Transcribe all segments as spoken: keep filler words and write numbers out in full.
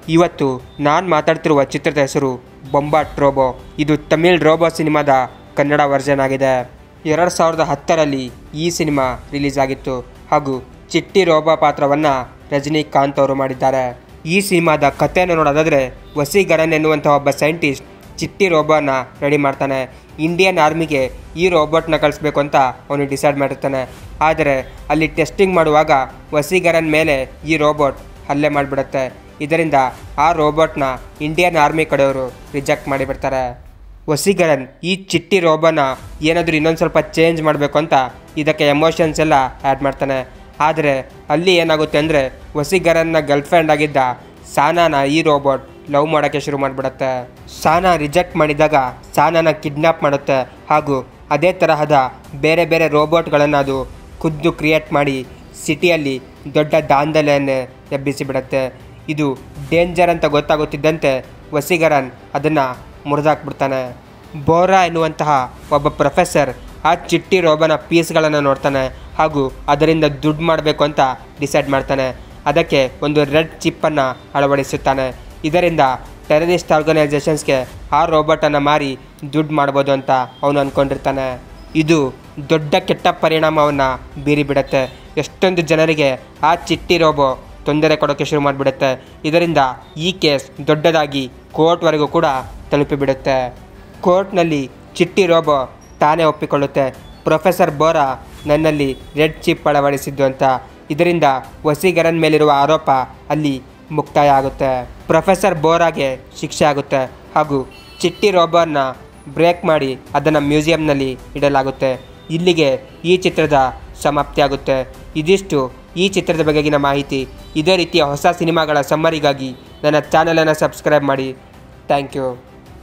ಇವತ್ತು ನಾನು ಮಾತಾಡ್ತಿರುವ ಚಿತ್ರದ ಹೆಸರು ಬೊಂಬಾಟ್ ರೋಬೋ. ಇದು ತಮಿಳ್ ರೋಬೋ ಸಿನಿಮಾದ ಕನ್ನಡ ವರ್ಷನ್ ಆಗಿದೆ. ಎರಡು ಸಾವಿರದ ಹತ್ತರಲ್ಲಿ ಈ ಸಿನಿಮಾ ರಿಲೀಸ್ ಆಗಿತ್ತು ಹಾಗೂ ಚಿಟ್ಟಿ ರೋಬೋ ಪಾತ್ರವನ್ನು ರಜನಿಕಾಂತ್ ಅವರು ಮಾಡಿದ್ದಾರೆ. ಈ ಸಿನಿಮಾದ ಕಥೆಯನ್ನು ನೋಡೋದಾದರೆ, ವಸೀಕರನ್ ಎನ್ನುವಂಥ ಒಬ್ಬ ಸೈಂಟಿಸ್ಟ್ ಚಿಟ್ಟಿ ರೋಬೋನ ರೆಡಿ ಮಾಡ್ತಾನೆ. ಇಂಡಿಯನ್ ಆರ್ಮಿಗೆ ಈ ರೋಬೋಟ್ನ ಕಳಿಸ್ಬೇಕು ಅಂತ ಅವನು ಡಿಸೈಡ್ ಮಾಡಿರ್ತಾನೆ. ಆದರೆ ಅಲ್ಲಿ ಟೆಸ್ಟಿಂಗ್ ಮಾಡುವಾಗ ವಸೀಕರನ್ ಮೇಲೆ ಈ ರೋಬೋಟ್ ಹಲ್ಲೆ ಮಾಡಿಬಿಡುತ್ತೆ. ಇದರಿಂದ ಆ ರೋಬೋಟ್ನ ಇಂಡಿಯನ್ ಆರ್ಮಿ ಕಡೆಯವರು ರಿಜೆಕ್ಟ್ ಮಾಡಿಬಿಡ್ತಾರೆ. ವಸೀಕರನ್ ಈ ಚಿಟ್ಟಿ ರೋಬೋನ ಏನಾದರೂ ಇನ್ನೊಂದು ಸ್ವಲ್ಪ ಚೇಂಜ್ ಮಾಡಬೇಕು ಅಂತ ಇದಕ್ಕೆ ಎಮೋಷನ್ಸ್ ಎಲ್ಲ ಆ್ಯಡ್ ಮಾಡ್ತಾನೆ. ಆದರೆ ಅಲ್ಲಿ ಏನಾಗುತ್ತೆ ಅಂದರೆ, ವಸೀಕರನ್ನ ಗರ್ಲ್ಫ್ರೆಂಡ್ ಆಗಿದ್ದ ಸಾನಾನ ಈ ರೋಬೋಟ್ ಲವ್ ಮಾಡೋಕ್ಕೆ ಶುರು ಮಾಡಿಬಿಡುತ್ತೆ. ಸಾನಾ ರಿಜೆಕ್ಟ್ ಮಾಡಿದಾಗ ಸಾನಾನ ಕಿಡ್ನ್ಯಾಪ್ ಮಾಡುತ್ತೆ ಹಾಗೂ ಅದೇ ತರಹದ ಬೇರೆ ಬೇರೆ ರೋಬೋಟ್ಗಳನ್ನು ಅದು ಖುದ್ದು ಕ್ರಿಯೇಟ್ ಮಾಡಿ ಸಿಟಿಯಲ್ಲಿ ದೊಡ್ಡ ದಾಂಧಲೆಯನ್ನು ಎಬ್ಬಿಸಿಬಿಡುತ್ತೆ. ಇದು ಡೇಂಜರ್ ಅಂತ ಗೊತ್ತಾಗುತ್ತಿದ್ದಂತೆ ವಸೀಕರನ್ ಅದನ್ನು ಮುರಿದಾಕ್ಬಿಡ್ತಾನೆ. ಬೋರಾ ಎನ್ನುವಂತಹ ಒಬ್ಬ ಪ್ರೊಫೆಸರ್ ಆ ಚಿಟ್ಟಿ ರೋಬೋನ ಪೀಸ್ಗಳನ್ನು ನೋಡ್ತಾನೆ ಹಾಗೂ ಅದರಿಂದ ದುಡ್ಡು ಮಾಡಬೇಕು ಅಂತ ಡಿಸೈಡ್ ಮಾಡ್ತಾನೆ. ಅದಕ್ಕೆ ಒಂದು ರೆಡ್ ಚಿಪ್ಪನ್ನು ಅಳವಡಿಸುತ್ತಾನೆ. ಇದರಿಂದ ಟೆರರಿಸ್ಟ್ ಆರ್ಗನೈಸೇಷನ್ಸ್ಗೆ ಆ ರೋಬೋಟನ್ನು ಮಾರಿ ದುಡ್ಡು ಮಾಡ್ಬೋದು ಅಂತ ಅವನು ಅಂದ್ಕೊಂಡಿರ್ತಾನೆ. ಇದು ದೊಡ್ಡ ಕೆಟ್ಟ ಪರಿಣಾಮವನ್ನು ಬೀರಿಬಿಡುತ್ತೆ. ಎಷ್ಟೊಂದು ಜನರಿಗೆ ಆ ಚಿಟ್ಟಿ ರೋಬೋ ತೊಂದರೆ ಕೊಡೋಕ್ಕೆ ಶುರು ಮಾಡಿಬಿಡುತ್ತೆ. ಇದರಿಂದ ಈ ಕೇಸ್ ದೊಡ್ಡದಾಗಿ ಕೋರ್ಟ್ವರೆಗೂ ಕೂಡ ತಲುಪಿಬಿಡುತ್ತೆ. ಕೋರ್ಟ್ನಲ್ಲಿ ಚಿಟ್ಟಿ ರೋಬೋ ತಾನೇ ಒಪ್ಪಿಕೊಳ್ಳುತ್ತೆ, ಪ್ರೊಫೆಸರ್ ಬೋರಾ ನನ್ನಲ್ಲಿ ರೆಡ್ ಚಿಪ್ ಅಳವಡಿಸಿದ್ದು ಅಂತ. ಇದರಿಂದ ವಸೀಕರನ್ ಮೇಲಿರುವ ಆರೋಪ ಅಲ್ಲಿ ಮುಕ್ತಾಯ ಆಗುತ್ತೆ. ಪ್ರೊಫೆಸರ್ ಬೋರಾಗೆ ಶಿಕ್ಷೆ ಆಗುತ್ತೆ ಹಾಗೂ ಚಿಟ್ಟಿ ರೋಬೋನ ಬ್ರೇಕ್ ಮಾಡಿ ಅದನ್ನು ಮ್ಯೂಸಿಯಂನಲ್ಲಿ ಇಡಲಾಗುತ್ತೆ. ಇಲ್ಲಿಗೆ ಈ ಚಿತ್ರದ ಸಮಾಪ್ತಿಯಾಗುತ್ತೆ. ಇದಿಷ್ಟು ಈ ಚಿತ್ರದ ಬಗೆಗಿನ ಮಾಹಿತಿ. ಇದೇ ರೀತಿಯ ಹೊಸ ಸಿನಿಮಾಗಳ ಸಮ್ಮರಿಗಾಗಿ ನನ್ನ ಚಾನಲನ್ನು ಸಬ್ಸ್ಕ್ರೈಬ್ ಮಾಡಿ. Thank you.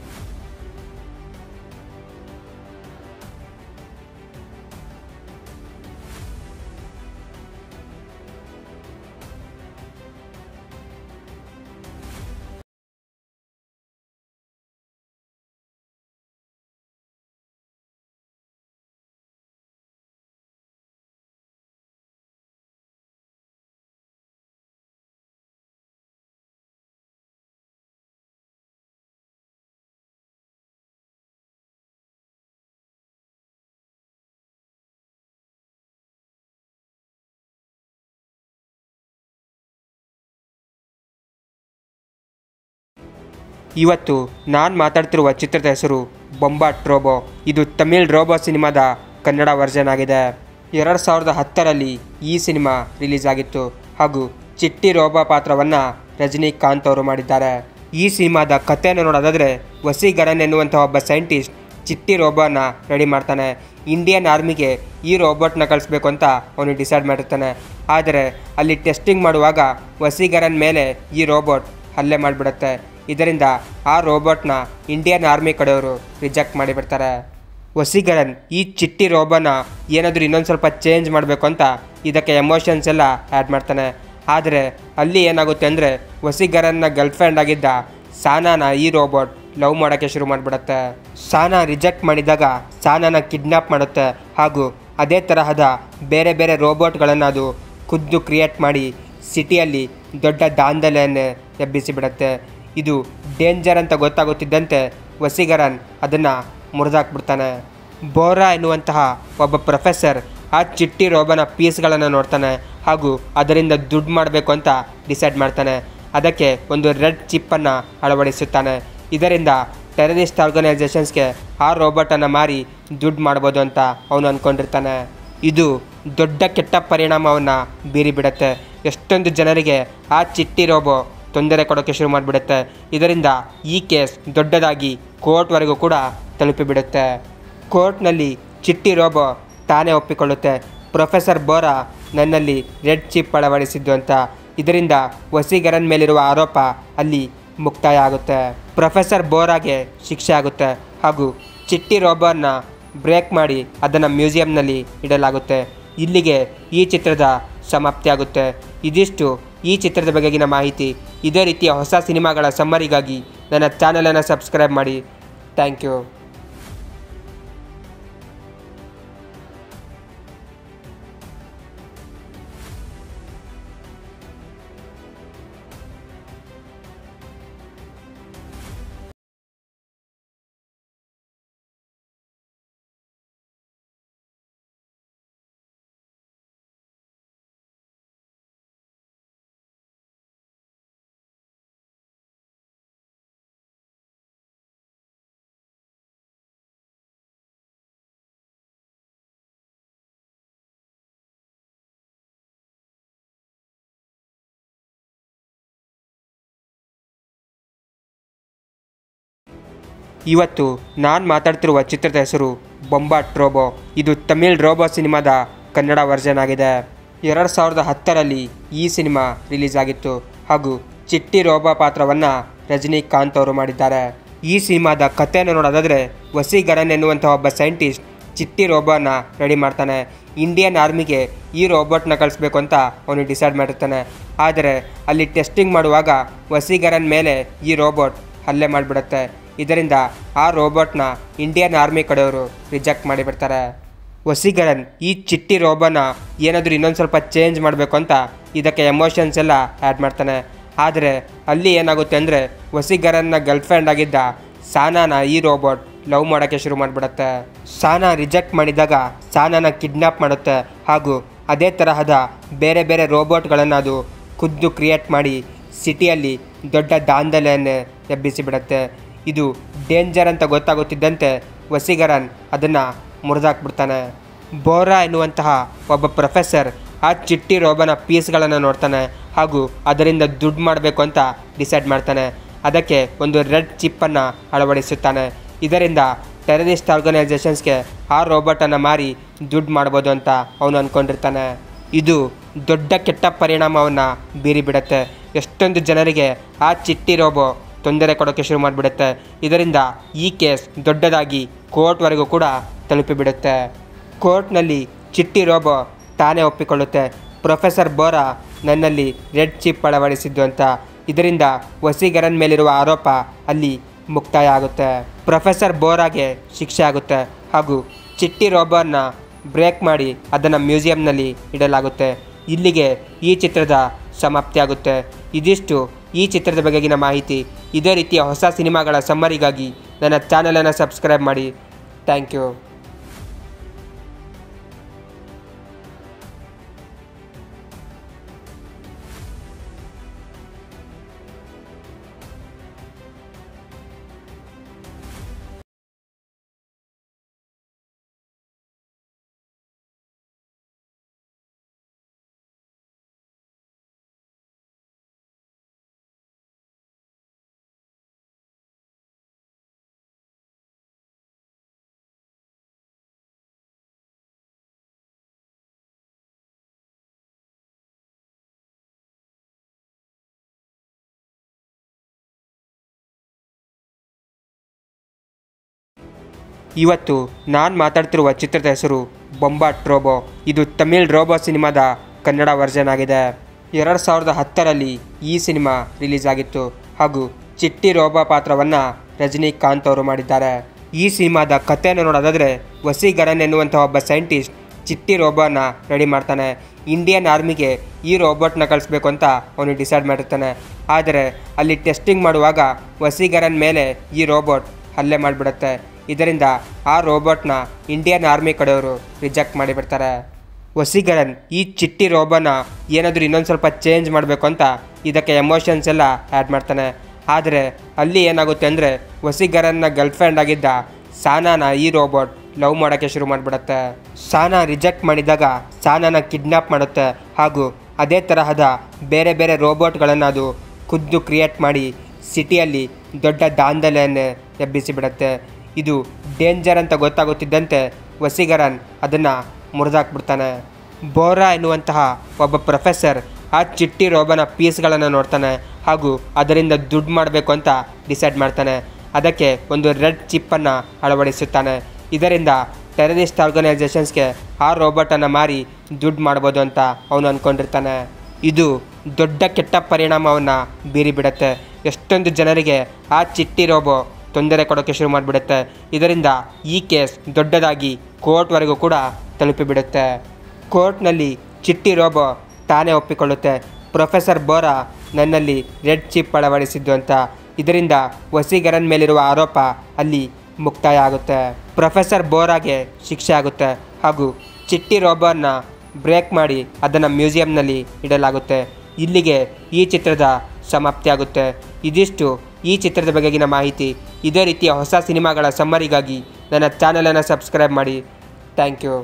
ಇವತ್ತು ನಾನು ಮಾತಾಡ್ತಿರುವ ಚಿತ್ರದ ಹೆಸರು ಬೊಂಬಾಟ್ ರೋಬೋ. ಇದು ತಮಿಳ್ ರೋಬೋ ಸಿನಿಮಾದ ಕನ್ನಡ ವರ್ಷನ್ ಆಗಿದೆ. ಎರಡು ಸಾವಿರದ ಹತ್ತರಲ್ಲಿ ಈ ಸಿನಿಮಾ ರಿಲೀಸ್ ಆಗಿತ್ತು ಹಾಗೂ ಚಿಟ್ಟಿ ರೋಬೋ ಪಾತ್ರವನ್ನು ರಜನಿಕಾಂತ್ ಅವರು ಮಾಡಿದ್ದಾರೆ. ಈ ಸಿನಿಮಾದ ಕಥೆಯನ್ನು ನೋಡೋದಾದರೆ, ವಸೀಕರನ್ ಎನ್ನುವಂಥ ಒಬ್ಬ ಸೈಂಟಿಸ್ಟ್ ಚಿಟ್ಟಿ ರೋಬೋನ ರೆಡಿ ಮಾಡ್ತಾನೆ. ಇಂಡಿಯನ್ ಆರ್ಮಿಗೆ ಈ ರೋಬೋಟ್ನ ಕಳಿಸ್ಬೇಕು ಅಂತ ಅವನು ಡಿಸೈಡ್ ಮಾಡಿರ್ತಾನೆ. ಆದರೆ ಅಲ್ಲಿ ಟೆಸ್ಟಿಂಗ್ ಮಾಡುವಾಗ ವಸೀಕರನ್ ಮೇಲೆ ಈ ರೋಬೋಟ್ ಹಲ್ಲೆ ಮಾಡಿಬಿಡುತ್ತೆ. ಇದರಿಂದ ಆ ರೋಬೋಟ್ನ ಇಂಡಿಯನ್ ಆರ್ಮಿ ಕಡೆಯವರು ರಿಜೆಕ್ಟ್ ಮಾಡಿಬಿಡ್ತಾರೆ. ವಸೀಕರನ್ ಈ ಚಿಟ್ಟಿ ರೋಬೋನ ಏನಾದರೂ ಇನ್ನೊಂದು ಸ್ವಲ್ಪ ಚೇಂಜ್ ಮಾಡಬೇಕು ಅಂತ ಇದಕ್ಕೆ ಎಮೋಷನ್ಸ್ ಎಲ್ಲ ಆ್ಯಡ್ ಮಾಡ್ತಾನೆ. ಆದರೆ ಅಲ್ಲಿ ಏನಾಗುತ್ತೆ ಅಂದರೆ, ವಸೀಕರನ್ನ ಗರ್ಲ್ಫ್ರೆಂಡ್ ಆಗಿದ್ದ ಸಾನಾನ ಈ ರೋಬೋಟ್ ಲವ್ ಮಾಡೋಕ್ಕೆ ಶುರು ಮಾಡಿಬಿಡುತ್ತೆ. ಸಾನಾ ರಿಜೆಕ್ಟ್ ಮಾಡಿದಾಗ ಸಾನಾನ ಕಿಡ್ನ್ಯಾಪ್ ಮಾಡುತ್ತೆ ಹಾಗೂ ಅದೇ ತರಹದ ಬೇರೆ ಬೇರೆ ರೋಬೋಟ್ಗಳನ್ನು ಅದು ಖುದ್ದು ಕ್ರಿಯೇಟ್ ಮಾಡಿ ಸಿಟಿಯಲ್ಲಿ ದೊಡ್ಡ ದಾಂಧಲೆಯನ್ನು ಎಬ್ಬಿಸಿಬಿಡುತ್ತೆ. ಇದು ಡೇಂಜರ್ ಅಂತ ಗೊತ್ತಾಗುತ್ತಿದ್ದಂತೆ ವಸೀಕರನ್ ಅದನ್ನು ಮುರಿದಾಕ್ಬಿಡ್ತಾನೆ. ಬೋರಾ ಎನ್ನುವಂತಹ ಒಬ್ಬ ಪ್ರೊಫೆಸರ್ ಆ ಚಿಟ್ಟಿ ರೋಬೋನ ಪೀಸ್ಗಳನ್ನು ನೋಡ್ತಾನೆ ಹಾಗೂ ಅದರಿಂದ ದುಡ್ಡು ಮಾಡಬೇಕು ಅಂತ ಡಿಸೈಡ್ ಮಾಡ್ತಾನೆ. ಅದಕ್ಕೆ ಒಂದು ರೆಡ್ ಚಿಪ್ಪನ್ನು ಅಳವಡಿಸುತ್ತಾನೆ. ಇದರಿಂದ ಟೆರರಿಸ್ಟ್ ಆರ್ಗನೈಸೇಷನ್ಸ್ಗೆ ಆ ರೋಬೋಟನ್ನು ಮಾರಿ ದುಡ್ಡು ಮಾಡ್ಬೋದು ಅಂತ ಅವನು ಅಂದ್ಕೊಂಡಿರ್ತಾನೆ. ಇದು ದೊಡ್ಡ ಕೆಟ್ಟ ಪರಿಣಾಮವನ್ನು ಬೀರಿಬಿಡುತ್ತೆ. ಎಷ್ಟೊಂದು ಜನರಿಗೆ ಆ ಚಿಟ್ಟಿ ರೋಬೋ ತೊಂದರೆ ಕೊಡೋಕ್ಕೆ ಶುರು ಮಾಡಿಬಿಡುತ್ತೆ. ಇದರಿಂದ ಈ ಕೇಸ್ ದೊಡ್ಡದಾಗಿ ಕೋರ್ಟ್ವರೆಗೂ ಕೂಡ ತಲುಪಿಬಿಡುತ್ತೆ. ಕೋರ್ಟ್ನಲ್ಲಿ ಚಿಟ್ಟಿ ರೋಬೋ ತಾನೇ ಒಪ್ಪಿಕೊಳ್ಳುತ್ತೆ, ಪ್ರೊಫೆಸರ್ ಬೋರಾ ನನ್ನಲ್ಲಿ ರೆಡ್ ಚಿಪ್ ಅಳವಡಿಸಿದ್ದು ಅಂತ. ಇದರಿಂದ ವಸೀಕರನ್ ಮೇಲಿರುವ ಆರೋಪ ಅಲ್ಲಿ ಮುಕ್ತಾಯ ಆಗುತ್ತೆ. ಪ್ರೊಫೆಸರ್ ಬೋರಾಗೆ ಶಿಕ್ಷೆ ಆಗುತ್ತೆ ಹಾಗೂ ಚಿಟ್ಟಿ ರೋಬೋನ ಬ್ರೇಕ್ ಮಾಡಿ ಅದನ್ನು ಮ್ಯೂಸಿಯಂನಲ್ಲಿ ಇಡಲಾಗುತ್ತೆ. ಇಲ್ಲಿಗೆ ಈ ಚಿತ್ರದ ಸಮಾಪ್ತಿಯಾಗುತ್ತೆ. ಇದಿಷ್ಟು ಈ ಚಿತ್ರದ ಬಗೆಗಿನ ಮಾಹಿತಿ. ಇದೇ ರೀತಿಯ ಹೊಸ ಸಿನಿಮಾಗಳ ಸಮ್ಮರಿಗಾಗಿ ನನ್ನ ಚಾನಲನ್ನು ಸಬ್ಸ್ಕ್ರೈಬ್ ಮಾಡಿ. Thank you. ಇವತ್ತು ನಾನು ಮಾತಾಡ್ತಿರುವ ಚಿತ್ರದ ಹೆಸರು ಬೊಂಬಾಟ್ ರೋಬೋ. ಇದು ತಮಿಳ್ ರೋಬೋ ಸಿನಿಮಾದ ಕನ್ನಡ ವರ್ಷನ್ ಆಗಿದೆ. ಎರಡು ಸಾವಿರದ ಹತ್ತರಲ್ಲಿ ಈ ಸಿನಿಮಾ ರಿಲೀಸ್ ಆಗಿತ್ತು ಹಾಗೂ ಚಿಟ್ಟಿ ರೋಬೋ ಪಾತ್ರವನ್ನು ರಜನಿಕಾಂತ್ ಅವರು ಮಾಡಿದ್ದಾರೆ. ಈ ಸಿನಿಮಾದ ಕಥೆಯನ್ನು ನೋಡೋದಾದರೆ, ವಸೀಕರನ್ ಎನ್ನುವಂಥ ಒಬ್ಬ ಸೈಂಟಿಸ್ಟ್ ಚಿಟ್ಟಿ ರೋಬೋನ ರೆಡಿ ಮಾಡ್ತಾನೆ. ಇಂಡಿಯನ್ ಆರ್ಮಿಗೆ ಈ ರೋಬೋಟ್ನ ಕಳಿಸ್ಬೇಕು ಅಂತ ಅವನು ಡಿಸೈಡ್ ಮಾಡಿರ್ತಾನೆ. ಆದರೆ ಅಲ್ಲಿ ಟೆಸ್ಟಿಂಗ್ ಮಾಡುವಾಗ ವಸೀಕರನ್ ಮೇಲೆ ಈ ರೋಬೋಟ್ ಹಲ್ಲೆ ಮಾಡಿಬಿಡುತ್ತೆ. ಇದರಿಂದ ಆ ರೋಬೋಟ್ನ ಇಂಡಿಯನ್ ಆರ್ಮಿ ಕಡೆಯವರು ರಿಜೆಕ್ಟ್ ಮಾಡಿಬಿಡ್ತಾರೆ. ವಸೀಕರನ್ ಈ ಚಿಟ್ಟಿ ರೋಬೋನ ಏನಾದರೂ ಇನ್ನೊಂದು ಸ್ವಲ್ಪ ಚೇಂಜ್ ಮಾಡಬೇಕು ಅಂತ ಇದಕ್ಕೆ ಎಮೋಷನ್ಸ್ ಎಲ್ಲ ಆ್ಯಡ್ ಮಾಡ್ತಾನೆ. ಆದರೆ ಅಲ್ಲಿ ಏನಾಗುತ್ತೆ ಅಂದರೆ, ವಸೀಕರನ್ನ ಗರ್ಲ್ಫ್ರೆಂಡ್ ಆಗಿದ್ದ ಸಾನಾನ ಈ ರೋಬೋಟ್ ಲವ್ ಮಾಡೋಕ್ಕೆ ಶುರು ಮಾಡಿಬಿಡುತ್ತೆ. ಸಾನಾ ರಿಜೆಕ್ಟ್ ಮಾಡಿದಾಗ ಸಾನಾನ ಕಿಡ್ನ್ಯಾಪ್ ಮಾಡುತ್ತೆ ಹಾಗೂ ಅದೇ ತರಹದ ಬೇರೆ ಬೇರೆ ರೋಬೋಟ್ಗಳನ್ನು ಅದು ಖುದ್ದು ಕ್ರಿಯೇಟ್ ಮಾಡಿ ಸಿಟಿಯಲ್ಲಿ ದೊಡ್ಡ ದಾಂಧಲೆಯನ್ನು ಎಬ್ಬಿಸಿಬಿಡುತ್ತೆ. ಇದು ಡೇಂಜರ್ ಅಂತ ಗೊತ್ತಾಗುತ್ತಿದ್ದಂತೆ ವಸೀಕರನ್ ಅದನ್ನು ಮುರಿದಾಕ್ಬಿಡ್ತಾನೆ. ಬೋರಾ ಎನ್ನುವಂತಹ ಒಬ್ಬ ಪ್ರೊಫೆಸರ್ ಆ ಚಿಟ್ಟಿ ರೋಬೋನ ಪೀಸ್ಗಳನ್ನು ನೋಡ್ತಾನೆ ಹಾಗೂ ಅದರಿಂದ ದುಡ್ಡು ಮಾಡಬೇಕು ಅಂತ ಡಿಸೈಡ್ ಮಾಡ್ತಾನೆ. ಅದಕ್ಕೆ ಒಂದು ರೆಡ್ ಚಿಪ್ಪನ್ನು ಅಳವಡಿಸುತ್ತಾನೆ. ಇದರಿಂದ ಟೆರರಿಸ್ಟ್ ಆರ್ಗನೈಸೇಷನ್ಸ್ಗೆ ಆ ರೋಬೋಟನ್ನು ಮಾರಿ ದುಡ್ಡು ಮಾಡ್ಬೋದು ಅಂತ ಅವನು ಅಂದ್ಕೊಂಡಿರ್ತಾನೆ. ಇದು ದೊಡ್ಡ ಕೆಟ್ಟ ಪರಿಣಾಮವನ್ನು ಬೀರಿಬಿಡುತ್ತೆ. ಎಷ್ಟೊಂದು ಜನರಿಗೆ ಆ ಚಿಟ್ಟಿ ರೋಬೋ ತೊಂದರೆ ಕೊಡೋಕ್ಕೆ ಶುರು ಮಾಡಿಬಿಡುತ್ತೆ. ಇದರಿಂದ ಈ ಕೇಸ್ ದೊಡ್ಡದಾಗಿ ಕೋರ್ಟ್ವರೆಗೂ ಕೂಡ ತಲುಪಿಬಿಡುತ್ತೆ. ಕೋರ್ಟ್ನಲ್ಲಿ ಚಿಟ್ಟಿ ರೋಬೋ ತಾನೇ ಒಪ್ಪಿಕೊಳ್ಳುತ್ತೆ, ಪ್ರೊಫೆಸರ್ ಬೋರಾ ನನ್ನಲ್ಲಿ ರೆಡ್ ಚಿಪ್ ಅಳವಡಿಸಿದ್ದು ಅಂತ. ಇದರಿಂದ ವಸೀಕರನ್ ಮೇಲಿರುವ ಆರೋಪ ಅಲ್ಲಿ ಮುಕ್ತಾಯ ಆಗುತ್ತೆ. ಪ್ರೊಫೆಸರ್ ಬೋರಾಗೆ ಶಿಕ್ಷೆ ಆಗುತ್ತೆ ಹಾಗೂ ಚಿಟ್ಟಿ ರೋಬೋನ ಬ್ರೇಕ್ ಮಾಡಿ ಅದನ್ನು ಮ್ಯೂಸಿಯಂನಲ್ಲಿ ಇಡಲಾಗುತ್ತೆ. ಇಲ್ಲಿಗೆ ಈ ಚಿತ್ರದ ಸಮಾಪ್ತಿಯಾಗುತ್ತೆ. ಇದಿಷ್ಟು ಈ ಚಿತ್ರದ ಬಗೆಗಿನ ಮಾಹಿತಿ. ಇದೇ ರೀತಿಯ ಹೊಸ ಸಿನಿಮಾಗಳ ಸಮ್ಮರಿಗಾಗಿ ನನ್ನ ಚಾನಲನ್ನು ಸಬ್ಸ್ಕ್ರೈಬ್ ಮಾಡಿ. Thank you. ಇವತ್ತು ನಾನು ಮಾತಾಡ್ತಿರುವ ಚಿತ್ರದ ಹೆಸರು ಬೊಂಬಾಟ್ ರೋಬೋ. ಇದು ತಮಿಳ್ ರೋಬೋ ಸಿನಿಮಾದ ಕನ್ನಡ ವರ್ಷನ್ ಆಗಿದೆ. ಎರಡು ಸಾವಿರದ ಹತ್ತರಲ್ಲಿ ಈ ಸಿನಿಮಾ ರಿಲೀಸ್ ಆಗಿತ್ತು ಹಾಗೂ ಚಿಟ್ಟಿ ರೋಬೋ ಪಾತ್ರವನ್ನು ರಜನಿಕಾಂತ್ ಅವರು ಮಾಡಿದ್ದಾರೆ. ಈ ಸಿನಿಮಾದ ಕಥೆಯನ್ನು ನೋಡೋದಾದರೆ, ವಸೀಕರನ್ ಎನ್ನುವಂಥ ಒಬ್ಬ ಸೈಂಟಿಸ್ಟ್ ಚಿಟ್ಟಿ ರೋಬೋನ ರೆಡಿ ಮಾಡ್ತಾನೆ. ಇಂಡಿಯನ್ ಆರ್ಮಿಗೆ ಈ ರೋಬೋಟ್ನ ಕಳಿಸ್ಬೇಕು ಅಂತ ಅವನು ಡಿಸೈಡ್ ಮಾಡಿರ್ತಾನೆ. ಆದರೆ ಅಲ್ಲಿ ಟೆಸ್ಟಿಂಗ್ ಮಾಡುವಾಗ ವಸೀಕರನ್ ಮೇಲೆ ಈ ರೋಬೋಟ್ ಹಲ್ಲೆ ಮಾಡಿಬಿಡುತ್ತೆ. ಇದರಿಂದ ಆ ರೋಬೋಟ್ನ ಇಂಡಿಯನ್ ಆರ್ಮಿ ಕಡೆಯವರು ರಿಜೆಕ್ಟ್ ಮಾಡಿಬಿಡ್ತಾರೆ. ವಸೀಕರನ್ ಈ ಚಿಟ್ಟಿ ರೋಬೋನ ಏನಾದರೂ ಇನ್ನೊಂದು ಸ್ವಲ್ಪ ಚೇಂಜ್ ಮಾಡಬೇಕು ಅಂತ ಇದಕ್ಕೆ ಎಮೋಷನ್ಸ್ ಎಲ್ಲ ಆ್ಯಡ್ ಮಾಡ್ತಾನೆ. ಆದರೆ ಅಲ್ಲಿ ಏನಾಗುತ್ತೆ ಅಂದರೆ, ವಸೀಕರನ್ನ ಗರ್ಲ್ಫ್ರೆಂಡ್ ಆಗಿದ್ದ ಸಾನಾನ ಈ ರೋಬೋಟ್ ಲವ್ ಮಾಡೋಕ್ಕೆ ಶುರು ಮಾಡಿಬಿಡುತ್ತೆ. ಸಾನಾ ರಿಜೆಕ್ಟ್ ಮಾಡಿದಾಗ ಸಾನಾನ ಕಿಡ್ನ್ಯಾಪ್ ಮಾಡುತ್ತೆ ಹಾಗೂ ಅದೇ ತರಹದ ಬೇರೆ ಬೇರೆ ರೋಬೋಟ್ಗಳನ್ನು ಅದು ಖುದ್ದು ಕ್ರಿಯೇಟ್ ಮಾಡಿ ಸಿಟಿಯಲ್ಲಿ ದೊಡ್ಡ ದಾಂಧಲೆಯನ್ನು ಎಬ್ಬಿಸಿಬಿಡುತ್ತೆ. ಇದು ಡೇಂಜರ್ ಅಂತ ಗೊತ್ತಾಗುತ್ತಿದ್ದಂತೆ ವಸೀಕರನ್ ಅದನ್ನು ಮುರಿದಾಕ್ಬಿಡ್ತಾನೆ. ಬೋರಾ ಎನ್ನುವಂತಹ ಒಬ್ಬ ಪ್ರೊಫೆಸರ್ ಆ ಚಿಟ್ಟಿ ರೋಬೋನ ಪೀಸ್ಗಳನ್ನು ನೋಡ್ತಾನೆ ಹಾಗೂ ಅದರಿಂದ ದುಡ್ಡು ಮಾಡಬೇಕು ಅಂತ ಡಿಸೈಡ್ ಮಾಡ್ತಾನೆ. ಅದಕ್ಕೆ ಒಂದು ರೆಡ್ ಚಿಪ್ಪನ್ನು ಅಳವಡಿಸುತ್ತಾನೆ. ಇದರಿಂದ ಟೆರರಿಸ್ಟ್ ಆರ್ಗನೈಸೇಷನ್ಸ್ಗೆ ಆ ರೋಬೋಟನ್ನು ಮಾರಿ ದುಡ್ಡು ಮಾಡ್ಬೋದು ಅಂತ ಅವನು ಅಂದ್ಕೊಂಡಿರ್ತಾನೆ. ಇದು ದೊಡ್ಡ ಕೆಟ್ಟ ಪರಿಣಾಮವನ್ನು ಬೀರಿಬಿಡುತ್ತೆ. ಎಷ್ಟೊಂದು ಜನರಿಗೆ ಆ ಚಿಟ್ಟಿ ರೋಬೋ ತೊಂದರೆ ಕೊಡೋಕ್ಕೆ ಶುರು ಮಾಡಿಬಿಡುತ್ತೆ. ಇದರಿಂದ ಈ ಕೇಸ್ ದೊಡ್ಡದಾಗಿ ಕೋರ್ಟ್ವರೆಗೂ ಕೂಡ ತಲುಪಿಬಿಡುತ್ತೆ. ಕೋರ್ಟ್ನಲ್ಲಿ ಚಿಟ್ಟಿ ರೋಬೋ ತಾನೇ ಒಪ್ಪಿಕೊಳ್ಳುತ್ತೆ, ಪ್ರೊಫೆಸರ್ ಬೋರಾ ನನ್ನಲ್ಲಿ ರೆಡ್ ಚಿಪ್ ಅಳವಡಿಸಿದ್ದು ಅಂತ. ಇದರಿಂದ ವಸೀಕರನ್ ಮೇಲಿರುವ ಆರೋಪ ಅಲ್ಲಿ ಮುಕ್ತಾಯ ಆಗುತ್ತೆ. ಪ್ರೊಫೆಸರ್ ಬೋರಾಗೆ ಶಿಕ್ಷೆ ಆಗುತ್ತೆ ಹಾಗೂ ಚಿಟ್ಟಿ ರೋಬೋನ ಬ್ರೇಕ್ ಮಾಡಿ ಅದನ್ನು ಮ್ಯೂಸಿಯಂನಲ್ಲಿ ಇಡಲಾಗುತ್ತೆ. ಇಲ್ಲಿಗೆ ಈ ಚಿತ್ರದ ಸಮಾಪ್ತಿಯಾಗುತ್ತೆ. ಇದಿಷ್ಟು ಈ ಚಿತ್ರದ ಬಗೆಗಿನ ಮಾಹಿತಿ. ಇದೇ ರೀತಿಯ ಹೊಸ ಸಿನಿಮಾಗಳ ಸಮ್ಮರಿಗಾಗಿ ನನ್ನ ಚಾನಲನ್ನು ಸಬ್ಸ್ಕ್ರೈಬ್ ಮಾಡಿ. Thank you.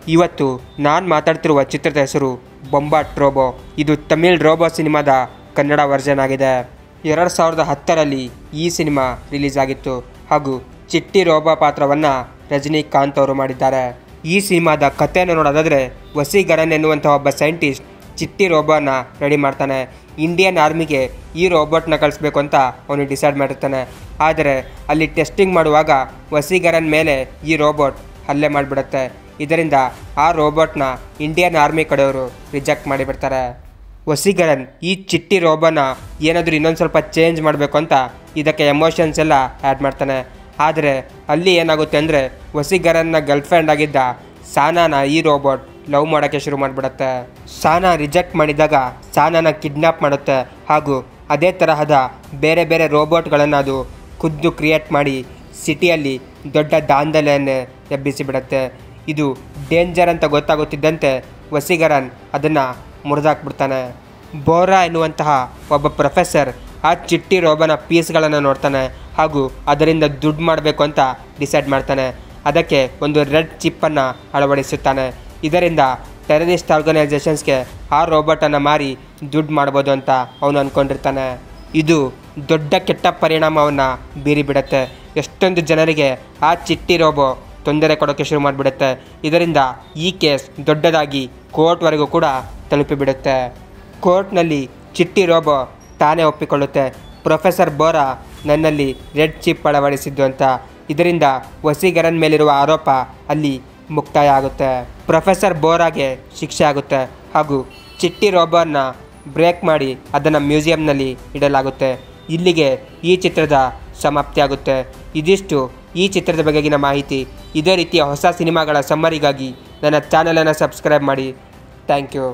ಇವತ್ತು ನಾನು ಮಾತಾಡ್ತಿರುವ ಚಿತ್ರದ ಹೆಸರು ಬೊಂಬಾಟ್ ರೋಬೋ. ಇದು ತಮಿಳ್ ರೋಬೋ ಸಿನಿಮಾದ ಕನ್ನಡ ವರ್ಷನ್ ಆಗಿದೆ. ಎರಡು ಸಾವಿರದ ಹತ್ತರಲ್ಲಿ ಈ ಸಿನಿಮಾ ರಿಲೀಸ್ ಆಗಿತ್ತು ಹಾಗೂ ಚಿಟ್ಟಿ ರೋಬೋ ಪಾತ್ರವನ್ನು ರಜನಿಕಾಂತ್ ಅವರು ಮಾಡಿದ್ದಾರೆ. ಈ ಸಿನಿಮಾದ ಕಥೆಯನ್ನು ನೋಡೋದಾದರೆ, ವಸೀಕರನ್ ಎನ್ನುವಂಥ ಒಬ್ಬ ಸೈಂಟಿಸ್ಟ್ ಚಿಟ್ಟಿ ರೋಬೋನ ರೆಡಿ ಮಾಡ್ತಾನೆ. ಇಂಡಿಯನ್ ಆರ್ಮಿಗೆ ಈ ರೋಬೋಟ್ನ ಕಳಿಸ್ಬೇಕು ಅಂತ ಅವನು ಡಿಸೈಡ್ ಮಾಡಿರ್ತಾನೆ. ಆದರೆ ಅಲ್ಲಿ ಟೆಸ್ಟಿಂಗ್ ಮಾಡುವಾಗ ವಸೀಕರನ್ ಮೇಲೆ ಈ ರೋಬೋಟ್ ಹಲ್ಲೆ ಮಾಡಿಬಿಡುತ್ತೆ. ಇದರಿಂದ ಆ ರೋಬೋಟ್ನ ಇಂಡಿಯನ್ ಆರ್ಮಿ ಕಡೆಯವರು ರಿಜೆಕ್ಟ್ ಮಾಡಿಬಿಡ್ತಾರೆ. ವಸೀಕರನ್ ಈ ಚಿಟ್ಟಿ ರೋಬೋನ ಏನಾದರೂ ಇನ್ನೊಂದು ಸ್ವಲ್ಪ ಚೇಂಜ್ ಮಾಡಬೇಕು ಅಂತ ಇದಕ್ಕೆ ಎಮೋಷನ್ಸ್ ಎಲ್ಲ ಆ್ಯಡ್ ಮಾಡ್ತಾನೆ. ಆದರೆ ಅಲ್ಲಿ ಏನಾಗುತ್ತೆ ಅಂದರೆ, ವಸೀಕರನ್ನ ಗರ್ಲ್ಫ್ರೆಂಡ್ ಆಗಿದ್ದ ಸಾನಾನ ಈ ರೋಬೋಟ್ ಲವ್ ಮಾಡೋಕ್ಕೆ ಶುರು ಮಾಡಿಬಿಡುತ್ತೆ. ಸಾನಾ ರಿಜೆಕ್ಟ್ ಮಾಡಿದಾಗ ಸಾನಾನ ಕಿಡ್ನ್ಯಾಪ್ ಮಾಡುತ್ತೆ ಹಾಗೂ ಅದೇ ತರಹದ ಬೇರೆ ಬೇರೆ ರೋಬೋಟ್ಗಳನ್ನು ಅದು ಖುದ್ದು ಕ್ರಿಯೇಟ್ ಮಾಡಿ ಸಿಟಿಯಲ್ಲಿ ದೊಡ್ಡ ದಾಂಧಲೆಯನ್ನು ಎಬ್ಬಿಸಿಬಿಡುತ್ತೆ. ಇದು ಡೇಂಜರ್ ಅಂತ ಗೊತ್ತಾಗುತ್ತಿದ್ದಂತೆ ವಸೀಕರನ್ ಅದನ್ನು ಮುರಿದಾಕ್ಬಿಡ್ತಾನೆ. ಬೋರಾ ಎನ್ನುವಂತಹ ಒಬ್ಬ ಪ್ರೊಫೆಸರ್ ಆ ಚಿಟ್ಟಿ ರೋಬೋನ ಪೀಸ್ಗಳನ್ನು ನೋಡ್ತಾನೆ ಹಾಗೂ ಅದರಿಂದ ದುಡ್ಡು ಮಾಡಬೇಕು ಅಂತ ಡಿಸೈಡ್ ಮಾಡ್ತಾನೆ. ಅದಕ್ಕೆ ಒಂದು ರೆಡ್ ಚಿಪ್ಪನ್ನು ಅಳವಡಿಸುತ್ತಾನೆ. ಇದರಿಂದ ಟೆರರಿಸ್ಟ್ ಆರ್ಗನೈಸೇಷನ್ಸ್ಗೆ ಆ ರೋಬೋಟನ್ನು ಮಾರಿ ದುಡ್ಡು ಮಾಡ್ಬೋದು ಅಂತ ಅವನು ಅಂದ್ಕೊಂಡಿರ್ತಾನೆ. ಇದು ದೊಡ್ಡ ಕೆಟ್ಟ ಪರಿಣಾಮವನ್ನು ಬೀರಿಬಿಡುತ್ತೆ. ಎಷ್ಟೊಂದು ಜನರಿಗೆ ಆ ಚಿಟ್ಟಿ ರೋಬೋ ತೊಂದರೆ ಕೊಡೋಕ್ಕೆ ಶುರು ಮಾಡಿಬಿಡುತ್ತೆ. ಇದರಿಂದ ಈ ಕೇಸ್ ದೊಡ್ಡದಾಗಿ ಕೋರ್ಟ್ವರೆಗೂ ಕೂಡ ತಲುಪಿಬಿಡುತ್ತೆ. ಕೋರ್ಟ್ನಲ್ಲಿ ಚಿಟ್ಟಿ ರೋಬೋ ತಾನೇ ಒಪ್ಪಿಕೊಳ್ಳುತ್ತೆ, ಪ್ರೊಫೆಸರ್ ಬೋರಾ ನನ್ನಲ್ಲಿ ರೆಡ್ ಚಿಪ್ ಅಳವಡಿಸಿದ್ದು ಅಂತ. ಇದರಿಂದ ವಸೀಕರನ್ ಮೇಲಿರುವ ಆರೋಪ ಅಲ್ಲಿ ಮುಕ್ತಾಯ ಆಗುತ್ತೆ. ಪ್ರೊಫೆಸರ್ ಬೋರಾಗೆ ಶಿಕ್ಷೆ ಆಗುತ್ತೆ ಹಾಗೂ ಚಿಟ್ಟಿ ರೋಬೋನ ಬ್ರೇಕ್ ಮಾಡಿ ಅದನ್ನು ಮ್ಯೂಸಿಯಂನಲ್ಲಿ ಇಡಲಾಗುತ್ತೆ. ಇಲ್ಲಿಗೆ ಈ ಚಿತ್ರದ ಸಮಾಪ್ತಿಯಾಗುತ್ತೆ. ಇದಿಷ್ಟು ಈ ಚಿತ್ರದ ಬಗೆಗಿನ ಮಾಹಿತಿ. ಇದೇ ರೀತಿಯ ಹೊಸ ಸಿನಿಮಾಗಳ ಸಮ್ಮರಿಗಾಗಿ ನನ್ನ ಚಾನಲನ್ನು ಸಬ್ಸ್ಕ್ರೈಬ್ ಮಾಡಿ. Thank you.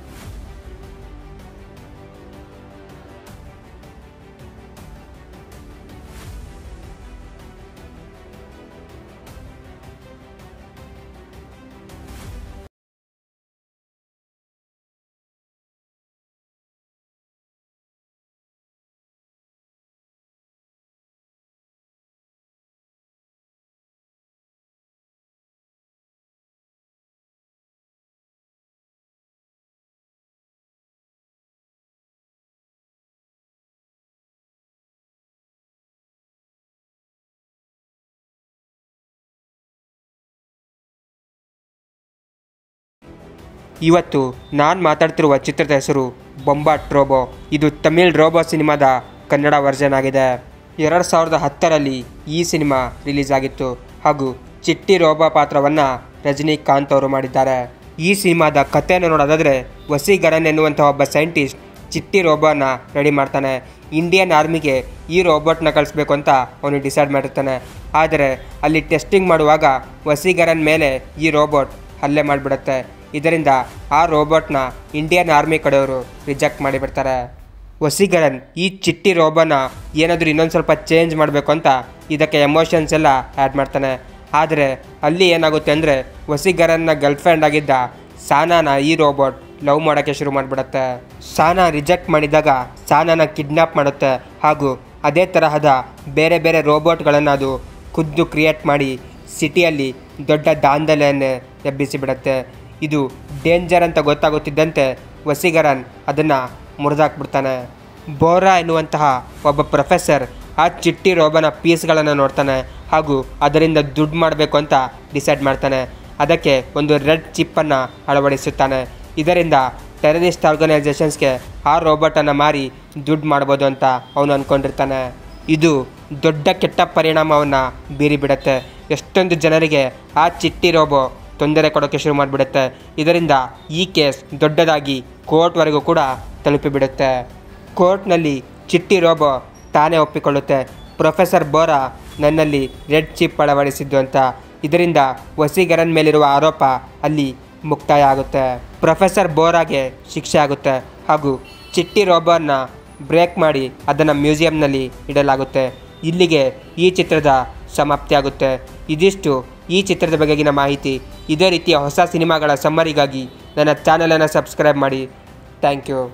ಇವತ್ತು ನಾನು ಮಾತಾಡ್ತಿರುವ ಚಿತ್ರದ ಹೆಸರು ಬೊಂಬಾಟ್ ರೋಬೋ. ಇದು ತಮಿಳ್ ರೋಬೋ ಸಿನಿಮಾದ ಕನ್ನಡ ವರ್ಷನ್ ಆಗಿದೆ. ಎರಡು ಸಾವಿರದ ಹತ್ತರಲ್ಲಿ ಈ ಸಿನಿಮಾ ರಿಲೀಸ್ ಆಗಿತ್ತು ಹಾಗೂ ಚಿಟ್ಟಿ ರೋಬೋ ಪಾತ್ರವನ್ನು ರಜನಿಕಾಂತ್ ಅವರು ಮಾಡಿದ್ದಾರೆ. ಈ ಸಿನಿಮಾದ ಕಥೆಯನ್ನು ನೋಡೋದಾದರೆ, ವಸೀಕರನ್ ಎನ್ನುವಂಥ ಒಬ್ಬ ಸೈಂಟಿಸ್ಟ್ ಚಿಟ್ಟಿ ರೋಬೋನ ರೆಡಿ ಮಾಡ್ತಾನೆ. ಇಂಡಿಯನ್ ಆರ್ಮಿಗೆ ಈ ರೋಬೋಟ್ನ ಕಳಿಸ್ಬೇಕು ಅಂತ ಅವನು ಡಿಸೈಡ್ ಮಾಡಿರ್ತಾನೆ. ಆದರೆ ಅಲ್ಲಿ ಟೆಸ್ಟಿಂಗ್ ಮಾಡುವಾಗ ವಸೀಕರನ್ ಮೇಲೆ ಈ ರೋಬೋಟ್ ಹಲ್ಲೆ ಮಾಡಿಬಿಡುತ್ತೆ. ಇದರಿಂದ ಆ ರೋಬೋಟ್ನ ಇಂಡಿಯನ್ ಆರ್ಮಿ ಕಡೆಯವರು ರಿಜೆಕ್ಟ್ ಮಾಡಿಬಿಡ್ತಾರೆ. ವಸೀಕರನ್ ಈ ಚಿಟ್ಟಿ ರೋಬೋನ ಏನಾದರೂ ಇನ್ನೊಂದು ಸ್ವಲ್ಪ ಚೇಂಜ್ ಮಾಡಬೇಕು ಅಂತ ಇದಕ್ಕೆ ಎಮೋಷನ್ಸ್ ಎಲ್ಲ ಆ್ಯಡ್ ಮಾಡ್ತಾನೆ. ಆದರೆ ಅಲ್ಲಿ ಏನಾಗುತ್ತೆ ಅಂದರೆ, ವಸೀಕರನ್ನ ಗರ್ಲ್ಫ್ರೆಂಡ್ ಆಗಿದ್ದ ಸಾನಾನ ಈ ರೋಬೋಟ್ ಲವ್ ಮಾಡೋಕ್ಕೆ ಶುರು ಮಾಡಿಬಿಡುತ್ತೆ. ಸಾನಾ ರಿಜೆಕ್ಟ್ ಮಾಡಿದಾಗ ಸಾನಾನ ಕಿಡ್ನ್ಯಾಪ್ ಮಾಡುತ್ತೆ ಹಾಗೂ ಅದೇ ತರಹದ ಬೇರೆ ಬೇರೆ ರೋಬೋಟ್ಗಳನ್ನು ಅದು ಖುದ್ದು ಕ್ರಿಯೇಟ್ ಮಾಡಿ ಸಿಟಿಯಲ್ಲಿ ದೊಡ್ಡ ದಾಂಧಲೆಯನ್ನು ಎಬ್ಬಿಸಿಬಿಡುತ್ತೆ. ಇದು ಡೇಂಜರ್ ಅಂತ ಗೊತ್ತಾಗುತ್ತಿದ್ದಂತೆ ವಸೀಕರನ್ ಅದನ್ನು ಮುರಿದಾಕ್ಬಿಡ್ತಾನೆ. ಬೋರಾ ಎನ್ನುವಂತಹ ಒಬ್ಬ ಪ್ರೊಫೆಸರ್ ಆ ಚಿಟ್ಟಿ ರೋಬೋನ ಪೀಸ್ಗಳನ್ನು ನೋಡ್ತಾನೆ ಹಾಗೂ ಅದರಿಂದ ದುಡ್ಡು ಮಾಡಬೇಕು ಅಂತ ಡಿಸೈಡ್ ಮಾಡ್ತಾನೆ. ಅದಕ್ಕೆ ಒಂದು ರೆಡ್ ಚಿಪ್ಪನ್ನು ಅಳವಡಿಸುತ್ತಾನೆ. ಇದರಿಂದ ಟೆರರಿಸ್ಟ್ ಆರ್ಗನೈಸೇಷನ್ಸ್ಗೆ ಆ ರೋಬೋಟನ್ನು ಮಾರಿ ದುಡ್ಡು ಮಾಡ್ಬೋದು ಅಂತ ಅವನು ಅಂದ್ಕೊಂಡಿರ್ತಾನೆ. ಇದು ದೊಡ್ಡ ಕೆಟ್ಟ ಪರಿಣಾಮವನ್ನು ಬೀರಿಬಿಡುತ್ತೆ. ಎಷ್ಟೊಂದು ಜನರಿಗೆ ಆ ಚಿಟ್ಟಿ ರೋಬೋ ತೊಂದರೆ ಕೊಡೋಕ್ಕೆ ಶುರು ಮಾಡಿಬಿಡುತ್ತೆ. ಇದರಿಂದ ಈ ಕೇಸ್ ದೊಡ್ಡದಾಗಿ ಕೋರ್ಟ್ವರೆಗೂ ಕೂಡ ತಲುಪಿಬಿಡುತ್ತೆ. ಕೋರ್ಟ್ನಲ್ಲಿ ಚಿಟ್ಟಿ ರೋಬೋ ತಾನೇ ಒಪ್ಪಿಕೊಳ್ಳುತ್ತೆ, ಪ್ರೊಫೆಸರ್ ಬೋರಾ ನನ್ನಲ್ಲಿ ರೆಡ್ ಚಿಪ್ ಅಳವಡಿಸಿದ್ದು ಅಂತ. ಇದರಿಂದ ವಸೀಕರನ್ ಮೇಲಿರುವ ಆರೋಪ ಅಲ್ಲಿ ಮುಕ್ತಾಯ ಆಗುತ್ತೆ. ಪ್ರೊಫೆಸರ್ ಬೋರಾಗೆ ಶಿಕ್ಷೆ ಆಗುತ್ತೆ ಹಾಗೂ ಚಿಟ್ಟಿ ರೋಬೋನ ಬ್ರೇಕ್ ಮಾಡಿ ಅದನ್ನು ಮ್ಯೂಸಿಯಂನಲ್ಲಿ ಇಡಲಾಗುತ್ತೆ. ಇಲ್ಲಿಗೆ ಈ ಚಿತ್ರದ ಸಮಾಪ್ತಿಯಾಗುತ್ತೆ. ಇದಿಷ್ಟು ಈ ಚಿತ್ರದ ಬಗೆಗಿನ ಮಾಹಿತಿ. ಇದೇ ರೀತಿಯ ಹೊಸ ಸಿನಿಮಾಗಳ ಸಮ್ಮರಿಗಾಗಿ ನನ್ನ ಚಾನಲನ್ನು ಸಬ್ಸ್ಕ್ರೈಬ್ ಮಾಡಿ. Thank you.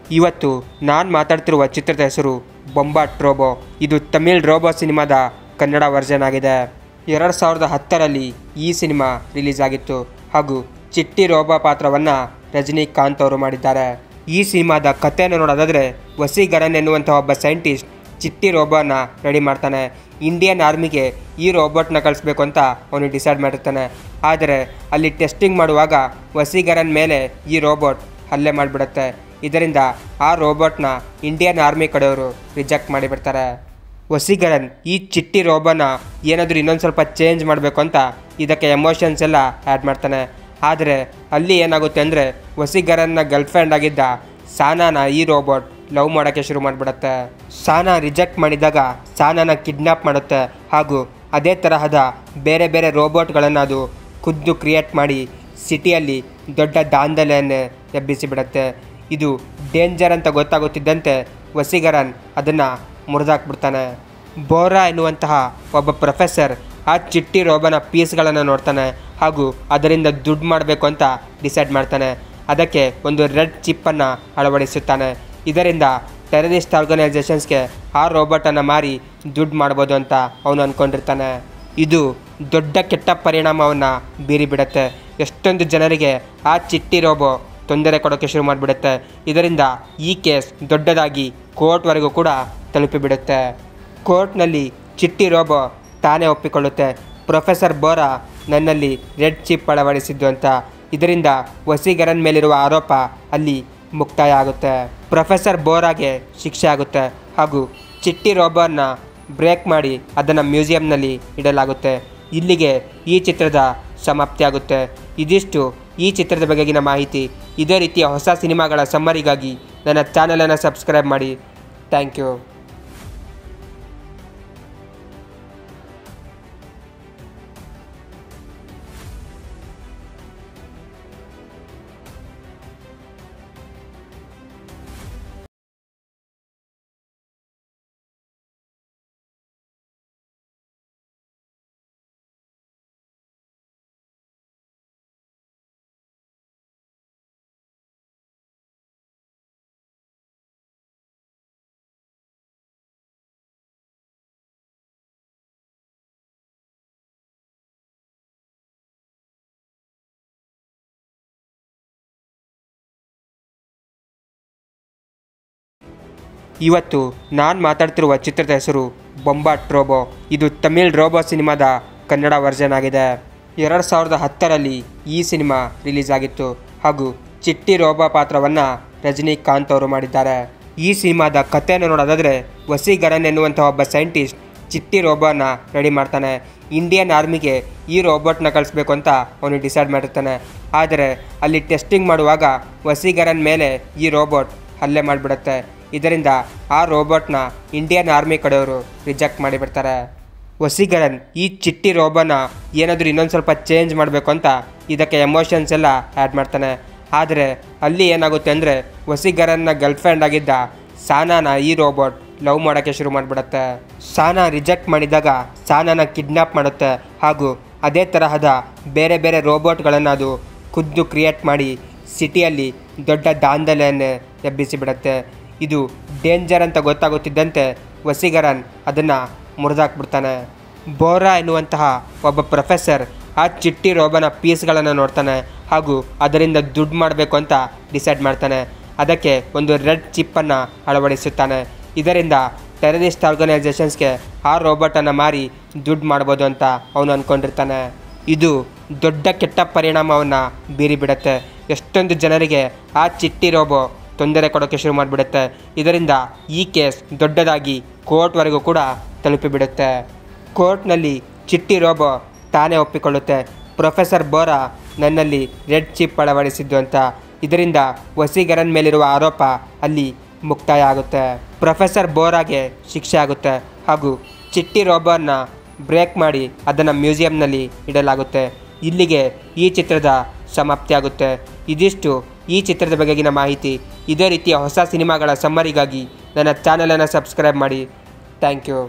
ಇವತ್ತು ನಾನು ಮಾತಾಡ್ತಿರುವ ಚಿತ್ರದ ಹೆಸರು ಬೊಂಬಾಟ್ ರೋಬೋ. ಇದು ತಮಿಳ್ ರೋಬೋ ಸಿನಿಮಾದ ಕನ್ನಡ ವರ್ಷನ್ ಆಗಿದೆ. ಎರಡು ಸಾವಿರದ ಹತ್ತರಲ್ಲಿ ಈ ಸಿನಿಮಾ ರಿಲೀಸ್ ಆಗಿತ್ತು ಹಾಗೂ ಚಿಟ್ಟಿ ರೋಬೋ ಪಾತ್ರವನ್ನು ರಜನಿಕಾಂತ್ ಅವರು ಮಾಡಿದ್ದಾರೆ. ಈ ಸಿನಿಮಾದ ಕಥೆಯನ್ನು ನೋಡೋದಾದರೆ, ವಸೀಕರನ್ ಎನ್ನುವಂಥ ಒಬ್ಬ ಸೈಂಟಿಸ್ಟ್ ಚಿಟ್ಟಿ ರೋಬೋನ ರೆಡಿ ಮಾಡ್ತಾನೆ. ಇಂಡಿಯನ್ ಆರ್ಮಿಗೆ ಈ ರೋಬೋಟ್ನ ಕಳಿಸ್ಬೇಕು ಅಂತ ಅವನು ಡಿಸೈಡ್ ಮಾಡಿರ್ತಾನೆ. ಆದರೆ ಅಲ್ಲಿ ಟೆಸ್ಟಿಂಗ್ ಮಾಡುವಾಗ ವಸೀಕರನ್ ಮೇಲೆ ಈ ರೋಬೋಟ್ ಹಲ್ಲೆ ಮಾಡಿಬಿಡುತ್ತೆ. ಇದರಿಂದ ಆ ರೋಬೋಟ್ನ ಇಂಡಿಯನ್ ಆರ್ಮಿ ಕಡೆಯವರು ರಿಜೆಕ್ಟ್ ಮಾಡಿಬಿಡ್ತಾರೆ. ವಸೀಕರನ್ ಈ ಚಿಟ್ಟಿ ರೋಬೋನ ಏನಾದರೂ ಇನ್ನೊಂದು ಸ್ವಲ್ಪ ಚೇಂಜ್ ಮಾಡಬೇಕು ಅಂತ ಇದಕ್ಕೆ ಎಮೋಷನ್ಸ್ ಎಲ್ಲ ಆ್ಯಡ್ ಮಾಡ್ತಾನೆ. ಆದರೆ ಅಲ್ಲಿ ಏನಾಗುತ್ತೆ ಅಂದರೆ, ವಸೀಕರನ್ನ ಗರ್ಲ್ಫ್ರೆಂಡ್ ಆಗಿದ್ದ ಸಾನಾನ ಈ ರೋಬೋಟ್ ಲವ್ ಮಾಡೋಕ್ಕೆ ಶುರು ಮಾಡಿಬಿಡುತ್ತೆ. ಸಾನಾ ರಿಜೆಕ್ಟ್ ಮಾಡಿದಾಗ ಸಾನಾನ ಕಿಡ್ನ್ಯಾಪ್ ಮಾಡುತ್ತೆ ಹಾಗೂ ಅದೇ ತರಹದ ಬೇರೆ ಬೇರೆ ರೋಬೋಟ್ಗಳನ್ನು ಅದು ಖುದ್ದು ಕ್ರಿಯೇಟ್ ಮಾಡಿ ಸಿಟಿಯಲ್ಲಿ ದೊಡ್ಡ ದಾಂಧಲೆಯನ್ನು ಎಬ್ಬಿಸಿಬಿಡುತ್ತೆ. ಇದು ಡೇಂಜರ್ ಅಂತ ಗೊತ್ತಾಗುತ್ತಿದ್ದಂತೆ ವಸೀಕರನ್ ಅದನ್ನು ಮುರಿದಾಕ್ಬಿಡ್ತಾನೆ. ಬೋರಾ ಎನ್ನುವಂತಹ ಒಬ್ಬ ಪ್ರೊಫೆಸರ್ ಆ ಚಿಟ್ಟಿ ರೋಬೋನ ಪೀಸ್ಗಳನ್ನು ನೋಡ್ತಾನೆ ಹಾಗೂ ಅದರಿಂದ ದುಡ್ಡು ಮಾಡಬೇಕು ಅಂತ ಡಿಸೈಡ್ ಮಾಡ್ತಾನೆ. ಅದಕ್ಕೆ ಒಂದು ರೆಡ್ ಚಿಪ್ಪನ್ನು ಅಳವಡಿಸುತ್ತಾನೆ. ಇದರಿಂದ ಟೆರರಿಸ್ಟ್ ಆರ್ಗನೈಸೇಷನ್ಸ್ಗೆ ಆ ರೋಬೋಟನ್ನು ಮಾರಿ ದುಡ್ಡು ಮಾಡ್ಬೋದು ಅಂತ ಅವನು ಅಂದ್ಕೊಂಡಿರ್ತಾನೆ. ಇದು ದೊಡ್ಡ ಕೆಟ್ಟ ಪರಿಣಾಮವನ್ನು ಬೀರಿಬಿಡುತ್ತೆ. ಎಷ್ಟೊಂದು ಜನರಿಗೆ ಆ ಚಿಟ್ಟಿ ರೋಬೋ ತೊಂದರೆ ಕೊಡೋಕ್ಕೆ ಶುರು ಮಾಡಿಬಿಡುತ್ತೆ. ಇದರಿಂದ ಈ ಕೇಸ್ ದೊಡ್ಡದಾಗಿ ಕೋರ್ಟ್ವರೆಗೂ ಕೂಡ ತಲುಪಿಬಿಡುತ್ತೆ. ಕೋರ್ಟ್ನಲ್ಲಿ ಚಿಟ್ಟಿ ರೋಬೋ ತಾನೇ ಒಪ್ಪಿಕೊಳ್ಳುತ್ತೆ, ಪ್ರೊಫೆಸರ್ ಬೋರಾ ನನ್ನಲ್ಲಿ ರೆಡ್ ಚಿಪ್ ಅಳವಡಿಸಿದ್ದು ಅಂತ. ಇದರಿಂದ ವಸೀಕರನ್ ಮೇಲಿರುವ ಆರೋಪ ಅಲ್ಲಿ ಮುಕ್ತಾಯ ಆಗುತ್ತೆ. ಪ್ರೊಫೆಸರ್ ಬೋರಾಗೆ ಶಿಕ್ಷೆ ಆಗುತ್ತೆ ಹಾಗೂ ಚಿಟ್ಟಿ ರೋಬೋನ ಬ್ರೇಕ್ ಮಾಡಿ ಅದನ್ನು ಮ್ಯೂಸಿಯಂನಲ್ಲಿ ಇಡಲಾಗುತ್ತೆ. ಇಲ್ಲಿಗೆ ಈ ಚಿತ್ರದ ಸಮಾಪ್ತಿಯಾಗುತ್ತೆ. ಇದಿಷ್ಟು ಈ ಚಿತ್ರದ ಬಗೆಗಿನ ಮಾಹಿತಿ. ಇದೇ ರೀತಿಯ ಹೊಸ ಸಿನಿಮಾಗಳ ಸಮ್ಮರಿಗಾಗಿ ನನ್ನ ಚಾನಲನ್ನು ಸಬ್ಸ್ಕ್ರೈಬ್ ಮಾಡಿ. Thank you. ಇವತ್ತು ನಾನು ಮಾತಾಡ್ತಿರುವ ಚಿತ್ರದ ಹೆಸರು ಬೊಂಬಾಟ್ ರೋಬೋ. ಇದು ತಮಿಳ್ ರೋಬೋ ಸಿನಿಮಾದ ಕನ್ನಡ ವರ್ಷನ್ ಆಗಿದೆ. ಎರಡು ಸಾವಿರದ ಹತ್ತರಲ್ಲಿ ಈ ಸಿನಿಮಾ ರಿಲೀಸ್ ಆಗಿತ್ತು ಹಾಗೂ ಚಿಟ್ಟಿ ರೋಬೋ ಪಾತ್ರವನ್ನು ರಜನಿಕಾಂತ್ ಅವರು ಮಾಡಿದ್ದಾರೆ. ಈ ಸಿನಿಮಾದ ಕಥೆಯನ್ನು ನೋಡೋದಾದರೆ, ವಸೀಕರನ್ ಎನ್ನುವಂಥ ಒಬ್ಬ ಸೈಂಟಿಸ್ಟ್ ಚಿಟ್ಟಿ ರೋಬೋನ ರೆಡಿ ಮಾಡ್ತಾನೆ. ಇಂಡಿಯನ್ ಆರ್ಮಿಗೆ ಈ ರೋಬೋಟ್ನ ಕಳಿಸ್ಬೇಕು ಅಂತ ಅವನು ಡಿಸೈಡ್ ಮಾಡಿರ್ತಾನೆ. ಆದರೆ ಅಲ್ಲಿ ಟೆಸ್ಟಿಂಗ್ ಮಾಡುವಾಗ ವಸೀಕರನ್ ಮೇಲೆ ಈ ರೋಬೋಟ್ ಹಲ್ಲೆ ಮಾಡಿಬಿಡುತ್ತೆ. ಇದರಿಂದ ಆ ರೋಬೋಟ್ನ ಇಂಡಿಯನ್ ಆರ್ಮಿ ಕಡೆಯವರು ರಿಜೆಕ್ಟ್ ಮಾಡಿಬಿಡ್ತಾರೆ. ವಸೀಕರನ್ ಈ ಚಿಟ್ಟಿ ರೋಬೋನ ಏನಾದರೂ ಇನ್ನೊಂದು ಸ್ವಲ್ಪ ಚೇಂಜ್ ಮಾಡಬೇಕು ಅಂತ ಇದಕ್ಕೆ ಎಮೋಷನ್ಸ್ ಎಲ್ಲ ಆ್ಯಡ್ ಮಾಡ್ತಾನೆ. ಆದರೆ ಅಲ್ಲಿ ಏನಾಗುತ್ತೆ ಅಂದರೆ, ವಸೀಕರನ್ನ ಗರ್ಲ್ಫ್ರೆಂಡ್ ಆಗಿದ್ದ ಸಾನಾನ ಈ ರೋಬೋಟ್ ಲವ್ ಮಾಡೋಕ್ಕೆ ಶುರು ಮಾಡಿಬಿಡುತ್ತೆ. ಸಾನಾ ರಿಜೆಕ್ಟ್ ಮಾಡಿದಾಗ ಸಾನಾನ ಕಿಡ್ನ್ಯಾಪ್ ಮಾಡುತ್ತೆ ಹಾಗೂ ಅದೇ ತರಹದ ಬೇರೆ ಬೇರೆ ರೋಬೋಟ್ಗಳನ್ನು ಅದು ಖುದ್ದು ಕ್ರಿಯೇಟ್ ಮಾಡಿ ಸಿಟಿಯಲ್ಲಿ ದೊಡ್ಡ ದಾಂಧಲೆಯನ್ನು ಎಬ್ಬಿಸಿಬಿಡುತ್ತೆ. ಇದು ಡೇಂಜರ್ ಅಂತ ಗೊತ್ತಾಗುತ್ತಿದ್ದಂತೆ ವಸೀಕರನ್ ಅದನ್ನು ಮುರಿದಾಕ್ಬಿಡ್ತಾನೆ. ಬೋರಾ ಎನ್ನುವಂತಹ ಒಬ್ಬ ಪ್ರೊಫೆಸರ್ ಆ ಚಿಟ್ಟಿ ರೋಬೋನ ಪೀಸ್ಗಳನ್ನು ನೋಡ್ತಾನೆ ಹಾಗೂ ಅದರಿಂದ ದುಡ್ಡು ಮಾಡಬೇಕು ಅಂತ ಡಿಸೈಡ್ ಮಾಡ್ತಾನೆ. ಅದಕ್ಕೆ ಒಂದು ರೆಡ್ ಚಿಪ್ಪನ್ನು ಅಳವಡಿಸುತ್ತಾನೆ. ಇದರಿಂದ ಟೆರರಿಸ್ಟ್ ಆರ್ಗನೈಸೇಷನ್ಸ್ಗೆ ಆ ರೋಬೋಟನ್ನು ಮಾರಿ ದುಡ್ಡು ಮಾಡ್ಬೋದು ಅಂತ ಅವನು ಅಂದ್ಕೊಂಡಿರ್ತಾನೆ. ಇದು ದೊಡ್ಡ ಕೆಟ್ಟ ಪರಿಣಾಮವನ್ನು ಬೀರಿಬಿಡುತ್ತೆ. ಎಷ್ಟೊಂದು ಜನರಿಗೆ ಆ ಚಿಟ್ಟಿ ರೋಬೋ ತೊಂದರೆ ಕೊಡೋಕ್ಕೆ ಶುರು ಮಾಡಿಬಿಡುತ್ತೆ. ಇದರಿಂದ ಈ ಕೇಸ್ ದೊಡ್ಡದಾಗಿ ಕೋರ್ಟ್ವರೆಗೂ ಕೂಡ ತಲುಪಿಬಿಡುತ್ತೆ. ಕೋರ್ಟ್ನಲ್ಲಿ ಚಿಟ್ಟಿ ರೋಬೋ ತಾನೇ ಒಪ್ಪಿಕೊಳ್ಳುತ್ತೆ, ಪ್ರೊಫೆಸರ್ ಬೋರಾ ನನ್ನಲ್ಲಿ ರೆಡ್ ಚಿಪ್ ಅಳವಡಿಸಿದ್ದು ಅಂತ. ಇದರಿಂದ ವಸೀಕರನ್ ಮೇಲಿರುವ ಆರೋಪ ಅಲ್ಲಿ ಮುಕ್ತಾಯ ಆಗುತ್ತೆ. ಪ್ರೊಫೆಸರ್ ಬೋರಾಗೆ ಶಿಕ್ಷೆ ಆಗುತ್ತೆ ಹಾಗೂ ಚಿಟ್ಟಿ ರೋಬೋನ ಬ್ರೇಕ್ ಮಾಡಿ ಅದನ್ನು ಮ್ಯೂಸಿಯಂನಲ್ಲಿ ಇಡಲಾಗುತ್ತೆ. ಇಲ್ಲಿಗೆ ಈ ಚಿತ್ರದ ಸಮಾಪ್ತಿಯಾಗುತ್ತೆ. ಇದಿಷ್ಟು ಈ ಚಿತ್ರದ ಬಗೆಗಿನ ಮಾಹಿತಿ. ಇದೇ ರೀತಿಯ ಹೊಸ ಸಿನಿಮಾಗಳ ಸಮ್ಮರಿಗಾಗಿ ನನ್ನ ಚಾನಲನ್ನು ಸಬ್ಸ್ಕ್ರೈಬ್ ಮಾಡಿ. Thank you.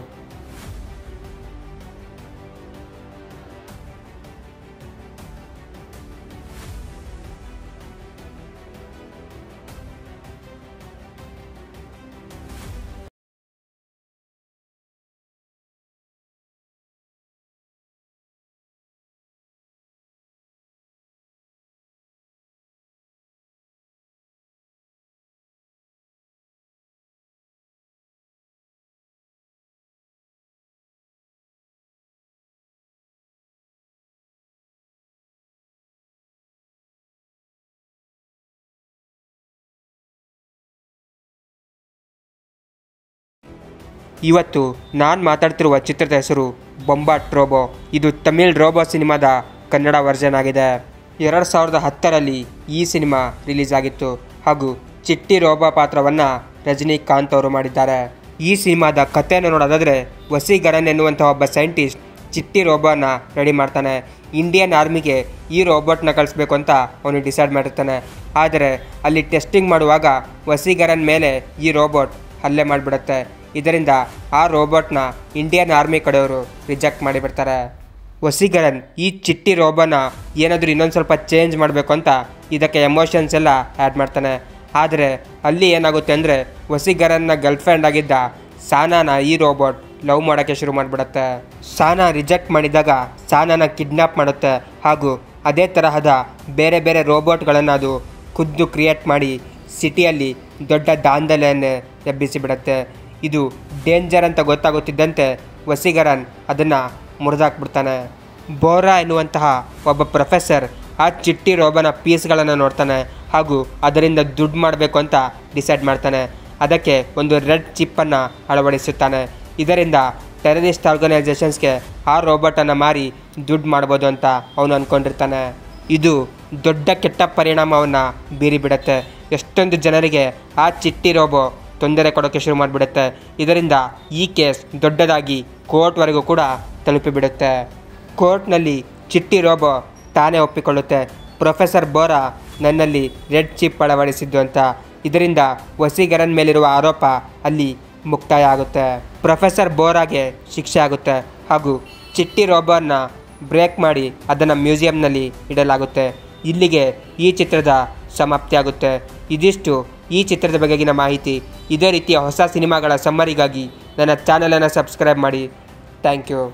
ಇವತ್ತು ನಾನು ಮಾತಾಡ್ತಿರುವ ಚಿತ್ರದ ಹೆಸರು ಬೊಂಬಾಟ್ ರೋಬೋ. ಇದು ತಮಿಳ್ ರೋಬೋ ಸಿನಿಮಾದ ಕನ್ನಡ ವರ್ಷನ್ ಆಗಿದೆ. ಎರಡು ಸಾವಿರದ ಹತ್ತರಲ್ಲಿ ಈ ಸಿನಿಮಾ ರಿಲೀಸ್ ಆಗಿತ್ತು ಹಾಗೂ ಚಿಟ್ಟಿ ರೋಬೋ ಪಾತ್ರವನ್ನು ರಜನಿಕಾಂತ್ ಅವರು ಮಾಡಿದ್ದಾರೆ. ಈ ಸಿನಿಮಾದ ಕಥೆಯನ್ನು ನೋಡೋದಾದರೆ, ವಸೀಕರನ್ ಎನ್ನುವಂಥ ಒಬ್ಬ ಸೈಂಟಿಸ್ಟ್ ಚಿಟ್ಟಿ ರೋಬೋನ ರೆಡಿ ಮಾಡ್ತಾನೆ. ಇಂಡಿಯನ್ ಆರ್ಮಿಗೆ ಈ ರೋಬೋಟ್ನ ಕಳಿಸ್ಬೇಕು ಅಂತ ಅವನು ಡಿಸೈಡ್ ಮಾಡಿರ್ತಾನೆ. ಆದರೆ ಅಲ್ಲಿ ಟೆಸ್ಟಿಂಗ್ ಮಾಡುವಾಗ ವಸೀಕರನ್ ಮೇಲೆ ಈ ರೋಬೋಟ್ ಹಲ್ಲೆ ಮಾಡಿಬಿಡುತ್ತೆ. ಇದರಿಂದ ಆ ರೋಬೋಟ್ನ ಇಂಡಿಯನ್ ಆರ್ಮಿ ಕಡೆಯವರು ರಿಜೆಕ್ಟ್ ಮಾಡಿಬಿಡ್ತಾರೆ. ವಸೀಕರನ್ ಈ ಚಿಟ್ಟಿ ರೋಬೋನ ಏನಾದರೂ ಇನ್ನೊಂದು ಸ್ವಲ್ಪ ಚೇಂಜ್ ಮಾಡಬೇಕು ಅಂತ ಇದಕ್ಕೆ ಎಮೋಷನ್ಸ್ ಎಲ್ಲ ಆ್ಯಡ್ ಮಾಡ್ತಾನೆ. ಆದರೆ ಅಲ್ಲಿ ಏನಾಗುತ್ತೆ ಅಂದರೆ, ವಸೀಕರನ್ನ ಗರ್ಲ್ಫ್ರೆಂಡ್ ಆಗಿದ್ದ ಸಾನಾನ ಈ ರೋಬೋಟ್ ಲವ್ ಮಾಡೋಕ್ಕೆ ಶುರು ಮಾಡಿಬಿಡುತ್ತೆ. ಸಾನಾ ರಿಜೆಕ್ಟ್ ಮಾಡಿದಾಗ ಸಾನಾನ ಕಿಡ್ನ್ಯಾಪ್ ಮಾಡುತ್ತೆ ಹಾಗೂ ಅದೇ ತರಹದ ಬೇರೆ ಬೇರೆ ರೋಬೋಟ್ಗಳನ್ನು ಅದು ಖುದ್ದು ಕ್ರಿಯೇಟ್ ಮಾಡಿ ಸಿಟಿಯಲ್ಲಿ ದೊಡ್ಡ ದಾಂಧಲೆಯನ್ನು ಎಬ್ಬಿಸಿಬಿಡುತ್ತೆ. ಇದು ಡೇಂಜರ್ ಅಂತ ಗೊತ್ತಾಗುತ್ತಿದ್ದಂತೆ ವಸೀಕರನ್ ಅದನ್ನು ಮುರಿದಾಕ್ಬಿಡ್ತಾನೆ. ಬೋರಾ ಎನ್ನುವಂತಹ ಒಬ್ಬ ಪ್ರೊಫೆಸರ್ ಆ ಚಿಟ್ಟಿ ರೋಬೋನ ಪೀಸ್ಗಳನ್ನು ನೋಡ್ತಾನೆ ಹಾಗೂ ಅದರಿಂದ ದುಡ್ಡು ಮಾಡಬೇಕು ಅಂತ ಡಿಸೈಡ್ ಮಾಡ್ತಾನೆ. ಅದಕ್ಕೆ ಒಂದು ರೆಡ್ ಚಿಪ್ಪನ್ನು ಅಳವಡಿಸುತ್ತಾನೆ. ಇದರಿಂದ ಟೆರರಿಸ್ಟ್ ಆರ್ಗನೈಸೇಷನ್ಸ್ಗೆ ಆ ರೋಬೋಟನ್ನು ಮಾರಿ ದುಡ್ಡು ಮಾಡ್ಬೋದು ಅಂತ ಅವನು ಅಂದ್ಕೊಂಡಿರ್ತಾನೆ. ಇದು ದೊಡ್ಡ ಕೆಟ್ಟ ಪರಿಣಾಮವನ್ನು ಬೀರಿಬಿಡುತ್ತೆ. ಎಷ್ಟೊಂದು ಜನರಿಗೆ ಆ ಚಿಟ್ಟಿ ರೋಬೋ ತೊಂದರೆ ಕೊಡೋಕ್ಕೆ ಶುರು ಮಾಡಿಬಿಡುತ್ತೆ. ಇದರಿಂದ ಈ ಕೇಸ್ ದೊಡ್ಡದಾಗಿ ಕೋರ್ಟ್ವರೆಗೂ ಕೂಡ ತಲುಪಿಬಿಡುತ್ತೆ. ಕೋರ್ಟ್ನಲ್ಲಿ ಚಿಟ್ಟಿ ರೋಬೋ ತಾನೇ ಒಪ್ಪಿಕೊಳ್ಳುತ್ತೆ, ಪ್ರೊಫೆಸರ್ ಬೋರಾ ನನ್ನಲ್ಲಿ ರೆಡ್ ಚಿಪ್ ಅಳವಡಿಸಿದ್ದು ಅಂತ. ಇದರಿಂದ ವಸೀಕರನ್ ಮೇಲಿರುವ ಆರೋಪ ಅಲ್ಲಿ ಮುಕ್ತಾಯ ಆಗುತ್ತೆ. ಪ್ರೊಫೆಸರ್ ಬೋರಾಗೆ ಶಿಕ್ಷೆ ಆಗುತ್ತೆ ಹಾಗೂ ಚಿಟ್ಟಿ ರೋಬೋನ ಬ್ರೇಕ್ ಮಾಡಿ ಅದನ್ನು ಮ್ಯೂಸಿಯಂನಲ್ಲಿ ಇಡಲಾಗುತ್ತೆ. ಇಲ್ಲಿಗೆ ಈ ಚಿತ್ರದ ಸಮಾಪ್ತಿ ಆಗುತ್ತೆ. ಇದಿಷ್ಟು ಈ ಚಿತ್ರದ ಬಗೆಗಿನ ಮಾಹಿತಿ. ಇದೇ ರೀತಿಯ ಹೊಸ ಸಿನಿಮಾಗಳ ಸಮ್ಮರಿಗಾಗಿ ನನ್ನ ಚಾನಲನ್ನು ಸಬ್ಸ್ಕ್ರೈಬ್ ಮಾಡಿ. Thank you.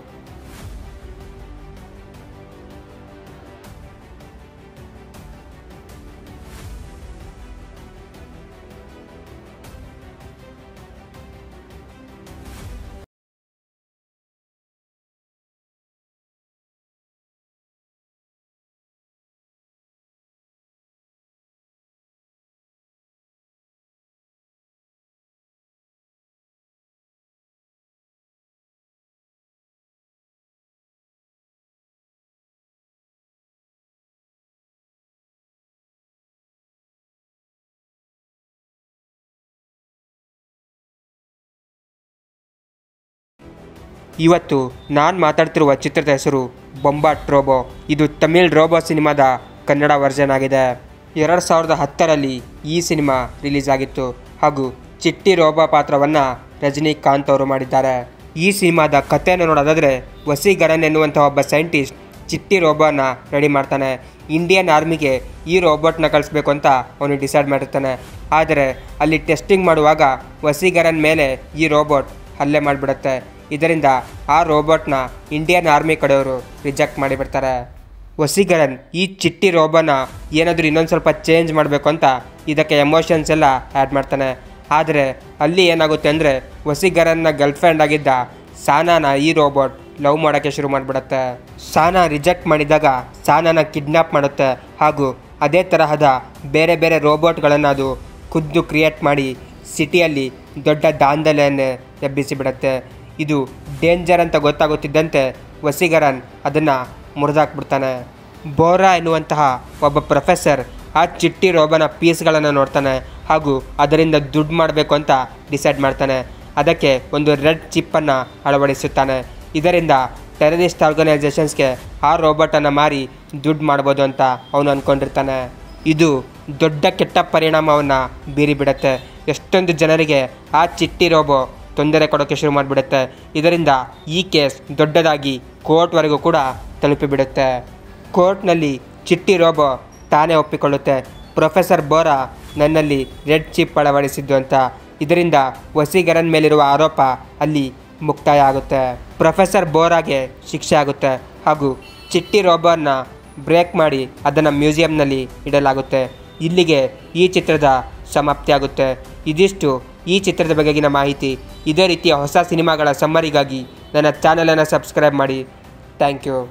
ಇವತ್ತು ನಾನು ಮಾತಾಡ್ತಿರುವ ಚಿತ್ರದ ಹೆಸರು ಬೊಂಬಾಟ್ ರೋಬೋ. ಇದು ತಮಿಳ್ ರೋಬೋ ಸಿನಿಮಾದ ಕನ್ನಡ ವರ್ಷನ್ ಆಗಿದೆ. ಎರಡು ಸಾವಿರದ ಹತ್ತರಲ್ಲಿ ಈ ಸಿನಿಮಾ ರಿಲೀಸ್ ಆಗಿತ್ತು ಹಾಗೂ ಚಿಟ್ಟಿ ರೋಬೋ ಪಾತ್ರವನ್ನು ರಜನಿಕಾಂತ್ ಅವರು ಮಾಡಿದ್ದಾರೆ. ಈ ಸಿನಿಮಾದ ಕಥೆಯನ್ನು ನೋಡೋದಾದರೆ, ವಸೀಕರನ್ ಎನ್ನುವಂಥ ಒಬ್ಬ ಸೈಂಟಿಸ್ಟ್ ಚಿಟ್ಟಿ ರೋಬೋನ ರೆಡಿ ಮಾಡ್ತಾನೆ. ಇಂಡಿಯನ್ ಆರ್ಮಿಗೆ ಈ ರೋಬೋಟ್ನ ಕಳಿಸ್ಬೇಕು ಅಂತ ಅವನು ಡಿಸೈಡ್ ಮಾಡಿರ್ತಾನೆ. ಆದರೆ ಅಲ್ಲಿ ಟೆಸ್ಟಿಂಗ್ ಮಾಡುವಾಗ ವಸೀಕರನ್ ಮೇಲೆ ಈ ರೋಬೋಟ್ ಹಲ್ಲೆ ಮಾಡಿಬಿಡುತ್ತೆ. ಇದರಿಂದ ಆ ರೋಬೋಟ್ನ ಇಂಡಿಯನ್ ಆರ್ಮಿ ಕಡೆಯವರು ರಿಜೆಕ್ಟ್ ಮಾಡಿಬಿಡ್ತಾರೆ. ವಸೀಕರನ್ ಈ ಚಿಟ್ಟಿ ರೋಬೋನ ಏನಾದರೂ ಇನ್ನೊಂದು ಸ್ವಲ್ಪ ಚೇಂಜ್ ಮಾಡಬೇಕು ಅಂತ ಇದಕ್ಕೆ ಎಮೋಷನ್ಸ್ ಎಲ್ಲ ಆ್ಯಡ್ ಮಾಡ್ತಾನೆ. ಆದರೆ ಅಲ್ಲಿ ಏನಾಗುತ್ತೆ ಅಂದರೆ, ವಸೀಕರನ್ನ ಗರ್ಲ್ಫ್ರೆಂಡ್ ಆಗಿದ್ದ ಸಾನಾನ ಈ ರೋಬೋಟ್ ಲವ್ ಮಾಡೋಕ್ಕೆ ಶುರು ಮಾಡಿಬಿಡುತ್ತೆ. ಸಾನಾ ರಿಜೆಕ್ಟ್ ಮಾಡಿದಾಗ ಸಾನಾನ ಕಿಡ್ನ್ಯಾಪ್ ಮಾಡುತ್ತೆ ಹಾಗೂ ಅದೇ ತರಹದ ಬೇರೆ ಬೇರೆ ರೋಬೋಟ್ಗಳನ್ನು ಅದು ಖುದ್ದು ಕ್ರಿಯೇಟ್ ಮಾಡಿ ಸಿಟಿಯಲ್ಲಿ ದೊಡ್ಡ ದಾಂಧಲೆಯನ್ನು ಎಬ್ಬಿಸಿಬಿಡುತ್ತೆ. ಇದು ಡೇಂಜರ್ ಅಂತ ಗೊತ್ತಾಗುತ್ತಿದ್ದಂತೆ ವಸೀಕರನ್ ಅದನ್ನು ಮುರಿದಾಕ್ಬಿಡ್ತಾನೆ. ಬೋರಾ ಎನ್ನುವಂತಹ ಒಬ್ಬ ಪ್ರೊಫೆಸರ್ ಆ ಚಿಟ್ಟಿ ರೋಬೋನ ಪೀಸ್ಗಳನ್ನು ನೋಡ್ತಾನೆ ಹಾಗೂ ಅದರಿಂದ ದುಡ್ಡು ಮಾಡಬೇಕು ಅಂತ ಡಿಸೈಡ್ ಮಾಡ್ತಾನೆ. ಅದಕ್ಕೆ ಒಂದು ರೆಡ್ ಚಿಪ್ಪನ್ನು ಅಳವಡಿಸುತ್ತಾನೆ. ಇದರಿಂದ ಟೆರರಿಸ್ಟ್ ಆರ್ಗನೈಸೇಷನ್ಸ್ಗೆ ಆ ರೋಬೋಟನ್ನು ಮಾರಿ ದುಡ್ಡು ಮಾಡ್ಬೋದು ಅಂತ ಅವನು ಅಂದ್ಕೊಂಡಿರ್ತಾನೆ. ಇದು ದೊಡ್ಡ ಕೆಟ್ಟ ಪರಿಣಾಮವನ್ನು ಬೀರಿಬಿಡುತ್ತೆ. ಎಷ್ಟೊಂದು ಜನರಿಗೆ ಆ ಚಿಟ್ಟಿ ರೋಬೋ ತೊಂದರೆ ಕೊಡೋಕ್ಕೆ ಶುರು ಮಾಡಿಬಿಡುತ್ತೆ. ಇದರಿಂದ ಈ ಕೇಸ್ ದೊಡ್ಡದಾಗಿ ಕೋರ್ಟ್ವರೆಗೂ ಕೂಡ ತಲುಪಿಬಿಡುತ್ತೆ. ಕೋರ್ಟ್ನಲ್ಲಿ ಚಿಟ್ಟಿ ರೋಬೋ ತಾನೇ ಒಪ್ಪಿಕೊಳ್ಳುತ್ತೆ, ಪ್ರೊಫೆಸರ್ ಬೋರಾ ನನ್ನಲ್ಲಿ ರೆಡ್ ಚಿಪ್ ಅಳವಡಿಸಿದ್ದು ಅಂತ. ಇದರಿಂದ ವಸೀಕರನ್ ಮೇಲಿರುವ ಆರೋಪ ಅಲ್ಲಿ ಮುಕ್ತಾಯ ಆಗುತ್ತೆ. ಪ್ರೊಫೆಸರ್ ಬೋರಾಗೆ ಶಿಕ್ಷೆ ಆಗುತ್ತೆ ಹಾಗೂ ಚಿಟ್ಟಿ ರೋಬೋನ ಬ್ರೇಕ್ ಮಾಡಿ ಅದನ್ನು ಮ್ಯೂಸಿಯಂನಲ್ಲಿ ಇಡಲಾಗುತ್ತೆ. ಇಲ್ಲಿಗೆ ಈ ಚಿತ್ರದ ಸಮಾಪ್ತಿ ಆಗುತ್ತೆ. ಇದಿಷ್ಟು ಈ ಚಿತ್ರದ ಬಗೆಗಿನ ಮಾಹಿತಿ. ಇದೇ ರೀತಿಯ ಹೊಸ ಸಿನಿಮಾಗಳ ಸಮ್ಮರಿಗಾಗಿ ನನ್ನ ಚಾನಲನ್ನು ಸಬ್ಸ್ಕ್ರೈಬ್ ಮಾಡಿ. Thank you.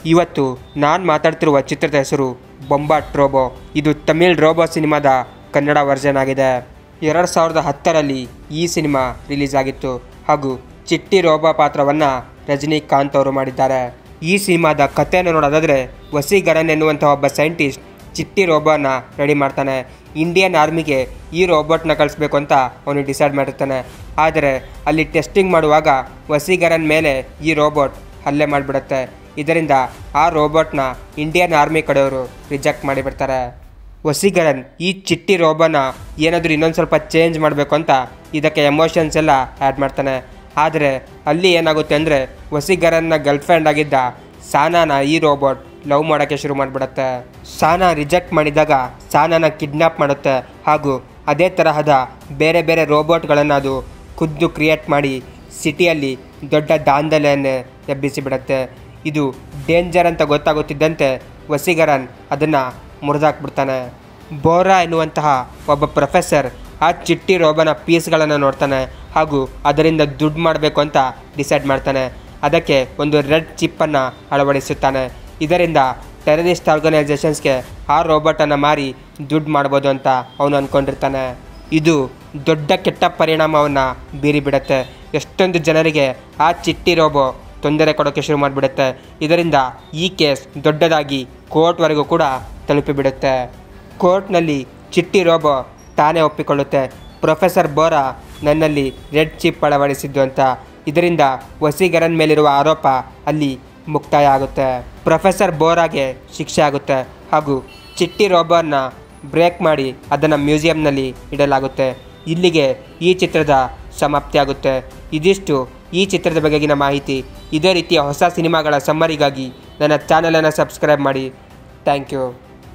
ಇವತ್ತು ನಾನು ಮಾತಾಡ್ತಿರುವ ಚಿತ್ರದ ಹೆಸರು ಬೊಂಬಾಟ್ ರೋಬೋ. ಇದು ತಮಿಳ್ ರೋಬೋ ಸಿನಿಮಾದ ಕನ್ನಡ ವರ್ಷನ್ ಆಗಿದೆ. ಎರಡು ಸಾವಿರದ ಹತ್ತರಲ್ಲಿ ಈ ಸಿನಿಮಾ ರಿಲೀಸ್ ಆಗಿತ್ತು ಹಾಗೂ ಚಿಟ್ಟಿ ರೋಬೋ ಪಾತ್ರವನ್ನು ರಜನಿಕಾಂತ್ ಅವರು ಮಾಡಿದ್ದಾರೆ. ಈ ಸಿನಿಮಾದ ಕಥೆಯನ್ನು ನೋಡೋದಾದರೆ, ವಸೀಕರನ್ ಎನ್ನುವಂಥ ಒಬ್ಬ ಸೈಂಟಿಸ್ಟ್ ಚಿಟ್ಟಿ ರೋಬೋನ ರೆಡಿ ಮಾಡ್ತಾನೆ. ಇಂಡಿಯನ್ ಆರ್ಮಿಗೆ ಈ ರೋಬೋಟ್ನ ಕಳಿಸ್ಬೇಕು ಅಂತ ಅವನು ಡಿಸೈಡ್ ಮಾಡಿರ್ತಾನೆ. ಆದರೆ ಅಲ್ಲಿ ಟೆಸ್ಟಿಂಗ್ ಮಾಡುವಾಗ ವಸೀಕರನ್ ಮೇಲೆ ಈ ರೋಬೋಟ್ ಹಲ್ಲೆ ಮಾಡಿಬಿಡುತ್ತೆ. ಇದರಿಂದ ಆ ರೋಬೋಟ್ನ ಇಂಡಿಯನ್ ಆರ್ಮಿ ಕಡೆಯವರು ರಿಜೆಕ್ಟ್ ಮಾಡಿಬಿಡ್ತಾರೆ. ವಸೀಕರನ್ ಈ ಚಿಟ್ಟಿ ರೋಬೋನ ಏನಾದರೂ ಇನ್ನೊಂದು ಸ್ವಲ್ಪ ಚೇಂಜ್ ಮಾಡಬೇಕು ಅಂತ ಇದಕ್ಕೆ ಎಮೋಷನ್ಸ್ ಎಲ್ಲ ಆ್ಯಡ್ ಮಾಡ್ತಾನೆ. ಆದರೆ ಅಲ್ಲಿ ಏನಾಗುತ್ತೆ ಅಂದರೆ, ವಸೀಕರನ್ನ ಗರ್ಲ್ಫ್ರೆಂಡ್ ಆಗಿದ್ದ ಸಾನಾನ ಈ ರೋಬೋಟ್ ಲವ್ ಮಾಡೋಕ್ಕೆ ಶುರು ಮಾಡಿಬಿಡುತ್ತೆ. ಸಾನಾ ರಿಜೆಕ್ಟ್ ಮಾಡಿದಾಗ ಸಾನಾನ ಕಿಡ್ನ್ಯಾಪ್ ಮಾಡುತ್ತೆ ಹಾಗೂ ಅದೇ ತರಹದ ಬೇರೆ ಬೇರೆ ರೋಬೋಟ್ಗಳನ್ನು ಅದು ಖುದ್ದು ಕ್ರಿಯೇಟ್ ಮಾಡಿ ಸಿಟಿಯಲ್ಲಿ ದೊಡ್ಡ ದಾಂಧಲೆಯನ್ನು ಎಬ್ಬಿಸಿಬಿಡುತ್ತೆ. ಇದು ಡೇಂಜರ್ ಅಂತ ಗೊತ್ತಾಗುತ್ತಿದ್ದಂತೆ ವಸೀಕರನ್ ಅದನ್ನು ಮುರಿದಾಕ್ಬಿಡ್ತಾನೆ. ಬೋರಾ ಎನ್ನುವಂತಹ ಒಬ್ಬ ಪ್ರೊಫೆಸರ್ ಆ ಚಿಟ್ಟಿ ರೋಬೋನ ಪೀಸ್ಗಳನ್ನು ನೋಡ್ತಾನೆ ಹಾಗೂ ಅದರಿಂದ ದುಡ್ಡು ಮಾಡಬೇಕು ಅಂತ ಡಿಸೈಡ್ ಮಾಡ್ತಾನೆ. ಅದಕ್ಕೆ ಒಂದು ರೆಡ್ ಚಿಪ್ಪನ್ನು ಅಳವಡಿಸುತ್ತಾನೆ. ಇದರಿಂದ ಟೆರರಿಸ್ಟ್ ಆರ್ಗನೈಸೇಷನ್ಸ್ಗೆ ಆ ರೋಬೋಟನ್ನು ಮಾರಿ ದುಡ್ಡು ಮಾಡ್ಬೋದು ಅಂತ ಅವನು ಅಂದ್ಕೊಂಡಿರ್ತಾನೆ. ಇದು ದೊಡ್ಡ ಕೆಟ್ಟ ಪರಿಣಾಮವನ್ನು ಬೀರಿಬಿಡುತ್ತೆ. ಎಷ್ಟೊಂದು ಜನರಿಗೆ ಆ ಚಿಟ್ಟಿ ರೋಬೋ ತೊಂದರೆ ಕೊಡೋಕ್ಕೆ ಶುರು ಮಾಡಿಬಿಡುತ್ತೆ. ಇದರಿಂದ ಈ ಕೇಸ್ ದೊಡ್ಡದಾಗಿ ಕೋರ್ಟ್ವರೆಗೂ ಕೂಡ ತಲುಪಿಬಿಡುತ್ತೆ. ಕೋರ್ಟ್ನಲ್ಲಿ ಚಿಟ್ಟಿ ರೋಬೋ ತಾನೇ ಒಪ್ಪಿಕೊಳ್ಳುತ್ತೆ, ಪ್ರೊಫೆಸರ್ ಬೋರಾ ನನ್ನಲ್ಲಿ ರೆಡ್ ಚಿಪ್ ಅಳವಡಿಸಿದ್ದು ಅಂತ. ಇದರಿಂದ ವಸೀಕರನ್ ಮೇಲಿರುವ ಆರೋಪ ಅಲ್ಲಿ ಮುಕ್ತಾಯ ಆಗುತ್ತೆ. ಪ್ರೊಫೆಸರ್ ಬೋರಾಗೆ ಶಿಕ್ಷೆ ಆಗುತ್ತೆ ಹಾಗೂ ಚಿಟ್ಟಿ ರೋಬೋನ ಬ್ರೇಕ್ ಮಾಡಿ ಅದನ್ನು ಮ್ಯೂಸಿಯಂನಲ್ಲಿ ಇಡಲಾಗುತ್ತೆ. ಇಲ್ಲಿಗೆ ಈ ಚಿತ್ರದ ಸಮಾಪ್ತಿಯಾಗುತ್ತೆ. ಇದಿಷ್ಟು ಈ ಚಿತ್ರದ ಬಗೆಗಿನ ಮಾಹಿತಿ. ಇದೇ ರೀತಿಯ ಹೊಸ ಸಿನಿಮಾಗಳ ಸಮ್ಮರಿಗಾಗಿ ನನ್ನ ಚಾನಲನ್ನು ಸಬ್ಸ್ಕ್ರೈಬ್ ಮಾಡಿ. Thank you.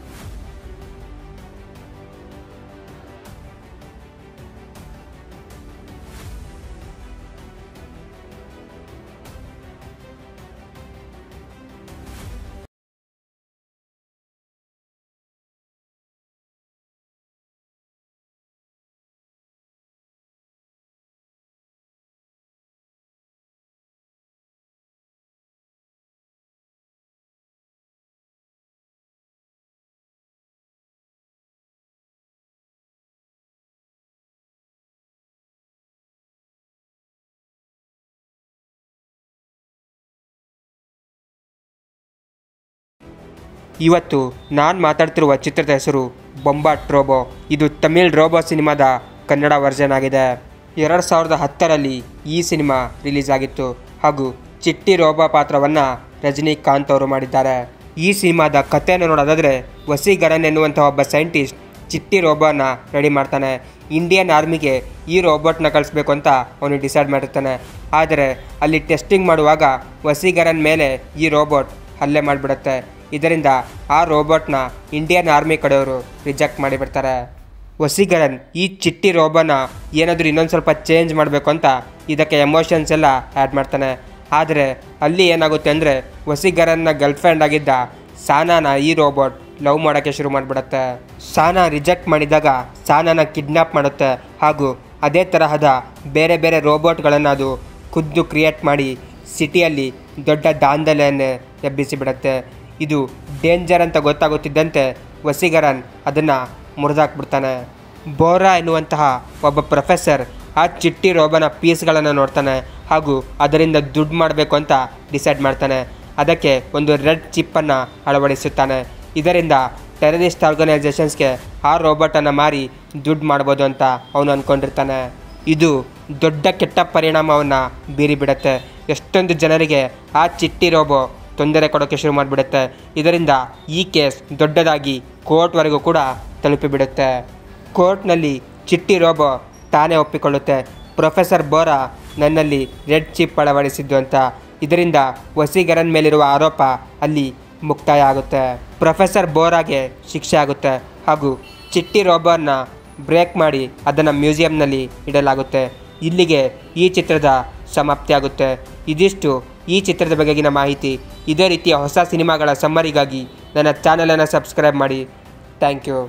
ಇವತ್ತು ನಾನು ಮಾತಾಡ್ತಿರುವ ಚಿತ್ರದ ಹೆಸರು ಬೊಂಬಾಟ್ ರೋಬೋ. ಇದು ತಮಿಳ್ ರೋಬೋ ಸಿನಿಮಾದ ಕನ್ನಡ ವರ್ಷನ್ ಆಗಿದೆ. ಎರಡು ಸಾವಿರದ ಹತ್ತರಲ್ಲಿ ಈ ಸಿನಿಮಾ ರಿಲೀಸ್ ಆಗಿತ್ತು ಹಾಗೂ ಚಿಟ್ಟಿ ರೋಬೋ ಪಾತ್ರವನ್ನು ರಜನಿಕಾಂತ್ ಅವರು ಮಾಡಿದ್ದಾರೆ. ಈ ಸಿನಿಮಾದ ಕಥೆಯನ್ನು ನೋಡೋದಾದರೆ, ವಸೀಕರನ್ ಎನ್ನುವಂಥ ಒಬ್ಬ ಸೈಂಟಿಸ್ಟ್ ಚಿಟ್ಟಿ ರೋಬೋನ ರೆಡಿ ಮಾಡ್ತಾನೆ. ಇಂಡಿಯನ್ ಆರ್ಮಿಗೆ ಈ ರೋಬೋಟ್ನ ಕಳಿಸ್ಬೇಕು ಅಂತ ಅವನು ಡಿಸೈಡ್ ಮಾಡಿರ್ತಾನೆ. ಆದರೆ ಅಲ್ಲಿ ಟೆಸ್ಟಿಂಗ್ ಮಾಡುವಾಗ ವಸೀಕರನ್ ಮೇಲೆ ಈ ರೋಬೋಟ್ ಹಲ್ಲೆ ಮಾಡಿಬಿಡುತ್ತೆ. ಇದರಿಂದ ಆ ರೋಬೋಟ್ನ ಇಂಡಿಯನ್ ಆರ್ಮಿ ಕಡೆಯವರು ರಿಜೆಕ್ಟ್ ಮಾಡಿಬಿಡ್ತಾರೆ. ವಸೀಕರನ್ ಈ ಚಿಟ್ಟಿ ರೋಬೋನ ಏನಾದರೂ ಇನ್ನೊಂದು ಸ್ವಲ್ಪ ಚೇಂಜ್ ಮಾಡಬೇಕು ಅಂತ ಇದಕ್ಕೆ ಎಮೋಷನ್ಸ್ ಎಲ್ಲ ಆ್ಯಡ್ ಮಾಡ್ತಾನೆ. ಆದರೆ ಅಲ್ಲಿ ಏನಾಗುತ್ತೆ ಅಂದರೆ, ವಸೀಕರನ್ನ ಗರ್ಲ್ಫ್ರೆಂಡ್ ಆಗಿದ್ದ ಸಾನಾನ ಈ ರೋಬೋಟ್ ಲವ್ ಮಾಡೋಕ್ಕೆ ಶುರು ಮಾಡಿಬಿಡುತ್ತೆ. ಸಾನಾ ರಿಜೆಕ್ಟ್ ಮಾಡಿದಾಗ ಸಾನಾನ ಕಿಡ್ನ್ಯಾಪ್ ಮಾಡುತ್ತೆ ಹಾಗೂ ಅದೇ ತರಹದ ಬೇರೆ ಬೇರೆ ರೋಬೋಟ್ಗಳನ್ನು ಅದು ಖುದ್ದು ಕ್ರಿಯೇಟ್ ಮಾಡಿ ಸಿಟಿಯಲ್ಲಿ ದೊಡ್ಡ ದಾಂಧಲೆಯನ್ನು ಎಬ್ಬಿಸಿಬಿಡುತ್ತೆ. ಇದು ಡೇಂಜರ್ ಅಂತ ಗೊತ್ತಾಗುತ್ತಿದ್ದಂತೆ ವಸೀಕರನ್ ಅದನ್ನು ಮುರಿದಾಕ್ಬಿಡ್ತಾನೆ. ಬೋರಾ ಎನ್ನುವಂತಹ ಒಬ್ಬ ಪ್ರೊಫೆಸರ್ ಆ ಚಿಟ್ಟಿ ರೋಬೋನ ಪೀಸ್ಗಳನ್ನು ನೋಡ್ತಾನೆ ಹಾಗೂ ಅದರಿಂದ ದುಡ್ಡು ಮಾಡಬೇಕು ಅಂತ ಡಿಸೈಡ್ ಮಾಡ್ತಾನೆ. ಅದಕ್ಕೆ ಒಂದು ರೆಡ್ ಚಿಪ್ಪನ್ನು ಅಳವಡಿಸುತ್ತಾನೆ. ಇದರಿಂದ ಟೆರರಿಸ್ಟ್ ಆರ್ಗನೈಸೇಷನ್ಸ್ಗೆ ಆ ರೋಬೋಟನ್ನು ಮಾರಿ ದುಡ್ಡು ಮಾಡ್ಬೋದು ಅಂತ ಅವನು ಅಂದ್ಕೊಂಡಿರ್ತಾನೆ. ಇದು ದೊಡ್ಡ ಕೆಟ್ಟ ಪರಿಣಾಮವನ್ನು ಬೀರಿಬಿಡುತ್ತೆ. ಎಷ್ಟೊಂದು ಜನರಿಗೆ ಆ ಚಿಟ್ಟಿ ರೋಬೋ ತೊಂದರೆ ಕೊಡೋಕ್ಕೆ ಶುರು ಮಾಡಿಬಿಡುತ್ತೆ. ಇದರಿಂದ ಈ ಕೇಸ್ ದೊಡ್ಡದಾಗಿ ಕೋರ್ಟ್ವರೆಗೂ ಕೂಡ ತಲುಪಿಬಿಡುತ್ತೆ. ಕೋರ್ಟ್ನಲ್ಲಿ ಚಿಟ್ಟಿ ರೋಬೋ ತಾನೇ ಒಪ್ಪಿಕೊಳ್ಳುತ್ತೆ, ಪ್ರೊಫೆಸರ್ ಬೋರಾ ನನ್ನಲ್ಲಿ ರೆಡ್ ಚಿಪ್ ಅಳವಡಿಸಿದ್ದು ಅಂತ. ಇದರಿಂದ ವಸೀಕರನ್ ಮೇಲಿರುವ ಆರೋಪ ಅಲ್ಲಿ ಮುಕ್ತಾಯ ಆಗುತ್ತೆ. ಪ್ರೊಫೆಸರ್ ಬೋರಾಗೆ ಶಿಕ್ಷೆ ಆಗುತ್ತೆ ಹಾಗೂ ಚಿಟ್ಟಿ ರೋಬೋನ ಬ್ರೇಕ್ ಮಾಡಿ ಅದನ್ನು ಮ್ಯೂಸಿಯಂನಲ್ಲಿ ಇಡಲಾಗುತ್ತೆ. ಇಲ್ಲಿಗೆ ಈ ಚಿತ್ರದ ಸಮಾಪ್ತಿಯಾಗುತ್ತೆ. ಇದಿಷ್ಟು ಈ ಚಿತ್ರದ ಬಗೆಗಿನ ಮಾಹಿತಿ. ಇದೇ ರೀತಿಯ ಹೊಸ ಸಿನಿಮಾಗಳ ಸಮ್ಮರಿಗಾಗಿ ನನ್ನ ಚಾನಲನ್ನು ಸಬ್ಸ್ಕ್ರೈಬ್ ಮಾಡಿ. Thank you.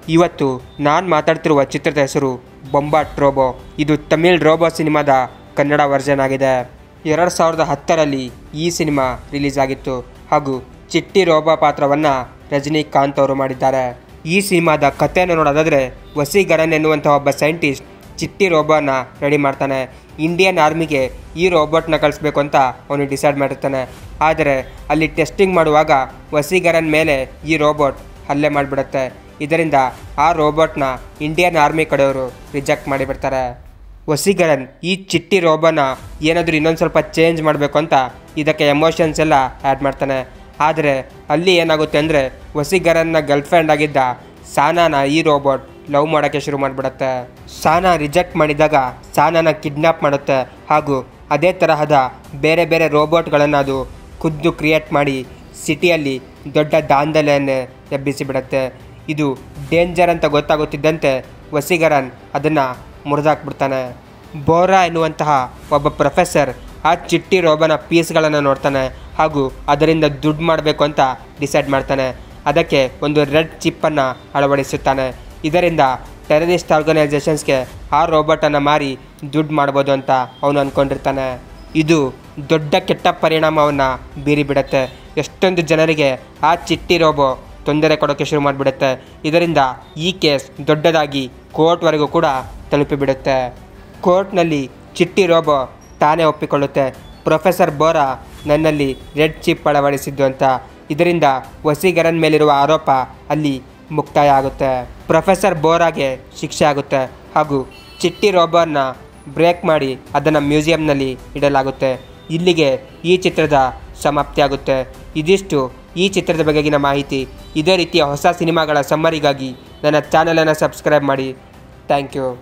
ಇವತ್ತು ನಾನು ಮಾತಾಡ್ತಿರುವ ಚಿತ್ರದ ಹೆಸರು ಬೊಂಬಾಟ್ ರೋಬೋ. ಇದು ತಮಿಳ್ ರೋಬೋ ಸಿನಿಮಾದ ಕನ್ನಡ ವರ್ಷನ್ ಆಗಿದೆ. ಎರಡು ಸಾವಿರದ ಹತ್ತರಲ್ಲಿ ಈ ಸಿನಿಮಾ ರಿಲೀಸ್ ಆಗಿತ್ತು ಹಾಗೂ ಚಿಟ್ಟಿ ರೋಬೋ ಪಾತ್ರವನ್ನು ರಜನಿಕಾಂತ್ ಅವರು ಮಾಡಿದ್ದಾರೆ. ಈ ಸಿನಿಮಾದ ಕಥೆಯನ್ನು ನೋಡೋದಾದರೆ, ವಸೀಕರನ್ ಎನ್ನುವಂಥ ಒಬ್ಬ ಸೈಂಟಿಸ್ಟ್ ಚಿಟ್ಟಿ ರೋಬೋನ ರೆಡಿ ಮಾಡ್ತಾನೆ. ಇಂಡಿಯನ್ ಆರ್ಮಿಗೆ ಈ ರೋಬೋಟ್ನ ಕಳಿಸ್ಬೇಕು ಅಂತ ಅವನು ಡಿಸೈಡ್ ಮಾಡಿರ್ತಾನೆ. ಆದರೆ ಅಲ್ಲಿ ಟೆಸ್ಟಿಂಗ್ ಮಾಡುವಾಗ ವಸೀಕರನ್ ಮೇಲೆ ಈ ರೋಬೋಟ್ ಹಲ್ಲೆ ಮಾಡಿಬಿಡುತ್ತೆ. ಇದರಿಂದ ಆ ರೋಬೋಟ್ನ ಇಂಡಿಯನ್ ಆರ್ಮಿ ಕಡೆಯವರು ರಿಜೆಕ್ಟ್ ಮಾಡಿಬಿಡ್ತಾರೆ. ವಸೀಕರನ್ ಈ ಚಿಟ್ಟಿ ರೋಬೋನ ಏನಾದರೂ ಇನ್ನೊಂದು ಸ್ವಲ್ಪ ಚೇಂಜ್ ಮಾಡಬೇಕು ಅಂತ ಇದಕ್ಕೆ ಎಮೋಷನ್ಸ್ ಎಲ್ಲ ಆ್ಯಡ್ ಮಾಡ್ತಾನೆ. ಆದರೆ ಅಲ್ಲಿ ಏನಾಗುತ್ತೆ ಅಂದರೆ, ವಸೀಕರನ್ನ ಗರ್ಲ್ಫ್ರೆಂಡ್ ಆಗಿದ್ದ ಸಾನಾನ ಈ ರೋಬೋಟ್ ಲವ್ ಮಾಡೋಕ್ಕೆ ಶುರು ಮಾಡಿಬಿಡುತ್ತೆ. ಸಾನಾ ರಿಜೆಕ್ಟ್ ಮಾಡಿದಾಗ ಸಾನಾನ ಕಿಡ್ನ್ಯಾಪ್ ಮಾಡುತ್ತೆ ಹಾಗೂ ಅದೇ ತರಹದ ಬೇರೆ ಬೇರೆ ರೋಬೋಟ್ಗಳನ್ನು ಅದು ಖುದ್ದು ಕ್ರಿಯೇಟ್ ಮಾಡಿ ಸಿಟಿಯಲ್ಲಿ ದೊಡ್ಡ ದಾಂಧಲೆಯನ್ನು ಎಬ್ಬಿಸಿಬಿಡುತ್ತೆ. ಇದು ಡೇಂಜರ್ ಅಂತ ಗೊತ್ತಾಗುತ್ತಿದ್ದಂತೆ ವಸೀಕರನ್ ಅದನ್ನು ಮುರಿದಾಕ್ಬಿಡ್ತಾನೆ. ಬೋರಾ ಎನ್ನುವಂತಹ ಒಬ್ಬ ಪ್ರೊಫೆಸರ್ ಆ ಚಿಟ್ಟಿ ರೋಬೋನ ಪೀಸ್ಗಳನ್ನು ನೋಡ್ತಾನೆ ಹಾಗೂ ಅದರಿಂದ ದುಡ್ಡು ಮಾಡಬೇಕು ಅಂತ ಡಿಸೈಡ್ ಮಾಡ್ತಾನೆ. ಅದಕ್ಕೆ ಒಂದು ರೆಡ್ ಚಿಪ್ಪನ್ನು ಅಳವಡಿಸುತ್ತಾನೆ. ಇದರಿಂದ ಟೆರರಿಸ್ಟ್ ಆರ್ಗನೈಸೇಷನ್ಸ್ಗೆ ಆ ರೋಬೋಟನ್ನು ಮಾರಿ ದುಡ್ಡು ಮಾಡ್ಬೋದು ಅಂತ ಅವನು ಅಂದ್ಕೊಂಡಿರ್ತಾನೆ. ಇದು ದೊಡ್ಡ ಕೆಟ್ಟ ಪರಿಣಾಮವನ್ನು ಬೀರಿಬಿಡುತ್ತೆ. ಎಷ್ಟೊಂದು ಜನರಿಗೆ ಆ ಚಿಟ್ಟಿ ರೋಬೋ ತೊಂದರೆ ಕೊಡೋಕ್ಕೆ ಶುರು ಮಾಡಿಬಿಡುತ್ತೆ. ಇದರಿಂದ ಈ ಕೇಸ್ ದೊಡ್ಡದಾಗಿ ಕೋರ್ಟ್ವರೆಗೂ ಕೂಡ ತಲುಪಿಬಿಡುತ್ತೆ. ಕೋರ್ಟ್ನಲ್ಲಿ ಚಿಟ್ಟಿ ರೋಬೋ ತಾನೇ ಒಪ್ಪಿಕೊಳ್ಳುತ್ತೆ, ಪ್ರೊಫೆಸರ್ ಬೋರಾ ನನ್ನಲ್ಲಿ ರೆಡ್ ಚಿಪ್ ಅಳವಡಿಸಿದ್ದು ಅಂತ. ಇದರಿಂದ ವಸೀಕರನ್ ಮೇಲಿರುವ ಆರೋಪ ಅಲ್ಲಿ ಮುಕ್ತಾಯ ಆಗುತ್ತೆ. ಪ್ರೊಫೆಸರ್ ಬೋರಾಗೆ ಶಿಕ್ಷೆ ಆಗುತ್ತೆ ಹಾಗೂ ಚಿಟ್ಟಿ ರೋಬೋನ ಬ್ರೇಕ್ ಮಾಡಿ ಅದನ್ನು ಮ್ಯೂಸಿಯಂನಲ್ಲಿ ಇಡಲಾಗುತ್ತೆ. ಇಲ್ಲಿಗೆ ಈ ಚಿತ್ರದ ಸಮಾಪ್ತಿಯಾಗುತ್ತೆ. ಇದಿಷ್ಟು ಈ ಚಿತ್ರದ ಬಗೆಗಿನ ಮಾಹಿತಿ. ಇದೇ ರೀತಿಯ ಹೊಸ ಸಿನಿಮಾಗಳ ಸಮ್ಮರಿಗಾಗಿ ನನ್ನ ಚಾನಲನ್ನು ಸಬ್ಸ್ಕ್ರೈಬ್ ಮಾಡಿ. Thank you.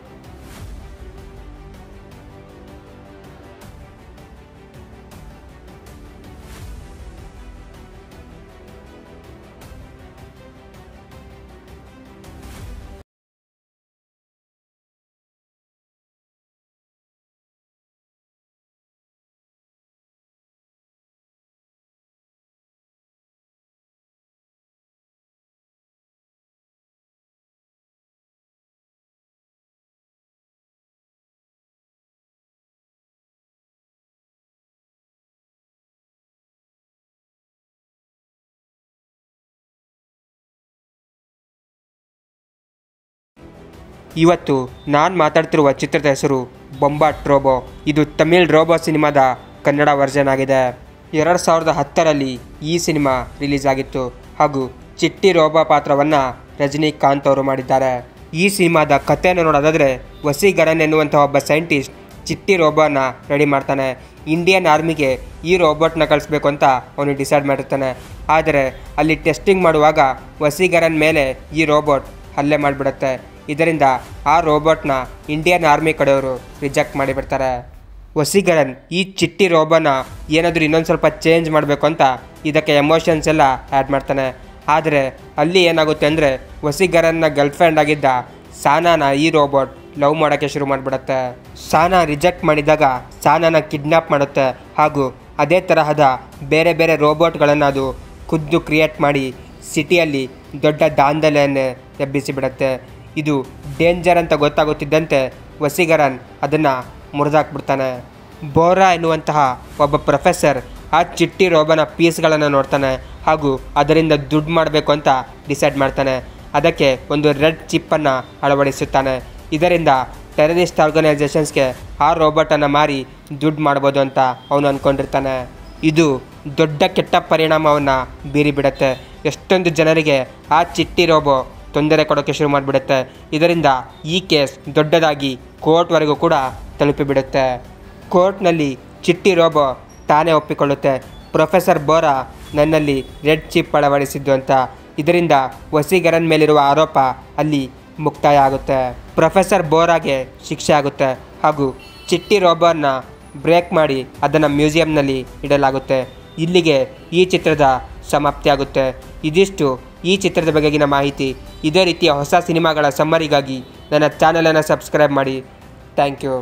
ಇವತ್ತು ನಾನು ಮಾತಾಡ್ತಿರುವ ಚಿತ್ರದ ಹೆಸರು ಬೊಂಬಾಟ್ ರೋಬೋ. ಇದು ತಮಿಳ್ ರೋಬೋ ಸಿನಿಮಾದ ಕನ್ನಡ ವರ್ಷನ್ ಆಗಿದೆ. ಎರಡು ಸಾವಿರದ ಹತ್ತರಲ್ಲಿ ಈ ಸಿನಿಮಾ ರಿಲೀಸ್ ಆಗಿತ್ತು ಹಾಗೂ ಚಿಟ್ಟಿ ರೋಬೋ ಪಾತ್ರವನ್ನು ರಜನಿಕಾಂತ್ ಅವರು ಮಾಡಿದ್ದಾರೆ. ಈ ಸಿನಿಮಾದ ಕಥೆಯನ್ನು ನೋಡೋದಾದರೆ, ವಸೀಕರನ್ ಎನ್ನುವಂಥ ಒಬ್ಬ ಸೈಂಟಿಸ್ಟ್ ಚಿಟ್ಟಿ ರೋಬೋನ ರೆಡಿ ಮಾಡ್ತಾನೆ. ಇಂಡಿಯನ್ ಆರ್ಮಿಗೆ ಈ ರೋಬೋಟ್ನ ಕಳಿಸ್ಬೇಕು ಅಂತ ಅವನು ಡಿಸೈಡ್ ಮಾಡಿರ್ತಾನೆ. ಆದರೆ ಅಲ್ಲಿ ಟೆಸ್ಟಿಂಗ್ ಮಾಡುವಾಗ ವಸೀಕರನ್ ಮೇಲೆ ಈ ರೋಬೋಟ್ ಹಲ್ಲೆ ಮಾಡಿಬಿಡುತ್ತೆ. ಇದರಿಂದ ಆ ರೋಬೋಟ್ನ ಇಂಡಿಯನ್ ಆರ್ಮಿ ಕಡೆಯವರು ರಿಜೆಕ್ಟ್ ಮಾಡಿಬಿಡ್ತಾರೆ. ವಸೀಕರನ್ ಈ ಚಿಟ್ಟಿ ರೋಬೋನ ಏನಾದರೂ ಇನ್ನೊಂದು ಸ್ವಲ್ಪ ಚೇಂಜ್ ಮಾಡಬೇಕು ಅಂತ ಇದಕ್ಕೆ ಎಮೋಷನ್ಸ್ ಎಲ್ಲ ಆ್ಯಡ್ ಮಾಡ್ತಾನೆ. ಆದರೆ ಅಲ್ಲಿ ಏನಾಗುತ್ತೆ ಅಂದರೆ, ವಸೀಕರನ್ನ ಗರ್ಲ್ಫ್ರೆಂಡ್ ಆಗಿದ್ದ ಸಾನಾನ ಈ ರೋಬೋಟ್ ಲವ್ ಮಾಡೋಕ್ಕೆ ಶುರು ಮಾಡಿಬಿಡುತ್ತೆ. ಸಾನಾ ರಿಜೆಕ್ಟ್ ಮಾಡಿದಾಗ ಸಾನಾನ ಕಿಡ್ನ್ಯಾಪ್ ಮಾಡುತ್ತೆ ಹಾಗೂ ಅದೇ ತರಹದ ಬೇರೆ ಬೇರೆ ರೋಬೋಟ್ಗಳನ್ನು ಅದು ಖುದ್ದು ಕ್ರಿಯೇಟ್ ಮಾಡಿ ಸಿಟಿಯಲ್ಲಿ ದೊಡ್ಡ ದಾಂಧಲೆಯನ್ನು ಎಬ್ಬಿಸಿಬಿಡುತ್ತೆ. ಇದು ಡೇಂಜರ್ ಅಂತ ಗೊತ್ತಾಗುತ್ತಿದ್ದಂತೆ ವಸೀಕರನ್ ಅದನ್ನು ಮುರಿದಾಕ್ಬಿಡ್ತಾನೆ. ಬೋರಾ ಎನ್ನುವಂತಹ ಒಬ್ಬ ಪ್ರೊಫೆಸರ್ ಆ ಚಿಟ್ಟಿ ರೋಬೋನ ಪೀಸ್ಗಳನ್ನು ನೋಡ್ತಾನೆ ಹಾಗೂ ಅದರಿಂದ ದುಡ್ಡು ಮಾಡಬೇಕು ಅಂತ ಡಿಸೈಡ್ ಮಾಡ್ತಾನೆ. ಅದಕ್ಕೆ ಒಂದು ರೆಡ್ ಚಿಪ್ಪನ್ನು ಅಳವಡಿಸುತ್ತಾನೆ. ಇದರಿಂದ ಟೆರರಿಸ್ಟ್ ಆರ್ಗನೈಸೇಷನ್ಸ್ಗೆ ಆ ರೋಬೋಟನ್ನು ಮಾರಿ ದುಡ್ಡು ಮಾಡ್ಬೋದು ಅಂತ ಅವನು ಅಂದ್ಕೊಂಡಿರ್ತಾನೆ. ಇದು ದೊಡ್ಡ ಕೆಟ್ಟ ಪರಿಣಾಮವನ್ನು ಬೀರಿಬಿಡುತ್ತೆ. ಎಷ್ಟೊಂದು ಜನರಿಗೆ ಆ ಚಿಟ್ಟಿ ರೋಬೋ ತೊಂದರೆ ಕೊಡೋಕ್ಕೆ ಶುರು ಮಾಡಿಬಿಡುತ್ತೆ. ಇದರಿಂದ ಈ ಕೇಸ್ ದೊಡ್ಡದಾಗಿ ಕೋರ್ಟ್ವರೆಗೂ ಕೂಡ ತಲುಪಿಬಿಡುತ್ತೆ. ಕೋರ್ಟ್ನಲ್ಲಿ ಚಿಟ್ಟಿ ರೋಬೋ ತಾನೇ ಒಪ್ಪಿಕೊಳ್ಳುತ್ತೆ, ಪ್ರೊಫೆಸರ್ ಬೋರಾ ನನ್ನಲ್ಲಿ ರೆಡ್ ಚಿಪ್ ಅಳವಡಿಸಿದ್ದು ಅಂತ. ಇದರಿಂದ ವಸೀಕರನ್ ಮೇಲಿರುವ ಆರೋಪ ಅಲ್ಲಿ ಮುಕ್ತಾಯ ಆಗುತ್ತೆ. ಪ್ರೊಫೆಸರ್ ಬೋರಾಗೆ ಶಿಕ್ಷೆ ಆಗುತ್ತೆ ಹಾಗೂ ಚಿಟ್ಟಿ ರೋಬೋನ ಬ್ರೇಕ್ ಮಾಡಿ ಅದನ್ನು ಮ್ಯೂಸಿಯಂನಲ್ಲಿ ಇಡಲಾಗುತ್ತೆ. ಇಲ್ಲಿಗೆ ಈ ಚಿತ್ರದ ಸಮಾಪ್ತಿಯಾಗುತ್ತೆ. ಇದಿಷ್ಟು ಈ ಚಿತ್ರದ ಬಗೆಗಿನ ಮಾಹಿತಿ. ಇದೇ ರೀತಿಯ ಹೊಸ ಸಿನಿಮಾಗಳ ಸಮ್ಮರಿಗಾಗಿ ನನ್ನ ಚಾನಲನ್ನು ಸಬ್ಸ್ಕ್ರೈಬ್ ಮಾಡಿ. Thank you.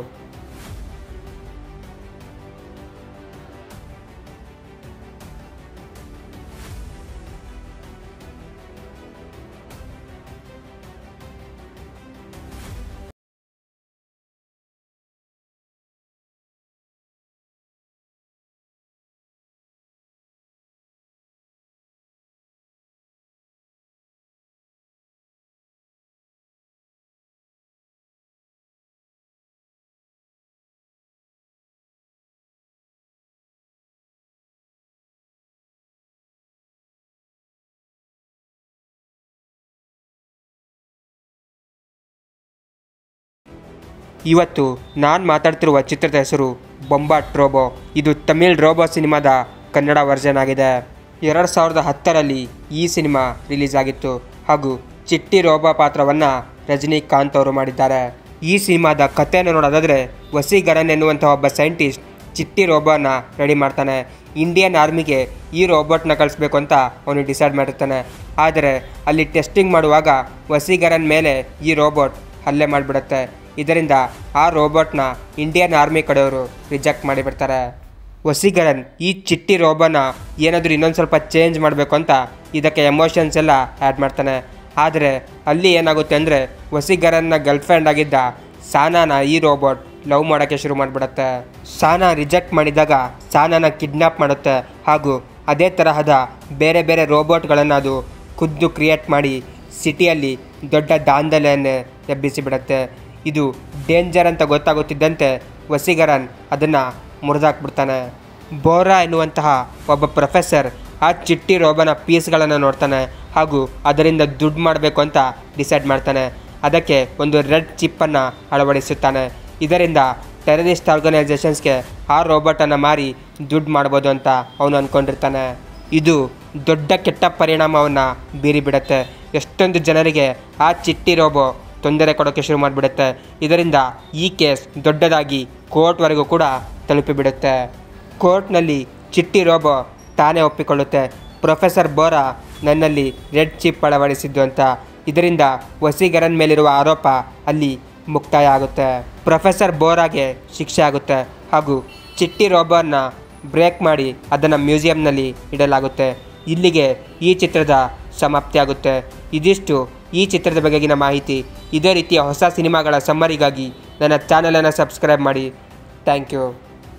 ಇವತ್ತು ನಾನು ಮಾತಾಡ್ತಿರುವ ಚಿತ್ರದ ಹೆಸರು ಬೊಂಬಾಟ್ ರೋಬೋ. ಇದು ತಮಿಳ್ ರೋಬೋ ಸಿನಿಮಾದ ಕನ್ನಡ ವರ್ಷನ್ ಆಗಿದೆ. ಎರಡು ಸಾವಿರದ ಹತ್ತರಲ್ಲಿ ಈ ಸಿನಿಮಾ ರಿಲೀಸ್ ಆಗಿತ್ತು ಹಾಗೂ ಚಿಟ್ಟಿ ರೋಬೋ ಪಾತ್ರವನ್ನು ರಜನಿಕಾಂತ್ ಅವರು ಮಾಡಿದ್ದಾರೆ. ಈ ಸಿನಿಮಾದ ಕಥೆಯನ್ನು ನೋಡೋದಾದರೆ, ವಸೀಕರನ್ ಎನ್ನುವಂಥ ಒಬ್ಬ ಸೈಂಟಿಸ್ಟ್ ಚಿಟ್ಟಿ ರೋಬೋನ ರೆಡಿ ಮಾಡ್ತಾನೆ. ಇಂಡಿಯನ್ ಆರ್ಮಿಗೆ ಈ ರೋಬೋಟ್ನ ಕಳಿಸ್ಬೇಕು ಅಂತ ಅವನು ಡಿಸೈಡ್ ಮಾಡಿರ್ತಾನೆ. ಆದರೆ ಅಲ್ಲಿ ಟೆಸ್ಟಿಂಗ್ ಮಾಡುವಾಗ ವಸೀಕರನ್ ಮೇಲೆ ಈ ರೋಬೋಟ್ ಹಲ್ಲೆ ಮಾಡಿಬಿಡುತ್ತೆ. ಇದರಿಂದ ಆ ರೋಬೋಟ್ನ ಇಂಡಿಯನ್ ಆರ್ಮಿ ಕಡೆಯವರು ರಿಜೆಕ್ಟ್ ಮಾಡಿಬಿಡ್ತಾರೆ. ವಸೀಕರನ್ ಈ ಚಿಟ್ಟಿ ರೋಬೋನ ಏನಾದರೂ ಇನ್ನೊಂದು ಸ್ವಲ್ಪ ಚೇಂಜ್ ಮಾಡಬೇಕು ಅಂತ ಇದಕ್ಕೆ ಎಮೋಷನ್ಸ್ ಎಲ್ಲ ಆ್ಯಡ್ ಮಾಡ್ತಾನೆ. ಆದರೆ ಅಲ್ಲಿ ಏನಾಗುತ್ತೆ ಅಂದರೆ, ವಸೀಕರನ್ನ ಗರ್ಲ್ಫ್ರೆಂಡ್ ಆಗಿದ್ದ ಸಾನಾನ ಈ ರೋಬೋಟ್ ಲವ್ ಮಾಡೋಕ್ಕೆ ಶುರು ಮಾಡಿಬಿಡುತ್ತೆ. ಸಾನಾ ರಿಜೆಕ್ಟ್ ಮಾಡಿದಾಗ ಸಾನಾನ ಕಿಡ್ನ್ಯಾಪ್ ಮಾಡುತ್ತೆ ಹಾಗೂ ಅದೇ ತರಹದ ಬೇರೆ ಬೇರೆ ರೋಬೋಟ್ಗಳನ್ನು ಅದು ಖುದ್ದು ಕ್ರಿಯೇಟ್ ಮಾಡಿ ಸಿಟಿಯಲ್ಲಿ ದೊಡ್ಡ ದಾಂಧಲೆಯನ್ನು ಎಬ್ಬಿಸಿಬಿಡುತ್ತೆ. ಇದು ಡೇಂಜರ್ ಅಂತ ಗೊತ್ತಾಗುತ್ತಿದ್ದಂತೆ ವಸೀಕರನ್ ಅದನ್ನು ಮುರಿದಾಕ್ಬಿಡ್ತಾನೆ. ಬೋರಾ ಎನ್ನುವಂತಹ ಒಬ್ಬ ಪ್ರೊಫೆಸರ್ ಆ ಚಿಟ್ಟಿ ರೋಬೋನ ಪೀಸ್ಗಳನ್ನು ನೋಡ್ತಾನೆ ಹಾಗೂ ಅದರಿಂದ ದುಡ್ಡು ಮಾಡಬೇಕು ಅಂತ ಡಿಸೈಡ್ ಮಾಡ್ತಾನೆ. ಅದಕ್ಕೆ ಒಂದು ರೆಡ್ ಚಿಪ್ಪನ್ನು ಅಳವಡಿಸುತ್ತಾನೆ. ಇದರಿಂದ ಟೆರರಿಸ್ಟ್ ಆರ್ಗನೈಸೇಷನ್ಸ್ಗೆ ಆ ರೋಬೋಟನ್ನು ಮಾರಿ ದುಡ್ಡು ಮಾಡ್ಬೋದು ಅಂತ ಅವನು ಅಂದ್ಕೊಂಡಿರ್ತಾನೆ. ಇದು ದೊಡ್ಡ ಕೆಟ್ಟ ಪರಿಣಾಮವನ್ನು ಬೀರಿಬಿಡುತ್ತೆ. ಎಷ್ಟೊಂದು ಜನರಿಗೆ ಆ ಚಿಟ್ಟಿ ರೋಬೋ ತೊಂದರೆ ಕೊಡೋಕ್ಕೆ ಶುರು ಮಾಡಿಬಿಡುತ್ತೆ. ಇದರಿಂದ ಈ ಕೇಸ್ ದೊಡ್ಡದಾಗಿ ಕೋರ್ಟ್ವರೆಗೂ ಕೂಡ ತಲುಪಿಬಿಡುತ್ತೆ. ಕೋರ್ಟ್ನಲ್ಲಿ ಚಿಟ್ಟಿ ರೋಬೋ ತಾನೇ ಒಪ್ಪಿಕೊಳ್ಳುತ್ತೆ, ಪ್ರೊಫೆಸರ್ ಬೋರಾ ನನ್ನಲ್ಲಿ ರೆಡ್ ಚಿಪ್ ಅಳವಡಿಸಿದ್ದು ಅಂತ. ಇದರಿಂದ ವಸೀಕರನ್ ಮೇಲಿರುವ ಆರೋಪ ಅಲ್ಲಿ ಮುಕ್ತಾಯ ಆಗುತ್ತೆ. ಪ್ರೊಫೆಸರ್ ಬೋರಾಗೆ ಶಿಕ್ಷೆ ಆಗುತ್ತೆ ಹಾಗೂ ಚಿಟ್ಟಿ ರೋಬೋನ ಬ್ರೇಕ್ ಮಾಡಿ ಅದನ್ನು ಮ್ಯೂಸಿಯಂನಲ್ಲಿ ಇಡಲಾಗುತ್ತೆ. ಇಲ್ಲಿಗೆ ಈ ಚಿತ್ರದ ಸಮಾಪ್ತಿಯಾಗುತ್ತೆ. ಇದಿಷ್ಟು ಈ ಚಿತ್ರದ ಬಗೆಗಿನ ಮಾಹಿತಿ. ಇದೇ ರೀತಿಯ ಹೊಸ ಸಿನಿಮಾಗಳ ಸಮ್ಮರಿಗಾಗಿ ನನ್ನ ಚಾನಲನ್ನು ಸಬ್ಸ್ಕ್ರೈಬ್ ಮಾಡಿ. Thank you.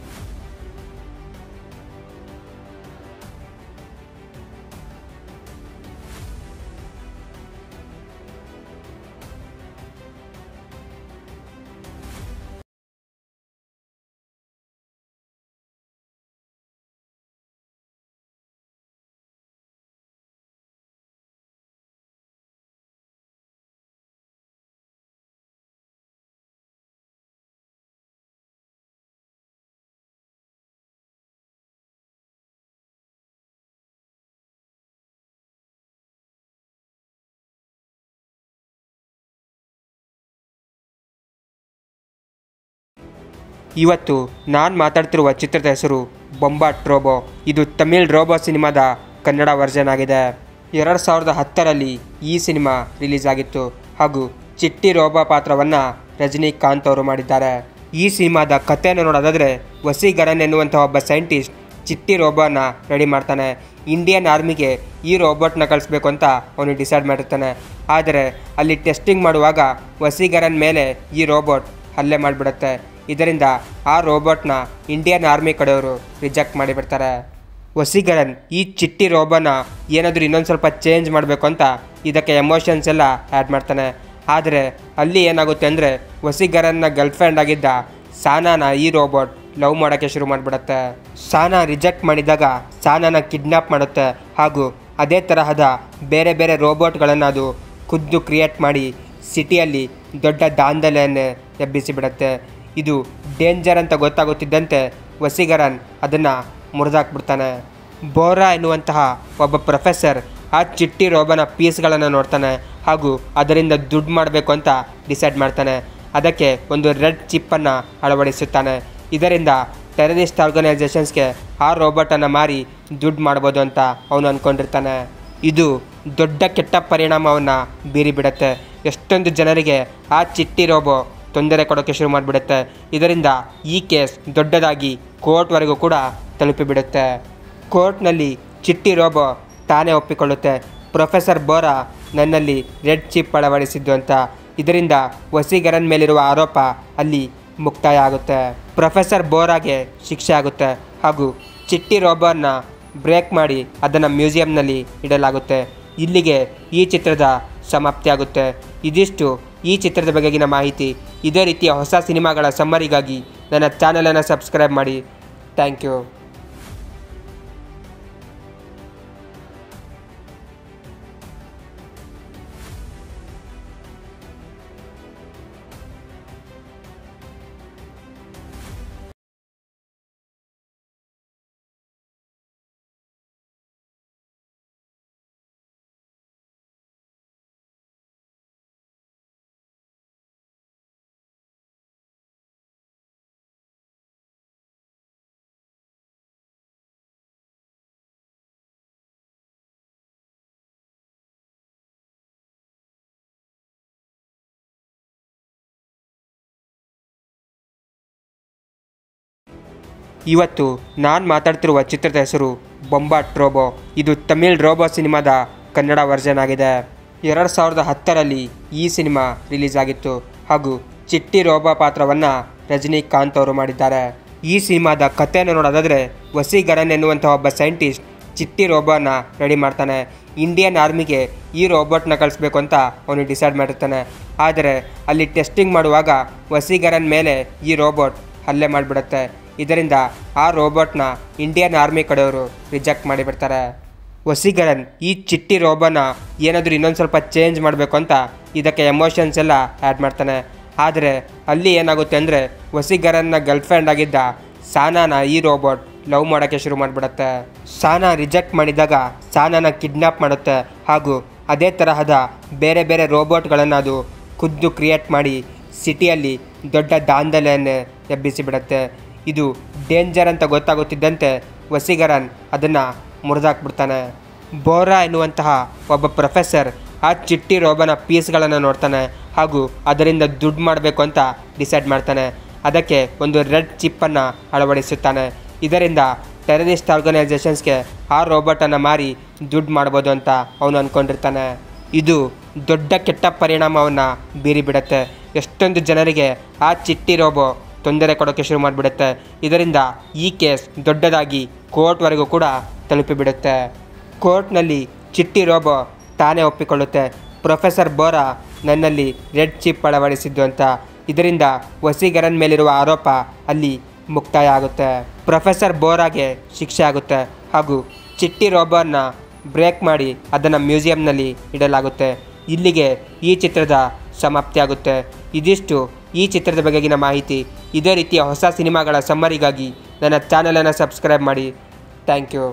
ಇವತ್ತು ನಾನು ಮಾತಾಡ್ತಿರುವ ಚಿತ್ರದ ಹೆಸರು ಬೊಂಬಾಟ್ ರೋಬೋ. ಇದು ತಮಿಳ್ ರೋಬೋ ಸಿನಿಮಾದ ಕನ್ನಡ ವರ್ಷನ್ ಆಗಿದೆ. ಎರಡು ಸಾವಿರದ ಹತ್ತರಲ್ಲಿ ಈ ಸಿನಿಮಾ ರಿಲೀಸ್ ಆಗಿತ್ತು ಹಾಗೂ ಚಿಟ್ಟಿ ರೋಬೋ ಪಾತ್ರವನ್ನು ರಜನಿಕಾಂತ್ ಅವರು ಮಾಡಿದ್ದಾರೆ. ಈ ಸಿನಿಮಾದ ಕಥೆಯನ್ನು ನೋಡೋದಾದರೆ, ವಸೀಕರನ್ ಎನ್ನುವಂಥ ಒಬ್ಬ ಸೈಂಟಿಸ್ಟ್ ಚಿಟ್ಟಿ ರೋಬೋನ ರೆಡಿ ಮಾಡ್ತಾನೆ. ಇಂಡಿಯನ್ ಆರ್ಮಿಗೆ ಈ ರೋಬೋಟ್ನ ಕಳಿಸ್ಬೇಕು ಅಂತ ಅವನು ಡಿಸೈಡ್ ಮಾಡಿರ್ತಾನೆ. ಆದರೆ ಅಲ್ಲಿ ಟೆಸ್ಟಿಂಗ್ ಮಾಡುವಾಗ ವಸೀಕರನ್ ಮೇಲೆ ಈ ರೋಬೋಟ್ ಹಲ್ಲೆ ಮಾಡಿಬಿಡುತ್ತೆ. ಇದರಿಂದ ಆ ರೋಬೋಟ್ನ ಇಂಡಿಯನ್ ಆರ್ಮಿ ಕಡೆಯವರು ರಿಜೆಕ್ಟ್ ಮಾಡಿಬಿಡ್ತಾರೆ. ವಸೀಕರನ್ ಈ ಚಿಟ್ಟಿ ರೋಬೋನ ಏನಾದರೂ ಇನ್ನೊಂದು ಸ್ವಲ್ಪ ಚೇಂಜ್ ಮಾಡಬೇಕು ಅಂತ ಇದಕ್ಕೆ ಎಮೋಷನ್ಸ್ ಎಲ್ಲ ಆ್ಯಡ್ ಮಾಡ್ತಾನೆ. ಆದರೆ ಅಲ್ಲಿ ಏನಾಗುತ್ತೆ ಅಂದರೆ, ವಸೀಕರನ್ನ ಗರ್ಲ್ಫ್ರೆಂಡ್ ಆಗಿದ್ದ ಸಾನಾನ ಈ ರೋಬೋಟ್ ಲವ್ ಮಾಡೋಕ್ಕೆ ಶುರು ಮಾಡಿಬಿಡುತ್ತೆ. ಸಾನಾ ರಿಜೆಕ್ಟ್ ಮಾಡಿದಾಗ ಸಾನಾನ ಕಿಡ್ನ್ಯಾಪ್ ಮಾಡುತ್ತೆ ಹಾಗೂ ಅದೇ ತರಹದ ಬೇರೆ ಬೇರೆ ರೋಬೋಟ್ಗಳನ್ನು ಅದು ಖುದ್ದು ಕ್ರಿಯೇಟ್ ಮಾಡಿ ಸಿಟಿಯಲ್ಲಿ ದೊಡ್ಡ ದಾಂಧಲೆಯನ್ನು ಎಬ್ಬಿಸಿಬಿಡುತ್ತೆ. ಇದು ಡೇಂಜರ್ ಅಂತ ಗೊತ್ತಾಗುತ್ತಿದ್ದಂತೆ ವಸೀಕರನ್ ಅದನ್ನು ಮುರಿದಾಕ್ಬಿಡ್ತಾನೆ. ಬೋರಾ ಎನ್ನುವಂತಹ ಒಬ್ಬ ಪ್ರೊಫೆಸರ್ ಆ ಚಿಟ್ಟಿ ರೋಬೋನ ಪೀಸ್ಗಳನ್ನು ನೋಡ್ತಾನೆ ಹಾಗೂ ಅದರಿಂದ ದುಡ್ಡು ಮಾಡಬೇಕು ಅಂತ ಡಿಸೈಡ್ ಮಾಡ್ತಾನೆ. ಅದಕ್ಕೆ ಒಂದು ರೆಡ್ ಚಿಪ್ಪನ್ನು ಅಳವಡಿಸುತ್ತಾನೆ. ಇದರಿಂದ ಟೆರರಿಸ್ಟ್ ಆರ್ಗನೈಸೇಷನ್ಸ್ಗೆ ಆ ರೋಬೋಟನ್ನು ಮಾರಿ ದುಡ್ಡು ಮಾಡ್ಬೋದು ಅಂತ ಅವನು ಅಂದ್ಕೊಂಡಿರ್ತಾನೆ. ಇದು ದೊಡ್ಡ ಕೆಟ್ಟ ಪರಿಣಾಮವನ್ನು ಬೀರಿಬಿಡುತ್ತೆ. ಎಷ್ಟೊಂದು ಜನರಿಗೆ ಆ ಚಿಟ್ಟಿ ರೋಬೋ ತೊಂದರೆ ಕೊಡೋಕ್ಕೆ ಶುರು ಮಾಡಿಬಿಡುತ್ತೆ. ಇದರಿಂದ ಈ ಕೇಸ್ ದೊಡ್ಡದಾಗಿ ಕೋರ್ಟ್ವರೆಗೂ ಕೂಡ ತಲುಪಿಬಿಡುತ್ತೆ. ಕೋರ್ಟ್ನಲ್ಲಿ ಚಿಟ್ಟಿ ರೋಬೋ ತಾನೇ ಒಪ್ಪಿಕೊಳ್ಳುತ್ತೆ, ಪ್ರೊಫೆಸರ್ ಬೋರಾ ನನ್ನಲ್ಲಿ ರೆಡ್ ಚಿಪ್ ಅಳವಡಿಸಿದ್ದು ಅಂತ. ಇದರಿಂದ ವಸೀಕರನ್ ಮೇಲಿರುವ ಆರೋಪ ಅಲ್ಲಿ ಮುಕ್ತಾಯ ಆಗುತ್ತೆ. ಪ್ರೊಫೆಸರ್ ಬೋರಾಗೆ ಶಿಕ್ಷೆ ಆಗುತ್ತೆ ಹಾಗೂ ಚಿಟ್ಟಿ ರೋಬೋನ ಬ್ರೇಕ್ ಮಾಡಿ ಅದನ್ನು ಮ್ಯೂಸಿಯಂನಲ್ಲಿ ಇಡಲಾಗುತ್ತೆ. ಇಲ್ಲಿಗೆ ಈ ಚಿತ್ರದ ಸಮಾಪ್ತಿಯಾಗುತ್ತೆ. ಇದಿಷ್ಟು ಈ ಚಿತ್ರದ ಬಗೆಗಿನ ಮಾಹಿತಿ. ಇದೇ ರೀತಿಯ ಹೊಸ ಸಿನಿಮಾಗಳ ಸಮ್ಮರಿಗಾಗಿ ನನ್ನ ಚಾನಲನ್ನು ಸಬ್ಸ್ಕ್ರೈಬ್ ಮಾಡಿ. Thank you. ಇವತ್ತು ನಾನು ಮಾತಾಡ್ತಿರುವ ಚಿತ್ರದ ಹೆಸರು ಬೊಂಬಾಟ್ ರೋಬೋ. ಇದು ತಮಿಳ್ ರೋಬೋ ಸಿನಿಮಾದ ಕನ್ನಡ ವರ್ಷನ್ ಆಗಿದೆ. ಎರಡು ಸಾವಿರದ ಹತ್ತರಲ್ಲಿ ಈ ಸಿನಿಮಾ ರಿಲೀಸ್ ಆಗಿತ್ತು ಹಾಗೂ ಚಿಟ್ಟಿ ರೋಬೋ ಪಾತ್ರವನ್ನು ರಜನಿಕಾಂತ್ ಅವರು ಮಾಡಿದ್ದಾರೆ. ಈ ಸಿನಿಮಾದ ಕಥೆಯನ್ನು ನೋಡೋದಾದರೆ, ವಸೀಕರನ್ ಎನ್ನುವಂಥ ಒಬ್ಬ ಸೈಂಟಿಸ್ಟ್ ಚಿಟ್ಟಿ ರೋಬೋನ ರೆಡಿ ಮಾಡ್ತಾನೆ. ಇಂಡಿಯನ್ ಆರ್ಮಿಗೆ ಈ ರೋಬೋಟ್ನ ಕಳಿಸ್ಬೇಕು ಅಂತ ಅವನು ಡಿಸೈಡ್ ಮಾಡಿರ್ತಾನೆ. ಆದರೆ ಅಲ್ಲಿ ಟೆಸ್ಟಿಂಗ್ ಮಾಡುವಾಗ ವಸೀಕರನ್ ಮೇಲೆ ಈ ರೋಬೋಟ್ ಹಲ್ಲೆ ಮಾಡಿಬಿಡುತ್ತೆ. ಇದರಿಂದ ಆ ರೋಬೋಟ್ನ ಇಂಡಿಯನ್ ಆರ್ಮಿ ಕಡೆಯವರು ರಿಜೆಕ್ಟ್ ಮಾಡಿಬಿಡ್ತಾರೆ. ವಸೀಕರನ್ ಈ ಚಿಟ್ಟಿ ರೋಬೋನ ಏನಾದರೂ ಇನ್ನೊಂದು ಸ್ವಲ್ಪ ಚೇಂಜ್ ಮಾಡಬೇಕು ಅಂತ ಇದಕ್ಕೆ ಎಮೋಷನ್ಸ್ ಎಲ್ಲ ಆ್ಯಡ್ ಮಾಡ್ತಾನೆ. ಆದರೆ ಅಲ್ಲಿ ಏನಾಗುತ್ತೆ ಅಂದರೆ, ವಸೀಕರನ್ನ ಗರ್ಲ್ಫ್ರೆಂಡ್ ಆಗಿದ್ದ ಸಾನಾನ ಈ ರೋಬೋಟ್ ಲವ್ ಮಾಡೋಕ್ಕೆ ಶುರು ಮಾಡಿಬಿಡುತ್ತೆ. ಸಾನಾ ರಿಜೆಕ್ಟ್ ಮಾಡಿದಾಗ ಸಾನಾನ ಕಿಡ್ನ್ಯಾಪ್ ಮಾಡುತ್ತೆ ಹಾಗೂ ಅದೇ ತರಹದ ಬೇರೆ ಬೇರೆ ರೋಬೋಟ್ಗಳನ್ನು ಅದು ಖುದ್ದು ಕ್ರಿಯೇಟ್ ಮಾಡಿ ಸಿಟಿಯಲ್ಲಿ ದೊಡ್ಡ ದಾಂಧಲೆಯನ್ನು ಎಬ್ಬಿಸಿಬಿಡುತ್ತೆ. ಇದು ಡೇಂಜರ್ ಅಂತ ಗೊತ್ತಾಗುತ್ತಿದ್ದಂತೆ ವಸೀಕರನ್ ಅದನ್ನು ಮುರಿದಾಕ್ಬಿಡ್ತಾನೆ. ಬೋರಾ ಎನ್ನುವಂತಹ ಒಬ್ಬ ಪ್ರೊಫೆಸರ್ ಆ ಚಿಟ್ಟಿ ರೋಬೋನ ಪೀಸ್ಗಳನ್ನು ನೋಡ್ತಾನೆ ಹಾಗೂ ಅದರಿಂದ ದುಡ್ಡು ಮಾಡಬೇಕು ಅಂತ ಡಿಸೈಡ್ ಮಾಡ್ತಾನೆ. ಅದಕ್ಕೆ ಒಂದು ರೆಡ್ ಚಿಪ್ಪನ್ನು ಅಳವಡಿಸುತ್ತಾನೆ. ಇದರಿಂದ ಟೆರರಿಸ್ಟ್ ಆರ್ಗನೈಸೇಷನ್ಸ್ಗೆ ಆ ರೋಬೋಟನ್ನು ಮಾರಿ ದುಡ್ಡು ಮಾಡ್ಬೋದು ಅಂತ ಅವನು ಅಂದ್ಕೊಂಡಿರ್ತಾನೆ. ಇದು ದೊಡ್ಡ ಕೆಟ್ಟ ಪರಿಣಾಮವನ್ನು ಬೀರಿಬಿಡುತ್ತೆ. ಎಷ್ಟೊಂದು ಜನರಿಗೆ ಆ ಚಿಟ್ಟಿ ರೋಬೋ ತೊಂದರೆ ಕೊಡೋಕ್ಕೆ ಶುರು ಮಾಡಿಬಿಡುತ್ತೆ. ಇದರಿಂದ ಈ ಕೇಸ್ ದೊಡ್ಡದಾಗಿ ಕೋರ್ಟ್ವರೆಗೂ ಕೂಡ ತಲುಪಿಬಿಡುತ್ತೆ. ಕೋರ್ಟ್ನಲ್ಲಿ ಚಿಟ್ಟಿ ರೋಬೋ ತಾನೇ ಒಪ್ಪಿಕೊಳ್ಳುತ್ತೆ, ಪ್ರೊಫೆಸರ್ ಬೋರಾ ನನ್ನಲ್ಲಿ ರೆಡ್ ಚಿಪ್ ಅಳವಡಿಸಿದ್ದು ಅಂತ. ಇದರಿಂದ ವಸೀಕರನ್ ಮೇಲಿರುವ ಆರೋಪ ಅಲ್ಲಿ ಮುಕ್ತಾಯ ಆಗುತ್ತೆ. ಪ್ರೊಫೆಸರ್ ಬೋರಾಗೆ ಶಿಕ್ಷೆ ಆಗುತ್ತೆ ಹಾಗೂ ಚಿಟ್ಟಿ ರೋಬೋನ ಬ್ರೇಕ್ ಮಾಡಿ ಅದನ್ನು ಮ್ಯೂಸಿಯಂನಲ್ಲಿ ಇಡಲಾಗುತ್ತೆ. ಇಲ್ಲಿಗೆ ಈ ಚಿತ್ರದ ಸಮಾಪ್ತಿಯಾಗುತ್ತೆ. ಇದಿಷ್ಟು ಈ ಚಿತ್ರದ ಬಗೆಗಿನ ಮಾಹಿತಿ. ಇದೇ ರೀತಿಯ ಹೊಸ ಸಿನಿಮಾಗಳ ಸಮ್ಮರಿಗಾಗಿ ನನ್ನ ಚಾನಲನ್ನು ಸಬ್ಸ್ಕ್ರೈಬ್ ಮಾಡಿ. Thank you.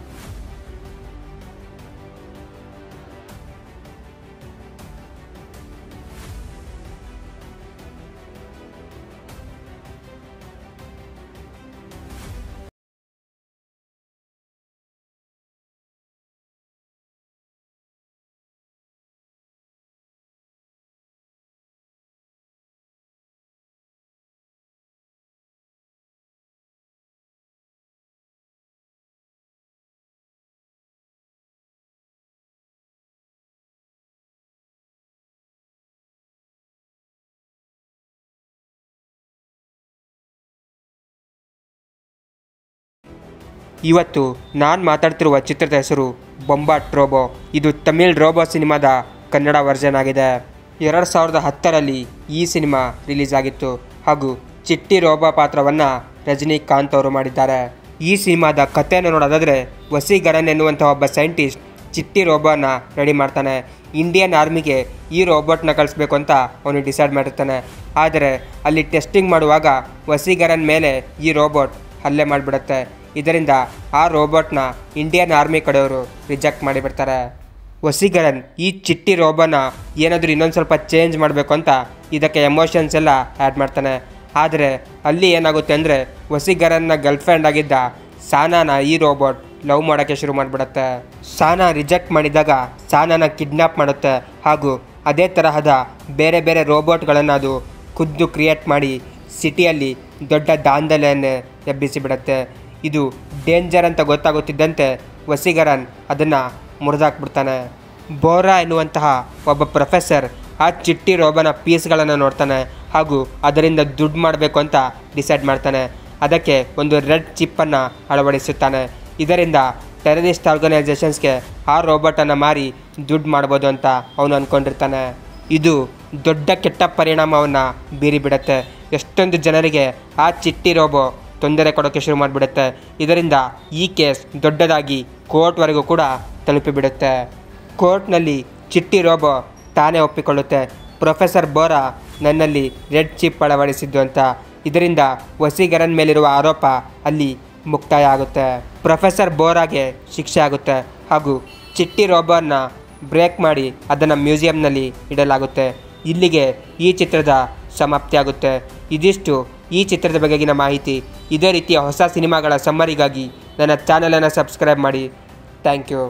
ಇವತ್ತು ನಾನು ಮಾತಾಡ್ತಿರುವ ಚಿತ್ರದ ಹೆಸರು ಬೊಂಬಾಟ್ ರೋಬೋ. ಇದು ತಮಿಳ್ ರೋಬೋ ಸಿನಿಮಾದ ಕನ್ನಡ ವರ್ಷನ್ ಆಗಿದೆ. ಎರಡು ಸಾವಿರದ ಹತ್ತರಲ್ಲಿ ಈ ಸಿನಿಮಾ ರಿಲೀಸ್ ಆಗಿತ್ತು ಹಾಗೂ ಚಿಟ್ಟಿ ರೋಬೋ ಪಾತ್ರವನ್ನು ರಜನಿಕಾಂತ್ ಅವರು ಮಾಡಿದ್ದಾರೆ. ಈ ಸಿನಿಮಾದ ಕಥೆಯನ್ನು ನೋಡೋದಾದರೆ, ವಸೀಕರನ್ ಎನ್ನುವಂಥ ಒಬ್ಬ ಸೈಂಟಿಸ್ಟ್ ಚಿಟ್ಟಿ ರೋಬೋನ ರೆಡಿ ಮಾಡ್ತಾನೆ. ಇಂಡಿಯನ್ ಆರ್ಮಿಗೆ ಈ ರೋಬೋಟ್ನ ಕಳಿಸ್ಬೇಕು ಅಂತ ಅವನು ಡಿಸೈಡ್ ಮಾಡಿರ್ತಾನೆ. ಆದರೆ ಅಲ್ಲಿ ಟೆಸ್ಟಿಂಗ್ ಮಾಡುವಾಗ ವಸೀಕರನ್ ಮೇಲೆ ಈ ರೋಬೋಟ್ ಹಲ್ಲೆ ಮಾಡಿಬಿಡುತ್ತೆ. ಇದರಿಂದ ಆ ರೋಬೋಟ್ನ ಇಂಡಿಯನ್ ಆರ್ಮಿ ಕಡೆಯವರು ರಿಜೆಕ್ಟ್ ಮಾಡಿಬಿಡ್ತಾರೆ. ವಸೀಕರನ್ ಈ ಚಿಟ್ಟಿ ರೋಬೋನ ಏನಾದರೂ ಇನ್ನೊಂದು ಸ್ವಲ್ಪ ಚೇಂಜ್ ಮಾಡಬೇಕು ಅಂತ ಇದಕ್ಕೆ ಎಮೋಷನ್ಸ್ ಎಲ್ಲ ಆ್ಯಡ್ ಮಾಡ್ತಾನೆ. ಆದರೆ ಅಲ್ಲಿ ಏನಾಗುತ್ತೆ ಅಂದರೆ, ವಸೀಕರನ್ನ ಗರ್ಲ್ಫ್ರೆಂಡ್ ಆಗಿದ್ದ ಸಾನಾನ ಈ ರೋಬೋಟ್ ಲವ್ ಮಾಡೋಕ್ಕೆ ಶುರು ಮಾಡಿಬಿಡುತ್ತೆ. ಸಾನಾ ರಿಜೆಕ್ಟ್ ಮಾಡಿದಾಗ ಸಾನಾನ ಕಿಡ್ನ್ಯಾಪ್ ಮಾಡುತ್ತೆ ಹಾಗೂ ಅದೇ ತರಹದ ಬೇರೆ ಬೇರೆ ರೋಬೋಟ್ಗಳನ್ನು ಅದು ಖುದ್ದು ಕ್ರಿಯೇಟ್ ಮಾಡಿ ಸಿಟಿಯಲ್ಲಿ ದೊಡ್ಡ ದಾಂಧಲೆಯನ್ನು ಎಬ್ಬಿಸಿಬಿಡುತ್ತೆ. ಇದು ಡೇಂಜರ್ ಅಂತ ಗೊತ್ತಾಗುತ್ತಿದ್ದಂತೆ ವಸೀಕರನ್ ಅದನ್ನು ಮುರಿದಾಕ್ಬಿಡ್ತಾನೆ. ಬೋರಾ ಎನ್ನುವಂತಹ ಒಬ್ಬ ಪ್ರೊಫೆಸರ್ ಆ ಚಿಟ್ಟಿ ರೋಬೋನ ಪೀಸ್ಗಳನ್ನು ನೋಡ್ತಾನೆ ಹಾಗೂ ಅದರಿಂದ ದುಡ್ಡು ಮಾಡಬೇಕು ಅಂತ ಡಿಸೈಡ್ ಮಾಡ್ತಾನೆ. ಅದಕ್ಕೆ ಒಂದು ರೆಡ್ ಚಿಪ್ಪನ್ನು ಅಳವಡಿಸುತ್ತಾನೆ. ಇದರಿಂದ ಟೆರರಿಸ್ಟ್ ಆರ್ಗನೈಸೇಷನ್ಸ್ಗೆ ಆ ರೋಬೋಟನ್ನು ಮಾರಿ ದುಡ್ಡು ಮಾಡ್ಬೋದು ಅಂತ ಅವನು ಅಂದ್ಕೊಂಡಿರ್ತಾನೆ. ಇದು ದೊಡ್ಡ ಕೆಟ್ಟ ಪರಿಣಾಮವನ್ನು ಬೀರಿಬಿಡುತ್ತೆ. ಎಷ್ಟೊಂದು ಜನರಿಗೆ ಆ ಚಿಟ್ಟಿ ರೋಬೋ ತೊಂದರೆ ಕೊಡೋಕ್ಕೆ ಶುರು ಮಾಡಿಬಿಡುತ್ತೆ. ಇದರಿಂದ ಈ ಕೇಸ್ ದೊಡ್ಡದಾಗಿ ಕೋರ್ಟ್ವರೆಗೂ ಕೂಡ ತಲುಪಿಬಿಡುತ್ತೆ. ಕೋರ್ಟ್ನಲ್ಲಿ ಚಿಟ್ಟಿ ರೋಬೋ ತಾನೇ ಒಪ್ಪಿಕೊಳ್ಳುತ್ತೆ, ಪ್ರೊಫೆಸರ್ ಬೋರಾ ನನ್ನಲ್ಲಿ ರೆಡ್ ಚಿಪ್ ಅಳವಡಿಸಿದ್ದು ಅಂತ. ಇದರಿಂದ ವಸೀಕರನ್ ಮೇಲಿರುವ ಆರೋಪ ಅಲ್ಲಿ ಮುಕ್ತಾಯ ಆಗುತ್ತೆ. ಪ್ರೊಫೆಸರ್ ಬೋರಾಗೆ ಶಿಕ್ಷೆ ಆಗುತ್ತೆ ಹಾಗೂ ಚಿಟ್ಟಿ ರೋಬೋನ ಬ್ರೇಕ್ ಮಾಡಿ ಅದನ್ನು ಮ್ಯೂಸಿಯಂನಲ್ಲಿ ಇಡಲಾಗುತ್ತೆ. ಇಲ್ಲಿಗೆ ಈ ಚಿತ್ರದ ಸಮಾಪ್ತಿಯಾಗುತ್ತೆ. ಇದಿಷ್ಟು ಈ ಚಿತ್ರದ ಬಗೆಗಿನ ಮಾಹಿತಿ. ಇದೇ ರೀತಿಯ ಹೊಸ ಸಿನಿಮಾಗಳ ಸಮ್ಮರಿಗಾಗಿ ನನ್ನ ಚಾನಲನ್ನು ಸಬ್ಸ್ಕ್ರೈಬ್ ಮಾಡಿ. Thank you.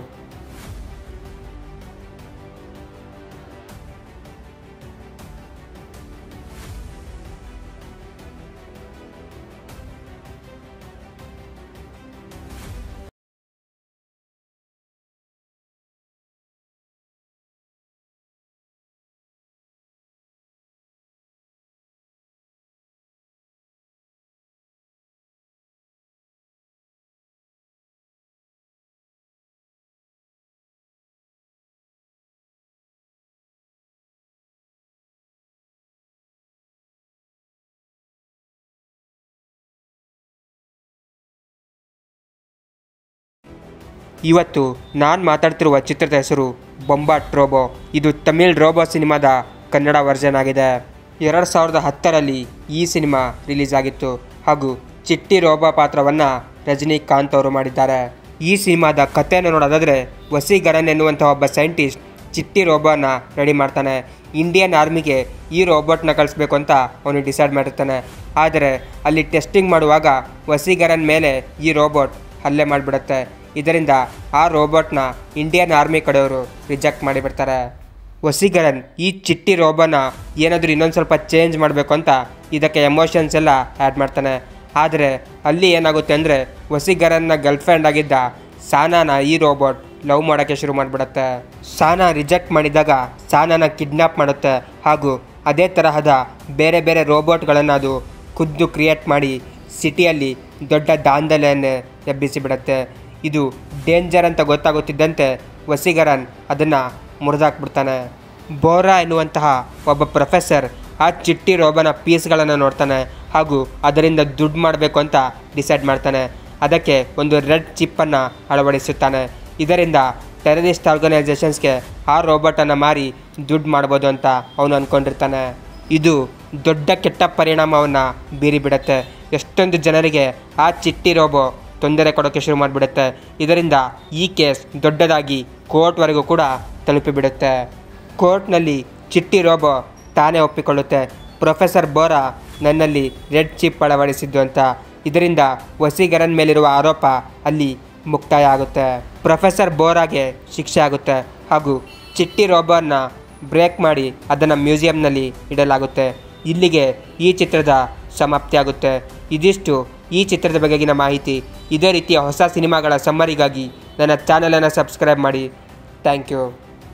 ಇವತ್ತು ನಾನು ಮಾತಾಡ್ತಿರುವ ಚಿತ್ರದ ಹೆಸರು ಬೊಂಬಾಟ್ ರೋಬೋ. ಇದು ತಮಿಳ್ ರೋಬೋ ಸಿನಿಮಾದ ಕನ್ನಡ ವರ್ಷನ್ ಆಗಿದೆ. ಎರಡು ಸಾವಿರದ ಹತ್ತರಲ್ಲಿ ಈ ಸಿನಿಮಾ ರಿಲೀಸ್ ಆಗಿತ್ತು ಹಾಗೂ ಚಿಟ್ಟಿ ರೋಬೋ ಪಾತ್ರವನ್ನು ರಜನಿಕಾಂತ್ ಅವರು ಮಾಡಿದ್ದಾರೆ. ಈ ಸಿನಿಮಾದ ಕಥೆಯನ್ನು ನೋಡೋದಾದರೆ, ವಸೀಕರನ್ ಎನ್ನುವಂಥ ಒಬ್ಬ ಸೈಂಟಿಸ್ಟ್ ಚಿಟ್ಟಿ ರೋಬೋನ ರೆಡಿ ಮಾಡ್ತಾನೆ. ಇಂಡಿಯನ್ ಆರ್ಮಿಗೆ ಈ ರೋಬೋಟ್ನ ಕಳಿಸ್ಬೇಕು ಅಂತ ಅವನು ಡಿಸೈಡ್ ಮಾಡಿರ್ತಾನೆ. ಆದರೆ ಅಲ್ಲಿ ಟೆಸ್ಟಿಂಗ್ ಮಾಡುವಾಗ ವಸೀಕರನ್ ಮೇಲೆ ಈ ರೋಬೋಟ್ ಹಲ್ಲೆ ಮಾಡಿಬಿಡುತ್ತೆ. ಇದರಿಂದ ಆ ರೋಬೋಟ್ನ ಇಂಡಿಯನ್ ಆರ್ಮಿ ಕಡೆಯವರು ರಿಜೆಕ್ಟ್ ಮಾಡಿಬಿಡ್ತಾರೆ. ವಸೀಕರನ್ ಈ ಚಿಟ್ಟಿ ರೋಬೋನ ಏನಾದರೂ ಇನ್ನೊಂದು ಸ್ವಲ್ಪ ಚೇಂಜ್ ಮಾಡಬೇಕು ಅಂತ ಇದಕ್ಕೆ ಎಮೋಷನ್ಸ್ ಎಲ್ಲ ಆ್ಯಡ್ ಮಾಡ್ತಾನೆ. ಆದರೆ ಅಲ್ಲಿ ಏನಾಗುತ್ತೆ ಅಂದರೆ, ವಸೀಕರನ್ನ ಗರ್ಲ್ಫ್ರೆಂಡ್ ಆಗಿದ್ದ ಸಾನಾನ ಈ ರೋಬೋಟ್ ಲವ್ ಮಾಡೋಕ್ಕೆ ಶುರು ಮಾಡಿಬಿಡುತ್ತೆ. ಸಾನಾ ರಿಜೆಕ್ಟ್ ಮಾಡಿದಾಗ ಸಾನಾನ ಕಿಡ್ನ್ಯಾಪ್ ಮಾಡುತ್ತೆ ಹಾಗೂ ಅದೇ ತರಹದ ಬೇರೆ ಬೇರೆ ರೋಬೋಟ್ಗಳನ್ನು ಅದು ಖುದ್ದು ಕ್ರಿಯೇಟ್ ಮಾಡಿ ಸಿಟಿಯಲ್ಲಿ ದೊಡ್ಡ ದಾಂಧಲೆಯನ್ನು ಎಬ್ಬಿಸಿಬಿಡುತ್ತೆ. ಇದು ಡೇಂಜರ್ ಅಂತ ಗೊತ್ತಾಗುತ್ತಿದ್ದಂತೆ ವಸೀಕರನ್ ಅದನ್ನು ಮುರಿದಾಕ್ಬಿಡ್ತಾನೆ. ಬೋರಾ ಎನ್ನುವಂತಹ ಒಬ್ಬ ಪ್ರೊಫೆಸರ್ ಆ ಚಿಟ್ಟಿ ರೋಬೋನ ಪೀಸ್ಗಳನ್ನು ನೋಡ್ತಾನೆ ಹಾಗೂ ಅದರಿಂದ ದುಡ್ಡು ಮಾಡಬೇಕು ಅಂತ ಡಿಸೈಡ್ ಮಾಡ್ತಾನೆ. ಅದಕ್ಕೆ ಒಂದು ರೆಡ್ ಚಿಪ್ಪನ್ನು ಅಳವಡಿಸುತ್ತಾನೆ. ಇದರಿಂದ ಟೆರರಿಸ್ಟ್ ಆರ್ಗನೈಸೇಷನ್ಸ್ಗೆ ಆ ರೋಬೋಟನ್ನು ಮಾರಿ ದುಡ್ಡು ಮಾಡ್ಬೋದು ಅಂತ ಅವನು ಅಂದ್ಕೊಂಡಿರ್ತಾನೆ. ಇದು ದೊಡ್ಡ ಕೆಟ್ಟ ಪರಿಣಾಮವನ್ನು ಬೀರಿಬಿಡುತ್ತೆ. ಎಷ್ಟೊಂದು ಜನರಿಗೆ ಆ ಚಿಟ್ಟಿ ರೋಬೋ ತೊಂದರೆ ಕೊಡೋಕ್ಕೆ ಶುರು ಮಾಡಿಬಿಡುತ್ತೆ. ಇದರಿಂದ ಈ ಕೇಸ್ ದೊಡ್ಡದಾಗಿ ಕೋರ್ಟ್ವರೆಗೂ ಕೂಡ ತಲುಪಿಬಿಡುತ್ತೆ. ಕೋರ್ಟ್ನಲ್ಲಿ ಚಿಟ್ಟಿ ರೋಬೋ ತಾನೇ ಒಪ್ಪಿಕೊಳ್ಳುತ್ತೆ, ಪ್ರೊಫೆಸರ್ ಬೋರಾ ನನ್ನಲ್ಲಿ ರೆಡ್ ಚಿಪ್ ಅಳವಡಿಸಿದ್ದು ಅಂತ. ಇದರಿಂದ ವಸೀಕರನ್ ಮೇಲಿರುವ ಆರೋಪ ಅಲ್ಲಿ ಮುಕ್ತಾಯ ಆಗುತ್ತೆ. ಪ್ರೊಫೆಸರ್ ಬೋರಾಗೆ ಶಿಕ್ಷೆ ಆಗುತ್ತೆ ಹಾಗೂ ಚಿಟ್ಟಿ ರೋಬೋನ ಬ್ರೇಕ್ ಮಾಡಿ ಅದನ್ನು ಮ್ಯೂಸಿಯಂನಲ್ಲಿ ಇಡಲಾಗುತ್ತೆ. ಇಲ್ಲಿಗೆ ಈ ಚಿತ್ರದ ಸಮಾಪ್ತಿಯಾಗುತ್ತೆ. ಇದಿಷ್ಟು ಈ ಚಿತ್ರದ ಬಗೆಗಿನ ಮಾಹಿತಿ. ಇದೇ ರೀತಿಯ ಹೊಸ ಸಿನಿಮಾಗಳ ಸಮ್ಮರಿಗಾಗಿ ನನ್ನ ಚಾನಲನ್ನು ಸಬ್ಸ್ಕ್ರೈಬ್ ಮಾಡಿ. Thank you.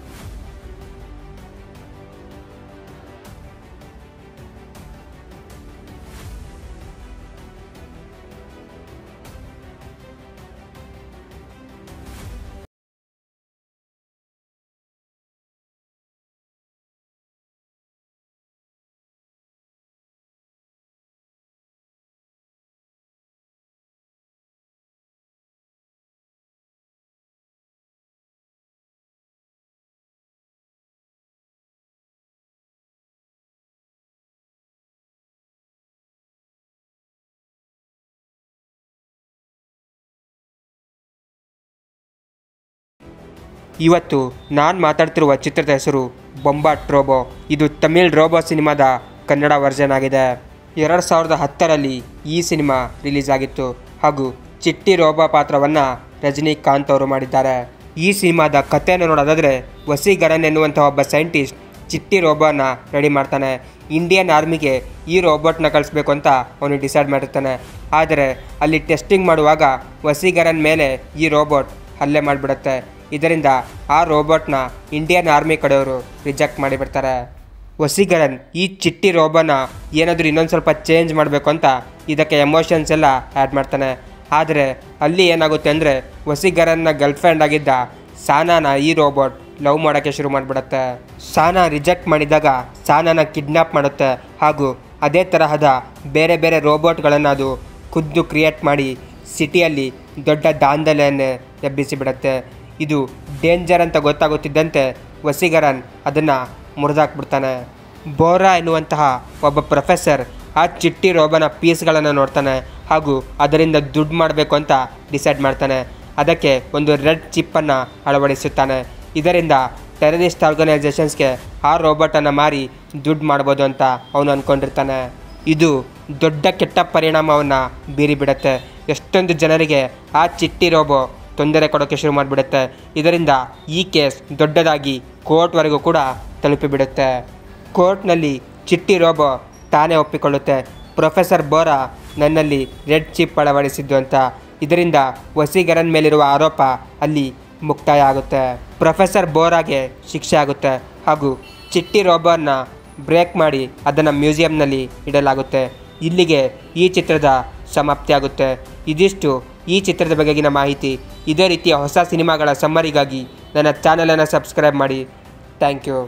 ಇವತ್ತು ನಾನು ಮಾತಾಡ್ತಿರುವ ಚಿತ್ರದ ಹೆಸರು ಬೊಂಬಾಟ್ ರೋಬೋ. ಇದು ತಮಿಳ್ ರೋಬೋ ಸಿನಿಮಾದ ಕನ್ನಡ ವರ್ಷನ್ ಆಗಿದೆ. ಎರಡು ಸಾವಿರದ ಹತ್ತರಲ್ಲಿ ಈ ಸಿನಿಮಾ ರಿಲೀಸ್ ಆಗಿತ್ತು ಹಾಗೂ ಚಿಟ್ಟಿ ರೋಬೋ ಪಾತ್ರವನ್ನು ರಜನಿಕಾಂತ್ ಅವರು ಮಾಡಿದ್ದಾರೆ. ಈ ಸಿನಿಮಾದ ಕಥೆಯನ್ನು ನೋಡೋದಾದರೆ, ವಸೀಕರನ್ ಎನ್ನುವಂಥ ಒಬ್ಬ ಸೈಂಟಿಸ್ಟ್ ಚಿಟ್ಟಿ ರೋಬೋನ ರೆಡಿ ಮಾಡ್ತಾನೆ. ಇಂಡಿಯನ್ ಆರ್ಮಿಗೆ ಈ ರೋಬೋಟ್ನ ಕಳಿಸ್ಬೇಕು ಅಂತ ಅವನು ಡಿಸೈಡ್ ಮಾಡಿರ್ತಾನೆ. ಆದರೆ ಅಲ್ಲಿ ಟೆಸ್ಟಿಂಗ್ ಮಾಡುವಾಗ ವಸೀಕರನ್ ಮೇಲೆ ಈ ರೋಬೋಟ್ ಹಲ್ಲೆ ಮಾಡಿಬಿಡುತ್ತೆ. ಇದರಿಂದ ಆ ರೋಬೋಟ್ನ ಇಂಡಿಯನ್ ಆರ್ಮಿ ಕಡೆಯವರು ರಿಜೆಕ್ಟ್ ಮಾಡಿಬಿಡ್ತಾರೆ. ವಸೀಕರನ್ ಈ ಚಿಟ್ಟಿ ರೋಬೋನ ಏನಾದರೂ ಇನ್ನೊಂದು ಸ್ವಲ್ಪ ಚೇಂಜ್ ಮಾಡಬೇಕು ಅಂತ ಇದಕ್ಕೆ ಎಮೋಷನ್ಸ್ ಎಲ್ಲ ಆ್ಯಡ್ ಮಾಡ್ತಾನೆ. ಆದರೆ ಅಲ್ಲಿ ಏನಾಗುತ್ತೆ ಅಂದರೆ, ವಸೀಕರನ್ನ ಗರ್ಲ್ಫ್ರೆಂಡ್ ಆಗಿದ್ದ ಸಾನಾನ ಈ ರೋಬೋಟ್ ಲವ್ ಮಾಡೋಕ್ಕೆ ಶುರು ಮಾಡಿಬಿಡುತ್ತೆ. ಸಾನಾ ರಿಜೆಕ್ಟ್ ಮಾಡಿದಾಗ ಸಾನಾನ ಕಿಡ್ನ್ಯಾಪ್ ಮಾಡುತ್ತೆ ಹಾಗೂ ಅದೇ ತರಹದ ಬೇರೆ ಬೇರೆ ರೋಬೋಟ್ಗಳನ್ನು ಅದು ಖುದ್ದು ಕ್ರಿಯೇಟ್ ಮಾಡಿ ಸಿಟಿಯಲ್ಲಿ ದೊಡ್ಡ ದಾಂಧಲೆಯನ್ನು ಎಬ್ಬಿಸಿಬಿಡುತ್ತೆ. ಇದು ಡೇಂಜರ್ ಅಂತ ಗೊತ್ತಾಗುತ್ತಿದ್ದಂತೆ ವಸೀಕರನ್ ಅದನ್ನು ಮುರಿದಾಕ್ಬಿಡ್ತಾನೆ. ಬೋರಾ ಎನ್ನುವಂತಹ ಒಬ್ಬ ಪ್ರೊಫೆಸರ್ ಆ ಚಿಟ್ಟಿ ರೋಬೋನ ಪೀಸ್ಗಳನ್ನು ನೋಡ್ತಾನೆ ಹಾಗೂ ಅದರಿಂದ ದುಡ್ಡು ಮಾಡಬೇಕು ಅಂತ ಡಿಸೈಡ್ ಮಾಡ್ತಾನೆ. ಅದಕ್ಕೆ ಒಂದು ರೆಡ್ ಚಿಪ್ಪನ್ನು ಅಳವಡಿಸುತ್ತಾನೆ. ಇದರಿಂದ ಟೆರರಿಸ್ಟ್ ಆರ್ಗನೈಸೇಷನ್ಸ್ಗೆ ಆ ರೋಬೋಟನ್ನು ಮಾರಿ ದುಡ್ಡು ಮಾಡ್ಬೋದು ಅಂತ ಅವನು ಅಂದ್ಕೊಂಡಿರ್ತಾನೆ. ಇದು ದೊಡ್ಡ ಕೆಟ್ಟ ಪರಿಣಾಮವನ್ನು ಬೀರಿಬಿಡುತ್ತೆ. ಎಷ್ಟೊಂದು ಜನರಿಗೆ ಆ ಚಿಟ್ಟಿ ರೋಬೋ ತೊಂದರೆ ಕೊಡೋಕ್ಕೆ ಶುರು ಮಾಡಿಬಿಡುತ್ತೆ. ಇದರಿಂದ ಈ ಕೇಸ್ ದೊಡ್ಡದಾಗಿ ಕೋರ್ಟ್ವರೆಗೂ ಕೂಡ ತಲುಪಿಬಿಡುತ್ತೆ. ಕೋರ್ಟ್ನಲ್ಲಿ ಚಿಟ್ಟಿ ರೋಬೋ ತಾನೇ ಒಪ್ಪಿಕೊಳ್ಳುತ್ತೆ, ಪ್ರೊಫೆಸರ್ ಬೋರಾ ನನ್ನಲ್ಲಿ ರೆಡ್ ಚಿಪ್ ಅಳವಡಿಸಿದ್ದು ಅಂತ. ಇದರಿಂದ ವಸೀಕರನ್ ಮೇಲಿರುವ ಆರೋಪ ಅಲ್ಲಿ ಮುಕ್ತಾಯ ಆಗುತ್ತೆ. ಪ್ರೊಫೆಸರ್ ಬೋರಾಗೆ ಶಿಕ್ಷೆ ಆಗುತ್ತೆ ಹಾಗೂ ಚಿಟ್ಟಿ ರೋಬೋನ ಬ್ರೇಕ್ ಮಾಡಿ ಅದನ್ನು ಮ್ಯೂಸಿಯಂನಲ್ಲಿ ಇಡಲಾಗುತ್ತೆ. ಇಲ್ಲಿಗೆ ಈ ಚಿತ್ರದ ಸಮಾಪ್ತಿಯಾಗುತ್ತೆ. ಇದಿಷ್ಟು ಈ ಚಿತ್ರದ ಬಗೆಗಿನ ಮಾಹಿತಿ. ಇದೇ ರೀತಿಯ ಹೊಸ ಸಿನಿಮಾಗಳ ಸಮ್ಮರಿಗಾಗಿ ನನ್ನ ಚಾನಲನ್ನು ಸಬ್ಸ್ಕ್ರೈಬ್ ಮಾಡಿ. Thank you.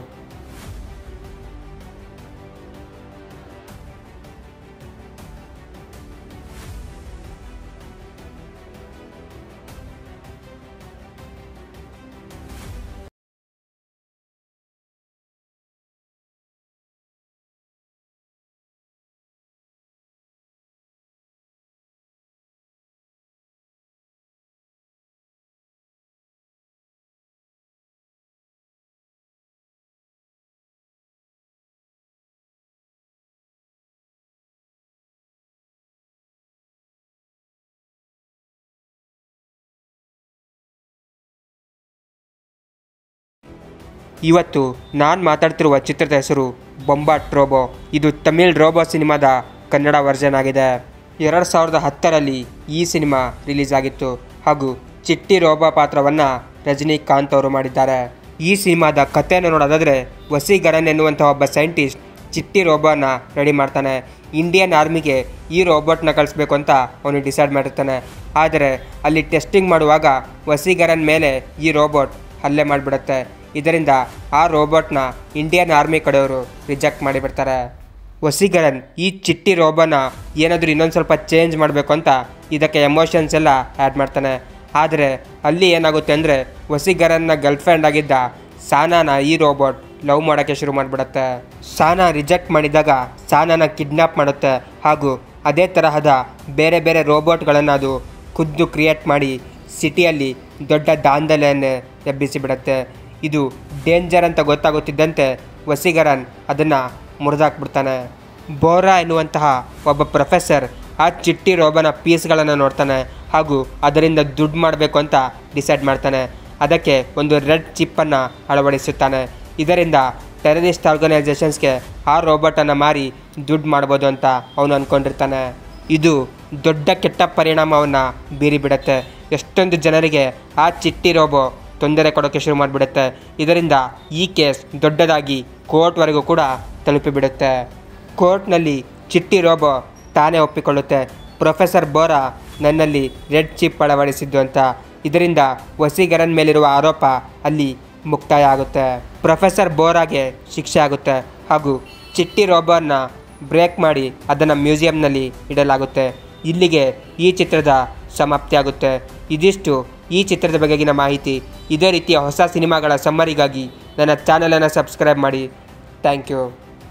ಇವತ್ತು ನಾನು ಮಾತಾಡ್ತಿರುವ ಚಿತ್ರದ ಹೆಸರು ಬೊಂಬಾಟ್ ರೋಬೋ. ಇದು ತಮಿಳ್ ರೋಬೋ ಸಿನಿಮಾದ ಕನ್ನಡ ವರ್ಷನ್ ಆಗಿದೆ. ಎರಡು ಸಾವಿರದ ಹತ್ತರಲ್ಲಿ ಈ ಸಿನಿಮಾ ರಿಲೀಸ್ ಆಗಿತ್ತು ಹಾಗೂ ಚಿಟ್ಟಿ ರೋಬೋ ಪಾತ್ರವನ್ನು ರಜನಿಕಾಂತ್ ಅವರು ಮಾಡಿದ್ದಾರೆ. ಈ ಸಿನಿಮಾದ ಕಥೆಯನ್ನು ನೋಡೋದಾದರೆ, ವಸೀಕರನ್ ಎನ್ನುವಂಥ ಒಬ್ಬ ಸೈಂಟಿಸ್ಟ್ ಚಿಟ್ಟಿ ರೋಬೋನ ರೆಡಿ ಮಾಡ್ತಾನೆ. ಇಂಡಿಯನ್ ಆರ್ಮಿಗೆ ಈ ರೋಬೋಟ್ನ ಕಳಿಸ್ಬೇಕು ಅಂತ ಅವನು ಡಿಸೈಡ್ ಮಾಡಿರ್ತಾನೆ. ಆದರೆ ಅಲ್ಲಿ ಟೆಸ್ಟಿಂಗ್ ಮಾಡುವಾಗ ವಸೀಕರನ್ ಮೇಲೆ ಈ ರೋಬೋಟ್ ಹಲ್ಲೆ ಮಾಡಿಬಿಡುತ್ತೆ. ಇದರಿಂದ ಆ ರೋಬೋಟ್ನ ಇಂಡಿಯನ್ ಆರ್ಮಿ ಕಡೆಯವರು ರಿಜೆಕ್ಟ್ ಮಾಡಿಬಿಡ್ತಾರೆ. ವಸೀಕರನ್ ಈ ಚಿಟ್ಟಿ ರೋಬೋನ ಏನಾದರೂ ಇನ್ನೊಂದು ಸ್ವಲ್ಪ ಚೇಂಜ್ ಮಾಡಬೇಕು ಅಂತ ಇದಕ್ಕೆ ಎಮೋಷನ್ಸ್ ಎಲ್ಲ ಆ್ಯಡ್ ಮಾಡ್ತಾನೆ. ಆದರೆ ಅಲ್ಲಿ ಏನಾಗುತ್ತೆ ಅಂದರೆ, ವಸೀಕರನ್ನ ಗರ್ಲ್ಫ್ರೆಂಡ್ ಆಗಿದ್ದ ಸಾನಾನ ಈ ರೋಬೋಟ್ ಲವ್ ಮಾಡೋಕ್ಕೆ ಶುರು ಮಾಡಿಬಿಡುತ್ತೆ. ಸಾನಾ ರಿಜೆಕ್ಟ್ ಮಾಡಿದಾಗ ಸಾನಾನ ಕಿಡ್ನ್ಯಾಪ್ ಮಾಡುತ್ತೆ ಹಾಗೂ ಅದೇ ತರಹದ ಬೇರೆ ಬೇರೆ ರೋಬೋಟ್ಗಳನ್ನು ಅದು ಖುದ್ದು ಕ್ರಿಯೇಟ್ ಮಾಡಿ ಸಿಟಿಯಲ್ಲಿ ದೊಡ್ಡ ದಾಂಧಲೆಯನ್ನು ಎಬ್ಬಿಸಿಬಿಡುತ್ತೆ. ಇದು ಡೇಂಜರ್ ಅಂತ ಗೊತ್ತಾಗುತ್ತಿದ್ದಂತೆ ವಸೀಕರನ್ ಅದನ್ನು ಮುರಿದಾಕ್ಬಿಡ್ತಾನೆ. ಬೋರಾ ಎನ್ನುವಂತಹ ಒಬ್ಬ ಪ್ರೊಫೆಸರ್ ಆ ಚಿಟ್ಟಿ ರೋಬೋನ ಪೀಸ್ಗಳನ್ನು ನೋಡ್ತಾನೆ ಹಾಗೂ ಅದರಿಂದ ದುಡ್ಡು ಮಾಡಬೇಕು ಅಂತ ಡಿಸೈಡ್ ಮಾಡ್ತಾನೆ. ಅದಕ್ಕೆ ಒಂದು ರೆಡ್ ಚಿಪ್ಪನ್ನು ಅಳವಡಿಸುತ್ತಾನೆ. ಇದರಿಂದ ಟೆರರಿಸ್ಟ್ ಆರ್ಗನೈಸೇಷನ್ಸ್ಗೆ ಆ ರೋಬೋಟನ್ನು ಮಾರಿ ದುಡ್ಡು ಮಾಡ್ಬೋದು ಅಂತ ಅವನು ಅಂದ್ಕೊಂಡಿರ್ತಾನೆ. ಇದು ದೊಡ್ಡ ಕೆಟ್ಟ ಪರಿಣಾಮವನ್ನು ಬೀರಿಬಿಡುತ್ತೆ. ಎಷ್ಟೊಂದು ಜನರಿಗೆ ಆ ಚಿಟ್ಟಿ ರೋಬೋ ತೊಂದರೆ ಕೊಡೋಕ್ಕೆ ಶುರು ಮಾಡಿಬಿಡುತ್ತೆ. ಇದರಿಂದ ಈ ಕೇಸ್ ದೊಡ್ಡದಾಗಿ ಕೋರ್ಟ್ವರೆಗೂ ಕೂಡ ತಲುಪಿಬಿಡುತ್ತೆ. ಕೋರ್ಟ್ನಲ್ಲಿ ಚಿಟ್ಟಿ ರೋಬೋ ತಾನೇ ಒಪ್ಪಿಕೊಳ್ಳುತ್ತೆ, ಪ್ರೊಫೆಸರ್ ಬೋರಾ ನನ್ನಲ್ಲಿ ರೆಡ್ ಚಿಪ್ ಅಳವಡಿಸಿದ್ದು ಅಂತ. ಇದರಿಂದ ವಸೀಕರನ್ ಮೇಲಿರುವ ಆರೋಪ ಅಲ್ಲಿ ಮುಕ್ತಾಯ ಆಗುತ್ತೆ. ಪ್ರೊಫೆಸರ್ ಬೋರಾಗೆ ಶಿಕ್ಷೆ ಆಗುತ್ತೆ ಹಾಗೂ ಚಿಟ್ಟಿ ರೋಬೋನ ಬ್ರೇಕ್ ಮಾಡಿ ಅದನ್ನು ಮ್ಯೂಸಿಯಂನಲ್ಲಿ ಇಡಲಾಗುತ್ತೆ. ಇಲ್ಲಿಗೆ ಈ ಚಿತ್ರದ ಸಮಾಪ್ತಿಯಾಗುತ್ತೆ. ಇದಿಷ್ಟು ಈ ಚಿತ್ರದ ಬಗೆಗಿನ ಮಾಹಿತಿ. ಇದೇ ರೀತಿಯ ಹೊಸ ಸಿನಿಮಾಗಳ ಸಮ್ಮರಿಗಾಗಿ ನನ್ನ ಚಾನಲನ್ನು ಸಬ್ಸ್ಕ್ರೈಬ್ ಮಾಡಿ. Thank you.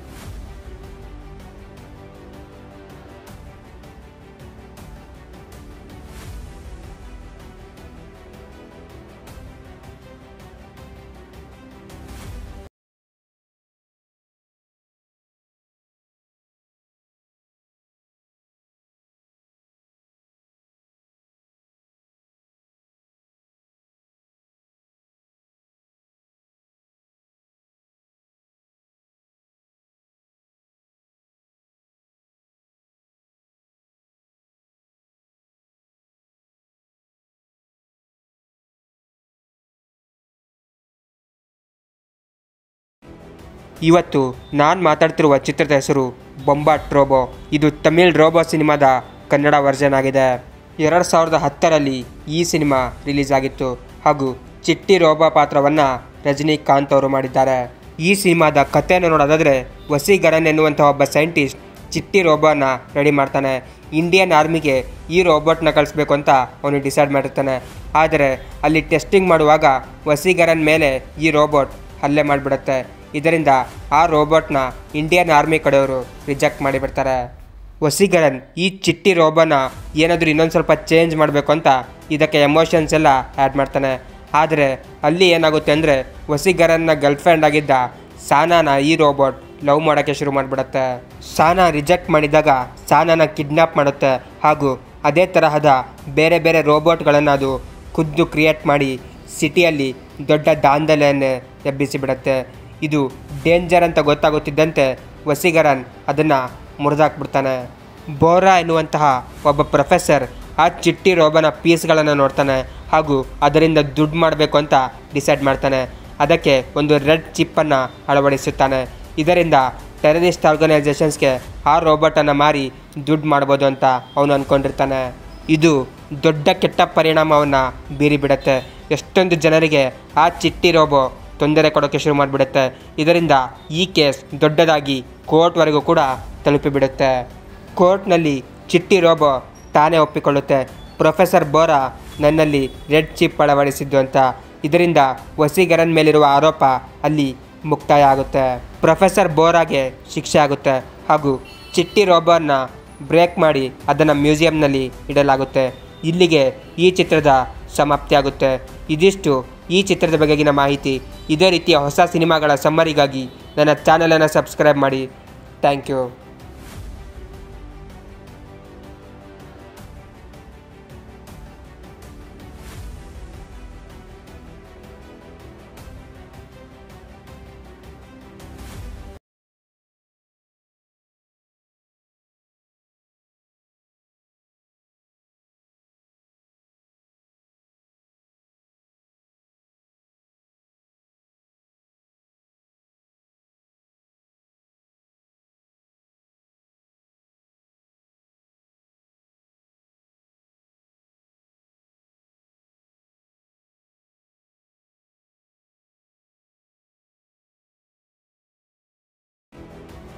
ಇವತ್ತು ನಾನು ಮಾತಾಡ್ತಿರುವ ಚಿತ್ರದ ಹೆಸರು ಬೊಂಬಾಟ್ ರೋಬೋ. ಇದು ತಮಿಳ್ ರೋಬೋ ಸಿನಿಮಾದ ಕನ್ನಡ ವರ್ಷನ್ ಆಗಿದೆ. ಎರಡು ಸಾವಿರದ ಹತ್ತರಲ್ಲಿ ಈ ಸಿನಿಮಾ ರಿಲೀಸ್ ಆಗಿತ್ತು ಹಾಗೂ ಚಿಟ್ಟಿ ರೋಬೋ ಪಾತ್ರವನ್ನು ರಜನಿಕಾಂತ್ ಅವರು ಮಾಡಿದ್ದಾರೆ. ಈ ಸಿನಿಮಾದ ಕಥೆಯನ್ನು ನೋಡೋದಾದರೆ, ವಸೀಕರನ್ ಎನ್ನುವಂಥ ಒಬ್ಬ ಸೈಂಟಿಸ್ಟ್ ಚಿಟ್ಟಿ ರೋಬೋನ ರೆಡಿ ಮಾಡ್ತಾನೆ. ಇಂಡಿಯನ್ ಆರ್ಮಿಗೆ ಈ ರೋಬೋಟ್ನ ಕಳಿಸ್ಬೇಕು ಅಂತ ಅವನು ಡಿಸೈಡ್ ಮಾಡಿರ್ತಾನೆ. ಆದರೆ ಅಲ್ಲಿ ಟೆಸ್ಟಿಂಗ್ ಮಾಡುವಾಗ ವಸೀಕರನ್ ಮೇಲೆ ಈ ರೋಬೋಟ್ ಹಲ್ಲೆ ಮಾಡಿಬಿಡುತ್ತೆ. ಇದರಿಂದ ಆ ರೋಬೋಟ್ನ ಇಂಡಿಯನ್ ಆರ್ಮಿ ಕಡೆಯವರು ರಿಜೆಕ್ಟ್ ಮಾಡಿಬಿಡ್ತಾರೆ. ವಸೀಕರನ್ ಈ ಚಿಟ್ಟಿ ರೋಬೋನ ಏನಾದರೂ ಇನ್ನೊಂದು ಸ್ವಲ್ಪ ಚೇಂಜ್ ಮಾಡಬೇಕು ಅಂತ ಇದಕ್ಕೆ ಎಮೋಷನ್ಸ್ ಎಲ್ಲ ಆ್ಯಡ್ ಮಾಡ್ತಾನೆ. ಆದರೆ ಅಲ್ಲಿ ಏನಾಗುತ್ತೆ ಅಂದರೆ, ವಸೀಕರನ್ನ ಗರ್ಲ್ಫ್ರೆಂಡ್ ಆಗಿದ್ದ ಸಾನಾನ ಈ ರೋಬೋಟ್ ಲವ್ ಮಾಡೋಕ್ಕೆ ಶುರು ಮಾಡಿಬಿಡುತ್ತೆ. ಸಾನಾ ರಿಜೆಕ್ಟ್ ಮಾಡಿದಾಗ ಸಾನಾನ ಕಿಡ್ನ್ಯಾಪ್ ಮಾಡುತ್ತೆ ಹಾಗೂ ಅದೇ ತರಹದ ಬೇರೆ ಬೇರೆ ರೋಬೋಟ್ಗಳನ್ನು ಅದು ಖುದ್ದು ಕ್ರಿಯೇಟ್ ಮಾಡಿ ಸಿಟಿಯಲ್ಲಿ ದೊಡ್ಡ ದಾಂಧಲೆಯನ್ನು ಎಬ್ಬಿಸಿಬಿಡುತ್ತೆ. ಇದು ಡೇಂಜರ್ ಅಂತ ಗೊತ್ತಾಗುತ್ತಿದ್ದಂತೆ ವಸೀಕರನ್ ಅದನ್ನು ಮುರಿದಾಕ್ಬಿಡ್ತಾನೆ. ಬೋರಾ ಎನ್ನುವಂತಹ ಒಬ್ಬ ಪ್ರೊಫೆಸರ್ ಆ ಚಿಟ್ಟಿ ರೋಬೋನ ಪೀಸ್ಗಳನ್ನು ನೋಡ್ತಾನೆ ಹಾಗೂ ಅದರಿಂದ ದುಡ್ಡು ಮಾಡಬೇಕು ಅಂತ ಡಿಸೈಡ್ ಮಾಡ್ತಾನೆ. ಅದಕ್ಕೆ ಒಂದು ರೆಡ್ ಚಿಪ್ಪನ್ನು ಅಳವಡಿಸುತ್ತಾನೆ. ಇದರಿಂದ ಟೆರರಿಸ್ಟ್ ಆರ್ಗನೈಸೇಷನ್ಸ್ಗೆ ಆ ರೋಬೋಟನ್ನು ಮಾರಿ ದುಡ್ಡು ಮಾಡ್ಬೋದು ಅಂತ ಅವನು ಅಂದ್ಕೊಂಡಿರ್ತಾನೆ. ಇದು ದೊಡ್ಡ ಕೆಟ್ಟ ಪರಿಣಾಮವನ್ನು ಬೀರಿಬಿಡುತ್ತೆ. ಎಷ್ಟೊಂದು ಜನರಿಗೆ ಆ ಚಿಟ್ಟಿ ರೋಬೋ ತೊಂದರೆ ಕೊಡೋಕ್ಕೆ ಶುರು ಮಾಡಿಬಿಡುತ್ತೆ. ಇದರಿಂದ ಈ ಕೇಸ್ ದೊಡ್ಡದಾಗಿ ಕೋರ್ಟ್ವರೆಗೂ ಕೂಡ ತಲುಪಿಬಿಡುತ್ತೆ. ಕೋರ್ಟ್ನಲ್ಲಿ ಚಿಟ್ಟಿ ರೋಬೋ ತಾನೇ ಒಪ್ಪಿಕೊಳ್ಳುತ್ತೆ, ಪ್ರೊಫೆಸರ್ ಬೋರಾ ನನ್ನಲ್ಲಿ ರೆಡ್ ಚಿಪ್ ಅಳವಡಿಸಿದ್ದು ಅಂತ. ಇದರಿಂದ ವಸೀಕರನ್ ಮೇಲಿರುವ ಆರೋಪ ಅಲ್ಲಿ ಮುಕ್ತಾಯ ಆಗುತ್ತೆ. ಪ್ರೊಫೆಸರ್ ಬೋರಾಗೆ ಶಿಕ್ಷೆ ಆಗುತ್ತೆ ಹಾಗೂ ಚಿಟ್ಟಿ ರೋಬೋನ ಬ್ರೇಕ್ ಮಾಡಿ ಅದನ್ನು ಮ್ಯೂಸಿಯಂನಲ್ಲಿ ಇಡಲಾಗುತ್ತೆ. ಇಲ್ಲಿಗೆ ಈ ಚಿತ್ರದ ಸಮಾಪ್ತಿಯಾಗುತ್ತೆ. ಇದಿಷ್ಟು ಈ ಚಿತ್ರದ ಬಗೆಗಿನ ಮಾಹಿತಿ. ಇದೇ ರೀತಿಯ ಹೊಸ ಸಿನಿಮಾಗಳ ಸಮ್ಮರಿಗಾಗಿ ನನ್ನ ಚಾನಲನ್ನು ಸಬ್ಸ್ಕ್ರೈಬ್ ಮಾಡಿ. Thank you.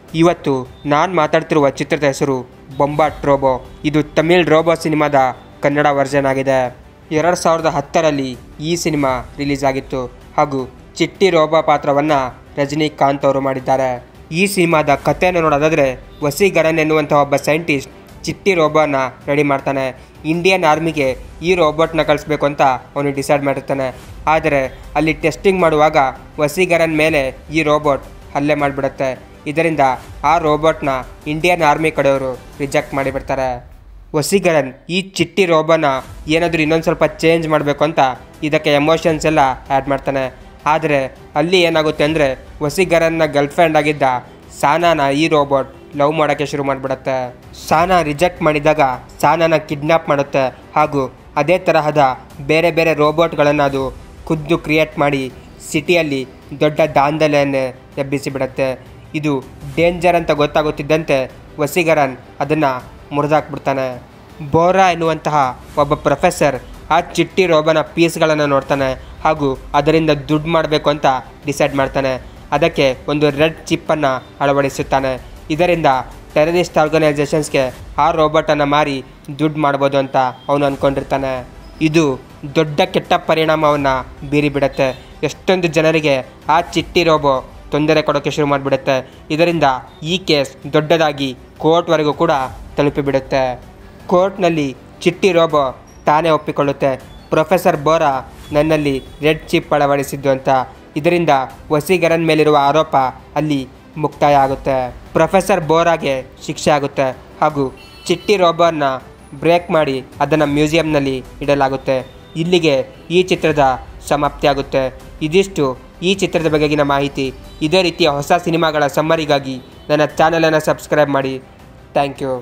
ಇವತ್ತು ನಾನು ಮಾತಾಡ್ತಿರುವ ಚಿತ್ರದ ಹೆಸರು ಬೊಂಬಾಟ್ ರೋಬೋ. ಇದು ತಮಿಳ್ ರೋಬೋ ಸಿನಿಮಾದ ಕನ್ನಡ ವರ್ಷನ್ ಆಗಿದೆ. ಎರಡು ಸಾವಿರದ ಹತ್ತರಲ್ಲಿ ಈ ಸಿನಿಮಾ ರಿಲೀಸ್ ಆಗಿತ್ತು ಹಾಗೂ ಚಿಟ್ಟಿ ರೋಬೋ ಪಾತ್ರವನ್ನು ರಜನಿಕಾಂತ್ ಅವರು ಮಾಡಿದ್ದಾರೆ. ಈ ಸಿನಿಮಾದ ಕಥೆಯನ್ನು ನೋಡೋದಾದರೆ, ವಸೀಕರನ್ ಎನ್ನುವಂಥ ಒಬ್ಬ ಸೈಂಟಿಸ್ಟ್ ಚಿಟ್ಟಿ ರೋಬೋನ ರೆಡಿ ಮಾಡ್ತಾನೆ. ಇಂಡಿಯನ್ ಆರ್ಮಿಗೆ ಈ ರೋಬೋಟ್ನ ಕಳಿಸ್ಬೇಕು ಅಂತ ಅವನು ಡಿಸೈಡ್ ಮಾಡಿರ್ತಾನೆ. ಆದರೆ ಅಲ್ಲಿ ಟೆಸ್ಟಿಂಗ್ ಮಾಡುವಾಗ ವಸೀಕರನ್ ಮೇಲೆ ಈ ರೋಬೋಟ್ ಹಲ್ಲೆ ಮಾಡಿಬಿಡುತ್ತೆ. ಇದರಿಂದ ಆ ರೋಬೋಟ್ನ ಇಂಡಿಯನ್ ಆರ್ಮಿ ಕಡೆಯವರು ರಿಜೆಕ್ಟ್ ಮಾಡಿಬಿಡ್ತಾರೆ. ವಸೀಕರನ್ ಈ ಚಿಟ್ಟಿ ರೋಬೋನ ಏನಾದರೂ ಇನ್ನೊಂದು ಸ್ವಲ್ಪ ಚೇಂಜ್ ಮಾಡಬೇಕು ಅಂತ ಇದಕ್ಕೆ ಎಮೋಷನ್ಸ್ ಎಲ್ಲ ಆ್ಯಡ್ ಮಾಡ್ತಾನೆ. ಆದರೆ ಅಲ್ಲಿ ಏನಾಗುತ್ತೆ ಅಂದರೆ, ವಸೀಕರನ್ನ ಗರ್ಲ್ಫ್ರೆಂಡ್ ಆಗಿದ್ದ ಸಾನಾನ ಈ ರೋಬೋಟ್ ಲವ್ ಮಾಡೋಕ್ಕೆ ಶುರು ಮಾಡಿಬಿಡುತ್ತೆ. ಸಾನಾ ರಿಜೆಕ್ಟ್ ಮಾಡಿದಾಗ ಸಾನಾನ ಕಿಡ್ನ್ಯಾಪ್ ಮಾಡುತ್ತೆ ಹಾಗೂ ಅದೇ ತರಹದ ಬೇರೆ ಬೇರೆ ರೋಬೋಟ್ಗಳನ್ನು ಅದು ಖುದ್ದು ಕ್ರಿಯೇಟ್ ಮಾಡಿ ಸಿಟಿಯಲ್ಲಿ ದೊಡ್ಡ ದಾಂಧಲೆಯನ್ನು ಎಬ್ಬಿಸಿಬಿಡುತ್ತೆ. ಇದು ಡೇಂಜರ್ ಅಂತ ಗೊತ್ತಾಗುತ್ತಿದ್ದಂತೆ ವಸೀಕರನ್ ಅದನ್ನು ಮುರಿದಾಕ್ಬಿಡ್ತಾನೆ. ಬೋರಾ ಎನ್ನುವಂತಹ ಒಬ್ಬ ಪ್ರೊಫೆಸರ್ ಆ ಚಿಟ್ಟಿ ರೋಬೋನ ಪೀಸ್ಗಳನ್ನು ನೋಡ್ತಾನೆ ಹಾಗೂ ಅದರಿಂದ ದುಡ್ಡು ಮಾಡಬೇಕು ಅಂತ ಡಿಸೈಡ್ ಮಾಡ್ತಾನೆ. ಅದಕ್ಕೆ ಒಂದು ರೆಡ್ ಚಿಪ್ಪನ್ನು ಅಳವಡಿಸುತ್ತಾನೆ. ಇದರಿಂದ ಟೆರರಿಸ್ಟ್ ಆರ್ಗನೈಸೇಷನ್ಸ್ಗೆ ಆ ರೋಬೋಟನ್ನು ಮಾರಿ ದುಡ್ಡು ಮಾಡ್ಬೋದು ಅಂತ ಅವನು ಅಂದ್ಕೊಂಡಿರ್ತಾನೆ. ಇದು ದೊಡ್ಡ ಕೆಟ್ಟ ಪರಿಣಾಮವನ್ನು ಬೀರಿಬಿಡುತ್ತೆ. ಎಷ್ಟೊಂದು ಜನರಿಗೆ ಆ ಚಿಟ್ಟಿ ರೋಬೋ ತೊಂದರೆ ಕೊಡೋಕ್ಕೆ ಶುರು ಮಾಡಿಬಿಡುತ್ತೆ. ಇದರಿಂದ ಈ ಕೇಸ್ ದೊಡ್ಡದಾಗಿ ಕೋರ್ಟ್ವರೆಗೂ ಕೂಡ ತಲುಪಿಬಿಡುತ್ತೆ. ಕೋರ್ಟ್ನಲ್ಲಿ ಚಿಟ್ಟಿ ರೋಬೋ ತಾನೇ ಒಪ್ಪಿಕೊಳ್ಳುತ್ತೆ, ಪ್ರೊಫೆಸರ್ ಬೋರಾ ನನ್ನಲ್ಲಿ ರೆಡ್ ಚಿಪ್ ಅಳವಡಿಸಿದ್ದು ಅಂತ. ಇದರಿಂದ ವಸೀಕರನ್ ಮೇಲಿರುವ ಆರೋಪ ಅಲ್ಲಿ ಮುಕ್ತಾಯ ಆಗುತ್ತೆ. ಪ್ರೊಫೆಸರ್ ಬೋರಾಗೆ ಶಿಕ್ಷೆ ಆಗುತ್ತೆ ಹಾಗೂ ಚಿಟ್ಟಿ ರೋಬೋನ ಬ್ರೇಕ್ ಮಾಡಿ ಅದನ್ನು ಮ್ಯೂಸಿಯಂನಲ್ಲಿ ಇಡಲಾಗುತ್ತೆ. ಇಲ್ಲಿಗೆ ಈ ಚಿತ್ರದ ಸಮಾಪ್ತಿಯಾಗುತ್ತೆ. ಇದಿಷ್ಟು ಈ ಚಿತ್ರದ ಬಗೆಗಿನ ಮಾಹಿತಿ. ಇದೇ ರೀತಿಯ ಹೊಸ ಸಿನಿಮಾಗಳ ಸಮ್ಮರಿಗಾಗಿ ನನ್ನ ಚಾನಲನ್ನು ಸಬ್ಸ್ಕ್ರೈಬ್ ಮಾಡಿ. Thank you.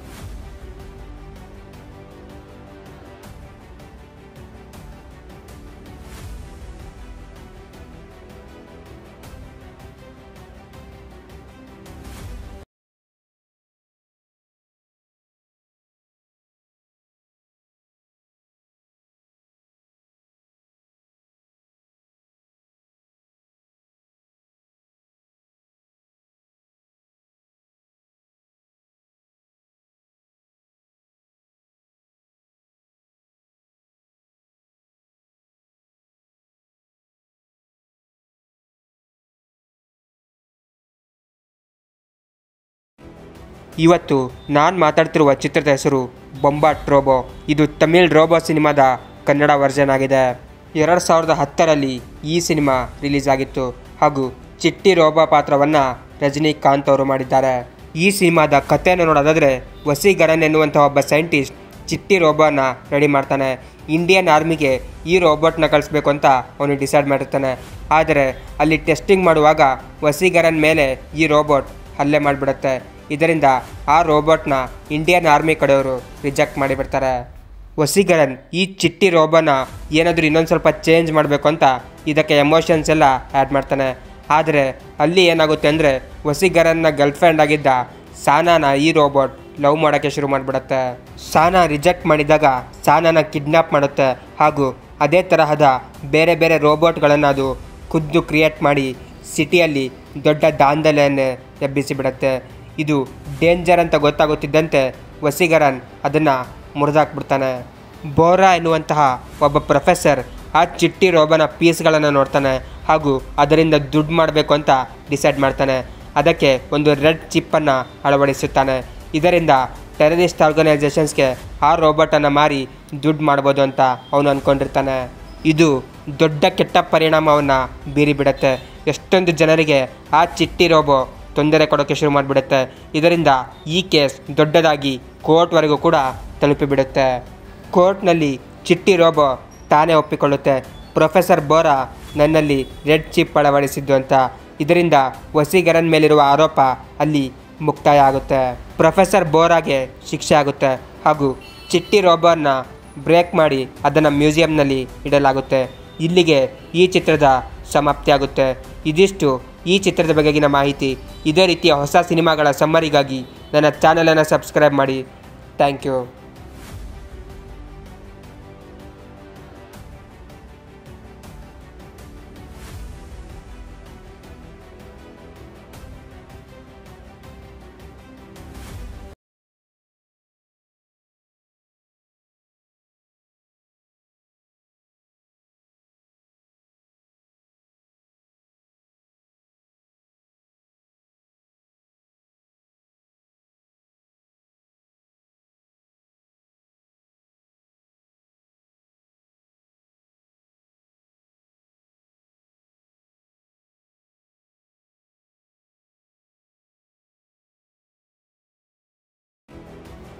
ಇವತ್ತು ನಾನು ಮಾತಾಡ್ತಿರುವ ಚಿತ್ರದ ಹೆಸರು ಬೊಂಬಾಟ್ ರೋಬೋ. ಇದು ತಮಿಳ್ ರೋಬೋ ಸಿನಿಮಾದ ಕನ್ನಡ ವರ್ಷನ್ ಆಗಿದೆ. ಎರಡು ಸಾವಿರದ ಹತ್ತರಲ್ಲಿ ಈ ಸಿನಿಮಾ ರಿಲೀಸ್ ಆಗಿತ್ತು ಹಾಗೂ ಚಿಟ್ಟಿ ರೋಬೋ ಪಾತ್ರವನ್ನು ರಜನಿಕಾಂತ್ ಅವರು ಮಾಡಿದ್ದಾರೆ. ಈ ಸಿನಿಮಾದ ಕಥೆಯನ್ನು ನೋಡೋದಾದರೆ, ವಸೀಕರನ್ ಎನ್ನುವಂಥ ಒಬ್ಬ ಸೈಂಟಿಸ್ಟ್ ಚಿಟ್ಟಿ ರೋಬೋನ ರೆಡಿ ಮಾಡ್ತಾನೆ. ಇಂಡಿಯನ್ ಆರ್ಮಿಗೆ ಈ ರೋಬೋಟ್ನ ಕಳಿಸ್ಬೇಕು ಅಂತ ಅವನು ಡಿಸೈಡ್ ಮಾಡಿರ್ತಾನೆ. ಆದರೆ ಅಲ್ಲಿ ಟೆಸ್ಟಿಂಗ್ ಮಾಡುವಾಗ ವಸೀಕರನ್ ಮೇಲೆ ಈ ರೋಬೋಟ್ ಹಲ್ಲೆ ಮಾಡಿಬಿಡುತ್ತೆ. ಇದರಿಂದ ಆ ರೋಬೋಟ್ನ ಇಂಡಿಯನ್ ಆರ್ಮಿ ಕಡೆಯವರು ರಿಜೆಕ್ಟ್ ಮಾಡಿಬಿಡ್ತಾರೆ. ವಸೀಕರನ್ ಈ ಚಿಟ್ಟಿ ರೋಬೋನ ಏನಾದರೂ ಇನ್ನೊಂದು ಸ್ವಲ್ಪ ಚೇಂಜ್ ಮಾಡಬೇಕು ಅಂತ ಇದಕ್ಕೆ ಎಮೋಷನ್ಸ್ ಎಲ್ಲ ಆ್ಯಡ್ ಮಾಡ್ತಾನೆ. ಆದರೆ ಅಲ್ಲಿ ಏನಾಗುತ್ತೆ ಅಂದರೆ, ವಸೀಕರನ್ನ ಗರ್ಲ್ಫ್ರೆಂಡ್ ಆಗಿದ್ದ ಸಾನಾನ ಈ ರೋಬೋಟ್ ಲವ್ ಮಾಡೋಕ್ಕೆ ಶುರು ಮಾಡಿಬಿಡುತ್ತೆ. ಸಾನಾ ರಿಜೆಕ್ಟ್ ಮಾಡಿದಾಗ ಸಾನಾನ ಕಿಡ್ನ್ಯಾಪ್ ಮಾಡುತ್ತೆ ಹಾಗೂ ಅದೇ ತರಹದ ಬೇರೆ ಬೇರೆ ರೋಬೋಟ್ಗಳನ್ನು ಅದು ಖುದ್ದು ಕ್ರಿಯೇಟ್ ಮಾಡಿ ಸಿಟಿಯಲ್ಲಿ ದೊಡ್ಡ ದಾಂಧಲೆಯನ್ನು ಎಬ್ಬಿಸಿಬಿಡುತ್ತೆ. ಇದು ಡೇಂಜರ್ ಅಂತ ಗೊತ್ತಾಗುತ್ತಿದ್ದಂತೆ ವಸೀಕರನ್ ಅದನ್ನು ಮುರಿದಾಕ್ಬಿಡ್ತಾನೆ. ಬೋರಾ ಎನ್ನುವಂತಹ ಒಬ್ಬ ಪ್ರೊಫೆಸರ್ ಆ ಚಿಟ್ಟಿ ರೋಬೋನ ಪೀಸ್ಗಳನ್ನು ನೋಡ್ತಾನೆ ಹಾಗೂ ಅದರಿಂದ ದುಡ್ಡು ಮಾಡಬೇಕು ಅಂತ ಡಿಸೈಡ್ ಮಾಡ್ತಾನೆ. ಅದಕ್ಕೆ ಒಂದು ರೆಡ್ ಚಿಪ್ಪನ್ನು ಅಳವಡಿಸುತ್ತಾನೆ. ಇದರಿಂದ ಟೆರರಿಸ್ಟ್ ಆರ್ಗನೈಸೇಷನ್ಸ್ಗೆ ಆ ರೋಬೋಟನ್ನು ಮಾರಿ ದುಡ್ಡು ಮಾಡ್ಬೋದು ಅಂತ ಅವನು ಅಂದ್ಕೊಂಡಿರ್ತಾನೆ. ಇದು ದೊಡ್ಡ ಕೆಟ್ಟ ಪರಿಣಾಮವನ್ನು ಬೀರಿಬಿಡುತ್ತೆ. ಎಷ್ಟೊಂದು ಜನರಿಗೆ ಆ ಚಿಟ್ಟಿ ರೋಬೋ ತೊಂದರೆ ಕೊಡೋಕ್ಕೆ ಶುರು ಮಾಡಿಬಿಡುತ್ತೆ. ಇದರಿಂದ ಈ ಕೇಸ್ ದೊಡ್ಡದಾಗಿ ಕೋರ್ಟ್ವರೆಗೂ ಕೂಡ ತಲುಪಿಬಿಡುತ್ತೆ. ಕೋರ್ಟ್ನಲ್ಲಿ ಚಿಟ್ಟಿ ರೋಬೋ ತಾನೇ ಒಪ್ಪಿಕೊಳ್ಳುತ್ತೆ, ಪ್ರೊಫೆಸರ್ ಬೋರಾ ನನ್ನಲ್ಲಿ ರೆಡ್ ಚಿಪ್ ಅಳವಡಿಸಿದ್ದು ಅಂತ. ಇದರಿಂದ ವಸೀಕರನ್ ಮೇಲಿರುವ ಆರೋಪ ಅಲ್ಲಿ ಮುಕ್ತಾಯ ಆಗುತ್ತೆ. ಪ್ರೊಫೆಸರ್ ಬೋರಾಗೆ ಶಿಕ್ಷೆ ಆಗುತ್ತೆ ಹಾಗೂ ಚಿಟ್ಟಿ ರೋಬೋನ ಬ್ರೇಕ್ ಮಾಡಿ ಅದನ್ನು ಮ್ಯೂಸಿಯಂನಲ್ಲಿ ಇಡಲಾಗುತ್ತೆ. ಇಲ್ಲಿಗೆ ಈ ಚಿತ್ರದ ಸಮಾಪ್ತಿಯಾಗುತ್ತೆ. ಇದಿಷ್ಟು ಈ ಚಿತ್ರದ ಬಗೆಗಿನ ಮಾಹಿತಿ. ಇದೇ ರೀತಿಯ ಹೊಸ ಸಿನಿಮಾಗಳ ಸಮ್ಮರಿಗಾಗಿ ನನ್ನ ಚಾನಲನ್ನು ಸಬ್ಸ್ಕ್ರೈಬ್ ಮಾಡಿ. Thank you.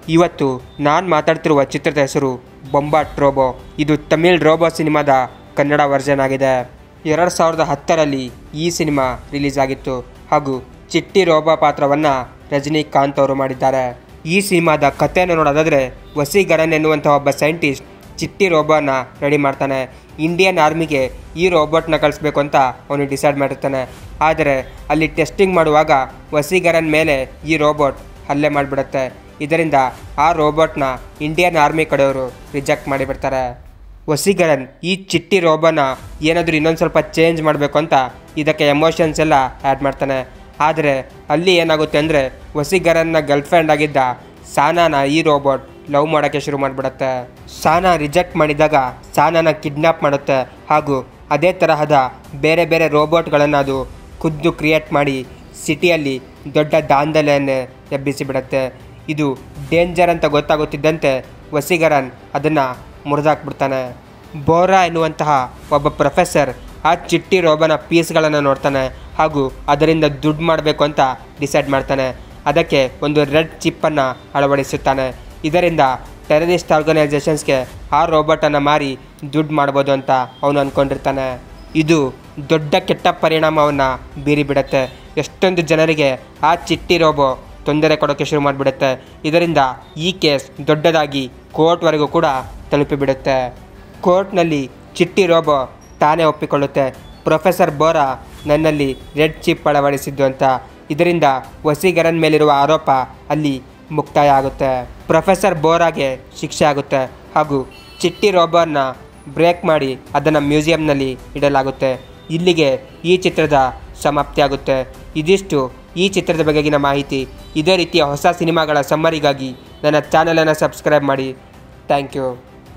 ಇವತ್ತು ನಾನು ಮಾತಾಡ್ತಿರುವ ಚಿತ್ರದ ಹೆಸರು ಬೊಂಬಾಟ್ ರೋಬೋ. ಇದು ತಮಿಳ್ ರೋಬೋ ಸಿನಿಮಾದ ಕನ್ನಡ ವರ್ಷನ್ ಆಗಿದೆ. ಎರಡು ಸಾವಿರದ ಹತ್ತರಲ್ಲಿ ಈ ಸಿನಿಮಾ ರಿಲೀಸ್ ಆಗಿತ್ತು ಹಾಗೂ ಚಿಟ್ಟಿ ರೋಬೋ ಪಾತ್ರವನ್ನು ರಜನಿಕಾಂತ್ ಅವರು ಮಾಡಿದ್ದಾರೆ. ಈ ಸಿನಿಮಾದ ಕಥೆಯನ್ನು ನೋಡೋದಾದರೆ, ವಸೀಕರನ್ ಎನ್ನುವಂಥ ಒಬ್ಬ ಸೈಂಟಿಸ್ಟ್ ಚಿಟ್ಟಿ ರೋಬೋನ ರೆಡಿ ಮಾಡ್ತಾನೆ. ಇಂಡಿಯನ್ ಆರ್ಮಿಗೆ ಈ ರೋಬೋಟ್ನ ಕಳಿಸ್ಬೇಕು ಅಂತ ಅವನು ಡಿಸೈಡ್ ಮಾಡಿರ್ತಾನೆ. ಆದರೆ ಅಲ್ಲಿ ಟೆಸ್ಟಿಂಗ್ ಮಾಡುವಾಗ ವಸೀಕರನ್ ಮೇಲೆ ಈ ರೋಬೋಟ್ ಹಲ್ಲೆ ಮಾಡಿಬಿಡುತ್ತೆ. ಇದರಿಂದ ಆ ರೋಬೋಟ್ನ ಇಂಡಿಯನ್ ಆರ್ಮಿ ಕಡೆಯವರು ರಿಜೆಕ್ಟ್ ಮಾಡಿಬಿಡ್ತಾರೆ. ವಸೀಕರನ್ ಈ ಚಿಟ್ಟಿ ರೋಬೋನ ಏನಾದರೂ ಇನ್ನೊಂದು ಸ್ವಲ್ಪ ಚೇಂಜ್ ಮಾಡಬೇಕು ಅಂತ ಇದಕ್ಕೆ ಎಮೋಷನ್ಸ್ ಎಲ್ಲ ಆ್ಯಡ್ ಮಾಡ್ತಾನೆ. ಆದರೆ ಅಲ್ಲಿ ಏನಾಗುತ್ತೆ ಅಂದರೆ, ವಸೀಕರನ್ನ ಗರ್ಲ್ಫ್ರೆಂಡ್ ಆಗಿದ್ದ ಸಾನಾನ ಈ ರೋಬೋಟ್ ಲವ್ ಮಾಡೋಕ್ಕೆ ಶುರು ಮಾಡಿಬಿಡುತ್ತೆ. ಸಾನಾ ರಿಜೆಕ್ಟ್ ಮಾಡಿದಾಗ ಸಾನಾನ ಕಿಡ್ನ್ಯಾಪ್ ಮಾಡುತ್ತೆ ಹಾಗೂ ಅದೇ ತರಹದ ಬೇರೆ ಬೇರೆ ರೋಬೋಟ್ಗಳನ್ನು ಅದು ಖುದ್ದು ಕ್ರಿಯೇಟ್ ಮಾಡಿ ಸಿಟಿಯಲ್ಲಿ ದೊಡ್ಡ ದಾಂಧಲೆಯನ್ನು ಎಬ್ಬಿಸಿಬಿಡುತ್ತೆ. ಇದು ಡೇಂಜರ್ ಅಂತ ಗೊತ್ತಾಗುತ್ತಿದ್ದಂತೆ ವಸೀಕರನ್ ಅದನ್ನು ಮುರಿದಾಕ್ಬಿಡ್ತಾನೆ. ಬೋರಾ ಎನ್ನುವಂತಹ ಒಬ್ಬ ಪ್ರೊಫೆಸರ್ ಆ ಚಿಟ್ಟಿ ರೋಬೋನ ಪೀಸ್ಗಳನ್ನು ನೋಡ್ತಾನೆ ಹಾಗೂ ಅದರಿಂದ ದುಡ್ಡು ಮಾಡಬೇಕು ಅಂತ ಡಿಸೈಡ್ ಮಾಡ್ತಾನೆ. ಅದಕ್ಕೆ ಒಂದು ರೆಡ್ ಚಿಪ್ಪನ್ನು ಅಳವಡಿಸುತ್ತಾನೆ. ಇದರಿಂದ ಟೆರರಿಸ್ಟ್ ಆರ್ಗನೈಸೇಷನ್ಸ್ಗೆ ಆ ರೋಬೋಟನ್ನು ಮಾರಿ ದುಡ್ಡು ಮಾಡ್ಬೋದು ಅಂತ ಅವನು ಅಂದ್ಕೊಂಡಿರ್ತಾನೆ. ಇದು ದೊಡ್ಡ ಕೆಟ್ಟ ಪರಿಣಾಮವನ್ನು ಬೀರಿಬಿಡುತ್ತೆ. ಎಷ್ಟೊಂದು ಜನರಿಗೆ ಆ ಚಿಟ್ಟಿ ರೋಬೋ ತೊಂದರೆ ಕೊಡೋಕ್ಕೆ ಶುರು ಮಾಡಿಬಿಡುತ್ತೆ. ಇದರಿಂದ ಈ ಕೇಸ್ ದೊಡ್ಡದಾಗಿ ಕೋರ್ಟ್ವರೆಗೂ ಕೂಡ ತಲುಪಿಬಿಡುತ್ತೆ. ಕೋರ್ಟ್ನಲ್ಲಿ ಚಿಟ್ಟಿ ರೋಬೋ ತಾನೇ ಒಪ್ಪಿಕೊಳ್ಳುತ್ತೆ, ಪ್ರೊಫೆಸರ್ ಬೋರಾ ನನ್ನಲ್ಲಿ ರೆಡ್ ಚಿಪ್ ಅಳವಡಿಸಿದ್ದು ಅಂತ. ಇದರಿಂದ ವಸೀಕರನ್ ಮೇಲಿರುವ ಆರೋಪ ಅಲ್ಲಿ ಮುಕ್ತಾಯ ಆಗುತ್ತೆ. ಪ್ರೊಫೆಸರ್ ಬೋರಾಗೆ ಶಿಕ್ಷೆ ಆಗುತ್ತೆ ಹಾಗೂ ಚಿಟ್ಟಿ ರೋಬೋನ ಬ್ರೇಕ್ ಮಾಡಿ ಅದನ್ನು ಮ್ಯೂಸಿಯಂನಲ್ಲಿ ಇಡಲಾಗುತ್ತೆ. ಇಲ್ಲಿಗೆ ಈ ಚಿತ್ರದ ಸಮಾಪ್ತಿಯಾಗುತ್ತೆ. ಇದಿಷ್ಟು ಈ ಚಿತ್ರದ ಬಗೆಗಿನ ಮಾಹಿತಿ. ಇದೇ ರೀತಿಯ ಹೊಸ ಸಿನಿಮಾಗಳ ಸಮ್ಮರಿಗಾಗಿ ನನ್ನ ಚಾನಲನ್ನು ಸಬ್ಸ್ಕ್ರೈಬ್ ಮಾಡಿ. Thank you.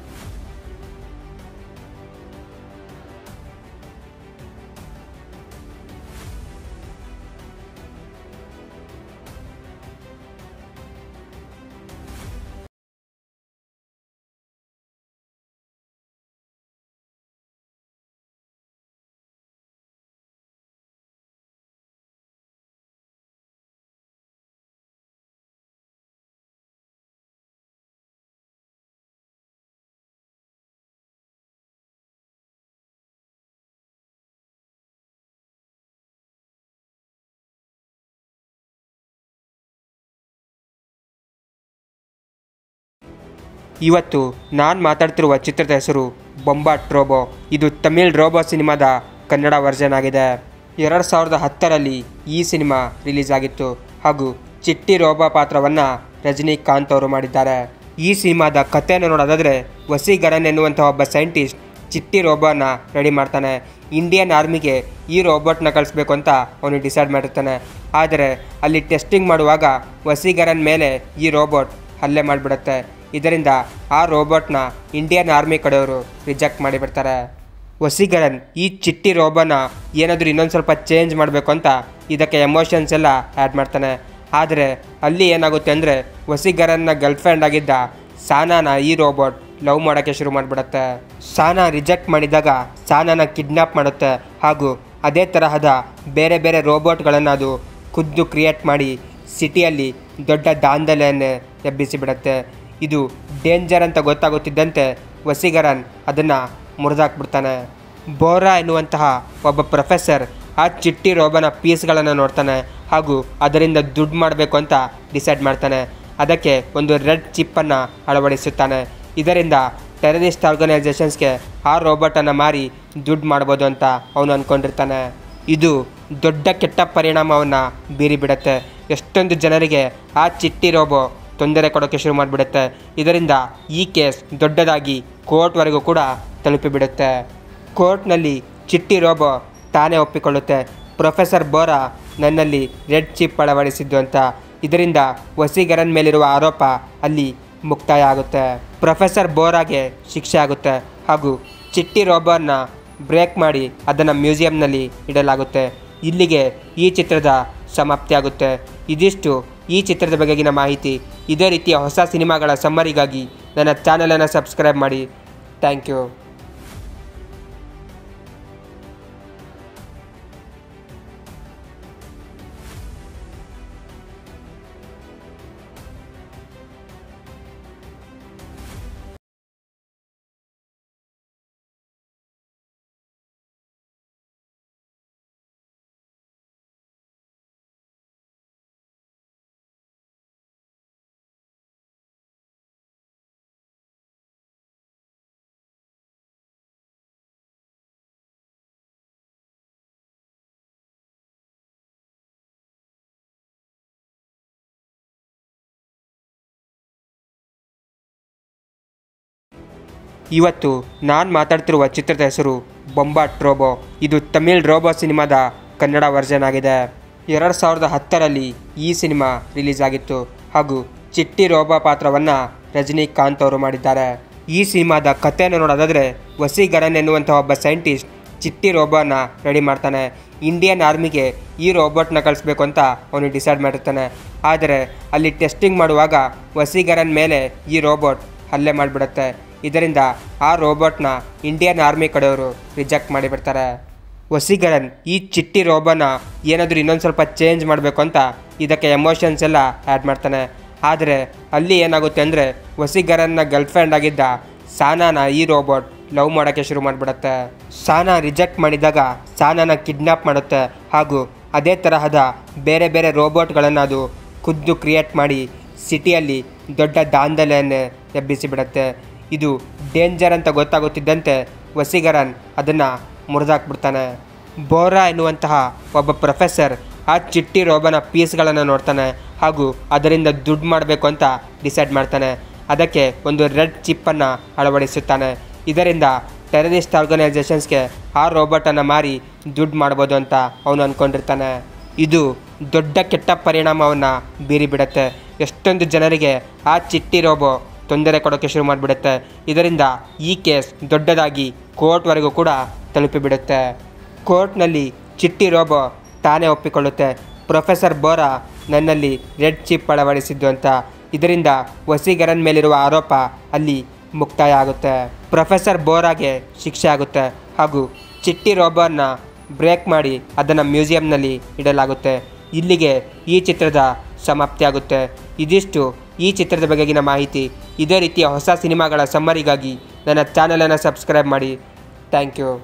ಇವತ್ತು ನಾನು ಮಾತಾಡ್ತಿರುವ ಚಿತ್ರದ ಹೆಸರು ಬೊಂಬಾಟ್ ರೋಬೋ. ಇದು ತಮಿಳ್ ರೋಬೋ ಸಿನಿಮಾದ ಕನ್ನಡ ವರ್ಷನ್ ಆಗಿದೆ. ಎರಡು ಸಾವಿರದ ಹತ್ತರಲ್ಲಿ ಈ ಸಿನಿಮಾ ರಿಲೀಸ್ ಆಗಿತ್ತು ಹಾಗೂ ಚಿಟ್ಟಿ ರೋಬೋ ಪಾತ್ರವನ್ನು ರಜನಿಕಾಂತ್ ಅವರು ಮಾಡಿದ್ದಾರೆ. ಈ ಸಿನಿಮಾದ ಕಥೆಯನ್ನು ನೋಡೋದಾದರೆ, ವಸೀಕರನ್ ಎನ್ನುವಂಥ ಒಬ್ಬ ಸೈಂಟಿಸ್ಟ್ ಚಿಟ್ಟಿ ರೋಬೋನ ರೆಡಿ ಮಾಡ್ತಾನೆ. ಇಂಡಿಯನ್ ಆರ್ಮಿಗೆ ಈ ರೋಬೋಟ್ನ ಕಳಿಸ್ಬೇಕು ಅಂತ ಅವನು ಡಿಸೈಡ್ ಮಾಡಿರ್ತಾನೆ. ಆದರೆ ಅಲ್ಲಿ ಟೆಸ್ಟಿಂಗ್ ಮಾಡುವಾಗ ವಸೀಕರನ್ ಮೇಲೆ ಈ ರೋಬೋಟ್ ಹಲ್ಲೆ ಮಾಡಿಬಿಡುತ್ತೆ. ಇದರಿಂದ ಆ ರೋಬೋಟ್ನ ಇಂಡಿಯನ್ ಆರ್ಮಿ ಕಡೆಯವರು ರಿಜೆಕ್ಟ್ ಮಾಡಿಬಿಡ್ತಾರೆ. ವಸೀಕರನ್ ಈ ಚಿಟ್ಟಿ ರೋಬೋನ ಏನಾದರೂ ಇನ್ನೊಂದು ಸ್ವಲ್ಪ ಚೇಂಜ್ ಮಾಡಬೇಕು ಅಂತ ಇದಕ್ಕೆ ಎಮೋಷನ್ಸ್ ಎಲ್ಲ ಆ್ಯಡ್ ಮಾಡ್ತಾನೆ. ಆದರೆ ಅಲ್ಲಿ ಏನಾಗುತ್ತೆ ಅಂದರೆ, ವಸೀಕರನ್ನ ಗರ್ಲ್ಫ್ರೆಂಡ್ ಆಗಿದ್ದ ಸಾನಾನ ಈ ರೋಬೋಟ್ ಲವ್ ಮಾಡೋಕ್ಕೆ ಶುರು ಮಾಡಿಬಿಡುತ್ತೆ. ಸಾನಾ ರಿಜೆಕ್ಟ್ ಮಾಡಿದಾಗ ಸಾನಾನ ಕಿಡ್ನ್ಯಾಪ್ ಮಾಡುತ್ತೆ ಹಾಗೂ ಅದೇ ತರಹದ ಬೇರೆ ಬೇರೆ ರೋಬೋಟ್ಗಳನ್ನು ಅದು ಖುದ್ದು ಕ್ರಿಯೇಟ್ ಮಾಡಿ ಸಿಟಿಯಲ್ಲಿ ದೊಡ್ಡ ದಾಂಧಲೆಯನ್ನು ಎಬ್ಬಿಸಿಬಿಡುತ್ತೆ. ಇದು ಡೇಂಜರ್ ಅಂತ ಗೊತ್ತಾಗುತ್ತಿದ್ದಂತೆ ವಸೀಕರನ್ ಅದನ್ನು ಮುರಿದಾಕ್ಬಿಡ್ತಾನೆ. ಬೋರಾ ಎನ್ನುವಂತಹ ಒಬ್ಬ ಪ್ರೊಫೆಸರ್ ಆ ಚಿಟ್ಟಿ ರೋಬೋನ ಪೀಸ್ಗಳನ್ನು ನೋಡ್ತಾನೆ ಹಾಗೂ ಅದರಿಂದ ದುಡ್ಡು ಮಾಡಬೇಕು ಅಂತ ಡಿಸೈಡ್ ಮಾಡ್ತಾನೆ. ಅದಕ್ಕೆ ಒಂದು ರೆಡ್ ಚಿಪ್ಪನ್ನು ಅಳವಡಿಸುತ್ತಾನೆ. ಇದರಿಂದ ಟೆರರಿಸ್ಟ್ ಆರ್ಗನೈಸೇಷನ್ಸ್ಗೆ ಆ ರೋಬೋಟನ್ನು ಮಾರಿ ದುಡ್ಡು ಮಾಡ್ಬೋದು ಅಂತ ಅವನು ಅಂದ್ಕೊಂಡಿರ್ತಾನೆ. ಇದು ದೊಡ್ಡ ಕೆಟ್ಟ ಪರಿಣಾಮವನ್ನು ಬೀರಿಬಿಡುತ್ತೆ. ಎಷ್ಟೊಂದು ಜನರಿಗೆ ಆ ಚಿಟ್ಟಿ ರೋಬೋ ತೊಂದರೆ ಕೊಡೋಕ್ಕೆ ಶುರು ಮಾಡಿಬಿಡುತ್ತೆ. ಇದರಿಂದ ಈ ಕೇಸ್ ದೊಡ್ಡದಾಗಿ ಕೋರ್ಟ್ವರೆಗೂ ಕೂಡ ತಲುಪಿಬಿಡುತ್ತೆ. ಕೋರ್ಟ್ನಲ್ಲಿ ಚಿಟ್ಟಿ ರೋಬೋ ತಾನೇ ಒಪ್ಪಿಕೊಳ್ಳುತ್ತೆ, ಪ್ರೊಫೆಸರ್ ಬೋರಾ ನನ್ನಲ್ಲಿ ರೆಡ್ ಚಿಪ್ ಅಳವಡಿಸಿದ್ದು ಅಂತ. ಇದರಿಂದ ವಸೀಕರನ್ ಮೇಲಿರುವ ಆರೋಪ ಅಲ್ಲಿ ಮುಕ್ತಾಯ ಆಗುತ್ತೆ. ಪ್ರೊಫೆಸರ್ ಬೋರಾಗೆ ಶಿಕ್ಷೆ ಆಗುತ್ತೆ ಹಾಗೂ ಚಿಟ್ಟಿ ರೋಬೋನ ಬ್ರೇಕ್ ಮಾಡಿ ಅದನ್ನು ಮ್ಯೂಸಿಯಂನಲ್ಲಿ ಇಡಲಾಗುತ್ತೆ. ಇಲ್ಲಿಗೆ ಈ ಚಿತ್ರದ ಸಮಾಪ್ತಿಯಾಗುತ್ತೆ. ಇದಿಷ್ಟು ಈ ಚಿತ್ರದ ಬಗೆಗಿನ ಮಾಹಿತಿ. ಇದೇ ರೀತಿಯ ಹೊಸ ಸಿನಿಮಾಗಳ ಸಮ್ಮರಿಗಾಗಿ ನನ್ನ ಚಾನಲನ್ನು ಸಬ್ಸ್ಕ್ರೈಬ್ ಮಾಡಿ. Thank you. ಇವತ್ತು ನಾನು ಮಾತಾಡ್ತಿರುವ ಚಿತ್ರದ ಹೆಸರು ಬೊಂಬಾಟ್ ರೋಬೋ. ಇದು ತಮಿಳ್ ರೋಬೋ ಸಿನಿಮಾದ ಕನ್ನಡ ವರ್ಷನ್ ಆಗಿದೆ. ಎರಡು ಸಾವಿರದ ಹತ್ತರಲ್ಲಿ ಈ ಸಿನಿಮಾ ರಿಲೀಸ್ ಆಗಿತ್ತು ಹಾಗೂ ಚಿಟ್ಟಿ ರೋಬೋ ಪಾತ್ರವನ್ನು ರಜನಿಕಾಂತ್ ಅವರು ಮಾಡಿದ್ದಾರೆ. ಈ ಸಿನಿಮಾದ ಕಥೆಯನ್ನು ನೋಡೋದಾದರೆ, ವಸೀಕರನ್ ಎನ್ನುವಂಥ ಒಬ್ಬ ಸೈಂಟಿಸ್ಟ್ ಚಿಟ್ಟಿ ರೋಬೋನ ರೆಡಿ ಮಾಡ್ತಾನೆ. ಇಂಡಿಯನ್ ಆರ್ಮಿಗೆ ಈ ರೋಬೋಟ್ನ ಕಳಿಸ್ಬೇಕು ಅಂತ ಅವನು ಡಿಸೈಡ್ ಮಾಡಿರ್ತಾನೆ. ಆದರೆ ಅಲ್ಲಿ ಟೆಸ್ಟಿಂಗ್ ಮಾಡುವಾಗ ವಸೀಕರನ್ ಮೇಲೆ ಈ ರೋಬೋಟ್ ಹಲ್ಲೆ ಮಾಡಿಬಿಡುತ್ತೆ. ಇದರಿಂದ ಆ ರೋಬೋಟ್ನ ಇಂಡಿಯನ್ ಆರ್ಮಿ ಕಡೆಯವರು ರಿಜೆಕ್ಟ್ ಮಾಡಿಬಿಡ್ತಾರೆ. ವಸೀಕರನ್ ಈ ಚಿಟ್ಟಿ ರೋಬೋನ ಏನಾದರೂ ಇನ್ನೊಂದು ಸ್ವಲ್ಪ ಚೇಂಜ್ ಮಾಡಬೇಕು ಅಂತ ಇದಕ್ಕೆ ಎಮೋಷನ್ಸ್ ಎಲ್ಲ ಆ್ಯಡ್ ಮಾಡ್ತಾನೆ. ಆದರೆ ಅಲ್ಲಿ ಏನಾಗುತ್ತೆ ಅಂದರೆ, ವಸೀಕರನ್ನ ಗರ್ಲ್ಫ್ರೆಂಡ್ ಆಗಿದ್ದ ಸಾನಾನ ಈ ರೋಬೋಟ್ ಲವ್ ಮಾಡೋಕ್ಕೆ ಶುರು ಮಾಡಿಬಿಡುತ್ತೆ. ಸಾನಾ ರಿಜೆಕ್ಟ್ ಮಾಡಿದಾಗ ಸಾನಾನ ಕಿಡ್ನ್ಯಾಪ್ ಮಾಡುತ್ತೆ ಹಾಗೂ ಅದೇ ತರಹದ ಬೇರೆ ಬೇರೆ ರೋಬೋಟ್ಗಳನ್ನು ಅದು ಖುದ್ದು ಕ್ರಿಯೇಟ್ ಮಾಡಿ ಸಿಟಿಯಲ್ಲಿ ದೊಡ್ಡ ದಾಂಧಲೆಯನ್ನು ಎಬ್ಬಿಸಿಬಿಡುತ್ತೆ. ಇದು ಡೇಂಜರ್ ಅಂತ ಗೊತ್ತಾಗುತ್ತಿದ್ದಂತೆ ವಸೀಕರನ್ ಅದನ್ನು ಮುರಿದಾಕ್ಬಿಡ್ತಾನೆ. ಬೋರಾ ಎನ್ನುವಂತಹ ಒಬ್ಬ ಪ್ರೊಫೆಸರ್ ಆ ಚಿಟ್ಟಿ ರೋಬೋನ ಪೀಸ್ಗಳನ್ನು ನೋಡ್ತಾನೆ ಹಾಗೂ ಅದರಿಂದ ದುಡ್ಡು ಮಾಡಬೇಕು ಅಂತ ಡಿಸೈಡ್ ಮಾಡ್ತಾನೆ. ಅದಕ್ಕೆ ಒಂದು ರೆಡ್ ಚಿಪ್ಪನ್ನು ಅಳವಡಿಸುತ್ತಾನೆ. ಇದರಿಂದ ಟೆರರಿಸ್ಟ್ ಆರ್ಗನೈಸೇಷನ್ಸ್ಗೆ ಆ ರೋಬೋಟನ್ನು ಮಾರಿ ದುಡ್ಡು ಮಾಡ್ಬೋದು ಅಂತ ಅವನು ಅಂದ್ಕೊಂಡಿರ್ತಾನೆ. ಇದು ದೊಡ್ಡ ಕೆಟ್ಟ ಪರಿಣಾಮವನ್ನು ಬೀರಿಬಿಡುತ್ತೆ. ಎಷ್ಟೊಂದು ಜನರಿಗೆ ಆ ಚಿಟ್ಟಿ ರೋಬೋ ತೊಂದರೆ ಕೊಡೋಕ್ಕೆ ಶುರು ಮಾಡಿಬಿಡುತ್ತೆ. ಇದರಿಂದ ಈ ಕೇಸ್ ದೊಡ್ಡದಾಗಿ ಕೋರ್ಟ್ವರೆಗೂ ಕೂಡ ತಲುಪಿಬಿಡುತ್ತೆ. ಕೋರ್ಟ್ನಲ್ಲಿ ಚಿಟ್ಟಿ ರೋಬೋ ತಾನೇ ಒಪ್ಪಿಕೊಳ್ಳುತ್ತೆ, ಪ್ರೊಫೆಸರ್ ಬೋರಾ ನನ್ನಲ್ಲಿ ರೆಡ್ ಚಿಪ್ ಅಳವಡಿಸಿದ್ದು ಅಂತ. ಇದರಿಂದ ವಸೀಕರನ್ ಮೇಲಿರುವ ಆರೋಪ ಅಲ್ಲಿ ಮುಕ್ತಾಯ ಆಗುತ್ತೆ. ಪ್ರೊಫೆಸರ್ ಬೋರಾಗೆ ಶಿಕ್ಷೆ ಆಗುತ್ತೆ ಹಾಗೂ ಚಿಟ್ಟಿ ರೋಬೋನ ಬ್ರೇಕ್ ಮಾಡಿ ಅದನ್ನು ಮ್ಯೂಸಿಯಂನಲ್ಲಿ ಇಡಲಾಗುತ್ತೆ. ಇಲ್ಲಿಗೆ ಈ ಚಿತ್ರದ ಸಮಾಪ್ತಿಯಾಗುತ್ತೆ. ಇದಿಷ್ಟು ಈ ಚಿತ್ರದ ಬಗೆಗಿನ ಮಾಹಿತಿ. ಇದೇ ರೀತಿಯ ಹೊಸ ಸಿನಿಮಾಗಳ ಸಮ್ಮರಿಗಾಗಿ ನನ್ನ ಚಾನಲನ್ನು ಸಬ್ಸ್ಕ್ರೈಬ್ ಮಾಡಿ. Thank you.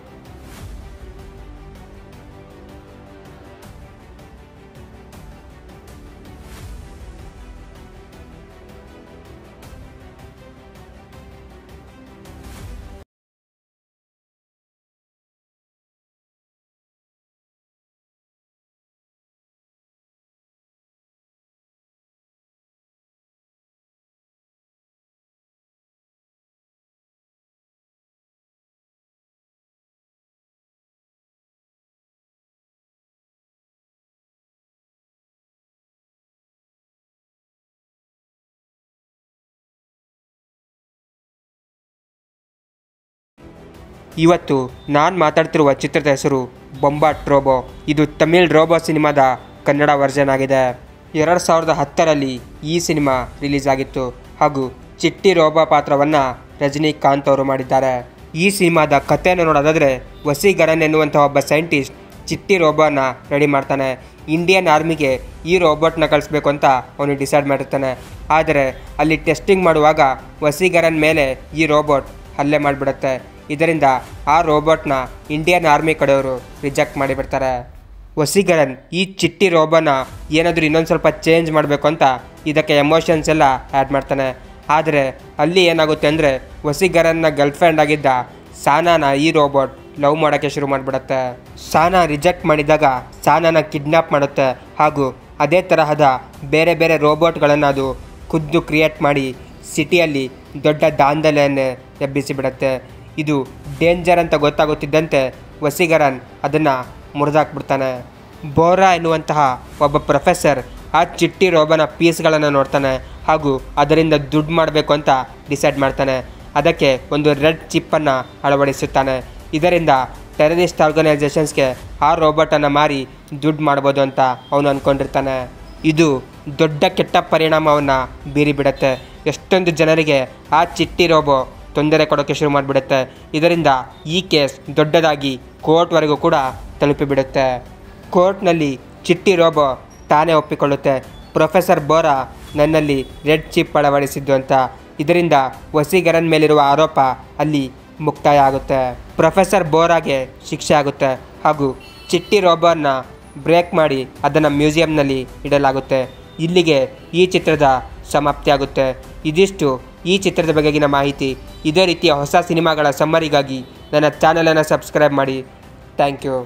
ಇವತ್ತು ನಾನು ಮಾತಾಡ್ತಿರುವ ಚಿತ್ರದ ಹೆಸರು ಬೊಂಬಾಟ್ ರೋಬೋ. ಇದು ತಮಿಳ್ ರೋಬೋ ಸಿನಿಮಾದ ಕನ್ನಡ ವರ್ಷನ್ ಆಗಿದೆ. ಎರಡು ಸಾವಿರದ ಹತ್ತರಲ್ಲಿ ಈ ಸಿನಿಮಾ ರಿಲೀಸ್ ಆಗಿತ್ತು ಹಾಗೂ ಚಿಟ್ಟಿ ರೋಬೋ ಪಾತ್ರವನ್ನು ರಜನಿಕಾಂತ್ ಅವರು ಮಾಡಿದ್ದಾರೆ. ಈ ಸಿನಿಮಾದ ಕಥೆಯನ್ನು ನೋಡೋದಾದರೆ, ವಸೀಕರನ್ ಎನ್ನುವಂಥ ಒಬ್ಬ ಸೈಂಟಿಸ್ಟ್ ಚಿಟ್ಟಿ ರೋಬೋನ ರೆಡಿ ಮಾಡ್ತಾನೆ. ಇಂಡಿಯನ್ ಆರ್ಮಿಗೆ ಈ ರೋಬೋಟ್ನ ಕಳಿಸ್ಬೇಕು ಅಂತ ಅವನು ಡಿಸೈಡ್ ಮಾಡಿರ್ತಾನೆ. ಆದರೆ ಅಲ್ಲಿ ಟೆಸ್ಟಿಂಗ್ ಮಾಡುವಾಗ ವಸೀಕರನ್ ಮೇಲೆ ಈ ರೋಬೋಟ್ ಹಲ್ಲೆ ಮಾಡಿಬಿಡುತ್ತೆ. ಇದರಿಂದ ಆ ರೋಬೋಟ್ನ ಇಂಡಿಯನ್ ಆರ್ಮಿ ಕಡೆಯವರು ರಿಜೆಕ್ಟ್ ಮಾಡಿಬಿಡ್ತಾರೆ. ವಸೀಕರನ್ ಈ ಚಿಟ್ಟಿ ರೋಬೋನ ಏನಾದರೂ ಇನ್ನೊಂದು ಸ್ವಲ್ಪ ಚೇಂಜ್ ಮಾಡಬೇಕು ಅಂತ ಇದಕ್ಕೆ ಎಮೋಷನ್ಸ್ ಎಲ್ಲ ಆ್ಯಡ್ ಮಾಡ್ತಾನೆ. ಆದರೆ ಅಲ್ಲಿ ಏನಾಗುತ್ತೆ ಅಂದರೆ, ವಸೀಕರನ್ನ ಗರ್ಲ್ಫ್ರೆಂಡ್ ಆಗಿದ್ದ ಸಾನಾನ ಈ ರೋಬೋಟ್ ಲವ್ ಮಾಡೋಕ್ಕೆ ಶುರು ಮಾಡಿಬಿಡುತ್ತೆ. ಸಾನಾ ರಿಜೆಕ್ಟ್ ಮಾಡಿದಾಗ ಸಾನಾನ ಕಿಡ್ನ್ಯಾಪ್ ಮಾಡುತ್ತೆ ಹಾಗೂ ಅದೇ ತರಹದ ಬೇರೆ ಬೇರೆ ರೋಬೋಟ್ಗಳನ್ನು ಅದು ಖುದ್ದು ಕ್ರಿಯೇಟ್ ಮಾಡಿ ಸಿಟಿಯಲ್ಲಿ ದೊಡ್ಡ ದಾಂಧಲೆಯನ್ನು ಎಬ್ಬಿಸಿಬಿಡುತ್ತೆ. ಇದು ಡೇಂಜರ್ ಅಂತ ಗೊತ್ತಾಗುತ್ತಿದ್ದಂತೆ ವಸೀಕರನ್ ಅದನ್ನು ಮುರಿದಾಕ್ಬಿಡ್ತಾನೆ. ಬೋರಾ ಎನ್ನುವಂತಹ ಒಬ್ಬ ಪ್ರೊಫೆಸರ್ ಆ ಚಿಟ್ಟಿ ರೋಬೋನ ಪೀಸ್ಗಳನ್ನು ನೋಡ್ತಾನೆ ಹಾಗೂ ಅದರಿಂದ ದುಡ್ಡು ಮಾಡಬೇಕು ಅಂತ ಡಿಸೈಡ್ ಮಾಡ್ತಾನೆ. ಅದಕ್ಕೆ ಒಂದು ರೆಡ್ ಚಿಪ್ಪನ್ನು ಅಳವಡಿಸುತ್ತಾನೆ. ಇದರಿಂದ ಟೆರರಿಸ್ಟ್ ಆರ್ಗನೈಸೇಷನ್ಸ್ಗೆ ಆ ರೋಬೋಟನ್ನು ಮಾರಿ ದುಡ್ಡು ಮಾಡ್ಬೋದು ಅಂತ ಅವನು ಅಂದ್ಕೊಂಡಿರ್ತಾನೆ. ಇದು ದೊಡ್ಡ ಕೆಟ್ಟ ಪರಿಣಾಮವನ್ನು ಬೀರಿಬಿಡುತ್ತೆ. ಎಷ್ಟೊಂದು ಜನರಿಗೆ ಆ ಚಿಟ್ಟಿ ರೋಬೋ ತೊಂದರೆ ಕೊಡೋಕ್ಕೆ ಶುರು ಮಾಡಿಬಿಡುತ್ತೆ. ಇದರಿಂದ ಈ ಕೇಸ್ ದೊಡ್ಡದಾಗಿ ಕೋರ್ಟ್ವರೆಗೂ ಕೂಡ ತಲುಪಿಬಿಡುತ್ತೆ. ಕೋರ್ಟ್ನಲ್ಲಿ ಚಿಟ್ಟಿ ರೋಬೋ ತಾನೇ ಒಪ್ಪಿಕೊಳ್ಳುತ್ತೆ, ಪ್ರೊಫೆಸರ್ ಬೋರಾ ನನ್ನಲ್ಲಿ ರೆಡ್ ಚಿಪ್ ಅಳವಡಿಸಿದ್ದು ಅಂತ. ಇದರಿಂದ ವಸೀಕರನ್ ಮೇಲಿರುವ ಆರೋಪ ಅಲ್ಲಿ ಮುಕ್ತಾಯ ಆಗುತ್ತೆ. ಪ್ರೊಫೆಸರ್ ಬೋರಾಗೆ ಶಿಕ್ಷೆ ಆಗುತ್ತೆ ಹಾಗೂ ಚಿಟ್ಟಿ ರೋಬೋನ ಬ್ರೇಕ್ ಮಾಡಿ ಅದನ್ನು ಮ್ಯೂಸಿಯಂನಲ್ಲಿ ಇಡಲಾಗುತ್ತೆ. ಇಲ್ಲಿಗೆ ಈ ಚಿತ್ರದ ಸಮಾಪ್ತಿಯಾಗುತ್ತೆ. ಇದಿಷ್ಟು ಈ ಚಿತ್ರದ ಬಗೆಗಿನ ಮಾಹಿತಿ. ಇದೇ ರೀತಿಯ ಹೊಸ ಸಿನಿಮಾಗಳ ಸಮ್ಮರಿಗಾಗಿ ನನ್ನ ಚಾನಲನ್ನು ಸಬ್ಸ್ಕ್ರೈಬ್ ಮಾಡಿ. Thank you.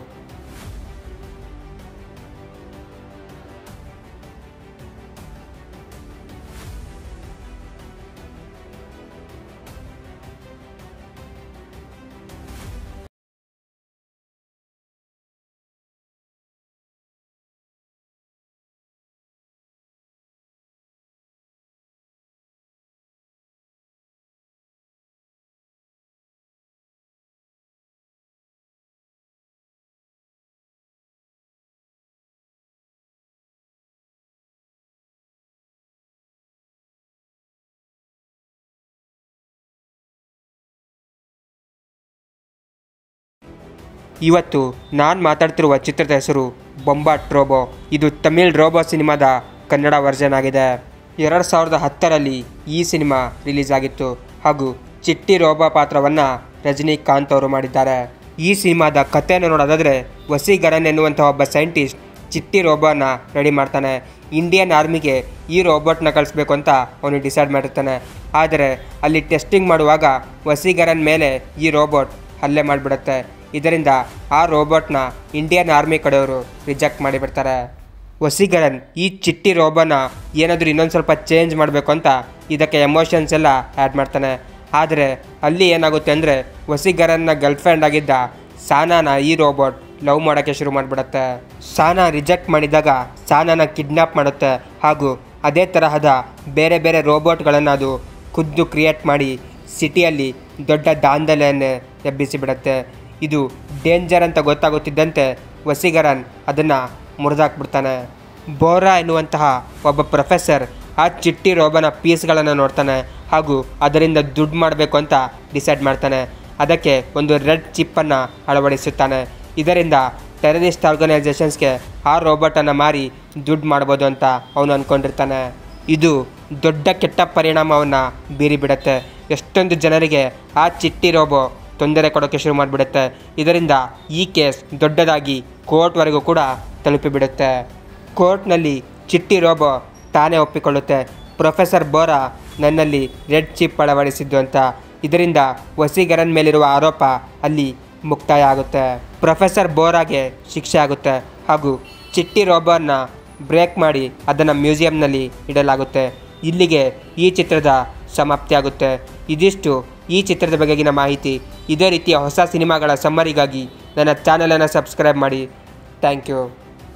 ಇವತ್ತು ನಾನು ಮಾತಾಡ್ತಿರುವ ಚಿತ್ರದ ಹೆಸರು ಬೊಂಬಾಟ್ ರೋಬೋ. ಇದು ತಮಿಳ್ ರೋಬೋ ಸಿನಿಮಾದ ಕನ್ನಡ ವರ್ಷನ್ ಆಗಿದೆ. ಎರಡು ಸಾವಿರದ ಹತ್ತರಲ್ಲಿ ಈ ಸಿನಿಮಾ ರಿಲೀಸ್ ಆಗಿತ್ತು ಹಾಗೂ ಚಿಟ್ಟಿ ರೋಬೋ ಪಾತ್ರವನ್ನು ರಜನಿಕಾಂತ್ ಅವರು ಮಾಡಿದ್ದಾರೆ. ಈ ಸಿನಿಮಾದ ಕಥೆಯನ್ನು ನೋಡೋದಾದರೆ, ವಸೀಕರನ್ ಎನ್ನುವಂಥ ಒಬ್ಬ ಸೈಂಟಿಸ್ಟ್ ಚಿಟ್ಟಿ ರೋಬೋನ ರೆಡಿ ಮಾಡ್ತಾನೆ. ಇಂಡಿಯನ್ ಆರ್ಮಿಗೆ ಈ ರೋಬೋಟ್ನ ಕಳಿಸ್ಬೇಕು ಅಂತ ಅವನು ಡಿಸೈಡ್ ಮಾಡಿರ್ತಾನೆ. ಆದರೆ ಅಲ್ಲಿ ಟೆಸ್ಟಿಂಗ್ ಮಾಡುವಾಗ ವಸೀಕರನ್ ಮೇಲೆ ಈ ರೋಬೋಟ್ ಹಲ್ಲೆ ಮಾಡಿಬಿಡುತ್ತೆ. ಇದರಿಂದ ಆ ರೋಬೋಟ್ನ ಇಂಡಿಯನ್ ಆರ್ಮಿ ಕಡೆಯವರು ರಿಜೆಕ್ಟ್ ಮಾಡಿಬಿಡ್ತಾರೆ. ವಸೀಕರನ್ ಈ ಚಿಟ್ಟಿ ರೋಬೋನ ಏನಾದರೂ ಇನ್ನೊಂದು ಸ್ವಲ್ಪ ಚೇಂಜ್ ಮಾಡಬೇಕು ಅಂತ ಇದಕ್ಕೆ ಎಮೋಷನ್ಸ್ ಎಲ್ಲ ಆ್ಯಡ್ ಮಾಡ್ತಾನೆ. ಆದರೆ ಅಲ್ಲಿ ಏನಾಗುತ್ತೆ ಅಂದರೆ, ವಸೀಕರನ್ನ ಗರ್ಲ್ಫ್ರೆಂಡ್ ಆಗಿದ್ದ ಸಾನಾನ ಈ ರೋಬೋಟ್ ಲವ್ ಮಾಡೋಕ್ಕೆ ಶುರು ಮಾಡಿಬಿಡುತ್ತೆ. ಸಾನಾ ರಿಜೆಕ್ಟ್ ಮಾಡಿದಾಗ ಸಾನಾನ ಕಿಡ್ನ್ಯಾಪ್ ಮಾಡುತ್ತೆ ಹಾಗೂ ಅದೇ ತರಹದ ಬೇರೆ ಬೇರೆ ರೋಬೋಟ್ಗಳನ್ನು ಅದು ಖುದ್ದು ಕ್ರಿಯೇಟ್ ಮಾಡಿ ಸಿಟಿಯಲ್ಲಿ ದೊಡ್ಡ ದಾಂಧಲೆಯನ್ನು ಎಬ್ಬಿಸಿಬಿಡುತ್ತೆ. ಇದು ಡೇಂಜರ್ ಅಂತ ಗೊತ್ತಾಗುತ್ತಿದ್ದಂತೆ ವಸೀಕರನ್ ಅದನ್ನು ಮುರಿದಾಕ್ಬಿಡ್ತಾನೆ. ಬೋರಾ ಎನ್ನುವಂತಹ ಒಬ್ಬ ಪ್ರೊಫೆಸರ್ ಆ ಚಿಟ್ಟಿ ರೋಬೋನ ಪೀಸ್ಗಳನ್ನು ನೋಡ್ತಾನೆ ಹಾಗೂ ಅದರಿಂದ ದುಡ್ಡು ಮಾಡಬೇಕು ಅಂತ ಡಿಸೈಡ್ ಮಾಡ್ತಾನೆ. ಅದಕ್ಕೆ ಒಂದು ರೆಡ್ ಚಿಪ್ಪನ್ನು ಅಳವಡಿಸುತ್ತಾನೆ. ಇದರಿಂದ ಟೆರರಿಸ್ಟ್ ಆರ್ಗನೈಸೇಷನ್ಸ್ಗೆ ಆ ರೋಬೋಟನ್ನು ಮಾರಿ ದುಡ್ಡು ಮಾಡ್ಬೋದು ಅಂತ ಅವನು ಅಂದ್ಕೊಂಡಿರ್ತಾನೆ. ಇದು ದೊಡ್ಡ ಕೆಟ್ಟ ಪರಿಣಾಮವನ್ನು ಬೀರಿಬಿಡುತ್ತೆ. ಎಷ್ಟೊಂದು ಜನರಿಗೆ ಆ ಚಿಟ್ಟಿ ರೋಬೋ ತೊಂದರೆ ಕೊಡೋಕ್ಕೆ ಶುರು ಮಾಡಿಬಿಡುತ್ತೆ. ಇದರಿಂದ ಈ ಕೇಸ್ ದೊಡ್ಡದಾಗಿ ಕೋರ್ಟ್ವರೆಗೂ ಕೂಡ ತಲುಪಿಬಿಡುತ್ತೆ. ಕೋರ್ಟ್ನಲ್ಲಿ ಚಿಟ್ಟಿ ರೋಬೋ ತಾನೇ ಒಪ್ಪಿಕೊಳ್ಳುತ್ತೆ, ಪ್ರೊಫೆಸರ್ ಬೋರಾ ನನ್ನಲ್ಲಿ ರೆಡ್ ಚಿಪ್ ಅಳವಡಿಸಿದ್ದು ಅಂತ. ಇದರಿಂದ ವಸೀಕರನ್ ಮೇಲಿರುವ ಆರೋಪ ಅಲ್ಲಿ ಮುಕ್ತಾಯ ಆಗುತ್ತೆ. ಪ್ರೊಫೆಸರ್ ಬೋರಾಗೆ ಶಿಕ್ಷೆ ಆಗುತ್ತೆ ಹಾಗೂ ಚಿಟ್ಟಿ ರೋಬೋನ ಬ್ರೇಕ್ ಮಾಡಿ ಅದನ್ನು ಮ್ಯೂಸಿಯಂನಲ್ಲಿ ಇಡಲಾಗುತ್ತೆ. ಇಲ್ಲಿಗೆ ಈ ಚಿತ್ರದ ಸಮಾಪ್ತಿಯಾಗುತ್ತೆ. ಇದಿಷ್ಟು ಈ ಚಿತ್ರದ ಬಗೆಗಿನ ಮಾಹಿತಿ. ಇದೇ ರೀತಿಯ ಹೊಸ ಸಿನಿಮಾಗಳ ಸಮ್ಮರಿಗಾಗಿ ನನ್ನ ಚಾನಲನ್ನು ಸಬ್ಸ್ಕ್ರೈಬ್ ಮಾಡಿ. Thank you.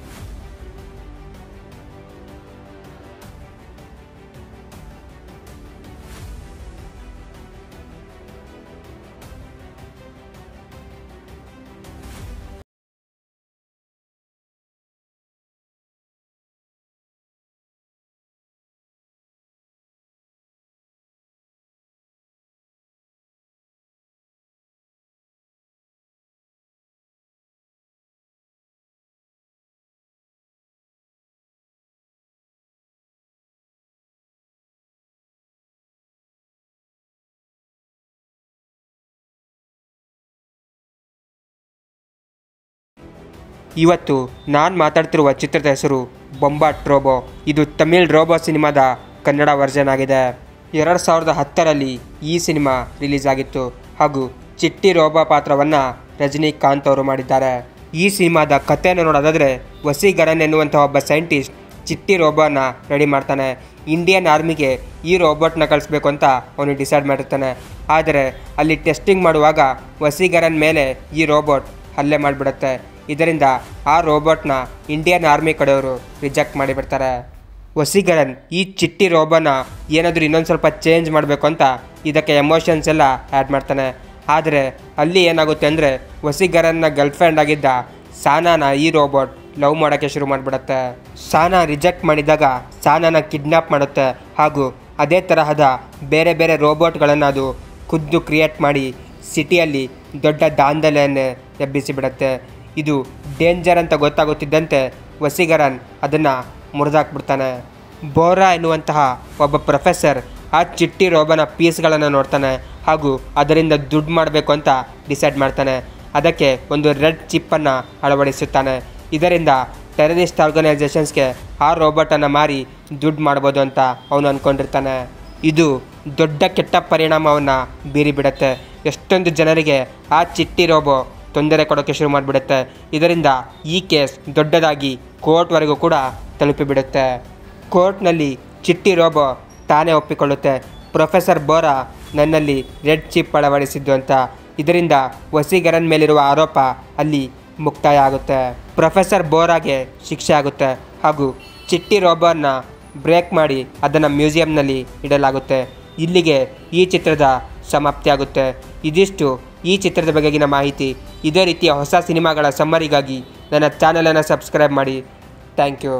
ಇವತ್ತು ನಾನು ಮಾತಾಡ್ತಿರುವ ಚಿತ್ರದ ಹೆಸರು ಬೊಂಬಾಟ್ ರೋಬೋ. ಇದು ತಮಿಳ್ ರೋಬೋ ಸಿನಿಮಾದ ಕನ್ನಡ ವರ್ಷನ್ ಆಗಿದೆ. ಎರಡು ಸಾವಿರದ ಹತ್ತರಲ್ಲಿ ಈ ಸಿನಿಮಾ ರಿಲೀಸ್ ಆಗಿತ್ತು ಹಾಗೂ ಚಿಟ್ಟಿ ರೋಬೋ ಪಾತ್ರವನ್ನು ರಜನಿಕಾಂತ್ ಅವರು ಮಾಡಿದ್ದಾರೆ. ಈ ಸಿನಿಮಾದ ಕಥೆಯನ್ನು ನೋಡೋದಾದರೆ, ವಸೀಕರನ್ ಎನ್ನುವಂಥ ಒಬ್ಬ ಸೈಂಟಿಸ್ಟ್ ಚಿಟ್ಟಿ ರೋಬೋನ ರೆಡಿ ಮಾಡ್ತಾನೆ. ಇಂಡಿಯನ್ ಆರ್ಮಿಗೆ ಈ ರೋಬೋಟ್ನ ಕಳಿಸ್ಬೇಕು ಅಂತ ಅವನು ಡಿಸೈಡ್ ಮಾಡಿರ್ತಾನೆ. ಆದರೆ ಅಲ್ಲಿ ಟೆಸ್ಟಿಂಗ್ ಮಾಡುವಾಗ ವಸೀಕರನ್ ಮೇಲೆ ಈ ರೋಬೋಟ್ ಹಲ್ಲೆ ಮಾಡಿಬಿಡುತ್ತೆ. ಇದರಿಂದ ಆ ರೋಬೋಟ್ನ ಇಂಡಿಯನ್ ಆರ್ಮಿ ಕಡೆಯವರು ರಿಜೆಕ್ಟ್ ಮಾಡಿಬಿಡ್ತಾರೆ. ವಸೀಕರನ್ ಈ ಚಿಟ್ಟಿ ರೋಬೋನ ಏನಾದರೂ ಇನ್ನೊಂದು ಸ್ವಲ್ಪ ಚೇಂಜ್ ಮಾಡಬೇಕು ಅಂತ ಇದಕ್ಕೆ ಎಮೋಷನ್ಸ್ ಎಲ್ಲ ಆ್ಯಡ್ ಮಾಡ್ತಾನೆ. ಆದರೆ ಅಲ್ಲಿ ಏನಾಗುತ್ತೆ ಅಂದರೆ, ವಸೀಕರನ್ನ ಗರ್ಲ್ಫ್ರೆಂಡ್ ಆಗಿದ್ದ ಸಾನಾನ ಈ ರೋಬೋಟ್ ಲವ್ ಮಾಡೋಕ್ಕೆ ಶುರು ಮಾಡಿಬಿಡುತ್ತೆ. ಸಾನಾ ರಿಜೆಕ್ಟ್ ಮಾಡಿದಾಗ ಸಾನಾನ ಕಿಡ್ನ್ಯಾಪ್ ಮಾಡುತ್ತೆ ಹಾಗೂ ಅದೇ ತರಹದ ಬೇರೆ ಬೇರೆ ರೋಬೋಟ್ಗಳನ್ನು ಅದು ಖುದ್ದು ಕ್ರಿಯೇಟ್ ಮಾಡಿ ಸಿಟಿಯಲ್ಲಿ ದೊಡ್ಡ ದಾಂಧಲೆಯನ್ನು ಎಬ್ಬಿಸಿಬಿಡುತ್ತೆ. ಇದು ಡೇಂಜರ್ ಅಂತ ಗೊತ್ತಾಗುತ್ತಿದ್ದಂತೆ ವಸೀಕರನ್ ಅದನ್ನು ಮುರಿದಾಕ್ಬಿಡ್ತಾನೆ. ಬೋರಾ ಎನ್ನುವಂತಹ ಒಬ್ಬ ಪ್ರೊಫೆಸರ್ ಆ ಚಿಟ್ಟಿ ರೋಬೋನ ಪೀಸ್ಗಳನ್ನು ನೋಡ್ತಾನೆ ಹಾಗೂ ಅದರಿಂದ ದುಡ್ಡು ಮಾಡಬೇಕು ಅಂತ ಡಿಸೈಡ್ ಮಾಡ್ತಾನೆ. ಅದಕ್ಕೆ ಒಂದು ರೆಡ್ ಚಿಪ್ಪನ್ನು ಅಳವಡಿಸುತ್ತಾನೆ. ಇದರಿಂದ ಟೆರರಿಸ್ಟ್ ಆರ್ಗನೈಸೇಷನ್ಸ್ಗೆ ಆ ರೋಬೋಟನ್ನು ಮಾರಿ ದುಡ್ಡು ಮಾಡ್ಬೋದು ಅಂತ ಅವನು ಅಂದ್ಕೊಂಡಿರ್ತಾನೆ. ಇದು ದೊಡ್ಡ ಕೆಟ್ಟ ಪರಿಣಾಮವನ್ನು ಬೀರಿಬಿಡುತ್ತೆ. ಎಷ್ಟೊಂದು ಜನರಿಗೆ ಆ ಚಿಟ್ಟಿ ರೋಬೋ ತೊಂದರೆ ಕೊಡೋಕ್ಕೆ ಶುರು ಮಾಡಿಬಿಡುತ್ತೆ. ಇದರಿಂದ ಈ ಕೇಸ್ ದೊಡ್ಡದಾಗಿ ಕೋರ್ಟ್ವರೆಗೂ ಕೂಡ ತಲುಪಿಬಿಡುತ್ತೆ. ಕೋರ್ಟ್ನಲ್ಲಿ ಚಿಟ್ಟಿ ರೋಬೋ ತಾನೇ ಒಪ್ಪಿಕೊಳ್ಳುತ್ತೆ, ಪ್ರೊಫೆಸರ್ ಬೋರಾ ನನ್ನಲ್ಲಿ ರೆಡ್ ಚಿಪ್ ಅಳವಡಿಸಿದ್ದು ಅಂತ. ಇದರಿಂದ ವಸೀಕರನ್ ಮೇಲಿರುವ ಆರೋಪ ಅಲ್ಲಿ ಮುಕ್ತಾಯ ಆಗುತ್ತೆ. ಪ್ರೊಫೆಸರ್ ಬೋರಾಗೆ ಶಿಕ್ಷೆ ಆಗುತ್ತೆ ಹಾಗೂ ಚಿಟ್ಟಿ ರೋಬೋನ ಬ್ರೇಕ್ ಮಾಡಿ ಅದನ್ನು ಮ್ಯೂಸಿಯಂನಲ್ಲಿ ಇಡಲಾಗುತ್ತೆ. ಇಲ್ಲಿಗೆ ಈ ಚಿತ್ರದ ಸಮಾಪ್ತಿಯಾಗುತ್ತೆ. ಇದಿಷ್ಟು ಈ ಚಿತ್ರದ ಬಗೆಗಿನ ಮಾಹಿತಿ. ಇದೇ ರೀತಿಯ ಹೊಸ ಸಿನಿಮಾಗಳ ಸಮ್ಮರಿಗಾಗಿ ನನ್ನ ಚಾನಲನ್ನು ಸಬ್ಸ್ಕ್ರೈಬ್ ಮಾಡಿ. Thank you.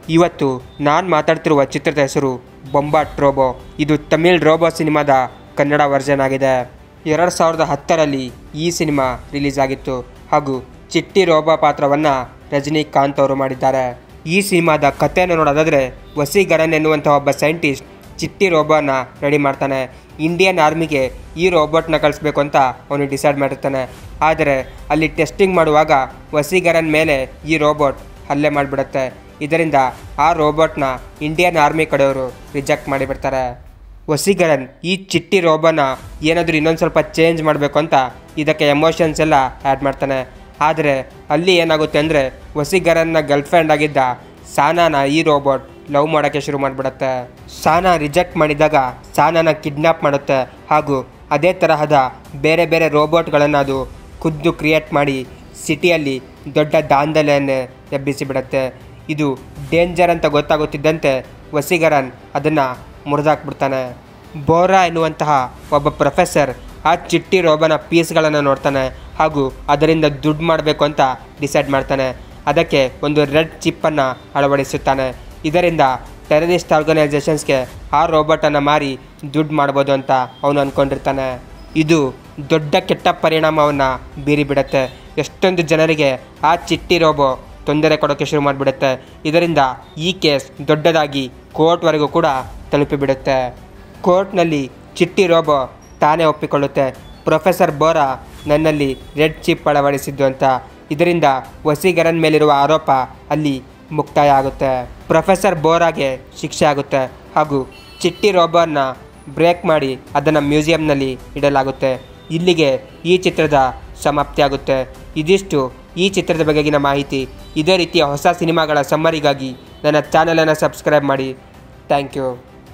ಇವತ್ತು ನಾನು ಮಾತಾಡ್ತಿರುವ ಚಿತ್ರದ ಹೆಸರು ಬೊಂಬಾಟ್ ರೋಬೋ. ಇದು ತಮಿಳ್ ರೋಬೋ ಸಿನಿಮಾದ ಕನ್ನಡ ವರ್ಷನ್ ಆಗಿದೆ. ಎರಡು ಸಾವಿರದ ಹತ್ತರಲ್ಲಿ ಈ ಸಿನಿಮಾ ರಿಲೀಸ್ ಆಗಿತ್ತು ಹಾಗೂ ಚಿಟ್ಟಿ ರೋಬೋ ಪಾತ್ರವನ್ನು ರಜನಿಕಾಂತ್ ಅವರು ಮಾಡಿದ್ದಾರೆ. ಈ ಸಿನಿಮಾದ ಕಥೆಯನ್ನು ನೋಡೋದಾದರೆ, ವಸೀಕರನ್ ಎನ್ನುವಂಥ ಒಬ್ಬ ಸೈಂಟಿಸ್ಟ್ ಚಿಟ್ಟಿ ರೋಬೋನ ರೆಡಿ ಮಾಡ್ತಾನೆ. ಇಂಡಿಯನ್ ಆರ್ಮಿಗೆ ಈ ರೋಬೋಟ್ನ ಕಳಿಸ್ಬೇಕು ಅಂತ ಅವನು ಡಿಸೈಡ್ ಮಾಡಿರ್ತಾನೆ. ಆದರೆ ಅಲ್ಲಿ ಟೆಸ್ಟಿಂಗ್ ಮಾಡುವಾಗ ವಸೀಕರನ್ ಮೇಲೆ ಈ ರೋಬೋಟ್ ಹಲ್ಲೆ ಮಾಡಿಬಿಡುತ್ತೆ. ಇದರಿಂದ ಆ ರೋಬೋಟ್ನ ಇಂಡಿಯನ್ ಆರ್ಮಿ ಕಡೆಯವರು ರಿಜೆಕ್ಟ್ ಮಾಡಿಬಿಡ್ತಾರೆ. ವಸೀಕರನ್ ಈ ಚಿಟ್ಟಿ ರೋಬೋನ ಏನಾದರೂ ಇನ್ನೊಂದು ಸ್ವಲ್ಪ ಚೇಂಜ್ ಮಾಡಬೇಕು ಅಂತ ಇದಕ್ಕೆ ಎಮೋಷನ್ಸ್ ಎಲ್ಲ ಆ್ಯಡ್ ಮಾಡ್ತಾನೆ. ಆದರೆ ಅಲ್ಲಿ ಏನಾಗುತ್ತೆ ಅಂದರೆ, ವಸೀಕರನ್ನ ಗರ್ಲ್ಫ್ರೆಂಡ್ ಆಗಿದ್ದ ಸಾನಾನ ಈ ರೋಬೋಟ್ ಲವ್ ಮಾಡೋಕ್ಕೆ ಶುರು ಮಾಡಿಬಿಡುತ್ತೆ. ಸಾನಾ ರಿಜೆಕ್ಟ್ ಮಾಡಿದಾಗ ಸಾನಾನ ಕಿಡ್ನ್ಯಾಪ್ ಮಾಡುತ್ತೆ ಹಾಗೂ ಅದೇ ತರಹದ ಬೇರೆ ಬೇರೆ ರೋಬೋಟ್ಗಳನ್ನು ಅದು ಖುದ್ದು ಕ್ರಿಯೇಟ್ ಮಾಡಿ ಸಿಟಿಯಲ್ಲಿ ದೊಡ್ಡ ದಾಂಧಲೆಯನ್ನು ಎಬ್ಬಿಸಿಬಿಡುತ್ತೆ. ಇದು ಡೇಂಜರ್ ಅಂತ ಗೊತ್ತಾಗುತ್ತಿದ್ದಂತೆ ವಸೀಕರನ್ ಅದನ್ನು ಮುರಿದಾಕ್ಬಿಡ್ತಾನೆ. ಬೋರಾ ಎನ್ನುವಂತಹ ಒಬ್ಬ ಪ್ರೊಫೆಸರ್ ಆ ಚಿಟ್ಟಿ ರೋಬೋನ ಪೀಸ್ಗಳನ್ನು ನೋಡ್ತಾನೆ ಹಾಗೂ ಅದರಿಂದ ದುಡ್ಡು ಮಾಡಬೇಕು ಅಂತ ಡಿಸೈಡ್ ಮಾಡ್ತಾನೆ. ಅದಕ್ಕೆ ಒಂದು ರೆಡ್ ಚಿಪ್ಪನ್ನು ಅಳವಡಿಸುತ್ತಾನೆ. ಇದರಿಂದ ಟೆರರಿಸ್ಟ್ ಆರ್ಗನೈಸೇಷನ್ಸ್ಗೆ ಆ ರೋಬೋಟನ್ನು ಮಾರಿ ದುಡ್ಡು ಮಾಡ್ಬೋದು ಅಂತ ಅವನು ಅಂದ್ಕೊಂಡಿರ್ತಾನೆ. ಇದು ದೊಡ್ಡ ಕೆಟ್ಟ ಪರಿಣಾಮವನ್ನು ಬೀರಿಬಿಡುತ್ತೆ. ಎಷ್ಟೊಂದು ಜನರಿಗೆ ಆ ಚಿಟ್ಟಿ ರೋಬೋ ತೊಂದರೆ ಕೊಡೋಕ್ಕೆ ಶುರು ಮಾಡಿಬಿಡುತ್ತೆ. ಇದರಿಂದ ಈ ಕೇಸ್ ದೊಡ್ಡದಾಗಿ ಕೋರ್ಟ್ವರೆಗೂ ಕೂಡ ತಲುಪಿಬಿಡುತ್ತೆ. ಕೋರ್ಟ್ನಲ್ಲಿ ಚಿಟ್ಟಿ ರೋಬೋ ತಾನೇ ಒಪ್ಪಿಕೊಳ್ಳುತ್ತೆ, ಪ್ರೊಫೆಸರ್ ಬೋರಾ ನನ್ನಲ್ಲಿ ರೆಡ್ ಚಿಪ್ ಅಳವಡಿಸಿದ್ದು ಅಂತ. ಇದರಿಂದ ವಸೀಕರನ್ ಮೇಲಿರುವ ಆರೋಪ ಅಲ್ಲಿ ಮುಕ್ತಾಯ ಆಗುತ್ತೆ. ಪ್ರೊಫೆಸರ್ ಬೋರಾಗೆ ಶಿಕ್ಷೆ ಆಗುತ್ತೆ ಹಾಗೂ ಚಿಟ್ಟಿ ರೋಬೋನ ಬ್ರೇಕ್ ಮಾಡಿ ಅದನ್ನು ಮ್ಯೂಸಿಯಂನಲ್ಲಿ ಇಡಲಾಗುತ್ತೆ. ಇಲ್ಲಿಗೆ ಈ ಚಿತ್ರದ ಸಮಾಪ್ತಿಯಾಗುತ್ತೆ. ಇದಿಷ್ಟು ಈ ಚಿತ್ರದ ಬಗೆಗಿನ ಮಾಹಿತಿ. ಇದೇ ರೀತಿಯ ಹೊಸ ಸಿನಿಮಾಗಳ ಸಮ್ಮರಿಗಾಗಿ ನನ್ನ ಚಾನಲನ್ನು ಸಬ್ಸ್ಕ್ರೈಬ್ ಮಾಡಿ. Thank you.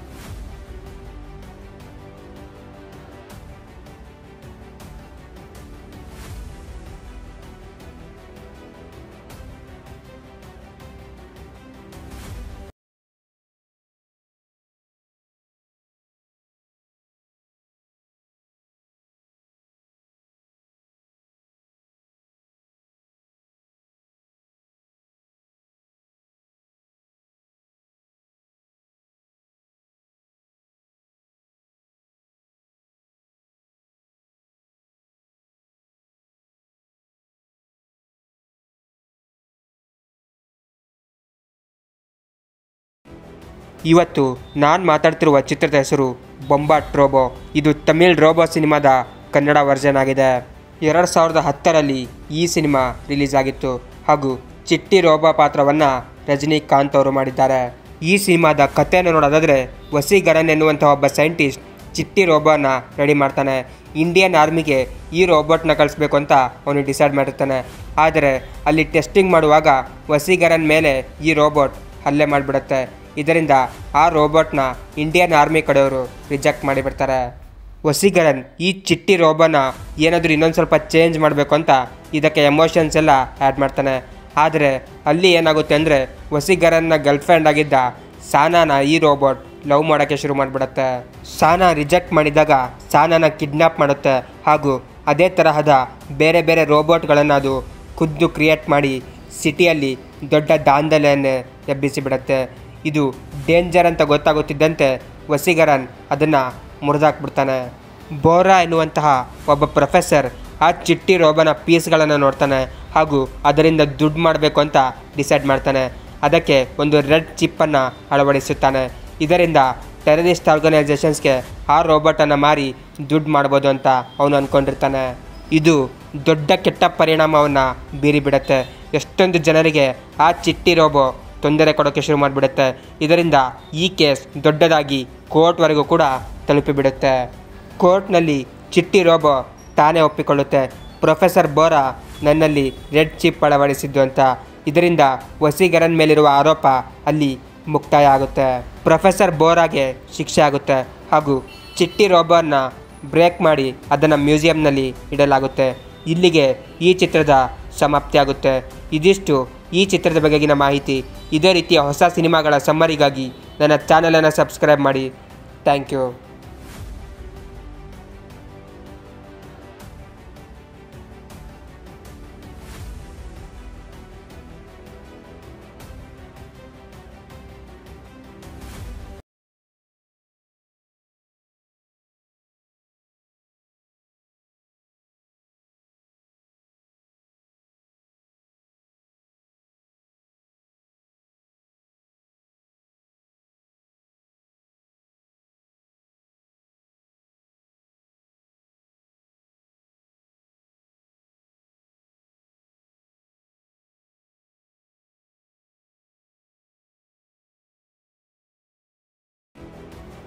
ಇವತ್ತು ನಾನು ಮಾತಾಡ್ತಿರುವ ಚಿತ್ರದ ಹೆಸರು ಬೊಂಬಾಟ್ ರೋಬೋ. ಇದು ತಮಿಳ್ ರೋಬೋ ಸಿನಿಮಾದ ಕನ್ನಡ ವರ್ಷನ್ ಆಗಿದೆ. ಎರಡು ಸಾವಿರದ ಹತ್ತರಲ್ಲಿ ಈ ಸಿನಿಮಾ ರಿಲೀಸ್ ಆಗಿತ್ತು ಹಾಗೂ ಚಿಟ್ಟಿ ರೋಬೋ ಪಾತ್ರವನ್ನು ರಜನಿಕಾಂತ್ ಅವರು ಮಾಡಿದ್ದಾರೆ. ಈ ಸಿನಿಮಾದ ಕಥೆಯನ್ನು ನೋಡೋದಾದರೆ, ವಸೀಕರನ್ ಎನ್ನುವಂಥ ಒಬ್ಬ ಸೈಂಟಿಸ್ಟ್ ಚಿಟ್ಟಿ ರೋಬೋನ ರೆಡಿ ಮಾಡ್ತಾನೆ. ಇಂಡಿಯನ್ ಆರ್ಮಿಗೆ ಈ ರೋಬೋಟ್ನ ಕಳಿಸ್ಬೇಕು ಅಂತ ಅವನು ಡಿಸೈಡ್ ಮಾಡಿರ್ತಾನೆ. ಆದರೆ ಅಲ್ಲಿ ಟೆಸ್ಟಿಂಗ್ ಮಾಡುವಾಗ ವಸೀಕರನ್ ಮೇಲೆ ಈ ರೋಬೋಟ್ ಹಲ್ಲೆ ಮಾಡಿಬಿಡುತ್ತೆ. ಇದರಿಂದ ಆ ರೋಬೋಟ್ನ ಇಂಡಿಯನ್ ಆರ್ಮಿ ಕಡೆಯವರು ರಿಜೆಕ್ಟ್ ಮಾಡಿಬಿಡ್ತಾರೆ. ವಸೀಕರನ್ ಈ ಚಿಟ್ಟಿ ರೋಬೋನ ಏನಾದರೂ ಇನ್ನೊಂದು ಸ್ವಲ್ಪ ಚೇಂಜ್ ಮಾಡಬೇಕು ಅಂತ ಇದಕ್ಕೆ ಎಮೋಷನ್ಸ್ ಎಲ್ಲ ಆ್ಯಡ್ ಮಾಡ್ತಾನೆ. ಆದರೆ ಅಲ್ಲಿ ಏನಾಗುತ್ತೆ ಅಂದರೆ, ವಸೀಕರನ್ನ ಗರ್ಲ್ಫ್ರೆಂಡ್ ಆಗಿದ್ದ ಸಾನಾನ ಈ ರೋಬೋಟ್ ಲವ್ ಮಾಡೋಕ್ಕೆ ಶುರು ಮಾಡಿಬಿಡುತ್ತೆ. ಸಾನಾ ರಿಜೆಕ್ಟ್ ಮಾಡಿದಾಗ ಸಾನಾನ ಕಿಡ್ನ್ಯಾಪ್ ಮಾಡುತ್ತೆ ಹಾಗೂ ಅದೇ ತರಹದ ಬೇರೆ ಬೇರೆ ರೋಬೋಟ್ಗಳನ್ನು ಅದು ಖುದ್ದು ಕ್ರಿಯೇಟ್ ಮಾಡಿ ಸಿಟಿಯಲ್ಲಿ ದೊಡ್ಡ ದಾಂಧಲೆಯನ್ನು ಎಬ್ಬಿಸಿಬಿಡುತ್ತೆ. ಇದು ಡೇಂಜರ್ ಅಂತ ಗೊತ್ತಾಗುತ್ತಿದ್ದಂತೆ ವಸೀಕರನ್ ಅದನ್ನು ಮುರಿದಾಕ್ಬಿಡ್ತಾನೆ. ಬೋರಾ ಎನ್ನುವಂತಹ ಒಬ್ಬ ಪ್ರೊಫೆಸರ್ ಆ ಚಿಟ್ಟಿ ರೋಬೋನ ಪೀಸ್ಗಳನ್ನು ನೋಡ್ತಾನೆ ಹಾಗೂ ಅದರಿಂದ ದುಡ್ಡು ಮಾಡಬೇಕು ಅಂತ ಡಿಸೈಡ್ ಮಾಡ್ತಾನೆ. ಅದಕ್ಕೆ ಒಂದು ರೆಡ್ ಚಿಪ್ಪನ್ನು ಅಳವಡಿಸುತ್ತಾನೆ. ಇದರಿಂದ ಟೆರರಿಸ್ಟ್ ಆರ್ಗನೈಸೇಷನ್ಸ್ಗೆ ಆ ರೋಬೋಟನ್ನು ಮಾರಿ ದುಡ್ಡು ಮಾಡ್ಬೋದು ಅಂತ ಅವನು ಅಂದ್ಕೊಂಡಿರ್ತಾನೆ. ಇದು ದೊಡ್ಡ ಕೆಟ್ಟ ಪರಿಣಾಮವನ್ನು ಬೀರಿಬಿಡುತ್ತೆ. ಎಷ್ಟೊಂದು ಜನರಿಗೆ ಆ ಚಿಟ್ಟಿ ರೋಬೋ ತೊಂದರೆ ಕೊಡೋಕ್ಕೆ ಶುರು ಮಾಡಿಬಿಡುತ್ತೆ. ಇದರಿಂದ ಈ ಕೇಸ್ ದೊಡ್ಡದಾಗಿ ಕೋರ್ಟ್ವರೆಗೂ ಕೂಡ ತಲುಪಿಬಿಡುತ್ತೆ. ಕೋರ್ಟ್ನಲ್ಲಿ ಚಿಟ್ಟಿ ರೋಬೋ ತಾನೇ ಒಪ್ಪಿಕೊಳ್ಳುತ್ತೆ, ಪ್ರೊಫೆಸರ್ ಬೋರಾ ನನ್ನಲ್ಲಿ ರೆಡ್ ಚಿಪ್ ಅಳವಡಿಸಿದ್ದು ಅಂತ. ಇದರಿಂದ ವಸೀಕರನ್ ಮೇಲಿರುವ ಆರೋಪ ಅಲ್ಲಿ ಮುಕ್ತಾಯ ಆಗುತ್ತೆ. ಪ್ರೊಫೆಸರ್ ಬೋರಾಗೆ ಶಿಕ್ಷೆ ಆಗುತ್ತೆ ಹಾಗೂ ಚಿಟ್ಟಿ ರೋಬೋನ ಬ್ರೇಕ್ ಮಾಡಿ ಅದನ್ನು ಮ್ಯೂಸಿಯಂನಲ್ಲಿ ಇಡಲಾಗುತ್ತೆ. ಇಲ್ಲಿಗೆ ಈ ಚಿತ್ರದ ಸಮಾಪ್ತಿಯಾಗುತ್ತೆ. ಇದಿಷ್ಟು ಈ ಚಿತ್ರದ ಬಗೆಗಿನ ಮಾಹಿತಿ. ಇದೇ ರೀತಿಯ ಹೊಸ ಸಿನಿಮಾಗಳ ಸಮ್ಮರಿಗಾಗಿ ನನ್ನ ಚಾನಲನ್ನು ಸಬ್ಸ್ಕ್ರೈಬ್ ಮಾಡಿ. Thank you.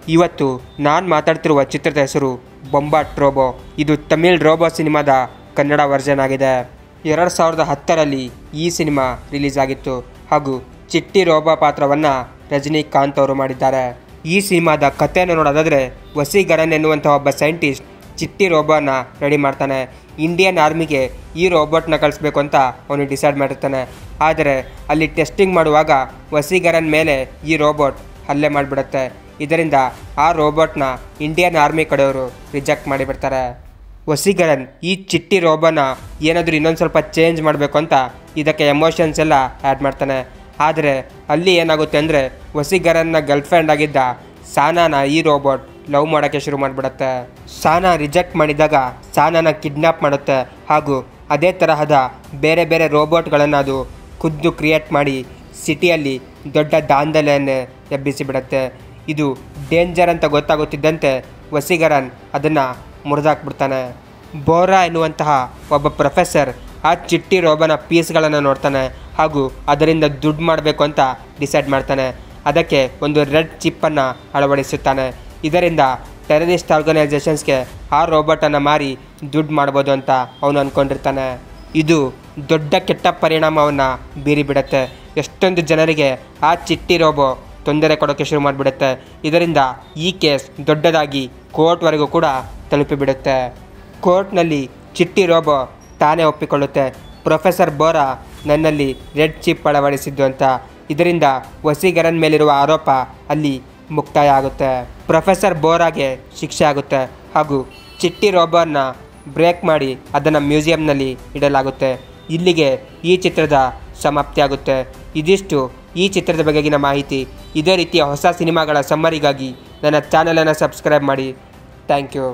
ಇವತ್ತು ನಾನು ಮಾತಾಡ್ತಿರುವ ಚಿತ್ರದ ಹೆಸರು ಬೊಂಬಾಟ್ ರೋಬೋ. ಇದು ತಮಿಳ್ ರೋಬೋ ಸಿನಿಮಾದ ಕನ್ನಡ ವರ್ಷನ್ ಆಗಿದೆ. ಎರಡು ಸಾವಿರದ ಹತ್ತರಲ್ಲಿ ಈ ಸಿನಿಮಾ ರಿಲೀಸ್ ಆಗಿತ್ತು ಹಾಗೂ ಚಿಟ್ಟಿ ರೋಬೋ ಪಾತ್ರವನ್ನು ರಜನಿಕಾಂತ್ ಅವರು ಮಾಡಿದ್ದಾರೆ. ಈ ಸಿನಿಮಾದ ಕಥೆಯನ್ನು ನೋಡೋದಾದರೆ, ವಸೀಕರನ್ ಎನ್ನುವಂಥ ಒಬ್ಬ ಸೈಂಟಿಸ್ಟ್ ಚಿಟ್ಟಿ ರೋಬೋನ ರೆಡಿ ಮಾಡ್ತಾನೆ. ಇಂಡಿಯನ್ ಆರ್ಮಿಗೆ ಈ ರೋಬೋಟ್ನ ಕಳಿಸ್ಬೇಕು ಅಂತ ಅವನು ಡಿಸೈಡ್ ಮಾಡಿರ್ತಾನೆ. ಆದರೆ ಅಲ್ಲಿ ಟೆಸ್ಟಿಂಗ್ ಮಾಡುವಾಗ ವಸೀಕರನ್ ಮೇಲೆ ಈ ರೋಬೋಟ್ ಹಲ್ಲೆ ಮಾಡಿಬಿಡುತ್ತೆ. ಇದರಿಂದ ಆ ರೋಬೋಟ್ನ ಇಂಡಿಯನ್ ಆರ್ಮಿ ಕಡೆಯವರು ರಿಜೆಕ್ಟ್ ಮಾಡಿಬಿಡ್ತಾರೆ. ವಸೀಕರನ್ ಈ ಚಿಟ್ಟಿ ರೋಬೋನ ಏನಾದರೂ ಇನ್ನೊಂದು ಸ್ವಲ್ಪ ಚೇಂಜ್ ಮಾಡಬೇಕು ಅಂತ ಇದಕ್ಕೆ ಎಮೋಷನ್ಸ್ ಎಲ್ಲ ಆ್ಯಡ್ ಮಾಡ್ತಾನೆ. ಆದರೆ ಅಲ್ಲಿ ಏನಾಗುತ್ತೆ ಅಂದರೆ, ವಸೀಕರನ್ನ ಗರ್ಲ್ಫ್ರೆಂಡ್ ಆಗಿದ್ದ ಸಾನಾನ ಈ ರೋಬೋಟ್ ಲವ್ ಮಾಡೋಕ್ಕೆ ಶುರು ಮಾಡಿಬಿಡುತ್ತೆ. ಸಾನಾ ರಿಜೆಕ್ಟ್ ಮಾಡಿದಾಗ ಸಾನಾನ ಕಿಡ್ನ್ಯಾಪ್ ಮಾಡುತ್ತೆ ಹಾಗೂ ಅದೇ ತರಹದ ಬೇರೆ ಬೇರೆ ರೋಬೋಟ್ಗಳನ್ನು ಅದು ಖುದ್ದು ಕ್ರಿಯೇಟ್ ಮಾಡಿ ಸಿಟಿಯಲ್ಲಿ ದೊಡ್ಡ ದಾಂಧಲೆಯನ್ನು ಎಬ್ಬಿಸಿಬಿಡುತ್ತೆ. ಇದು ಡೇಂಜರ್ ಅಂತ ಗೊತ್ತಾಗುತ್ತಿದ್ದಂತೆ ವಸೀಕರನ್ ಅದನ್ನು ಮುರಿದಾಕ್ಬಿಡ್ತಾನೆ. ಬೋರಾ ಎನ್ನುವಂತಹ ಒಬ್ಬ ಪ್ರೊಫೆಸರ್ ಆ ಚಿಟ್ಟಿ ರೋಬೋನ ಪೀಸ್ಗಳನ್ನು ನೋಡ್ತಾನೆ ಹಾಗೂ ಅದರಿಂದ ದುಡ್ಡು ಮಾಡಬೇಕು ಅಂತ ಡಿಸೈಡ್ ಮಾಡ್ತಾನೆ. ಅದಕ್ಕೆ ಒಂದು ರೆಡ್ ಚಿಪ್ಪನ್ನು ಅಳವಡಿಸುತ್ತಾನೆ. ಇದರಿಂದ ಟೆರರಿಸ್ಟ್ ಆರ್ಗನೈಸೇಷನ್ಸ್ಗೆ ಆ ರೋಬೋಟನ್ನು ಮಾರಿ ದುಡ್ಡು ಮಾಡ್ಬೋದು ಅಂತ ಅವನು ಅಂದ್ಕೊಂಡಿರ್ತಾನೆ. ಇದು ದೊಡ್ಡ ಕೆಟ್ಟ ಪರಿಣಾಮವನ್ನು ಬೀರಿಬಿಡುತ್ತೆ. ಎಷ್ಟೊಂದು ಜನರಿಗೆ ಆ ಚಿಟ್ಟಿ ರೋಬೋ ತೊಂದರೆ ಕೊಡೋಕ್ಕೆ ಶುರು ಮಾಡಿಬಿಡುತ್ತೆ. ಇದರಿಂದ ಈ ಕೇಸ್ ದೊಡ್ಡದಾಗಿ ಕೋರ್ಟ್ವರೆಗೂ ಕೂಡ ತಲುಪಿಬಿಡುತ್ತೆ. ಕೋರ್ಟ್ನಲ್ಲಿ ಚಿಟ್ಟಿ ರೋಬೋ ತಾನೇ ಒಪ್ಪಿಕೊಳ್ಳುತ್ತೆ, ಪ್ರೊಫೆಸರ್ ಬೋರಾ ನನ್ನಲ್ಲಿ ರೆಡ್ ಚಿಪ್ ಅಳವಡಿಸಿದ್ದು ಅಂತ. ಇದರಿಂದ ವಸೀಕರನ್ ಮೇಲಿರುವ ಆರೋಪ ಅಲ್ಲಿ ಮುಕ್ತಾಯ ಆಗುತ್ತೆ. ಪ್ರೊಫೆಸರ್ ಬೋರಾಗೆ ಶಿಕ್ಷೆ ಆಗುತ್ತೆ ಹಾಗೂ ಚಿಟ್ಟಿ ರೋಬೋನ ಬ್ರೇಕ್ ಮಾಡಿ ಅದನ್ನು ಮ್ಯೂಸಿಯಂನಲ್ಲಿ ಇಡಲಾಗುತ್ತೆ. ಇಲ್ಲಿಗೆ ಈ ಚಿತ್ರದ ಸಮಾಪ್ತಿಯಾಗುತ್ತೆ. ಇದಿಷ್ಟು ಈ ಚಿತ್ರದ ಬಗೆಗಿನ ಮಾಹಿತಿ. ಇದೇ ರೀತಿಯ ಹೊಸ ಸಿನಿಮಾಗಳ ಸಮ್ಮರಿಗಾಗಿ ನನ್ನ ಚಾನಲನ್ನು ಸಬ್ಸ್ಕ್ರೈಬ್ ಮಾಡಿ. Thank you.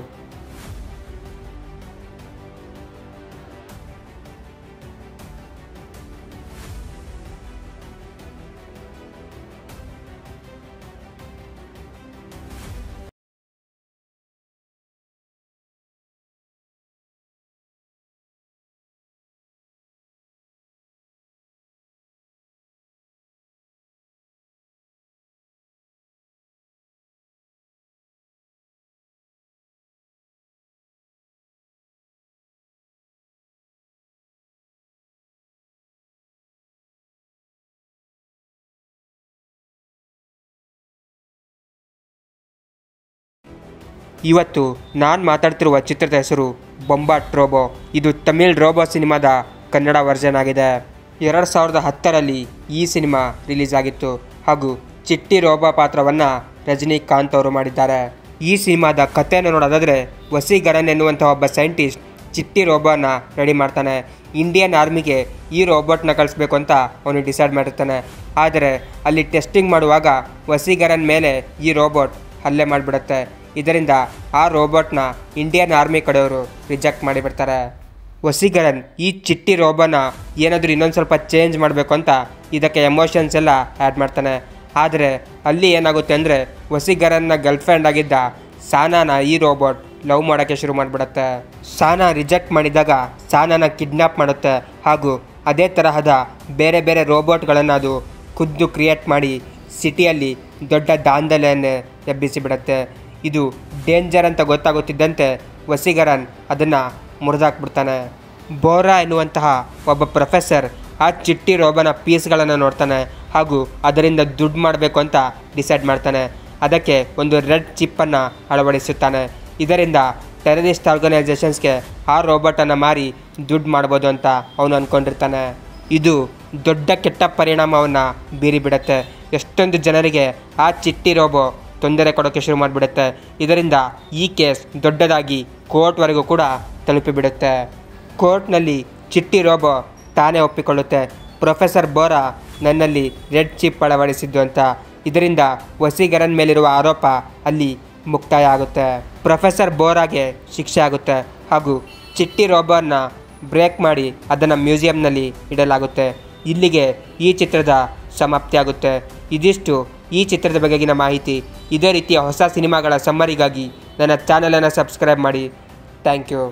ಇವತ್ತು ನಾನು ಮಾತಾಡ್ತಿರುವ ಚಿತ್ರದ ಹೆಸರು ಬೊಂಬಾಟ್ ರೋಬೋ. ಇದು ತಮಿಳ್ ರೋಬೋ ಸಿನಿಮಾದ ಕನ್ನಡ ವರ್ಷನ್ ಆಗಿದೆ. ಎರಡು ಸಾವಿರದ ಹತ್ತರಲ್ಲಿ ಈ ಸಿನಿಮಾ ರಿಲೀಸ್ ಆಗಿತ್ತು ಹಾಗೂ ಚಿಟ್ಟಿ ರೋಬೋ ಪಾತ್ರವನ್ನು ರಜನಿಕಾಂತ್ ಅವರು ಮಾಡಿದ್ದಾರೆ. ಈ ಸಿನಿಮಾದ ಕಥೆಯನ್ನು ನೋಡೋದಾದರೆ, ವಸೀಕರನ್ ಎನ್ನುವಂಥ ಒಬ್ಬ ಸೈಂಟಿಸ್ಟ್ ಚಿಟ್ಟಿ ರೋಬೋನ ರೆಡಿ ಮಾಡ್ತಾನೆ. ಇಂಡಿಯನ್ ಆರ್ಮಿಗೆ ಈ ರೋಬೋಟ್ನ ಕಳಿಸ್ಬೇಕು ಅಂತ ಅವನು ಡಿಸೈಡ್ ಮಾಡಿರ್ತಾನೆ. ಆದರೆ ಅಲ್ಲಿ ಟೆಸ್ಟಿಂಗ್ ಮಾಡುವಾಗ ವಸೀಕರನ್ ಮೇಲೆ ಈ ರೋಬೋಟ್ ಹಲ್ಲೆ ಮಾಡಿಬಿಡುತ್ತೆ. ಇದರಿಂದ ಆ ರೋಬೋಟ್ನ ಇಂಡಿಯನ್ ಆರ್ಮಿ ಕಡೆಯವರು ರಿಜೆಕ್ಟ್ ಮಾಡಿಬಿಡ್ತಾರೆ. ವಸೀಕರನ್ ಈ ಚಿಟ್ಟಿ ರೋಬೋನ ಏನಾದರೂ ಇನ್ನೊಂದು ಸ್ವಲ್ಪ ಚೇಂಜ್ ಮಾಡಬೇಕು ಅಂತ ಇದಕ್ಕೆ ಎಮೋಷನ್ಸ್ ಎಲ್ಲ ಆ್ಯಡ್ ಮಾಡ್ತಾನೆ. ಆದರೆ ಅಲ್ಲಿ ಏನಾಗುತ್ತೆ ಅಂದರೆ, ವಸೀಕರನ್ನ ಗರ್ಲ್ಫ್ರೆಂಡ್ ಆಗಿದ್ದ ಸಾನಾನ ಈ ರೋಬೋಟ್ ಲವ್ ಮಾಡೋಕ್ಕೆ ಶುರು ಮಾಡಿಬಿಡುತ್ತೆ. ಸಾನಾ ರಿಜೆಕ್ಟ್ ಮಾಡಿದಾಗ ಸಾನಾನ ಕಿಡ್ನ್ಯಾಪ್ ಮಾಡುತ್ತೆ ಹಾಗೂ ಅದೇ ತರಹದ ಬೇರೆ ಬೇರೆ ರೋಬೋಟ್ಗಳನ್ನು ಅದು ಖುದ್ದು ಕ್ರಿಯೇಟ್ ಮಾಡಿ ಸಿಟಿಯಲ್ಲಿ ದೊಡ್ಡ ದಾಂಧಲೆಯನ್ನು ಎಬ್ಬಿಸಿಬಿಡುತ್ತೆ. ಇದು ಡೇಂಜರ್ ಅಂತ ಗೊತ್ತಾಗುತ್ತಿದ್ದಂತೆ ವಸೀಕರನ್ ಅದನ್ನು ಮುರಿದಾಕ್ಬಿಡ್ತಾನೆ. ಬೋರಾ ಎನ್ನುವಂತಹ ಒಬ್ಬ ಪ್ರೊಫೆಸರ್ ಆ ಚಿಟ್ಟಿ ರೋಬೋನ ಪೀಸ್ಗಳನ್ನು ನೋಡ್ತಾನೆ ಹಾಗೂ ಅದರಿಂದ ದುಡ್ಡು ಮಾಡಬೇಕು ಅಂತ ಡಿಸೈಡ್ ಮಾಡ್ತಾನೆ. ಅದಕ್ಕೆ ಒಂದು ರೆಡ್ ಚಿಪ್ಪನ್ನು ಅಳವಡಿಸುತ್ತಾನೆ. ಇದರಿಂದ ಟೆರರಿಸ್ಟ್ ಆರ್ಗನೈಸೇಷನ್ಸ್ಗೆ ಆ ರೋಬೋಟನ್ನು ಮಾರಿ ದುಡ್ಡು ಮಾಡ್ಬೋದು ಅಂತ ಅವನು ಅಂದ್ಕೊಂಡಿರ್ತಾನೆ. ಇದು ದೊಡ್ಡ ಕೆಟ್ಟ ಪರಿಣಾಮವನ್ನು ಬೀರಿಬಿಡುತ್ತೆ. ಎಷ್ಟೊಂದು ಜನರಿಗೆ ಆ ಚಿಟ್ಟಿ ರೋಬೋ ತೊಂದರೆ ಕೊಡೋಕ್ಕೆ ಶುರು ಮಾಡಿಬಿಡುತ್ತೆ. ಇದರಿಂದ ಈ ಕೇಸ್ ದೊಡ್ಡದಾಗಿ ಕೋರ್ಟ್ವರೆಗೂ ಕೂಡ ತಲುಪಿಬಿಡುತ್ತೆ. ಕೋರ್ಟ್ನಲ್ಲಿ ಚಿಟ್ಟಿ ರೋಬೋ ತಾನೇ ಒಪ್ಪಿಕೊಳ್ಳುತ್ತೆ, ಪ್ರೊಫೆಸರ್ ಬೋರಾ ನನ್ನಲ್ಲಿ ರೆಡ್ ಚಿಪ್ ಅಳವಡಿಸಿದ್ದು ಅಂತ. ಇದರಿಂದ ವಸೀಕರನ್ ಮೇಲಿರುವ ಆರೋಪ ಅಲ್ಲಿ ಮುಕ್ತಾಯ ಆಗುತ್ತೆ. ಪ್ರೊಫೆಸರ್ ಬೋರಾಗೆ ಶಿಕ್ಷೆ ಆಗುತ್ತೆ ಹಾಗೂ ಚಿಟ್ಟಿ ರೋಬೋನ ಬ್ರೇಕ್ ಮಾಡಿ ಅದನ್ನು ಮ್ಯೂಸಿಯಂನಲ್ಲಿ ಇಡಲಾಗುತ್ತೆ. ಇಲ್ಲಿಗೆ ಈ ಚಿತ್ರದ ಸಮಾಪ್ತಿಯಾಗುತ್ತೆ. ಇದಿಷ್ಟು ಈ ಚಿತ್ರದ ಬಗೆಗಿನ ಮಾಹಿತಿ. ಇದೇ ರೀತಿಯ ಹೊಸ ಸಿನಿಮಾಗಳ ಸಮ್ಮರಿಗಾಗಿ ನನ್ನ ಚಾನಲನ್ನು ಸಬ್ಸ್ಕ್ರೈಬ್ ಮಾಡಿ. Thank you.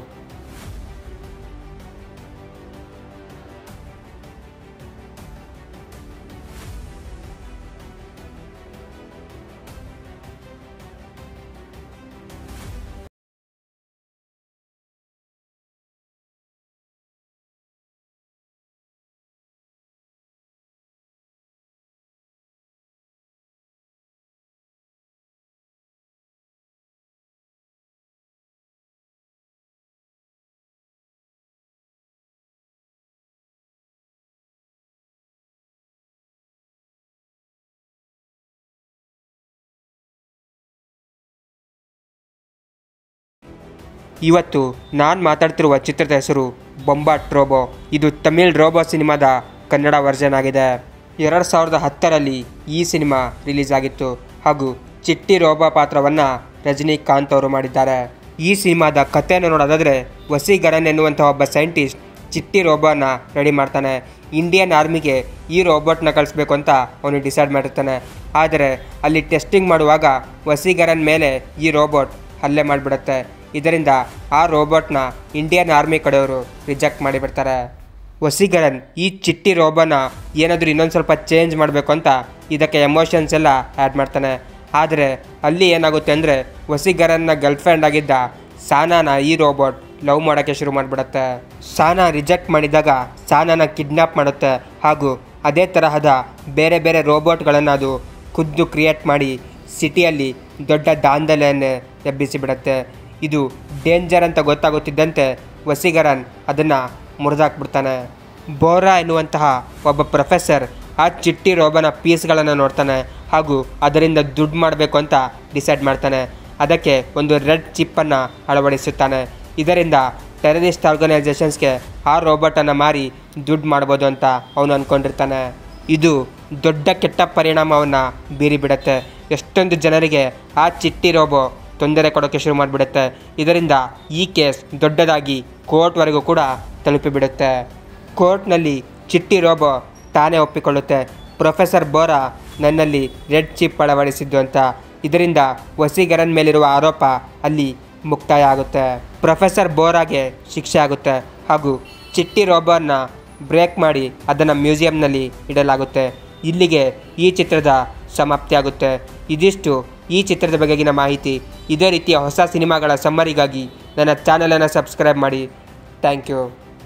ಇವತ್ತು ನಾನು ಮಾತಾಡ್ತಿರುವ ಚಿತ್ರದ ಹೆಸರು ಬೊಂಬಾಟ್ ರೋಬೋ. ಇದು ತಮಿಳ್ ರೋಬೋ ಸಿನಿಮಾದ ಕನ್ನಡ ವರ್ಷನ್ ಆಗಿದೆ. ಎರಡು ಸಾವಿರದ ಹತ್ತರಲ್ಲಿ ಈ ಸಿನಿಮಾ ರಿಲೀಸ್ ಆಗಿತ್ತು ಹಾಗೂ ಚಿಟ್ಟಿ ರೋಬೋ ಪಾತ್ರವನ್ನು ರಜನಿಕಾಂತ್ ಅವರು ಮಾಡಿದ್ದಾರೆ. ಈ ಸಿನಿಮಾದ ಕಥೆಯನ್ನು ನೋಡೋದಾದರೆ, ವಸೀಕರನ್ ಎನ್ನುವಂಥ ಒಬ್ಬ ಸೈಂಟಿಸ್ಟ್ ಚಿಟ್ಟಿ ರೋಬೋನ ರೆಡಿ ಮಾಡ್ತಾನೆ. ಇಂಡಿಯನ್ ಆರ್ಮಿಗೆ ಈ ರೋಬೋಟ್ನ ಕಳಿಸ್ಬೇಕು ಅಂತ ಅವನು ಡಿಸೈಡ್ ಮಾಡಿರ್ತಾನೆ. ಆದರೆ ಅಲ್ಲಿ ಟೆಸ್ಟಿಂಗ್ ಮಾಡುವಾಗ ವಸೀಕರನ್ ಮೇಲೆ ಈ ರೋಬೋಟ್ ಹಲ್ಲೆ ಮಾಡಿಬಿಡುತ್ತೆ. ಇದರಿಂದ ಆ ರೋಬೋಟ್ನ ಇಂಡಿಯನ್ ಆರ್ಮಿ ಕಡೆಯವರು ರಿಜೆಕ್ಟ್ ಮಾಡಿಬಿಡ್ತಾರೆ. ವಸೀಕರನ್ ಈ ಚಿಟ್ಟಿ ರೋಬೋನ ಏನಾದರೂ ಇನ್ನೊಂದು ಸ್ವಲ್ಪ ಚೇಂಜ್ ಮಾಡಬೇಕು ಅಂತ ಇದಕ್ಕೆ ಎಮೋಷನ್ಸ್ ಎಲ್ಲ ಆ್ಯಡ್ ಮಾಡ್ತಾನೆ. ಆದರೆ ಅಲ್ಲಿ ಏನಾಗುತ್ತೆ ಅಂದರೆ, ವಸೀಕರನ್ನ ಗರ್ಲ್ಫ್ರೆಂಡ್ ಆಗಿದ್ದ ಸಾನಾನ ಈ ರೋಬೋಟ್ ಲವ್ ಮಾಡೋಕ್ಕೆ ಶುರು ಮಾಡಿಬಿಡುತ್ತೆ. ಸಾನಾ ರಿಜೆಕ್ಟ್ ಮಾಡಿದಾಗ ಸಾನಾನ ಕಿಡ್ನ್ಯಾಪ್ ಮಾಡುತ್ತೆ ಹಾಗೂ ಅದೇ ತರಹದ ಬೇರೆ ಬೇರೆ ರೋಬೋಟ್ಗಳನ್ನು ಅದು ಖುದ್ದು ಕ್ರಿಯೇಟ್ ಮಾಡಿ ಸಿಟಿಯಲ್ಲಿ ದೊಡ್ಡ ದಾಂಧಲೆಯನ್ನು ಎಬ್ಬಿಸಿಬಿಡುತ್ತೆ. ಇದು ಡೇಂಜರ್ ಅಂತ ಗೊತ್ತಾಗುತ್ತಿದ್ದಂತೆ ವಸೀಕರನ್ ಅದನ್ನು ಮುರಿದಾಕ್ಬಿಡ್ತಾನೆ. ಬೋರಾ ಎನ್ನುವಂತಹ ಒಬ್ಬ ಪ್ರೊಫೆಸರ್ ಆ ಚಿಟ್ಟಿ ರೋಬೋನ ಪೀಸ್ಗಳನ್ನು ನೋಡ್ತಾನೆ ಹಾಗೂ ಅದರಿಂದ ದುಡ್ಡು ಮಾಡಬೇಕು ಅಂತ ಡಿಸೈಡ್ ಮಾಡ್ತಾನೆ. ಅದಕ್ಕೆ ಒಂದು ರೆಡ್ ಚಿಪ್ಪನ್ನು ಅಳವಡಿಸುತ್ತಾನೆ. ಇದರಿಂದ ಟೆರರಿಸ್ಟ್ ಆರ್ಗನೈಸೇಷನ್ಸ್ಗೆ ಆ ರೋಬೋಟನ್ನು ಮಾರಿ ದುಡ್ಡು ಮಾಡ್ಬೋದು ಅಂತ ಅವನು ಅಂದ್ಕೊಂಡಿರ್ತಾನೆ. ಇದು ದೊಡ್ಡ ಕೆಟ್ಟ ಪರಿಣಾಮವನ್ನು ಬೀರಿಬಿಡುತ್ತೆ. ಎಷ್ಟೊಂದು ಜನರಿಗೆ ಆ ಚಿಟ್ಟಿ ರೋಬೋ ತೊಂದರೆ ಕೊಡೋಕ್ಕೆ ಶುರು ಮಾಡಿಬಿಡುತ್ತೆ. ಇದರಿಂದ ಈ ಕೇಸ್ ದೊಡ್ಡದಾಗಿ ಕೋರ್ಟ್ವರೆಗೂ ಕೂಡ ತಲುಪಿಬಿಡುತ್ತೆ. ಕೋರ್ಟ್ನಲ್ಲಿ ಚಿಟ್ಟಿ ರೋಬೋ ತಾನೇ ಒಪ್ಪಿಕೊಳ್ಳುತ್ತೆ, ಪ್ರೊಫೆಸರ್ ಬೋರಾ ನನ್ನಲ್ಲಿ ರೆಡ್ ಚಿಪ್ ಅಳವಡಿಸಿದ್ದು ಅಂತ. ಇದರಿಂದ ವಸೀಕರನ್ ಮೇಲಿರುವ ಆರೋಪ ಅಲ್ಲಿ ಮುಕ್ತಾಯ ಆಗುತ್ತೆ. ಪ್ರೊಫೆಸರ್ ಬೋರಾಗೆ ಶಿಕ್ಷೆ ಆಗುತ್ತೆ ಹಾಗೂ ಚಿಟ್ಟಿ ರೋಬೋನ ಬ್ರೇಕ್ ಮಾಡಿ ಅದನ್ನು ಮ್ಯೂಸಿಯಂನಲ್ಲಿ ಇಡಲಾಗುತ್ತೆ. ಇಲ್ಲಿಗೆ ಈ ಚಿತ್ರದ ಸಮಾಪ್ತಿಯಾಗುತ್ತೆ. ಇದಿಷ್ಟು ಈ ಚಿತ್ರದ ಬಗೆಗಿನ ಮಾಹಿತಿ. ಇದೇ ರೀತಿಯ ಹೊಸ ಸಿನಿಮಾಗಳ ಸಮ್ಮರಿಗಾಗಿ ನನ್ನ ಚಾನಲನ್ನು ಸಬ್ಸ್ಕ್ರೈಬ್ ಮಾಡಿ. Thank you.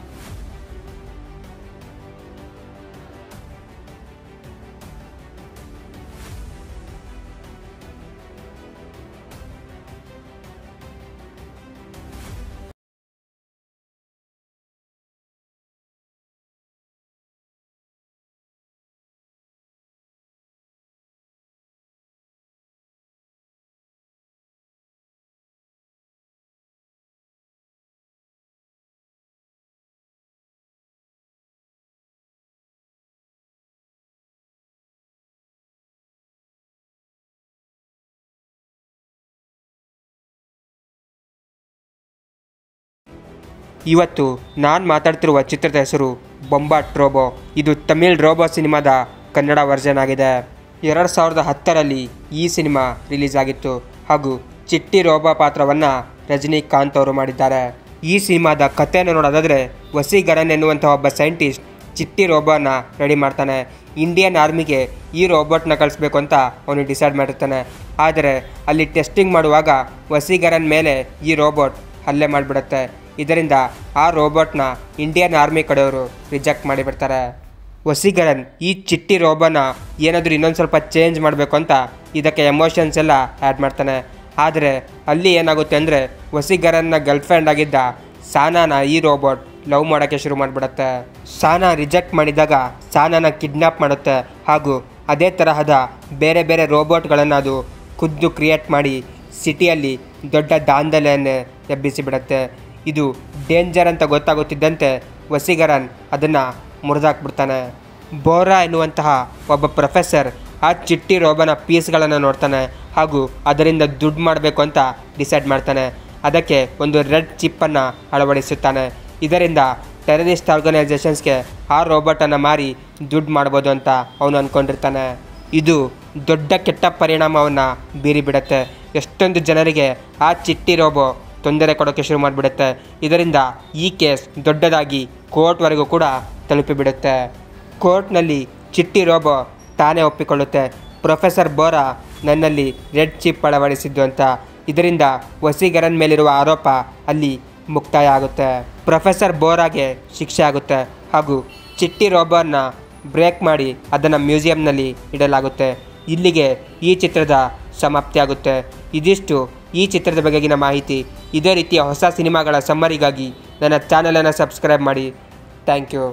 ಇವತ್ತು ನಾನು ಮಾತಾಡ್ತಿರುವ ಚಿತ್ರದ ಹೆಸರು ಬೊಂಬಾಟ್ ರೋಬೋ. ಇದು ತಮಿಳ್ ರೋಬೋ ಸಿನಿಮಾದ ಕನ್ನಡ ವರ್ಷನ್ ಆಗಿದೆ. ಎರಡು ಸಾವಿರದ ಹತ್ತರಲ್ಲಿ ಈ ಸಿನಿಮಾ ರಿಲೀಸ್ ಆಗಿತ್ತು ಹಾಗೂ ಚಿಟ್ಟಿ ರೋಬೋ ಪಾತ್ರವನ್ನು ರಜನಿಕಾಂತ್ ಅವರು ಮಾಡಿದ್ದಾರೆ. ಈ ಸಿನಿಮಾದ ಕಥೆಯನ್ನು ನೋಡೋದಾದರೆ, ವಸೀಕರನ್ ಎನ್ನುವಂಥ ಒಬ್ಬ ಸೈಂಟಿಸ್ಟ್ ಚಿಟ್ಟಿ ರೋಬೋನ ರೆಡಿ ಮಾಡ್ತಾನೆ. ಇಂಡಿಯನ್ ಆರ್ಮಿಗೆ ಈ ರೋಬೋಟ್ನ ಕಳಿಸ್ಬೇಕು ಅಂತ ಅವನು ಡಿಸೈಡ್ ಮಾಡಿರ್ತಾನೆ. ಆದರೆ ಅಲ್ಲಿ ಟೆಸ್ಟಿಂಗ್ ಮಾಡುವಾಗ ವಸೀಕರನ್ ಮೇಲೆ ಈ ರೋಬೋಟ್ ಹಲ್ಲೆ ಮಾಡಿಬಿಡುತ್ತೆ. ಇದರಿಂದ ಆ ರೋಬೋಟ್ನ ಇಂಡಿಯನ್ ಆರ್ಮಿ ಕಡೆಯವರು ರಿಜೆಕ್ಟ್ ಮಾಡಿಬಿಡ್ತಾರೆ. ವಸೀಕರನ್ ಈ ಚಿಟ್ಟಿ ರೋಬೋನ ಏನಾದರೂ ಇನ್ನೊಂದು ಸ್ವಲ್ಪ ಚೇಂಜ್ ಮಾಡಬೇಕು ಅಂತ ಇದಕ್ಕೆ ಎಮೋಷನ್ಸ್ ಎಲ್ಲ ಆ್ಯಡ್ ಮಾಡ್ತಾನೆ. ಆದರೆ ಅಲ್ಲಿ ಏನಾಗುತ್ತೆ ಅಂದರೆ, ವಸೀಕರನ್ನ ಗರ್ಲ್ಫ್ರೆಂಡ್ ಆಗಿದ್ದ ಸಾನಾನ ಈ ರೋಬೋಟ್ ಲವ್ ಮಾಡೋಕ್ಕೆ ಶುರು ಮಾಡಿಬಿಡುತ್ತೆ. ಸಾನಾ ರಿಜೆಕ್ಟ್ ಮಾಡಿದಾಗ ಸಾನಾನ ಕಿಡ್ನ್ಯಾಪ್ ಮಾಡುತ್ತೆ ಹಾಗೂ ಅದೇ ತರಹದ ಬೇರೆ ಬೇರೆ ರೋಬೋಟ್ಗಳನ್ನು ಅದು ಖುದ್ದು ಕ್ರಿಯೇಟ್ ಮಾಡಿ ಸಿಟಿಯಲ್ಲಿ ದೊಡ್ಡ ದಾಂಧಲೆಯನ್ನು ಎಬ್ಬಿಸಿಬಿಡುತ್ತೆ. ಇದು ಡೇಂಜರ್ ಅಂತ ಗೊತ್ತಾಗುತ್ತಿದ್ದಂತೆ ವಸೀಕರನ್ ಅದನ್ನು ಮುರಿದಾಕ್ಬಿಡ್ತಾನೆ. ಬೋರಾ ಎನ್ನುವಂತಹ ಒಬ್ಬ ಪ್ರೊಫೆಸರ್ ಆ ಚಿಟ್ಟಿ ರೋಬೋನ ಪೀಸ್ಗಳನ್ನು ನೋಡ್ತಾನೆ ಹಾಗೂ ಅದರಿಂದ ದುಡ್ಡು ಮಾಡಬೇಕು ಅಂತ ಡಿಸೈಡ್ ಮಾಡ್ತಾನೆ. ಅದಕ್ಕೆ ಒಂದು ರೆಡ್ ಚಿಪ್ಪನ್ನು ಅಳವಡಿಸುತ್ತಾನೆ. ಇದರಿಂದ ಟೆರರಿಸ್ಟ್ ಆರ್ಗನೈಸೇಷನ್ಸ್ಗೆ ಆ ರೋಬೋಟನ್ನು ಮಾರಿ ದುಡ್ಡು ಮಾಡ್ಬೋದು ಅಂತ ಅವನು ಅಂದ್ಕೊಂಡಿರ್ತಾನೆ. ಇದು ದೊಡ್ಡ ಕೆಟ್ಟ ಪರಿಣಾಮವನ್ನು ಬೀರಿಬಿಡುತ್ತೆ. ಎಷ್ಟೊಂದು ಜನರಿಗೆ ಆ ಚಿಟ್ಟಿ ರೋಬೋ ತೊಂದರೆ ಕೊಡೋಕ್ಕೆ ಶುರು ಮಾಡಿಬಿಡುತ್ತೆ. ಇದರಿಂದ ಈ ಕೇಸ್ ದೊಡ್ಡದಾಗಿ ಕೋರ್ಟ್ವರೆಗೂ ಕೂಡ ತಲುಪಿಬಿಡುತ್ತೆ. ಕೋರ್ಟ್ನಲ್ಲಿ ಚಿಟ್ಟಿ ರೋಬೋ ತಾನೇ ಒಪ್ಪಿಕೊಳ್ಳುತ್ತೆ, ಪ್ರೊಫೆಸರ್ ಬೋರಾ ನನ್ನಲ್ಲಿ ರೆಡ್ ಚಿಪ್ ಅಳವಡಿಸಿದ್ದು ಅಂತ. ಇದರಿಂದ ವಸೀಕರನ್ ಮೇಲಿರುವ ಆರೋಪ ಅಲ್ಲಿ ಮುಕ್ತಾಯ ಆಗುತ್ತೆ. ಪ್ರೊಫೆಸರ್ ಬೋರಾಗೆ ಶಿಕ್ಷೆ ಆಗುತ್ತೆ ಹಾಗೂ ಚಿಟ್ಟಿ ರೋಬೋನ ಬ್ರೇಕ್ ಮಾಡಿ ಅದನ್ನು ಮ್ಯೂಸಿಯಂನಲ್ಲಿ ಇಡಲಾಗುತ್ತೆ. ಇಲ್ಲಿಗೆ ಈ ಚಿತ್ರದ ಸಮಾಪ್ತಿಯಾಗುತ್ತೆ. ಇದಿಷ್ಟು ಈ ಚಿತ್ರದ ಬಗೆಗಿನ ಮಾಹಿತಿ. ಇದೇ ರೀತಿಯ ಹೊಸ ಸಿನಿಮಾಗಳ ಸಮ್ಮರಿಗಾಗಿ ನನ್ನ ಚಾನಲನ್ನು ಸಬ್ಸ್ಕ್ರೈಬ್ ಮಾಡಿ. Thank you.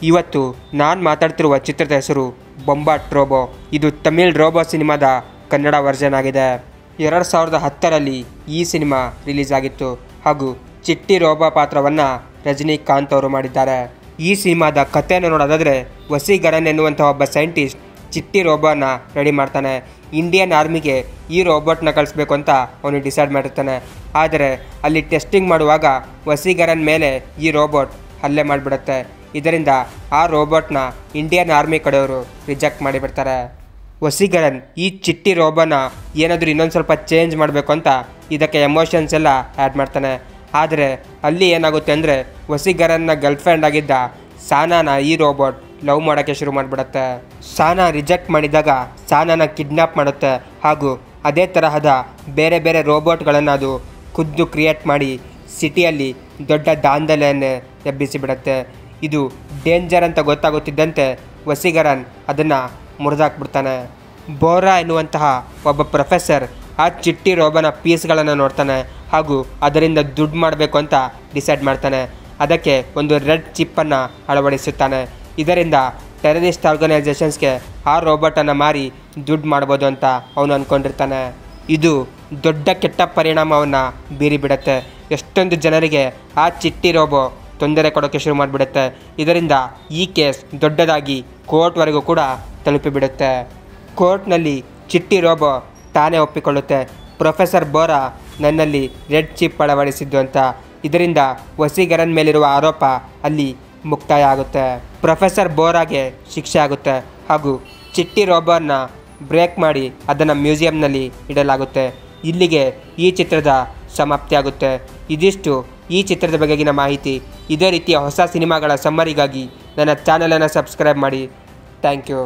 ಇವತ್ತು ನಾನು ಮಾತಾಡ್ತಿರುವ ಚಿತ್ರದ ಹೆಸರು ಬೊಂಬಾಟ್ ರೋಬೋ. ಇದು ತಮಿಳ್ ರೋಬೋ ಸಿನಿಮಾದ ಕನ್ನಡ ವರ್ಷನ್ ಆಗಿದೆ. ಎರಡು ಸಾವಿರದ ಹತ್ತರಲ್ಲಿ ಈ ಸಿನಿಮಾ ರಿಲೀಸ್ ಆಗಿತ್ತು ಹಾಗೂ ಚಿಟ್ಟಿ ರೋಬೋ ಪಾತ್ರವನ್ನು ರಜನಿಕಾಂತ್ ಅವರು ಮಾಡಿದ್ದಾರೆ. ಈ ಸಿನಿಮಾದ ಕಥೆಯನ್ನು ನೋಡೋದಾದರೆ, ವಸೀಕರನ್ ಎನ್ನುವಂಥ ಒಬ್ಬ ಸೈಂಟಿಸ್ಟ್ ಚಿಟ್ಟಿ ರೋಬೋನ ರೆಡಿ ಮಾಡ್ತಾನೆ. ಇಂಡಿಯನ್ ಆರ್ಮಿಗೆ ಈ ರೋಬೋಟ್ನ ಕಳಿಸ್ಬೇಕು ಅಂತ ಅವನು ಡಿಸೈಡ್ ಮಾಡಿರ್ತಾನೆ. ಆದರೆ ಅಲ್ಲಿ ಟೆಸ್ಟಿಂಗ್ ಮಾಡುವಾಗ ವಸೀಕರನ್ ಮೇಲೆ ಈ ರೋಬೋಟ್ ಹಲ್ಲೆ ಮಾಡಿಬಿಡುತ್ತೆ. ಇದರಿಂದ ಆ ರೋಬೋಟ್ನ ಇಂಡಿಯನ್ ಆರ್ಮಿ ಕಡೆಯವರು ರಿಜೆಕ್ಟ್ ಮಾಡಿಬಿಡ್ತಾರೆ. ವಸೀಕರನ್ ಈ ಚಿಟ್ಟಿ ರೋಬೋನ ಏನಾದರೂ ಇನ್ನೊಂದು ಸ್ವಲ್ಪ ಚೇಂಜ್ ಮಾಡಬೇಕು ಅಂತ ಇದಕ್ಕೆ ಎಮೋಷನ್ಸ್ ಎಲ್ಲ ಆ್ಯಡ್ ಮಾಡ್ತಾನೆ. ಆದರೆ ಅಲ್ಲಿ ಏನಾಗುತ್ತೆ ಅಂದರೆ, ವಸೀಕರನ್ನ ಗರ್ಲ್ಫ್ರೆಂಡ್ ಆಗಿದ್ದ ಸಾನಾನ ಈ ರೋಬೋಟ್ ಲವ್ ಮಾಡೋಕ್ಕೆ ಶುರು ಮಾಡಿಬಿಡುತ್ತೆ. ಸಾನಾ ರಿಜೆಕ್ಟ್ ಮಾಡಿದಾಗ ಸಾನಾನ ಕಿಡ್ನ್ಯಾಪ್ ಮಾಡುತ್ತೆ ಹಾಗೂ ಅದೇ ತರಹದ ಬೇರೆ ಬೇರೆ ರೋಬೋಟ್ಗಳನ್ನು ಅದು ಖುದ್ದು ಕ್ರಿಯೇಟ್ ಮಾಡಿ ಸಿಟಿಯಲ್ಲಿ ದೊಡ್ಡ ದಾಂಧಲೆಯನ್ನು ಎಬ್ಬಿಸಿಬಿಡುತ್ತೆ. ಇದು ಡೇಂಜರ್ ಅಂತ ಗೊತ್ತಾಗುತ್ತಿದ್ದಂತೆ ವಸೀಕರನ್ ಅದನ್ನು ಮುರಿದಾಕ್ಬಿಡ್ತಾನೆ. ಬೋರಾ ಎನ್ನುವಂತಹ ಒಬ್ಬ ಪ್ರೊಫೆಸರ್ ಆ ಚಿಟ್ಟಿ ರೋಬೋನ ಪೀಸ್ಗಳನ್ನು ನೋಡ್ತಾನೆ ಹಾಗೂ ಅದರಿಂದ ದುಡ್ಡು ಮಾಡಬೇಕು ಅಂತ ಡಿಸೈಡ್ ಮಾಡ್ತಾನೆ. ಅದಕ್ಕೆ ಒಂದು ರೆಡ್ ಚಿಪ್ಪನ್ನು ಅಳವಡಿಸುತ್ತಾನೆ. ಇದರಿಂದ ಟೆರರಿಸ್ಟ್ ಆರ್ಗನೈಸೇಷನ್ಸ್ಗೆ ಆ ರೋಬೋಟನ್ನು ಮಾರಿ ದುಡ್ಡು ಮಾಡ್ಬೋದು ಅಂತ ಅವನು ಅಂದ್ಕೊಂಡಿರ್ತಾನೆ. ಇದು ದೊಡ್ಡ ಕೆಟ್ಟ ಪರಿಣಾಮವನ್ನು ಬೀರಿಬಿಡುತ್ತೆ. ಎಷ್ಟೊಂದು ಜನರಿಗೆ ಆ ಚಿಟ್ಟಿ ರೋಬೋ ತೊಂದರೆ ಕೊಡೋಕ್ಕೆ ಶುರು ಮಾಡಿಬಿಡುತ್ತೆ. ಇದರಿಂದ ಈ ಕೇಸ್ ದೊಡ್ಡದಾಗಿ ಕೋರ್ಟ್ವರೆಗೂ ಕೂಡ ತಲುಪಿಬಿಡುತ್ತೆ. ಕೋರ್ಟ್ನಲ್ಲಿ ಚಿಟ್ಟಿ ರೋಬೋ ತಾನೇ ಒಪ್ಪಿಕೊಳ್ಳುತ್ತೆ, ಪ್ರೊಫೆಸರ್ ಬೋರಾ ನನ್ನಲ್ಲಿ ರೆಡ್ ಚಿಪ್ ಅಳವಡಿಸಿದ್ದು ಅಂತ. ಇದರಿಂದ ವಸೀಕರನ್ ಮೇಲಿರುವ ಆರೋಪ ಅಲ್ಲಿ ಮುಕ್ತಾಯ ಆಗುತ್ತೆ. ಪ್ರೊಫೆಸರ್ ಬೋರಾಗೆ ಶಿಕ್ಷೆ ಆಗುತ್ತೆ ಹಾಗೂ ಚಿಟ್ಟಿ ರೋಬೋನ ಬ್ರೇಕ್ ಮಾಡಿ ಅದನ್ನು ಮ್ಯೂಸಿಯಂನಲ್ಲಿ ಇಡಲಾಗುತ್ತೆ. ಇಲ್ಲಿಗೆ ಈ ಚಿತ್ರದ ಸಮಾಪ್ತಿಯಾಗುತ್ತೆ. ಇದಿಷ್ಟು ಈ ಚಿತ್ರದ ಬಗೆಗಿನ ಮಾಹಿತಿ. ಇದೇ ರೀತಿಯ ಹೊಸ ಸಿನಿಮಾಗಳ ಸಮ್ಮರಿಗಾಗಿ ನನ್ನ ಚಾನಲನ್ನು ಸಬ್ಸ್ಕ್ರೈಬ್ ಮಾಡಿ. Thank you.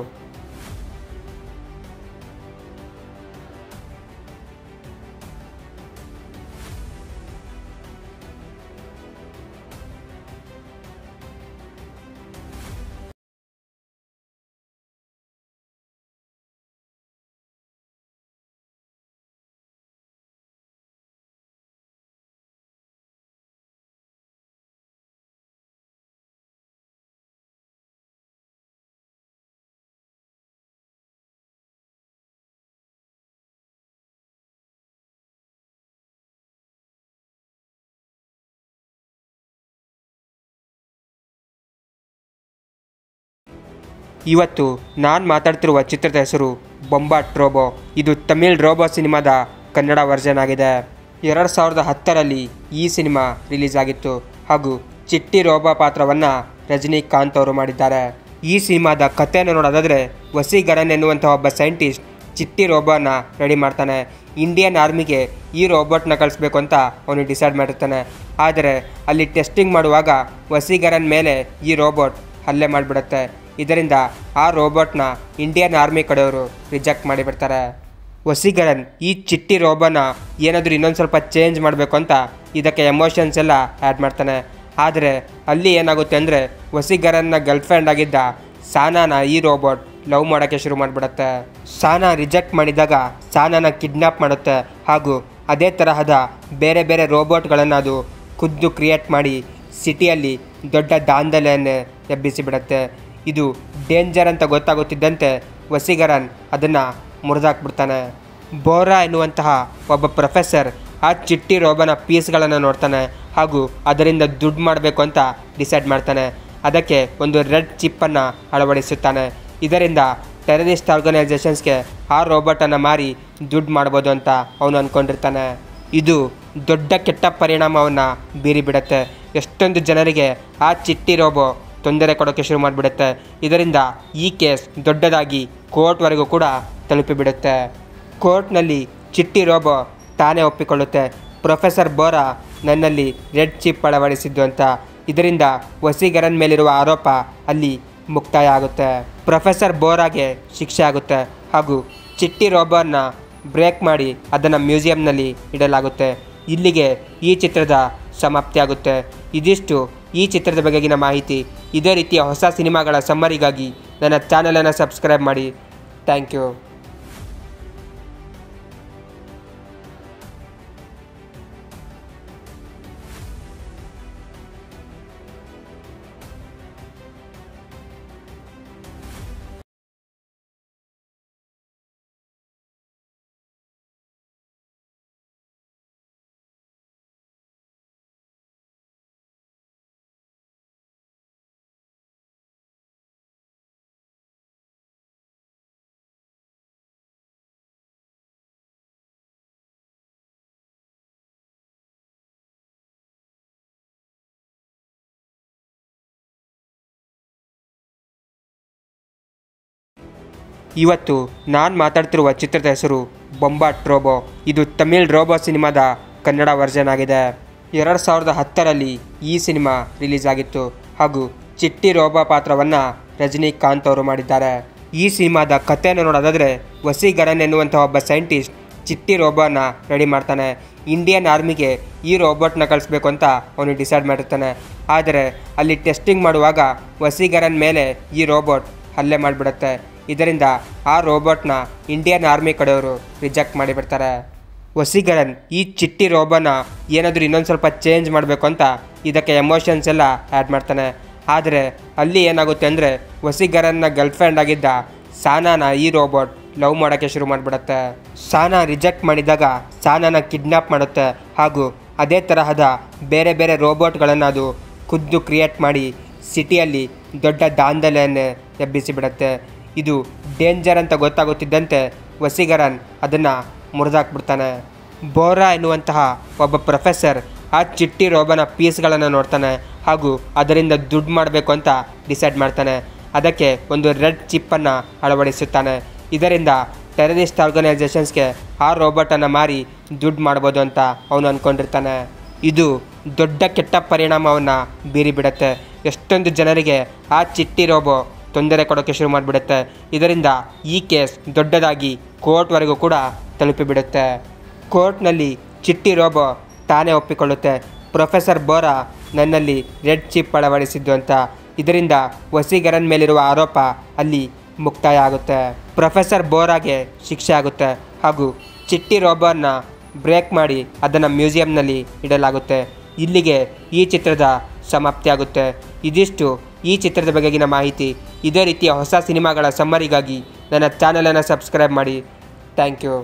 ಇವತ್ತು ನಾನು ಮಾತಾಡ್ತಿರುವ ಚಿತ್ರದ ಹೆಸರು ಬೊಂಬಾಟ್ ರೋಬೋ. ಇದು ತಮಿಳ್ ರೋಬೋ ಸಿನಿಮಾದ ಕನ್ನಡ ವರ್ಷನ್ ಆಗಿದೆ. ಎರಡು ಸಾವಿರದ ಹತ್ತರಲ್ಲಿ ಈ ಸಿನಿಮಾ ರಿಲೀಸ್ ಆಗಿತ್ತು ಹಾಗೂ ಚಿಟ್ಟಿ ರೋಬೋ ಪಾತ್ರವನ್ನು ರಜನಿಕಾಂತ್ ಅವರು ಮಾಡಿದ್ದಾರೆ. ಈ ಸಿನಿಮಾದ ಕಥೆಯನ್ನು ನೋಡೋದಾದರೆ, ವಸೀಕರನ್ ಎನ್ನುವಂಥ ಒಬ್ಬ ಸೈಂಟಿಸ್ಟ್ ಚಿಟ್ಟಿ ರೋಬೋನ ರೆಡಿ ಮಾಡ್ತಾನೆ. ಇಂಡಿಯನ್ ಆರ್ಮಿಗೆ ಈ ರೋಬೋಟ್ನ ಕಳಿಸ್ಬೇಕು ಅಂತ ಅವನು ಡಿಸೈಡ್ ಮಾಡಿರ್ತಾನೆ. ಆದರೆ ಅಲ್ಲಿ ಟೆಸ್ಟಿಂಗ್ ಮಾಡುವಾಗ ವಸೀಕರನ್ ಮೇಲೆ ಈ ರೋಬೋಟ್ ಹಲ್ಲೆ ಮಾಡಿಬಿಡುತ್ತೆ. ಇದರಿಂದ ಆ ರೋಬೋಟ್ನ ಇಂಡಿಯನ್ ಆರ್ಮಿ ಕಡೆಯವರು ರಿಜೆಕ್ಟ್ ಮಾಡಿಬಿಡ್ತಾರೆ. ವಸೀಕರನ್ ಈ ಚಿಟ್ಟಿ ರೋಬೋನ ಏನಾದರೂ ಇನ್ನೊಂದು ಸ್ವಲ್ಪ ಚೇಂಜ್ ಮಾಡಬೇಕು ಅಂತ ಇದಕ್ಕೆ ಎಮೋಷನ್ಸ್ ಎಲ್ಲ ಆ್ಯಡ್ ಮಾಡ್ತಾನೆ. ಆದರೆ ಅಲ್ಲಿ ಏನಾಗುತ್ತೆ ಅಂದರೆ, ವಸೀಕರನ್ನ ಗರ್ಲ್ಫ್ರೆಂಡ್ ಆಗಿದ್ದ ಸಾನಾನ ಈ ರೋಬೋಟ್ ಲವ್ ಮಾಡೋಕ್ಕೆ ಶುರು ಮಾಡಿಬಿಡುತ್ತೆ. ಸಾನಾ ರಿಜೆಕ್ಟ್ ಮಾಡಿದಾಗ ಸಾನಾನ ಕಿಡ್ನ್ಯಾಪ್ ಮಾಡುತ್ತೆ ಹಾಗೂ ಅದೇ ತರಹದ ಬೇರೆ ಬೇರೆ ರೋಬೋಟ್ಗಳನ್ನು ಅದು ಖುದ್ದು ಕ್ರಿಯೇಟ್ ಮಾಡಿ ಸಿಟಿಯಲ್ಲಿ ದೊಡ್ಡ ದಾಂಧಲೆಯನ್ನು ಎಬ್ಬಿಸಿಬಿಡುತ್ತೆ. ಇದು ಡೇಂಜರ್ ಅಂತ ಗೊತ್ತಾಗುತ್ತಿದ್ದಂತೆ ವಸೀಕರನ್ ಅದನ್ನು ಮುರಿದಾಕ್ಬಿಡ್ತಾನೆ. ಬೋರಾ ಎನ್ನುವಂತಹ ಒಬ್ಬ ಪ್ರೊಫೆಸರ್ ಆ ಚಿಟ್ಟಿ ರೋಬೋನ ಪೀಸ್ಗಳನ್ನು ನೋಡ್ತಾನೆ ಹಾಗೂ ಅದರಿಂದ ದುಡ್ಡು ಮಾಡಬೇಕು ಅಂತ ಡಿಸೈಡ್ ಮಾಡ್ತಾನೆ. ಅದಕ್ಕೆ ಒಂದು ರೆಡ್ ಚಿಪ್ಪನ್ನು ಅಳವಡಿಸುತ್ತಾನೆ. ಇದರಿಂದ ಟೆರರಿಸ್ಟ್ ಆರ್ಗನೈಸೇಷನ್ಸ್ಗೆ ಆ ರೋಬೋಟನ್ನು ಮಾರಿ ದುಡ್ಡು ಮಾಡ್ಬೋದು ಅಂತ ಅವನು ಅಂದ್ಕೊಂಡಿರ್ತಾನೆ. ಇದು ದೊಡ್ಡ ಕೆಟ್ಟ ಪರಿಣಾಮವನ್ನು ಬೀರಿಬಿಡುತ್ತೆ. ಎಷ್ಟೊಂದು ಜನರಿಗೆ ಆ ಚಿಟ್ಟಿ ರೋಬೋ ತೊಂದರೆ ಕೊಡೋಕ್ಕೆ ಶುರು ಮಾಡಿಬಿಡುತ್ತೆ. ಇದರಿಂದ ಈ ಕೇಸ್ ದೊಡ್ಡದಾಗಿ ಕೋರ್ಟ್ವರೆಗೂ ಕೂಡ ತಲುಪಿಬಿಡುತ್ತೆ. ಕೋರ್ಟ್ನಲ್ಲಿ ಚಿಟ್ಟಿ ರೋಬೋ ತಾನೇ ಒಪ್ಪಿಕೊಳ್ಳುತ್ತೆ, ಪ್ರೊಫೆಸರ್ ಬೋರಾ ನನ್ನಲ್ಲಿ ರೆಡ್ ಚಿಪ್ ಅಳವಡಿಸಿದ್ದು ಅಂತ. ಇದರಿಂದ ವಸೀಕರನ್ ಮೇಲಿರುವ ಆರೋಪ ಅಲ್ಲಿ ಮುಕ್ತಾಯ ಆಗುತ್ತೆ. ಪ್ರೊಫೆಸರ್ ಬೋರಾಗೆ ಶಿಕ್ಷೆ ಆಗುತ್ತೆ ಹಾಗೂ ಚಿಟ್ಟಿ ರೋಬೋನ ಬ್ರೇಕ್ ಮಾಡಿ ಅದನ್ನು ಮ್ಯೂಸಿಯಂನಲ್ಲಿ ಇಡಲಾಗುತ್ತೆ. ಇಲ್ಲಿಗೆ ಈ ಚಿತ್ರದ ಸಮಾಪ್ತಿಯಾಗುತ್ತೆ. ಇದಿಷ್ಟು ಈ ಚಿತ್ರದ ಬಗೆಗಿನ ಮಾಹಿತಿ. ಇದೇ ರೀತಿಯ ಹೊಸ ಸಿನಿಮಾಗಳ ಸಮ್ಮರಿಗಾಗಿ ನನ್ನ ಚಾನಲನ್ನು ಸಬ್ಸ್ಕ್ರೈಬ್ ಮಾಡಿ. Thank you. ಇವತ್ತು ನಾನು ಮಾತಾಡ್ತಿರುವ ಚಿತ್ರದ ಹೆಸರು ಬೊಂಬಾಟ್ ರೋಬೋ. ಇದು ತಮಿಳ್ ರೋಬೋ ಸಿನಿಮಾದ ಕನ್ನಡ ವರ್ಷನ್ ಆಗಿದೆ. ಎರಡು ಸಾವಿರದ ಹತ್ತರಲ್ಲಿ ಈ ಸಿನಿಮಾ ರಿಲೀಸ್ ಆಗಿತ್ತು ಹಾಗೂ ಚಿಟ್ಟಿ ರೋಬೋ ಪಾತ್ರವನ್ನು ರಜನಿಕಾಂತ್ ಅವರು ಮಾಡಿದ್ದಾರೆ. ಈ ಸಿನಿಮಾದ ಕಥೆಯನ್ನು ನೋಡೋದಾದರೆ, ವಸೀಕರನ್ ಎನ್ನುವಂಥ ಒಬ್ಬ ಸೈಂಟಿಸ್ಟ್ ಚಿಟ್ಟಿ ರೋಬೋನ ರೆಡಿ ಮಾಡ್ತಾನೆ. ಇಂಡಿಯನ್ ಆರ್ಮಿಗೆ ಈ ರೋಬೋಟ್ನ ಕಳಿಸ್ಬೇಕು ಅಂತ ಅವನು ಡಿಸೈಡ್ ಮಾಡಿರ್ತಾನೆ. ಆದರೆ ಅಲ್ಲಿ ಟೆಸ್ಟಿಂಗ್ ಮಾಡುವಾಗ ವಸೀಕರನ್ ಮೇಲೆ ಈ ರೋಬೋಟ್ ಹಲ್ಲೆ ಮಾಡಿಬಿಡುತ್ತೆ. ಇದರಿಂದ ಆ ರೋಬೋಟ್ನ ಇಂಡಿಯನ್ ಆರ್ಮಿ ಕಡೆಯವರು ರಿಜೆಕ್ಟ್ ಮಾಡಿಬಿಡ್ತಾರೆ. ವಸೀಕರನ್ ಈ ಚಿಟ್ಟಿ ರೋಬೋನ ಏನಾದರೂ ಇನ್ನೊಂದು ಸ್ವಲ್ಪ ಚೇಂಜ್ ಮಾಡಬೇಕು ಅಂತ ಇದಕ್ಕೆ ಎಮೋಷನ್ಸ್ ಎಲ್ಲ ಆ್ಯಡ್ ಮಾಡ್ತಾನೆ. ಆದರೆ ಅಲ್ಲಿ ಏನಾಗುತ್ತೆ ಅಂದರೆ, ವಸೀಕರನ್ನ ಗರ್ಲ್ಫ್ರೆಂಡ್ ಆಗಿದ್ದ ಸಾನಾನ ಈ ರೋಬೋಟ್ ಲವ್ ಮಾಡೋಕ್ಕೆ ಶುರು ಮಾಡಿಬಿಡುತ್ತೆ. ಸಾನಾ ರಿಜೆಕ್ಟ್ ಮಾಡಿದಾಗ ಸಾನಾನ ಕಿಡ್ನ್ಯಾಪ್ ಮಾಡುತ್ತೆ ಹಾಗೂ ಅದೇ ತರಹದ ಬೇರೆ ಬೇರೆ ರೋಬೋಟ್ಗಳನ್ನು ಅದು ಖುದ್ದು ಕ್ರಿಯೇಟ್ ಮಾಡಿ ಸಿಟಿಯಲ್ಲಿ ದೊಡ್ಡ ದಾಂಧಲೆಯನ್ನು ಎಬ್ಬಿಸಿಬಿಡುತ್ತೆ. ಇದು ಡೇಂಜರ್ ಅಂತ ಗೊತ್ತಾಗುತ್ತಿದ್ದಂತೆ ವಸೀಕರನ್ ಅದನ್ನು ಮುರಿದಾಕ್ಬಿಡ್ತಾನೆ. ಬೋರಾ ಎನ್ನುವಂತಹ ಒಬ್ಬ ಪ್ರೊಫೆಸರ್ ಆ ಚಿಟ್ಟಿ ರೋಬೋನ ಪೀಸ್ಗಳನ್ನು ನೋಡ್ತಾನೆ ಹಾಗೂ ಅದರಿಂದ ದುಡ್ಡು ಮಾಡಬೇಕು ಅಂತ ಡಿಸೈಡ್ ಮಾಡ್ತಾನೆ. ಅದಕ್ಕೆ ಒಂದು ರೆಡ್ ಚಿಪ್ಪನ್ನು ಅಳವಡಿಸುತ್ತಾನೆ. ಇದರಿಂದ ಟೆರರಿಸ್ಟ್ ಆರ್ಗನೈಸೇಷನ್ಸ್ಗೆ ಆ ರೋಬೋಟನ್ನು ಮಾರಿ ದುಡ್ಡು ಮಾಡ್ಬೋದು ಅಂತ ಅವನು ಅಂದ್ಕೊಂಡಿರ್ತಾನೆ. ಇದು ದೊಡ್ಡ ಕೆಟ್ಟ ಪರಿಣಾಮವನ್ನು ಬೀರಿಬಿಡುತ್ತೆ. ಎಷ್ಟೊಂದು ಜನರಿಗೆ ಆ ಚಿಟ್ಟಿ ರೋಬೋ ತೊಂದರೆ ಕೊಡೋಕ್ಕೆ ಶುರು ಮಾಡಿಬಿಡುತ್ತೆ. ಇದರಿಂದ ಈ ಕೇಸ್ ದೊಡ್ಡದಾಗಿ ಕೋರ್ಟ್ವರೆಗೂ ಕೂಡ ತಲುಪಿಬಿಡುತ್ತೆ. ಕೋರ್ಟ್ನಲ್ಲಿ ಚಿಟ್ಟಿ ರೋಬೋ ತಾನೇ ಒಪ್ಪಿಕೊಳ್ಳುತ್ತೆ, ಪ್ರೊಫೆಸರ್ ಬೋರಾ ನನ್ನಲ್ಲಿ ರೆಡ್ ಚಿಪ್ ಅಳವಡಿಸಿದ್ದು ಅಂತ. ಇದರಿಂದ ವಸೀಕರನ್ ಮೇಲಿರುವ ಆರೋಪ ಅಲ್ಲಿ ಮುಕ್ತಾಯ ಆಗುತ್ತೆ. ಪ್ರೊಫೆಸರ್ ಬೋರಾಗೆ ಶಿಕ್ಷೆ ಆಗುತ್ತೆ ಹಾಗೂ ಚಿಟ್ಟಿ ರೋಬೋನ ಬ್ರೇಕ್ ಮಾಡಿ ಅದನ್ನು ಮ್ಯೂಸಿಯಂನಲ್ಲಿ ಇಡಲಾಗುತ್ತೆ. ಇಲ್ಲಿಗೆ ಈ ಚಿತ್ರದ ಸಮಾಪ್ತಿಯಾಗುತ್ತೆ. ಇದಿಷ್ಟು ಈ ಚಿತ್ರದ ಬಗೆಗಿನ ಮಾಹಿತಿ. ಇದೇ ರೀತಿಯ ಹೊಸ ಸಿನಿಮಾಗಳ ಸಮ್ಮರಿಗಾಗಿ ನನ್ನ ಚಾನಲನ್ನು ಸಬ್ಸ್ಕ್ರೈಬ್ ಮಾಡಿ. Thank you.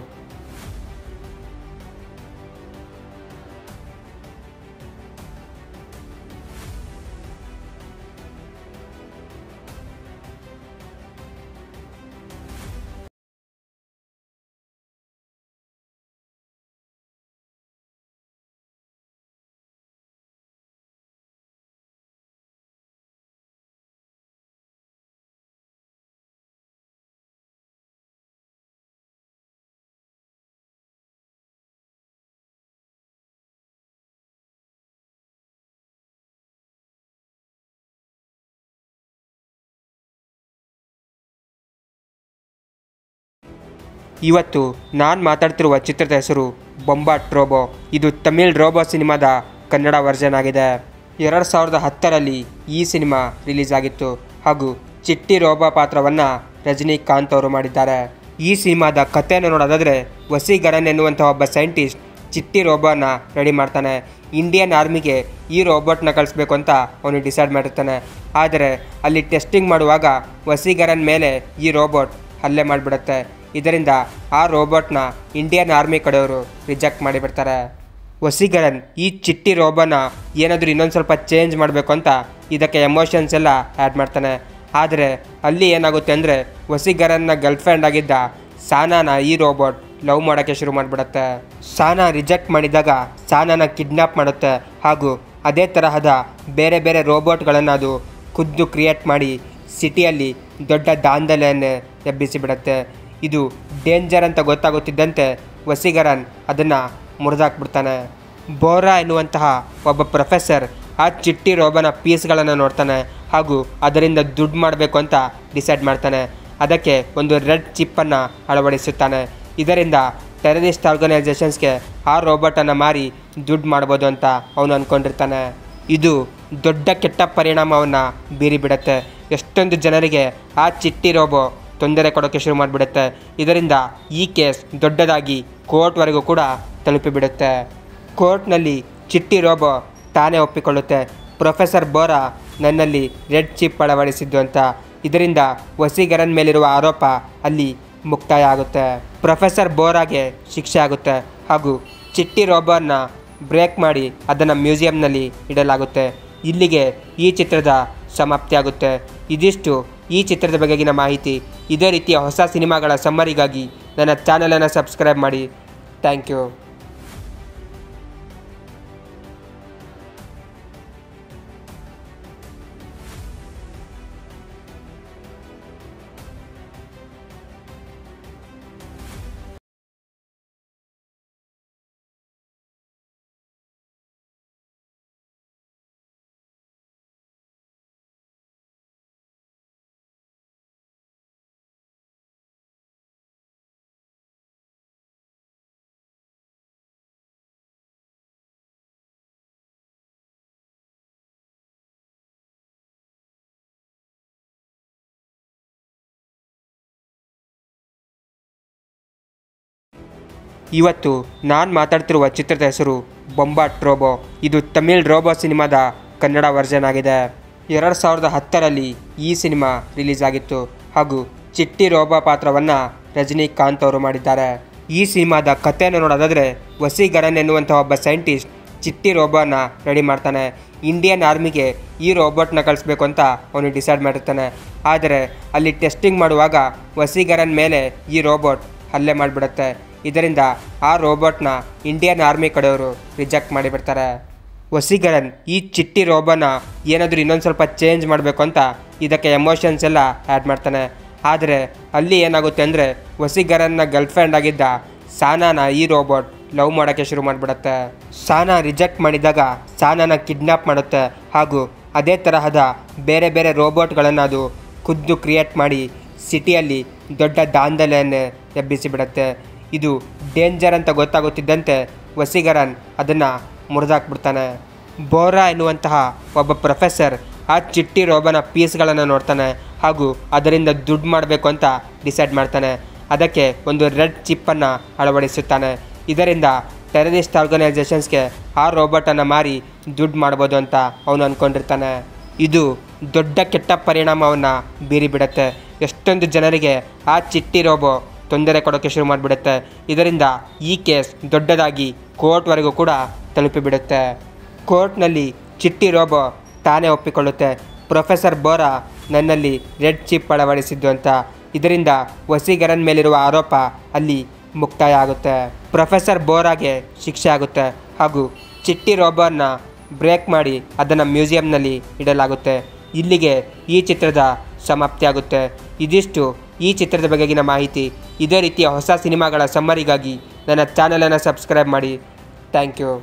ಇವತ್ತು ನಾನು ಮಾತಾಡ್ತಿರುವ ಚಿತ್ರದ ಹೆಸರು ಬೊಂಬಾಟ್ ರೋಬೋ. ಇದು ತಮಿಳ್ ರೋಬೋ ಸಿನಿಮಾದ ಕನ್ನಡ ವರ್ಷನ್ ಆಗಿದೆ. ಎರಡು ಸಾವಿರದ ಹತ್ತರಲ್ಲಿ ಈ ಸಿನಿಮಾ ರಿಲೀಸ್ ಆಗಿತ್ತು ಹಾಗೂ ಚಿಟ್ಟಿ ರೋಬೋ ಪಾತ್ರವನ್ನು ರಜನಿಕಾಂತ್ ಅವರು ಮಾಡಿದ್ದಾರೆ. ಈ ಸಿನಿಮಾದ ಕಥೆಯನ್ನು ನೋಡೋದಾದರೆ, ವಸೀಕರನ್ ಎನ್ನುವಂಥ ಒಬ್ಬ ಸೈಂಟಿಸ್ಟ್ ಚಿಟ್ಟಿ ರೋಬೋನ ರೆಡಿ ಮಾಡ್ತಾನೆ. ಇಂಡಿಯನ್ ಆರ್ಮಿಗೆ ಈ ರೋಬೋಟ್ನ ಕಳಿಸ್ಬೇಕು ಅಂತ ಅವನು ಡಿಸೈಡ್ ಮಾಡಿರ್ತಾನೆ. ಆದರೆ ಅಲ್ಲಿ ಟೆಸ್ಟಿಂಗ್ ಮಾಡುವಾಗ ವಸೀಕರನ್ ಮೇಲೆ ಈ ರೋಬೋಟ್ ಹಲ್ಲೆ ಮಾಡಿಬಿಡುತ್ತೆ. ಇದರಿಂದ ಆ ರೋಬೋಟ್ನ ಇಂಡಿಯನ್ ಆರ್ಮಿ ಕಡೆಯವರು ರಿಜೆಕ್ಟ್ ಮಾಡಿಬಿಡ್ತಾರೆ. ವಸೀಕರನ್ ಈ ಚಿಟ್ಟಿ ರೋಬೋನ ಏನಾದರೂ ಇನ್ನೊಂದು ಸ್ವಲ್ಪ ಚೇಂಜ್ ಮಾಡಬೇಕು ಅಂತ ಇದಕ್ಕೆ ಎಮೋಷನ್ಸ್ ಎಲ್ಲ ಆ್ಯಡ್ ಮಾಡ್ತಾನೆ. ಆದರೆ ಅಲ್ಲಿ ಏನಾಗುತ್ತೆ ಅಂದರೆ, ವಸೀಕರನ್ನ ಗರ್ಲ್ಫ್ರೆಂಡ್ ಆಗಿದ್ದ ಸಾನಾನ ಈ ರೋಬೋಟ್ ಲವ್ ಮಾಡೋಕ್ಕೆ ಶುರು ಮಾಡಿಬಿಡುತ್ತೆ. ಸಾನಾ ರಿಜೆಕ್ಟ್ ಮಾಡಿದಾಗ ಸಾನಾನ ಕಿಡ್ನ್ಯಾಪ್ ಮಾಡುತ್ತೆ ಹಾಗೂ ಅದೇ ತರಹದ ಬೇರೆ ಬೇರೆ ರೋಬೋಟ್ಗಳನ್ನು ಅದು ಖುದ್ದು ಕ್ರಿಯೇಟ್ ಮಾಡಿ ಸಿಟಿಯಲ್ಲಿ ದೊಡ್ಡ ದಾಂಧಲೆಯನ್ನು ಎಬ್ಬಿಸಿಬಿಡುತ್ತೆ. ಇದು ಡೇಂಜರ್ ಅಂತ ಗೊತ್ತಾಗುತ್ತಿದ್ದಂತೆ ವಸೀಕರನ್ ಅದನ್ನು ಮುರಿದಾಕ್ಬಿಡ್ತಾನೆ. ಬೋರಾ ಎನ್ನುವಂತಹ ಒಬ್ಬ ಪ್ರೊಫೆಸರ್ ಆ ಚಿಟ್ಟಿ ರೋಬೋನ ಪೀಸ್ಗಳನ್ನು ನೋಡ್ತಾನೆ ಹಾಗೂ ಅದರಿಂದ ದುಡ್ಡು ಮಾಡಬೇಕು ಅಂತ ಡಿಸೈಡ್ ಮಾಡ್ತಾನೆ. ಅದಕ್ಕೆ ಒಂದು ರೆಡ್ ಚಿಪ್ಪನ್ನು ಅಳವಡಿಸುತ್ತಾನೆ. ಇದರಿಂದ ಟೆರರಿಸ್ಟ್ ಆರ್ಗನೈಸೇಷನ್ಸ್ಗೆ ಆ ರೋಬೋಟನ್ನು ಮಾರಿ ದುಡ್ಡು ಮಾಡ್ಬೋದು ಅಂತ ಅವನು ಅಂದ್ಕೊಂಡಿರ್ತಾನೆ. ಇದು ದೊಡ್ಡ ಕೆಟ್ಟ ಪರಿಣಾಮವನ್ನು ಬೀರಿಬಿಡುತ್ತೆ. ಎಷ್ಟೊಂದು ಜನರಿಗೆ ಆ ಚಿಟ್ಟಿ ರೋಬೋ ತೊಂದರೆ ಕೊಡೋಕ್ಕೆ ಶುರು ಮಾಡಿಬಿಡುತ್ತೆ. ಇದರಿಂದ ಈ ಕೇಸ್ ದೊಡ್ಡದಾಗಿ ಕೋರ್ಟ್ವರೆಗೂ ಕೂಡ ತಲುಪಿಬಿಡುತ್ತೆ. ಕೋರ್ಟ್ನಲ್ಲಿ ಚಿಟ್ಟಿ ರೋಬೋ ತಾನೇ ಒಪ್ಪಿಕೊಳ್ಳುತ್ತೆ, ಪ್ರೊಫೆಸರ್ ಬೋರಾ ನನ್ನಲ್ಲಿ ರೆಡ್ ಚಿಪ್ ಅಳವಡಿಸಿದ್ದು ಅಂತ. ಇದರಿಂದ ವಸೀಕರನ್ ಮೇಲಿರುವ ಆರೋಪ ಅಲ್ಲಿ ಮುಕ್ತಾಯ ಆಗುತ್ತೆ. ಪ್ರೊಫೆಸರ್ ಬೋರಾಗೆ ಶಿಕ್ಷೆ ಆಗುತ್ತೆ ಹಾಗೂ ಚಿಟ್ಟಿ ರೋಬೋನ ಬ್ರೇಕ್ ಮಾಡಿ ಅದನ್ನು ಮ್ಯೂಸಿಯಂನಲ್ಲಿ ಇಡಲಾಗುತ್ತೆ. ಇಲ್ಲಿಗೆ ಈ ಚಿತ್ರದ ಸಮಾಪ್ತಿಯಾಗುತ್ತೆ. ಇದಿಷ್ಟು ಈ ಚಿತ್ರದ ಬಗೆಗಿನ ಮಾಹಿತಿ. ಇದೇ ರೀತಿಯ ಹೊಸ ಸಿನಿಮಾಗಳ ಸಮ್ಮರಿಗಾಗಿ ನನ್ನ ಚಾನಲನ್ನು ಸಬ್ಸ್ಕ್ರೈಬ್ ಮಾಡಿ. Thank you. ಇವತ್ತು ನಾನು ಮಾತಾಡ್ತಿರುವ ಚಿತ್ರದ ಹೆಸರು ಬೊಂಬಾಟ್ ರೋಬೋ. ಇದು ತಮಿಳ್ ರೋಬೋ ಸಿನಿಮಾದ ಕನ್ನಡ ವರ್ಷನ್ ಆಗಿದೆ. ಎರಡು ಸಾವಿರದ ಹತ್ತರಲ್ಲಿ ಈ ಸಿನಿಮಾ ರಿಲೀಸ್ ಆಗಿತ್ತು ಹಾಗೂ ಚಿಟ್ಟಿ ರೋಬೋ ಪಾತ್ರವನ್ನು ರಜನಿಕಾಂತ್ ಅವರು ಮಾಡಿದ್ದಾರೆ. ಈ ಸಿನಿಮಾದ ಕಥೆಯನ್ನು ನೋಡೋದಾದರೆ, ವಸೀಕರನ್ ಎನ್ನುವಂಥ ಒಬ್ಬ ಸೈಂಟಿಸ್ಟ್ ಚಿಟ್ಟಿ ರೋಬೋನ ರೆಡಿ ಮಾಡ್ತಾನೆ. ಇಂಡಿಯನ್ ಆರ್ಮಿಗೆ ಈ ರೋಬೋಟ್ನ ಕಳಿಸ್ಬೇಕು ಅಂತ ಅವನು ಡಿಸೈಡ್ ಮಾಡಿರ್ತಾನೆ. ಆದರೆ ಅಲ್ಲಿ ಟೆಸ್ಟಿಂಗ್ ಮಾಡುವಾಗ ವಸೀಕರನ್ ಮೇಲೆ ಈ ರೋಬೋಟ್ ಹಲ್ಲೆ ಮಾಡಿಬಿಡುತ್ತೆ. ಇದರಿಂದ ಆ ರೋಬೋಟ್ನ ಇಂಡಿಯನ್ ಆರ್ಮಿ ಕಡೆಯವರು ರಿಜೆಕ್ಟ್ ಮಾಡಿಬಿಡ್ತಾರೆ. ವಸೀಕರನ್ ಈ ಚಿಟ್ಟಿ ರೋಬೋನ ಏನಾದರೂ ಇನ್ನೊಂದು ಸ್ವಲ್ಪ ಚೇಂಜ್ ಮಾಡಬೇಕು ಅಂತ ಇದಕ್ಕೆ ಎಮೋಷನ್ಸ್ ಎಲ್ಲ ಆ್ಯಡ್ ಮಾಡ್ತಾನೆ. ಆದರೆ ಅಲ್ಲಿ ಏನಾಗುತ್ತೆ ಅಂದರೆ, ವಸೀಕರನ್ನ ಗರ್ಲ್ಫ್ರೆಂಡ್ ಆಗಿದ್ದ ಸಾನಾನ ಈ ರೋಬೋಟ್ ಲವ್ ಮಾಡೋಕ್ಕೆ ಶುರು ಮಾಡಿಬಿಡುತ್ತೆ. ಸಾನಾ ರಿಜೆಕ್ಟ್ ಮಾಡಿದಾಗ ಸಾನಾನ ಕಿಡ್ನಾಪ್ ಮಾಡುತ್ತೆ ಹಾಗೂ ಅದೇ ತರಹದ ಬೇರೆ ಬೇರೆ ರೋಬೋಟ್ಗಳನ್ನು ಅದು ಖುದ್ದು ಕ್ರಿಯೇಟ್ ಮಾಡಿ ಸಿಟಿಯಲ್ಲಿ ದೊಡ್ಡ ದಾಂಧಲೆಯನ್ನು ಎಬ್ಬಿಸಿಬಿಡುತ್ತೆ. ಇದು ಡೇಂಜರ್ ಅಂತ ಗೊತ್ತಾಗುತ್ತಿದ್ದಂತೆ ವಸೀಕರನ್ ಅದನ್ನು ಮುರಿದಾಕ್ಬಿಡ್ತಾನೆ. ಬೋರಾ ಎನ್ನುವಂತಹ ಒಬ್ಬ ಪ್ರೊಫೆಸರ್ ಆ ಚಿಟ್ಟಿ ರೋಬೋನ ಪೀಸ್ಗಳನ್ನು ನೋಡ್ತಾನೆ ಹಾಗೂ ಅದರಿಂದ ದುಡ್ಡು ಮಾಡಬೇಕು ಅಂತ ಡಿಸೈಡ್ ಮಾಡ್ತಾನೆ. ಅದಕ್ಕೆ ಒಂದು ರೆಡ್ ಚಿಪ್ಪನ್ನು ಅಳವಡಿಸುತ್ತಾನೆ. ಇದರಿಂದ ಟೆರರಿಸ್ಟ್ ಆರ್ಗನೈಸೇಷನ್ಸ್ಗೆ ಆ ರೋಬೋಟನ್ನು ಮಾರಿ ದುಡ್ಡು ಮಾಡ್ಬೋದು ಅಂತ ಅವನು ಅಂದ್ಕೊಂಡಿರ್ತಾನೆ. ಇದು ದೊಡ್ಡ ಕೆಟ್ಟ ಪರಿಣಾಮವನ್ನು ಬೀರಿಬಿಡುತ್ತೆ. ಎಷ್ಟೊಂದು ಜನರಿಗೆ ಆ ಚಿಟ್ಟಿ ರೋಬೋ ತೊಂದರೆ ಕೊಡೋಕ್ಕೆ ಶುರು ಮಾಡಿಬಿಡುತ್ತೆ. ಇದರಿಂದ ಈ ಕೇಸ್ ದೊಡ್ಡದಾಗಿ ಕೋರ್ಟ್ವರೆಗೂ ಕೂಡ ತಲುಪಿಬಿಡುತ್ತೆ. ಕೋರ್ಟ್ನಲ್ಲಿ ಚಿಟ್ಟಿ ರೋಬೋ ತಾನೇ ಒಪ್ಪಿಕೊಳ್ಳುತ್ತೆ, ಪ್ರೊಫೆಸರ್ ಬೋರಾ ನನ್ನಲ್ಲಿ ರೆಡ್ ಚಿಪ್ ಅಳವಡಿಸಿದ್ದು ಅಂತ. ಇದರಿಂದ ವಸೀಕರನ್ ಮೇಲಿರುವ ಆರೋಪ ಅಲ್ಲಿ ಮುಕ್ತಾಯ ಆಗುತ್ತೆ. ಪ್ರೊಫೆಸರ್ ಬೋರಾಗೆ ಶಿಕ್ಷೆ ಆಗುತ್ತೆ ಹಾಗೂ ಚಿಟ್ಟಿ ರೋಬೋನ ಬ್ರೇಕ್ ಮಾಡಿ ಅದನ್ನು ಮ್ಯೂಸಿಯಂನಲ್ಲಿ ಇಡಲಾಗುತ್ತೆ. ಇಲ್ಲಿಗೆ ಈ ಚಿತ್ರದ ಸಮಾಪ್ತಿಯಾಗುತ್ತೆ. ಇದಿಷ್ಟು ಈ ಚಿತ್ರದ ಬಗೆಗಿನ ಮಾಹಿತಿ. ಇದೇ ರೀತಿಯ ಹೊಸ ಸಿನಿಮಾಗಳ ಸಮ್ಮರಿಗಾಗಿ ನನ್ನ ಚಾನಲನ್ನು ಸಬ್ಸ್ಕ್ರೈಬ್ ಮಾಡಿ. Thank you.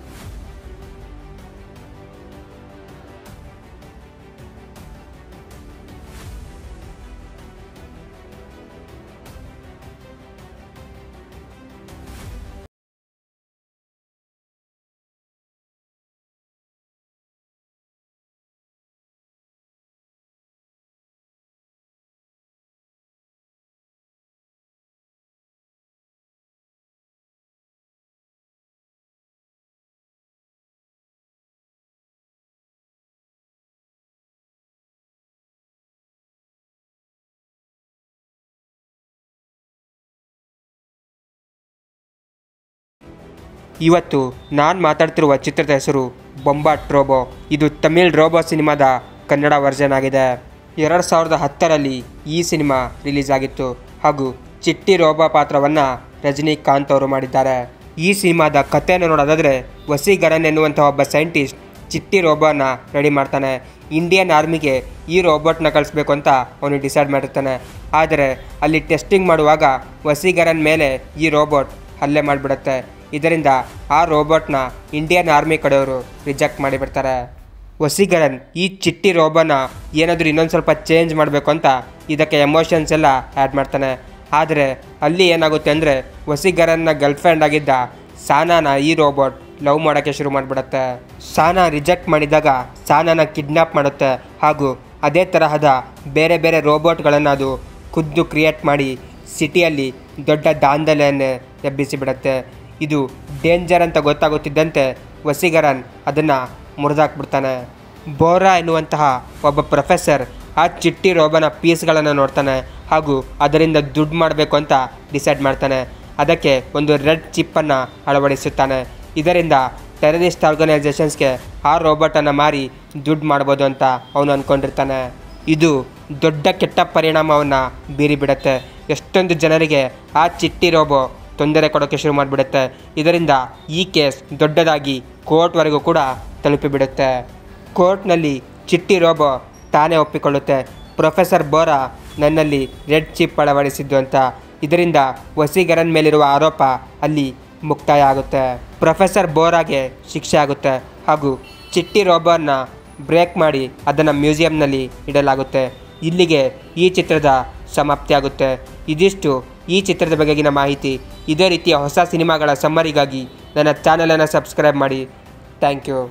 ಇವತ್ತು ನಾನು ಮಾತಾಡ್ತಿರುವ ಚಿತ್ರದ ಹೆಸರು ಬೊಂಬಾಟ್ ರೋಬೋ. ಇದು ತಮಿಳ್ ರೋಬೋ ಸಿನಿಮಾದ ಕನ್ನಡ ವರ್ಷನ್ ಆಗಿದೆ. ಎರಡು ಸಾವಿರದ ಹತ್ತರಲ್ಲಿ ಈ ಸಿನಿಮಾ ರಿಲೀಸ್ ಆಗಿತ್ತು ಹಾಗೂ ಚಿಟ್ಟಿ ರೋಬೋ ಪಾತ್ರವನ್ನು ರಜನಿಕಾಂತ್ ಅವರು ಮಾಡಿದ್ದಾರೆ. ಈ ಸಿನಿಮಾದ ಕಥೆಯನ್ನು ನೋಡೋದಾದರೆ, ವಸೀಕರನ್ ಎನ್ನುವಂಥ ಒಬ್ಬ ಸೈಂಟಿಸ್ಟ್ ಚಿಟ್ಟಿ ರೋಬೋನ ರೆಡಿ ಮಾಡ್ತಾನೆ. ಇಂಡಿಯನ್ ಆರ್ಮಿಗೆ ಈ ರೋಬೋಟ್ನ ಕಳಿಸ್ಬೇಕು ಅಂತ ಅವನು ಡಿಸೈಡ್ ಮಾಡಿರ್ತಾನೆ. ಆದರೆ ಅಲ್ಲಿ ಟೆಸ್ಟಿಂಗ್ ಮಾಡುವಾಗ ವಸೀಕರನ್ ಮೇಲೆ ಈ ರೋಬೋಟ್ ಹಲ್ಲೆ ಮಾಡಿಬಿಡುತ್ತೆ. ಇದರಿಂದ ಆ ರೋಬೋಟ್ನ ಇಂಡಿಯನ್ ಆರ್ಮಿ ಕಡೆಯವರು ರಿಜೆಕ್ಟ್ ಮಾಡಿಬಿಡ್ತಾರೆ. ವಸೀಕರನ್ ಈ ಚಿಟ್ಟಿ ರೋಬೋನ ಏನಾದರೂ ಇನ್ನೊಂದು ಸ್ವಲ್ಪ ಚೇಂಜ್ ಮಾಡಬೇಕು ಅಂತ ಇದಕ್ಕೆ ಎಮೋಷನ್ಸ್ ಎಲ್ಲ ಆ್ಯಡ್ ಮಾಡ್ತಾನೆ. ಆದರೆ ಅಲ್ಲಿ ಏನಾಗುತ್ತೆ ಅಂದರೆ, ವಸೀಕರನ್ನ ಗರ್ಲ್ಫ್ರೆಂಡ್ ಆಗಿದ್ದ ಸಾನಾನ ಈ ರೋಬೋಟ್ ಲವ್ ಮಾಡೋಕ್ಕೆ ಶುರು ಮಾಡಿಬಿಡುತ್ತೆ. ಸಾನಾ ರಿಜೆಕ್ಟ್ ಮಾಡಿದಾಗ ಸಾನಾನ ಕಿಡ್ನಾಪ್ ಮಾಡುತ್ತೆ ಹಾಗೂ ಅದೇ ತರಹದ ಬೇರೆ ಬೇರೆ ರೋಬೋಟ್ಗಳನ್ನು ಅದು ಖುದ್ದು ಕ್ರಿಯೇಟ್ ಮಾಡಿ ಸಿಟಿಯಲ್ಲಿ ದೊಡ್ಡ ದಾಂಧಲೆಯನ್ನು ಎಬ್ಬಿಸಿಬಿಡುತ್ತೆ. ಇದು ಡೇಂಜರ್ ಅಂತ ಗೊತ್ತಾಗುತ್ತಿದ್ದಂತೆ ವಸೀಕರನ್ ಅದನ್ನು ಮುರಿದಾಕ್ಬಿಡ್ತಾನೆ. ಬೋರಾ ಎನ್ನುವಂತಹ ಒಬ್ಬ ಪ್ರೊಫೆಸರ್ ಆ ಚಿಟ್ಟಿ ರೋಬೋನ ಪೀಸ್ಗಳನ್ನು ನೋಡ್ತಾನೆ ಹಾಗೂ ಅದರಿಂದ ದುಡ್ಡು ಮಾಡಬೇಕು ಅಂತ ಡಿಸೈಡ್ ಮಾಡ್ತಾನೆ. ಅದಕ್ಕೆ ಒಂದು ರೆಡ್ ಚಿಪ್ಪನ್ನು ಅಳವಡಿಸುತ್ತಾನೆ. ಇದರಿಂದ ಟೆರರಿಸ್ಟ್ ಆರ್ಗನೈಸೇಷನ್ಸ್ಗೆ ಆ ರೋಬೋಟನ್ನು ಮಾರಿ ದುಡ್ಡು ಮಾಡ್ಬೋದು ಅಂತ ಅವನು ಅಂದ್ಕೊಂಡಿರ್ತಾನೆ. ಇದು ದೊಡ್ಡ ಕೆಟ್ಟ ಪರಿಣಾಮವನ್ನು ಬೀರಿಬಿಡುತ್ತೆ. ಎಷ್ಟೊಂದು ಜನರಿಗೆ ಆ ಚಿಟ್ಟಿ ರೋಬೋ ತೊಂದರೆ ಕೊಡೋಕ್ಕೆ ಶುರು ಮಾಡಿಬಿಡುತ್ತೆ. ಇದರಿಂದ ಈ ಕೇಸ್ ದೊಡ್ಡದಾಗಿ ಕೋರ್ಟ್ವರೆಗೂ ಕೂಡ ತಲುಪಿಬಿಡುತ್ತೆ. ಕೋರ್ಟ್ನಲ್ಲಿ ಚಿಟ್ಟಿ ರೋಬೋ ತಾನೇ ಒಪ್ಪಿಕೊಳ್ಳುತ್ತೆ, ಪ್ರೊಫೆಸರ್ ಬೋರಾ ನನ್ನಲ್ಲಿ ರೆಡ್ ಚಿಪ್ ಅಳವಡಿಸಿದ್ದು ಅಂತ. ಇದರಿಂದ ವಸೀಕರನ್ ಮೇಲಿರುವ ಆರೋಪ ಅಲ್ಲಿ ಮುಕ್ತಾಯ ಆಗುತ್ತೆ. ಪ್ರೊಫೆಸರ್ ಬೋರಾಗೆ ಶಿಕ್ಷೆ ಆಗುತ್ತೆ ಹಾಗೂ ಚಿಟ್ಟಿ ರೋಬೋನ ಬ್ರೇಕ್ ಮಾಡಿ ಅದನ್ನು ಮ್ಯೂಸಿಯಂನಲ್ಲಿ ಇಡಲಾಗುತ್ತೆ. ಇಲ್ಲಿಗೆ ಈ ಚಿತ್ರದ ಸಮಾಪ್ತಿಯಾಗುತ್ತೆ. ಇದಿಷ್ಟು ಈ ಚಿತ್ರದ ಬಗೆಗಿನ ಮಾಹಿತಿ. ಇದೇ ರೀತಿಯ ಹೊಸ ಸಿನಿಮಾಗಳ ಸಮ್ಮರಿಗಾಗಿ ನನ್ನ ಚಾನಲನ್ನು ಸಬ್ಸ್ಕ್ರೈಬ್ ಮಾಡಿ. Thank you.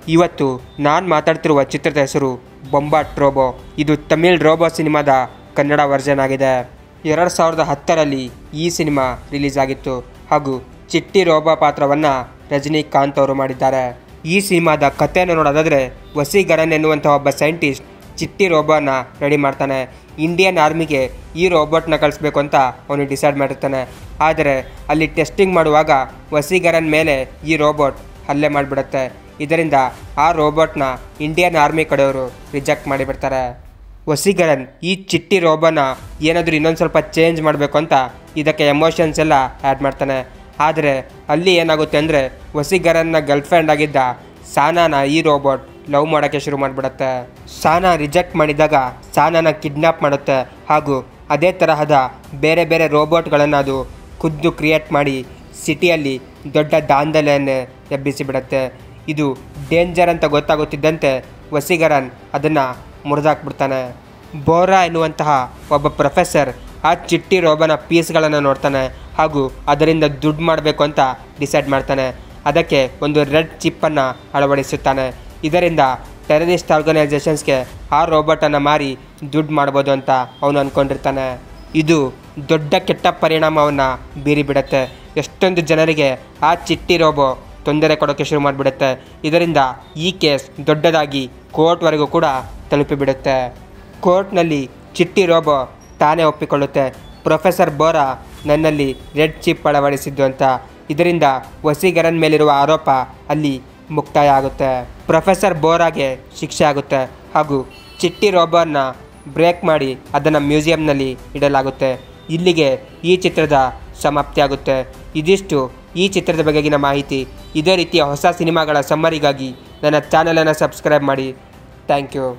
ಇವತ್ತು ನಾನು ಮಾತಾಡ್ತಿರುವ ಚಿತ್ರದ ಹೆಸರು ಬೊಂಬಾಟ್ ರೋಬೋ. ಇದು ತಮಿಳ್ ರೋಬೋ ಸಿನಿಮಾದ ಕನ್ನಡ ವರ್ಷನ್ ಆಗಿದೆ. ಎರಡು ಸಾವಿರದ ಹತ್ತರಲ್ಲಿ ಈ ಸಿನಿಮಾ ರಿಲೀಸ್ ಆಗಿತ್ತು ಹಾಗೂ ಚಿಟ್ಟಿ ರೋಬೋ ಪಾತ್ರವನ್ನು ರಜನಿಕಾಂತ್ ಅವರು ಮಾಡಿದ್ದಾರೆ. ಈ ಸಿನಿಮಾದ ಕಥೆಯನ್ನು ನೋಡೋದಾದರೆ, ವಸೀಕರನ್ ಎನ್ನುವಂಥ ಒಬ್ಬ ಸೈಂಟಿಸ್ಟ್ ಚಿಟ್ಟಿ ರೋಬೋನ ರೆಡಿ ಮಾಡ್ತಾನೆ. ಇಂಡಿಯನ್ ಆರ್ಮಿಗೆ ಈ ರೋಬೋಟ್ನ ಕಳಿಸ್ಬೇಕು ಅಂತ ಅವನು ಡಿಸೈಡ್ ಮಾಡಿರ್ತಾನೆ. ಆದರೆ ಅಲ್ಲಿ ಟೆಸ್ಟಿಂಗ್ ಮಾಡುವಾಗ ವಸೀಕರನ್ ಮೇಲೆ ಈ ರೋಬೋಟ್ ಹಲ್ಲೆ ಮಾಡಿಬಿಡುತ್ತೆ. ಇದರಿಂದ ಆ ರೋಬೋಟ್ನ ಇಂಡಿಯನ್ ಆರ್ಮಿ ಕಡೆಯವರು ರಿಜೆಕ್ಟ್ ಮಾಡಿಬಿಡ್ತಾರೆ. ವಸೀಕರನ್ ಈ ಚಿಟ್ಟಿ ರೋಬೋನ ಏನಾದರೂ ಇನ್ನೊಂದು ಸ್ವಲ್ಪ ಚೇಂಜ್ ಮಾಡಬೇಕು ಅಂತ ಇದಕ್ಕೆ ಎಮೋಷನ್ಸ್ ಎಲ್ಲ ಆ್ಯಡ್ ಮಾಡ್ತಾನೆ. ಆದರೆ ಅಲ್ಲಿ ಏನಾಗುತ್ತೆ ಅಂದರೆ, ವಸೀಕರನ್ನ ಗರ್ಲ್ಫ್ರೆಂಡ್ ಆಗಿದ್ದ ಸಾನಾನ ಈ ರೋಬೋಟ್ ಲವ್ ಮಾಡೋಕ್ಕೆ ಶುರು ಮಾಡಿಬಿಡುತ್ತೆ. ಸಾನಾ ರಿಜೆಕ್ಟ್ ಮಾಡಿದಾಗ ಸಾನಾನ ಕಿಡ್ನಾಪ್ ಮಾಡುತ್ತೆ ಹಾಗೂ ಅದೇ ತರಹದ ಬೇರೆ ಬೇರೆ ರೋಬೋಟ್ಗಳನ್ನು ಅದು ಖುದ್ದು ಕ್ರಿಯೇಟ್ ಮಾಡಿ ಸಿಟಿಯಲ್ಲಿ ದೊಡ್ಡ ದಾಂಧಲೆಯನ್ನು ಎಬ್ಬಿಸಿಬಿಡುತ್ತೆ. ಇದು ಡೇಂಜರ್ ಅಂತ ಗೊತ್ತಾಗುತ್ತಿದ್ದಂತೆ ವಸೀಕರನ್ ಅದನ್ನು ಮುರಿದಾಕ್ಬಿಡ್ತಾನೆ. ಬೋರಾ ಎನ್ನುವಂತಹ ಒಬ್ಬ ಪ್ರೊಫೆಸರ್ ಆ ಚಿಟ್ಟಿ ರೋಬೋನ ಪೀಸ್ಗಳನ್ನು ನೋಡ್ತಾನೆ ಹಾಗೂ ಅದರಿಂದ ದುಡ್ಡು ಮಾಡಬೇಕು ಅಂತ ಡಿಸೈಡ್ ಮಾಡ್ತಾನೆ. ಅದಕ್ಕೆ ಒಂದು ರೆಡ್ ಚಿಪ್ಪನ್ನು ಅಳವಡಿಸುತ್ತಾನೆ. ಇದರಿಂದ ಟೆರರಿಸ್ಟ್ ಆರ್ಗನೈಸೇಷನ್ಸ್ಗೆ ಆ ರೋಬೋಟನ್ನು ಮಾರಿ ದುಡ್ಡು ಮಾಡ್ಬೋದು ಅಂತ ಅವನು ಅಂದ್ಕೊಂಡಿರ್ತಾನೆ. ಇದು ದೊಡ್ಡ ಕೆಟ್ಟ ಪರಿಣಾಮವನ್ನು ಬೀರಿಬಿಡುತ್ತೆ. ಎಷ್ಟೊಂದು ಜನರಿಗೆ ಆ ಚಿಟ್ಟಿ ರೋಬೋ ತೊಂದರೆ ಕೊಡೋಕ್ಕೆ ಶುರು ಮಾಡಿಬಿಡುತ್ತೆ. ಇದರಿಂದ ಈ ಕೇಸ್ ದೊಡ್ಡದಾಗಿ ಕೋರ್ಟ್ವರೆಗೂ ಕೂಡ ತಲುಪಿಬಿಡುತ್ತೆ. ಕೋರ್ಟ್ನಲ್ಲಿ ಚಿಟ್ಟಿ ರೋಬೋ ತಾನೇ ಒಪ್ಪಿಕೊಳ್ಳುತ್ತೆ, ಪ್ರೊಫೆಸರ್ ಬೋರಾ ನನ್ನಲ್ಲಿ ರೆಡ್ ಚಿಪ್ ಅಳವಡಿಸಿದ್ದು ಅಂತ. ಇದರಿಂದ ವಸೀಕರನ್ ಮೇಲಿರುವ ಆರೋಪ ಅಲ್ಲಿ ಮುಕ್ತಾಯ ಆಗುತ್ತೆ. ಪ್ರೊಫೆಸರ್ ಬೋರಾಗೆ ಶಿಕ್ಷೆ ಆಗುತ್ತೆ ಹಾಗೂ ಚಿಟ್ಟಿ ರೋಬೋನ ಬ್ರೇಕ್ ಮಾಡಿ ಅದನ್ನು ಮ್ಯೂಸಿಯಂನಲ್ಲಿ ಇಡಲಾಗುತ್ತೆ. ಇಲ್ಲಿಗೆ ಈ ಚಿತ್ರದ ಸಮಾಪ್ತಿಯಾಗುತ್ತೆ. ಇದಿಷ್ಟು ಈ ಚಿತ್ರದ ಬಗೆಗಿನ ಮಾಹಿತಿ. ಇದೇ ರೀತಿಯ ಹೊಸ ಸಿನಿಮಾಗಳ ಸಮ್ಮರಿಗಾಗಿ ನನ್ನ ಚಾನಲನ್ನು ಸಬ್ಸ್ಕ್ರೈಬ್ ಮಾಡಿ. Thank you.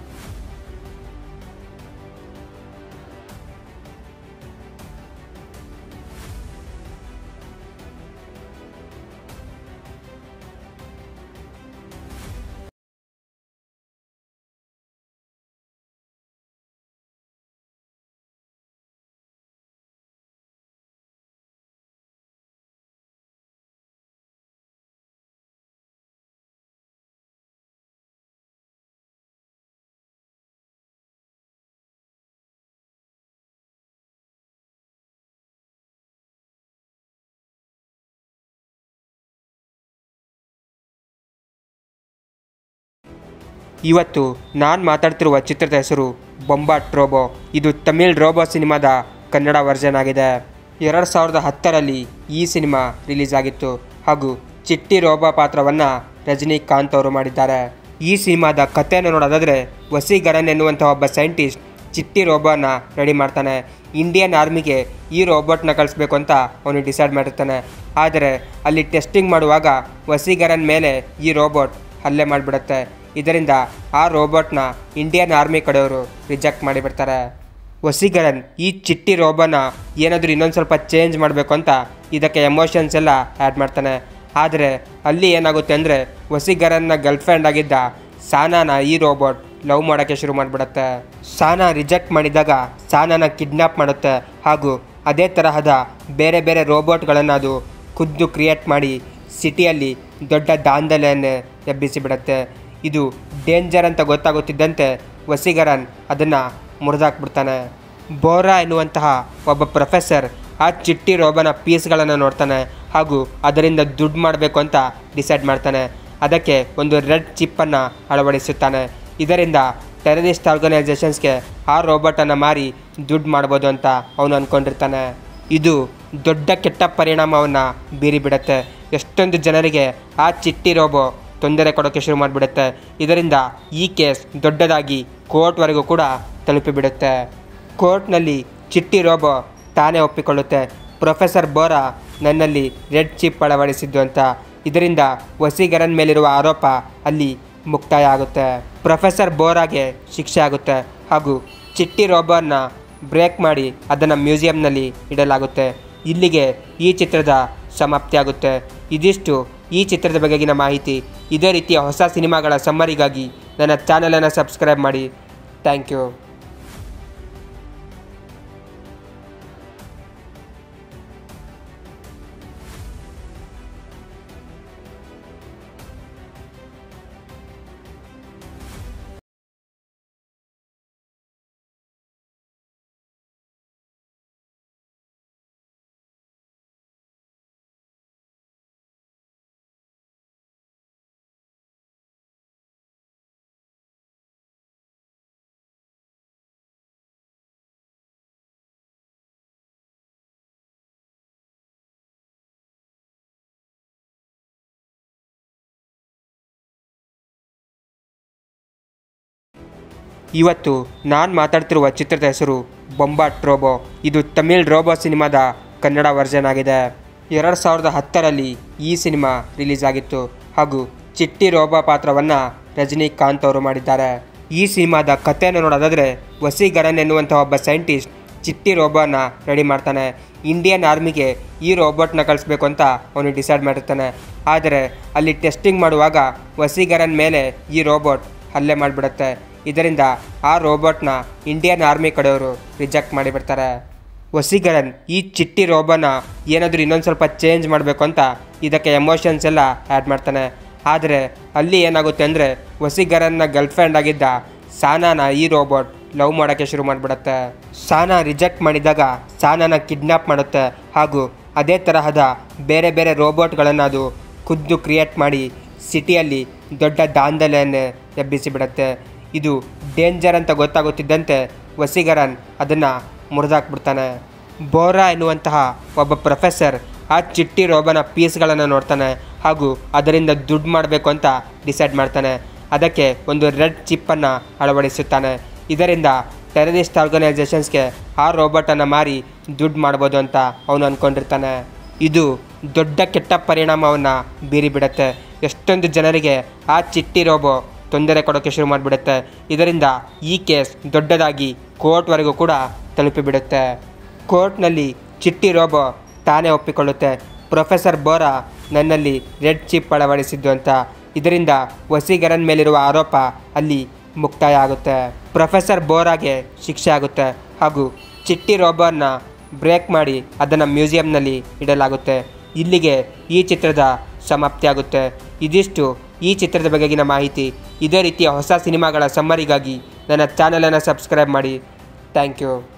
ಇವತ್ತು ನಾನು ಮಾತಾಡ್ತಿರುವ ಚಿತ್ರದ ಹೆಸರು ಬೊಂಬಾಟ್ ರೋಬೋ. ಇದು ತಮಿಳ್ ರೋಬೋ ಸಿನಿಮಾದ ಕನ್ನಡ ವರ್ಷನ್ ಆಗಿದೆ. ಎರಡು ಸಾವಿರದ ಹತ್ತರಲ್ಲಿ ಈ ಸಿನಿಮಾ ರಿಲೀಸ್ ಆಗಿತ್ತು ಹಾಗೂ ಚಿಟ್ಟಿ ರೋಬೋ ಪಾತ್ರವನ್ನು ರಜನಿಕಾಂತ್ ಅವರು ಮಾಡಿದ್ದಾರೆ. ಈ ಸಿನಿಮಾದ ಕಥೆಯನ್ನು ನೋಡೋದಾದರೆ, ವಸೀಕರನ್ ಎನ್ನುವಂಥ ಒಬ್ಬ ಸೈಂಟಿಸ್ಟ್ ಚಿಟ್ಟಿ ರೋಬೋನ ರೆಡಿ ಮಾಡ್ತಾನೆ. ಇಂಡಿಯನ್ ಆರ್ಮಿಗೆ ಈ ರೋಬೋಟ್ನ ಕಳಿಸ್ಬೇಕು ಅಂತ ಅವನು ಡಿಸೈಡ್ ಮಾಡಿರ್ತಾನೆ. ಆದರೆ ಅಲ್ಲಿ ಟೆಸ್ಟಿಂಗ್ ಮಾಡುವಾಗ ವಸೀಕರನ್ ಮೇಲೆ ಈ ರೋಬೋಟ್ ಹಲ್ಲೆ ಮಾಡಿಬಿಡುತ್ತೆ. ಇದರಿಂದ ಆ ರೋಬೋಟ್ನ ಇಂಡಿಯನ್ ಆರ್ಮಿ ಕಡೆಯವರು ರಿಜೆಕ್ಟ್ ಮಾಡಿಬಿಡ್ತಾರೆ. ವಸೀಕರನ್ ಈ ಚಿಟ್ಟಿ ರೋಬೋನ ಏನಾದರೂ ಇನ್ನೊಂದು ಸ್ವಲ್ಪ ಚೇಂಜ್ ಮಾಡಬೇಕು ಅಂತ ಇದಕ್ಕೆ ಎಮೋಷನ್ಸ್ ಎಲ್ಲ ಆ್ಯಡ್ ಮಾಡ್ತಾನೆ. ಆದರೆ ಅಲ್ಲಿ ಏನಾಗುತ್ತೆ ಅಂದರೆ, ವಸೀಕರನ್ನ ಗರ್ಲ್ಫ್ರೆಂಡ್ ಆಗಿದ್ದ ಸಾನಾನ ಈ ರೋಬೋಟ್ ಲವ್ ಮಾಡೋಕ್ಕೆ ಶುರು ಮಾಡಿಬಿಡುತ್ತೆ. ಸಾನಾ ರಿಜೆಕ್ಟ್ ಮಾಡಿದಾಗ ಸಾನಾನ ಕಿಡ್ನಾಪ್ ಮಾಡುತ್ತೆ ಹಾಗೂ ಅದೇ ತರಹದ ಬೇರೆ ಬೇರೆ ರೋಬೋಟ್ಗಳನ್ನು ಅದು ಖುದ್ದು ಕ್ರಿಯೇಟ್ ಮಾಡಿ ಸಿಟಿಯಲ್ಲಿ ದೊಡ್ಡ ದಾಂಧಲೆಯನ್ನು ಎಬ್ಬಿಸಿಬಿಡುತ್ತೆ. ಇದು ಡೇಂಜರ್ ಅಂತ ಗೊತ್ತಾಗುತ್ತಿದ್ದಂತೆ ವಸೀಕರನ್ ಅದನ್ನು ಮುರಿದಾಕ್ಬಿಡ್ತಾನೆ. ಬೋರಾ ಎನ್ನುವಂತಹ ಒಬ್ಬ ಪ್ರೊಫೆಸರ್ ಆ ಚಿಟ್ಟಿ ರೋಬೋನ ಪೀಸ್ಗಳನ್ನು ನೋಡ್ತಾನೆ ಹಾಗೂ ಅದರಿಂದ ದುಡ್ಡು ಮಾಡಬೇಕು ಅಂತ ಡಿಸೈಡ್ ಮಾಡ್ತಾನೆ. ಅದಕ್ಕೆ ಒಂದು ರೆಡ್ ಚಿಪ್ಪನ್ನು ಅಳವಡಿಸುತ್ತಾನೆ. ಇದರಿಂದ ಟೆರರಿಸ್ಟ್ ಆರ್ಗನೈಸೇಷನ್ಸ್ಗೆ ಆ ರೋಬೋಟನ್ನು ಮಾರಿ ದುಡ್ಡು ಮಾಡ್ಬೋದು ಅಂತ ಅವನು ಅಂದ್ಕೊಂಡಿರ್ತಾನೆ. ಇದು ದೊಡ್ಡ ಕೆಟ್ಟ ಪರಿಣಾಮವನ್ನು ಬೀರಿಬಿಡುತ್ತೆ. ಎಷ್ಟೊಂದು ಜನರಿಗೆ ಆ ಚಿಟ್ಟಿ ರೋಬೋ ತೊಂದರೆ ಕೊಡೋಕ್ಕೆ ಶುರು ಮಾಡಿಬಿಡುತ್ತೆ. ಇದರಿಂದ ಈ ಕೇಸ್ ದೊಡ್ಡದಾಗಿ ಕೋರ್ಟ್ವರೆಗೂ ಕೂಡ ತಲುಪಿಬಿಡುತ್ತೆ. ಕೋರ್ಟ್ನಲ್ಲಿ ಚಿಟ್ಟಿ ರೋಬೋ ತಾನೇ ಒಪ್ಪಿಕೊಳ್ಳುತ್ತೆ, ಪ್ರೊಫೆಸರ್ ಬೋರಾ ನನ್ನಲ್ಲಿ ರೆಡ್ ಚಿಪ್ ಅಳವಡಿಸಿದ್ದು ಅಂತ. ಇದರಿಂದ ವಸೀಕರನ್ ಮೇಲಿರುವ ಆರೋಪ ಅಲ್ಲಿ ಮುಕ್ತಾಯ ಆಗುತ್ತೆ. ಪ್ರೊಫೆಸರ್ ಬೋರಾಗೆ ಶಿಕ್ಷೆ ಆಗುತ್ತೆ ಹಾಗೂ ಚಿಟ್ಟಿ ರೋಬೋನ ಬ್ರೇಕ್ ಮಾಡಿ ಅದನ್ನು ಮ್ಯೂಸಿಯಂನಲ್ಲಿ ಇಡಲಾಗುತ್ತೆ. ಇಲ್ಲಿಗೆ ಈ ಚಿತ್ರದ ಸಮಾಪ್ತಿಯಾಗುತ್ತೆ. ಇದಿಷ್ಟು ಈ ಚಿತ್ರದ ಬಗೆಗಿನ ಮಾಹಿತಿ. ಇದೇ ರೀತಿಯ ಹೊಸ ಸಿನಿಮಾಗಳ ಸಮ್ಮರಿಗಾಗಿ ನನ್ನ ಚಾನಲನ್ನು ಸಬ್ಸ್ಕ್ರೈಬ್ ಮಾಡಿ. Thank you. ಇವತ್ತು ನಾನು ಮಾತಾಡ್ತಿರುವ ಚಿತ್ರದ ಹೆಸರು ಬೊಂಬಾಟ್ ರೋಬೋ. ಇದು ತಮಿಳ್ ರೋಬೋ ಸಿನಿಮಾದ ಕನ್ನಡ ವರ್ಷನ್ ಆಗಿದೆ. ಎರಡು ಸಾವಿರದ ಹತ್ತರಲ್ಲಿ ಈ ಸಿನಿಮಾ ರಿಲೀಸ್ ಆಗಿತ್ತು ಹಾಗೂ ಚಿಟ್ಟಿ ರೋಬೋ ಪಾತ್ರವನ್ನು ರಜನಿಕಾಂತ್ ಅವರು ಮಾಡಿದ್ದಾರೆ. ಈ ಸಿನಿಮಾದ ಕಥೆಯನ್ನು ನೋಡೋದಾದರೆ, ವಸೀಕರನ್ ಎನ್ನುವಂಥ ಒಬ್ಬ ಸೈಂಟಿಸ್ಟ್ ಚಿಟ್ಟಿ ರೋಬೋನ ರೆಡಿ ಮಾಡ್ತಾನೆ. ಇಂಡಿಯನ್ ಆರ್ಮಿಗೆ ಈ ರೋಬೋಟ್ನ ಕಳಿಸ್ಬೇಕು ಅಂತ ಅವನು ಡಿಸೈಡ್ ಮಾಡಿರ್ತಾನೆ. ಆದರೆ ಅಲ್ಲಿ ಟೆಸ್ಟಿಂಗ್ ಮಾಡುವಾಗ ವಸೀಕರನ್ ಮೇಲೆ ಈ ರೋಬೋಟ್ ಹಲ್ಲೆ ಮಾಡಿಬಿಡುತ್ತೆ. ಇದರಿಂದ ಆ ರೋಬೋಟ್ನ ಇಂಡಿಯನ್ ಆರ್ಮಿ ಕಡೆಯವರು ರಿಜೆಕ್ಟ್ ಮಾಡಿಬಿಡ್ತಾರೆ. ವಸೀಕರನ್ ಈ ಚಿಟ್ಟಿ ರೋಬೋನ ಏನಾದರೂ ಇನ್ನೊಂದು ಸ್ವಲ್ಪ ಚೇಂಜ್ ಮಾಡಬೇಕು ಅಂತ ಇದಕ್ಕೆ ಎಮೋಷನ್ಸ್ ಎಲ್ಲ ಆ್ಯಡ್ ಮಾಡ್ತಾನೆ. ಆದರೆ ಅಲ್ಲಿ ಏನಾಗುತ್ತೆ ಅಂದರೆ, ವಸೀಕರನ್ನ ಗರ್ಲ್ಫ್ರೆಂಡ್ ಆಗಿದ್ದ ಸಾನಾನ ಈ ರೋಬೋಟ್ ಲವ್ ಮಾಡೋಕ್ಕೆ ಶುರು ಮಾಡಿಬಿಡುತ್ತೆ. ಸಾನಾ ರಿಜೆಕ್ಟ್ ಮಾಡಿದಾಗ ಸಾನಾನ ಕಿಡ್ನಾಪ್ ಮಾಡುತ್ತೆ ಹಾಗೂ ಅದೇ ತರಹದ ಬೇರೆ ಬೇರೆ ರೋಬೋಟ್ಗಳನ್ನು ಅದು ಖುದ್ದು ಕ್ರಿಯೇಟ್ ಮಾಡಿ ಸಿಟಿಯಲ್ಲಿ ದೊಡ್ಡ ದಾಂಧಲೆಯನ್ನೇ ಎಬ್ಬಿಸಿಬಿಡುತ್ತೆ. ಇದು ಡೇಂಜರ್ ಅಂತ ಗೊತ್ತಾಗುತ್ತಿದ್ದಂತೆ ವಸೀಕರನ್ ಅದನ್ನು ಮುರಿದಾಕ್ಬಿಡ್ತಾನೆ. ಬೋರಾ ಎನ್ನುವಂತಹ ಒಬ್ಬ ಪ್ರೊಫೆಸರ್ ಆ ಚಿಟ್ಟಿ ರೋಬೋನ ಪೀಸ್ಗಳನ್ನು ನೋಡ್ತಾನೆ ಹಾಗೂ ಅದರಿಂದ ದುಡ್ಡು ಮಾಡಬೇಕು ಅಂತ ಡಿಸೈಡ್ ಮಾಡ್ತಾನೆ. ಅದಕ್ಕೆ ಒಂದು ರೆಡ್ ಚಿಪ್ಪನ್ನು ಅಳವಡಿಸುತ್ತಾನೆ. ಇದರಿಂದ ಟೆರರಿಸ್ಟ್ ಆರ್ಗನೈಸೇಷನ್ಸ್ಗೆ ಆ ರೋಬೋಟನ್ನು ಮಾರಿ ದುಡ್ಡು ಮಾಡ್ಬೋದು ಅಂತ ಅವನು ಅಂದ್ಕೊಂಡಿರ್ತಾನೆ. ಇದು ದೊಡ್ಡ ಕೆಟ್ಟ ಪರಿಣಾಮವನ್ನು ಬೀರಿಬಿಡುತ್ತೆ. ಎಷ್ಟೊಂದು ಜನರಿಗೆ ಆ ಚಿಟ್ಟಿ ರೋಬೋ ತೊಂದರೆ ಕೊಡೋಕ್ಕೆ ಶುರು ಮಾಡಿಬಿಡುತ್ತೆ. ಇದರಿಂದ ಈ ಕೇಸ್ ದೊಡ್ಡದಾಗಿ ಕೋರ್ಟ್ವರೆಗೂ ಕೂಡ ತಲುಪಿಬಿಡುತ್ತೆ. ಕೋರ್ಟ್ನಲ್ಲಿ ಚಿಟ್ಟಿ ರೋಬೋ ತಾನೇ ಒಪ್ಪಿಕೊಳ್ಳುತ್ತೆ, ಪ್ರೊಫೆಸರ್ ಬೋರಾ ನನ್ನಲ್ಲಿ ರೆಡ್ ಚಿಪ್ ಅಳವಡಿಸಿದ್ದು ಅಂತ. ಇದರಿಂದ ವಸೀಕರನ್ ಮೇಲಿರುವ ಆರೋಪ ಅಲ್ಲಿ ಮುಕ್ತಾಯ ಆಗುತ್ತೆ. ಪ್ರೊಫೆಸರ್ ಬೋರಾಗೆ ಶಿಕ್ಷೆ ಆಗುತ್ತೆ ಹಾಗೂ ಚಿಟ್ಟಿ ರೋಬೋನ ಬ್ರೇಕ್ ಮಾಡಿ ಅದನ್ನು ಮ್ಯೂಸಿಯಂನಲ್ಲಿ ಇಡಲಾಗುತ್ತೆ. ಇಲ್ಲಿಗೆ ಈ ಚಿತ್ರದ ಸಮಾಪ್ತಿಯಾಗುತ್ತೆ. ಇದಿಷ್ಟು ಈ ಚಿತ್ರದ ಬಗೆಗಿನ ಮಾಹಿತಿ. ಇದೇ ರೀತಿಯ ಹೊಸ ಸಿನಿಮಾಗಳ ಸಮ್ಮರಿಗಾಗಿ ನನ್ನ ಚಾನಲನ್ನು ಸಬ್ಸ್ಕ್ರೈಬ್ ಮಾಡಿ. Thank you.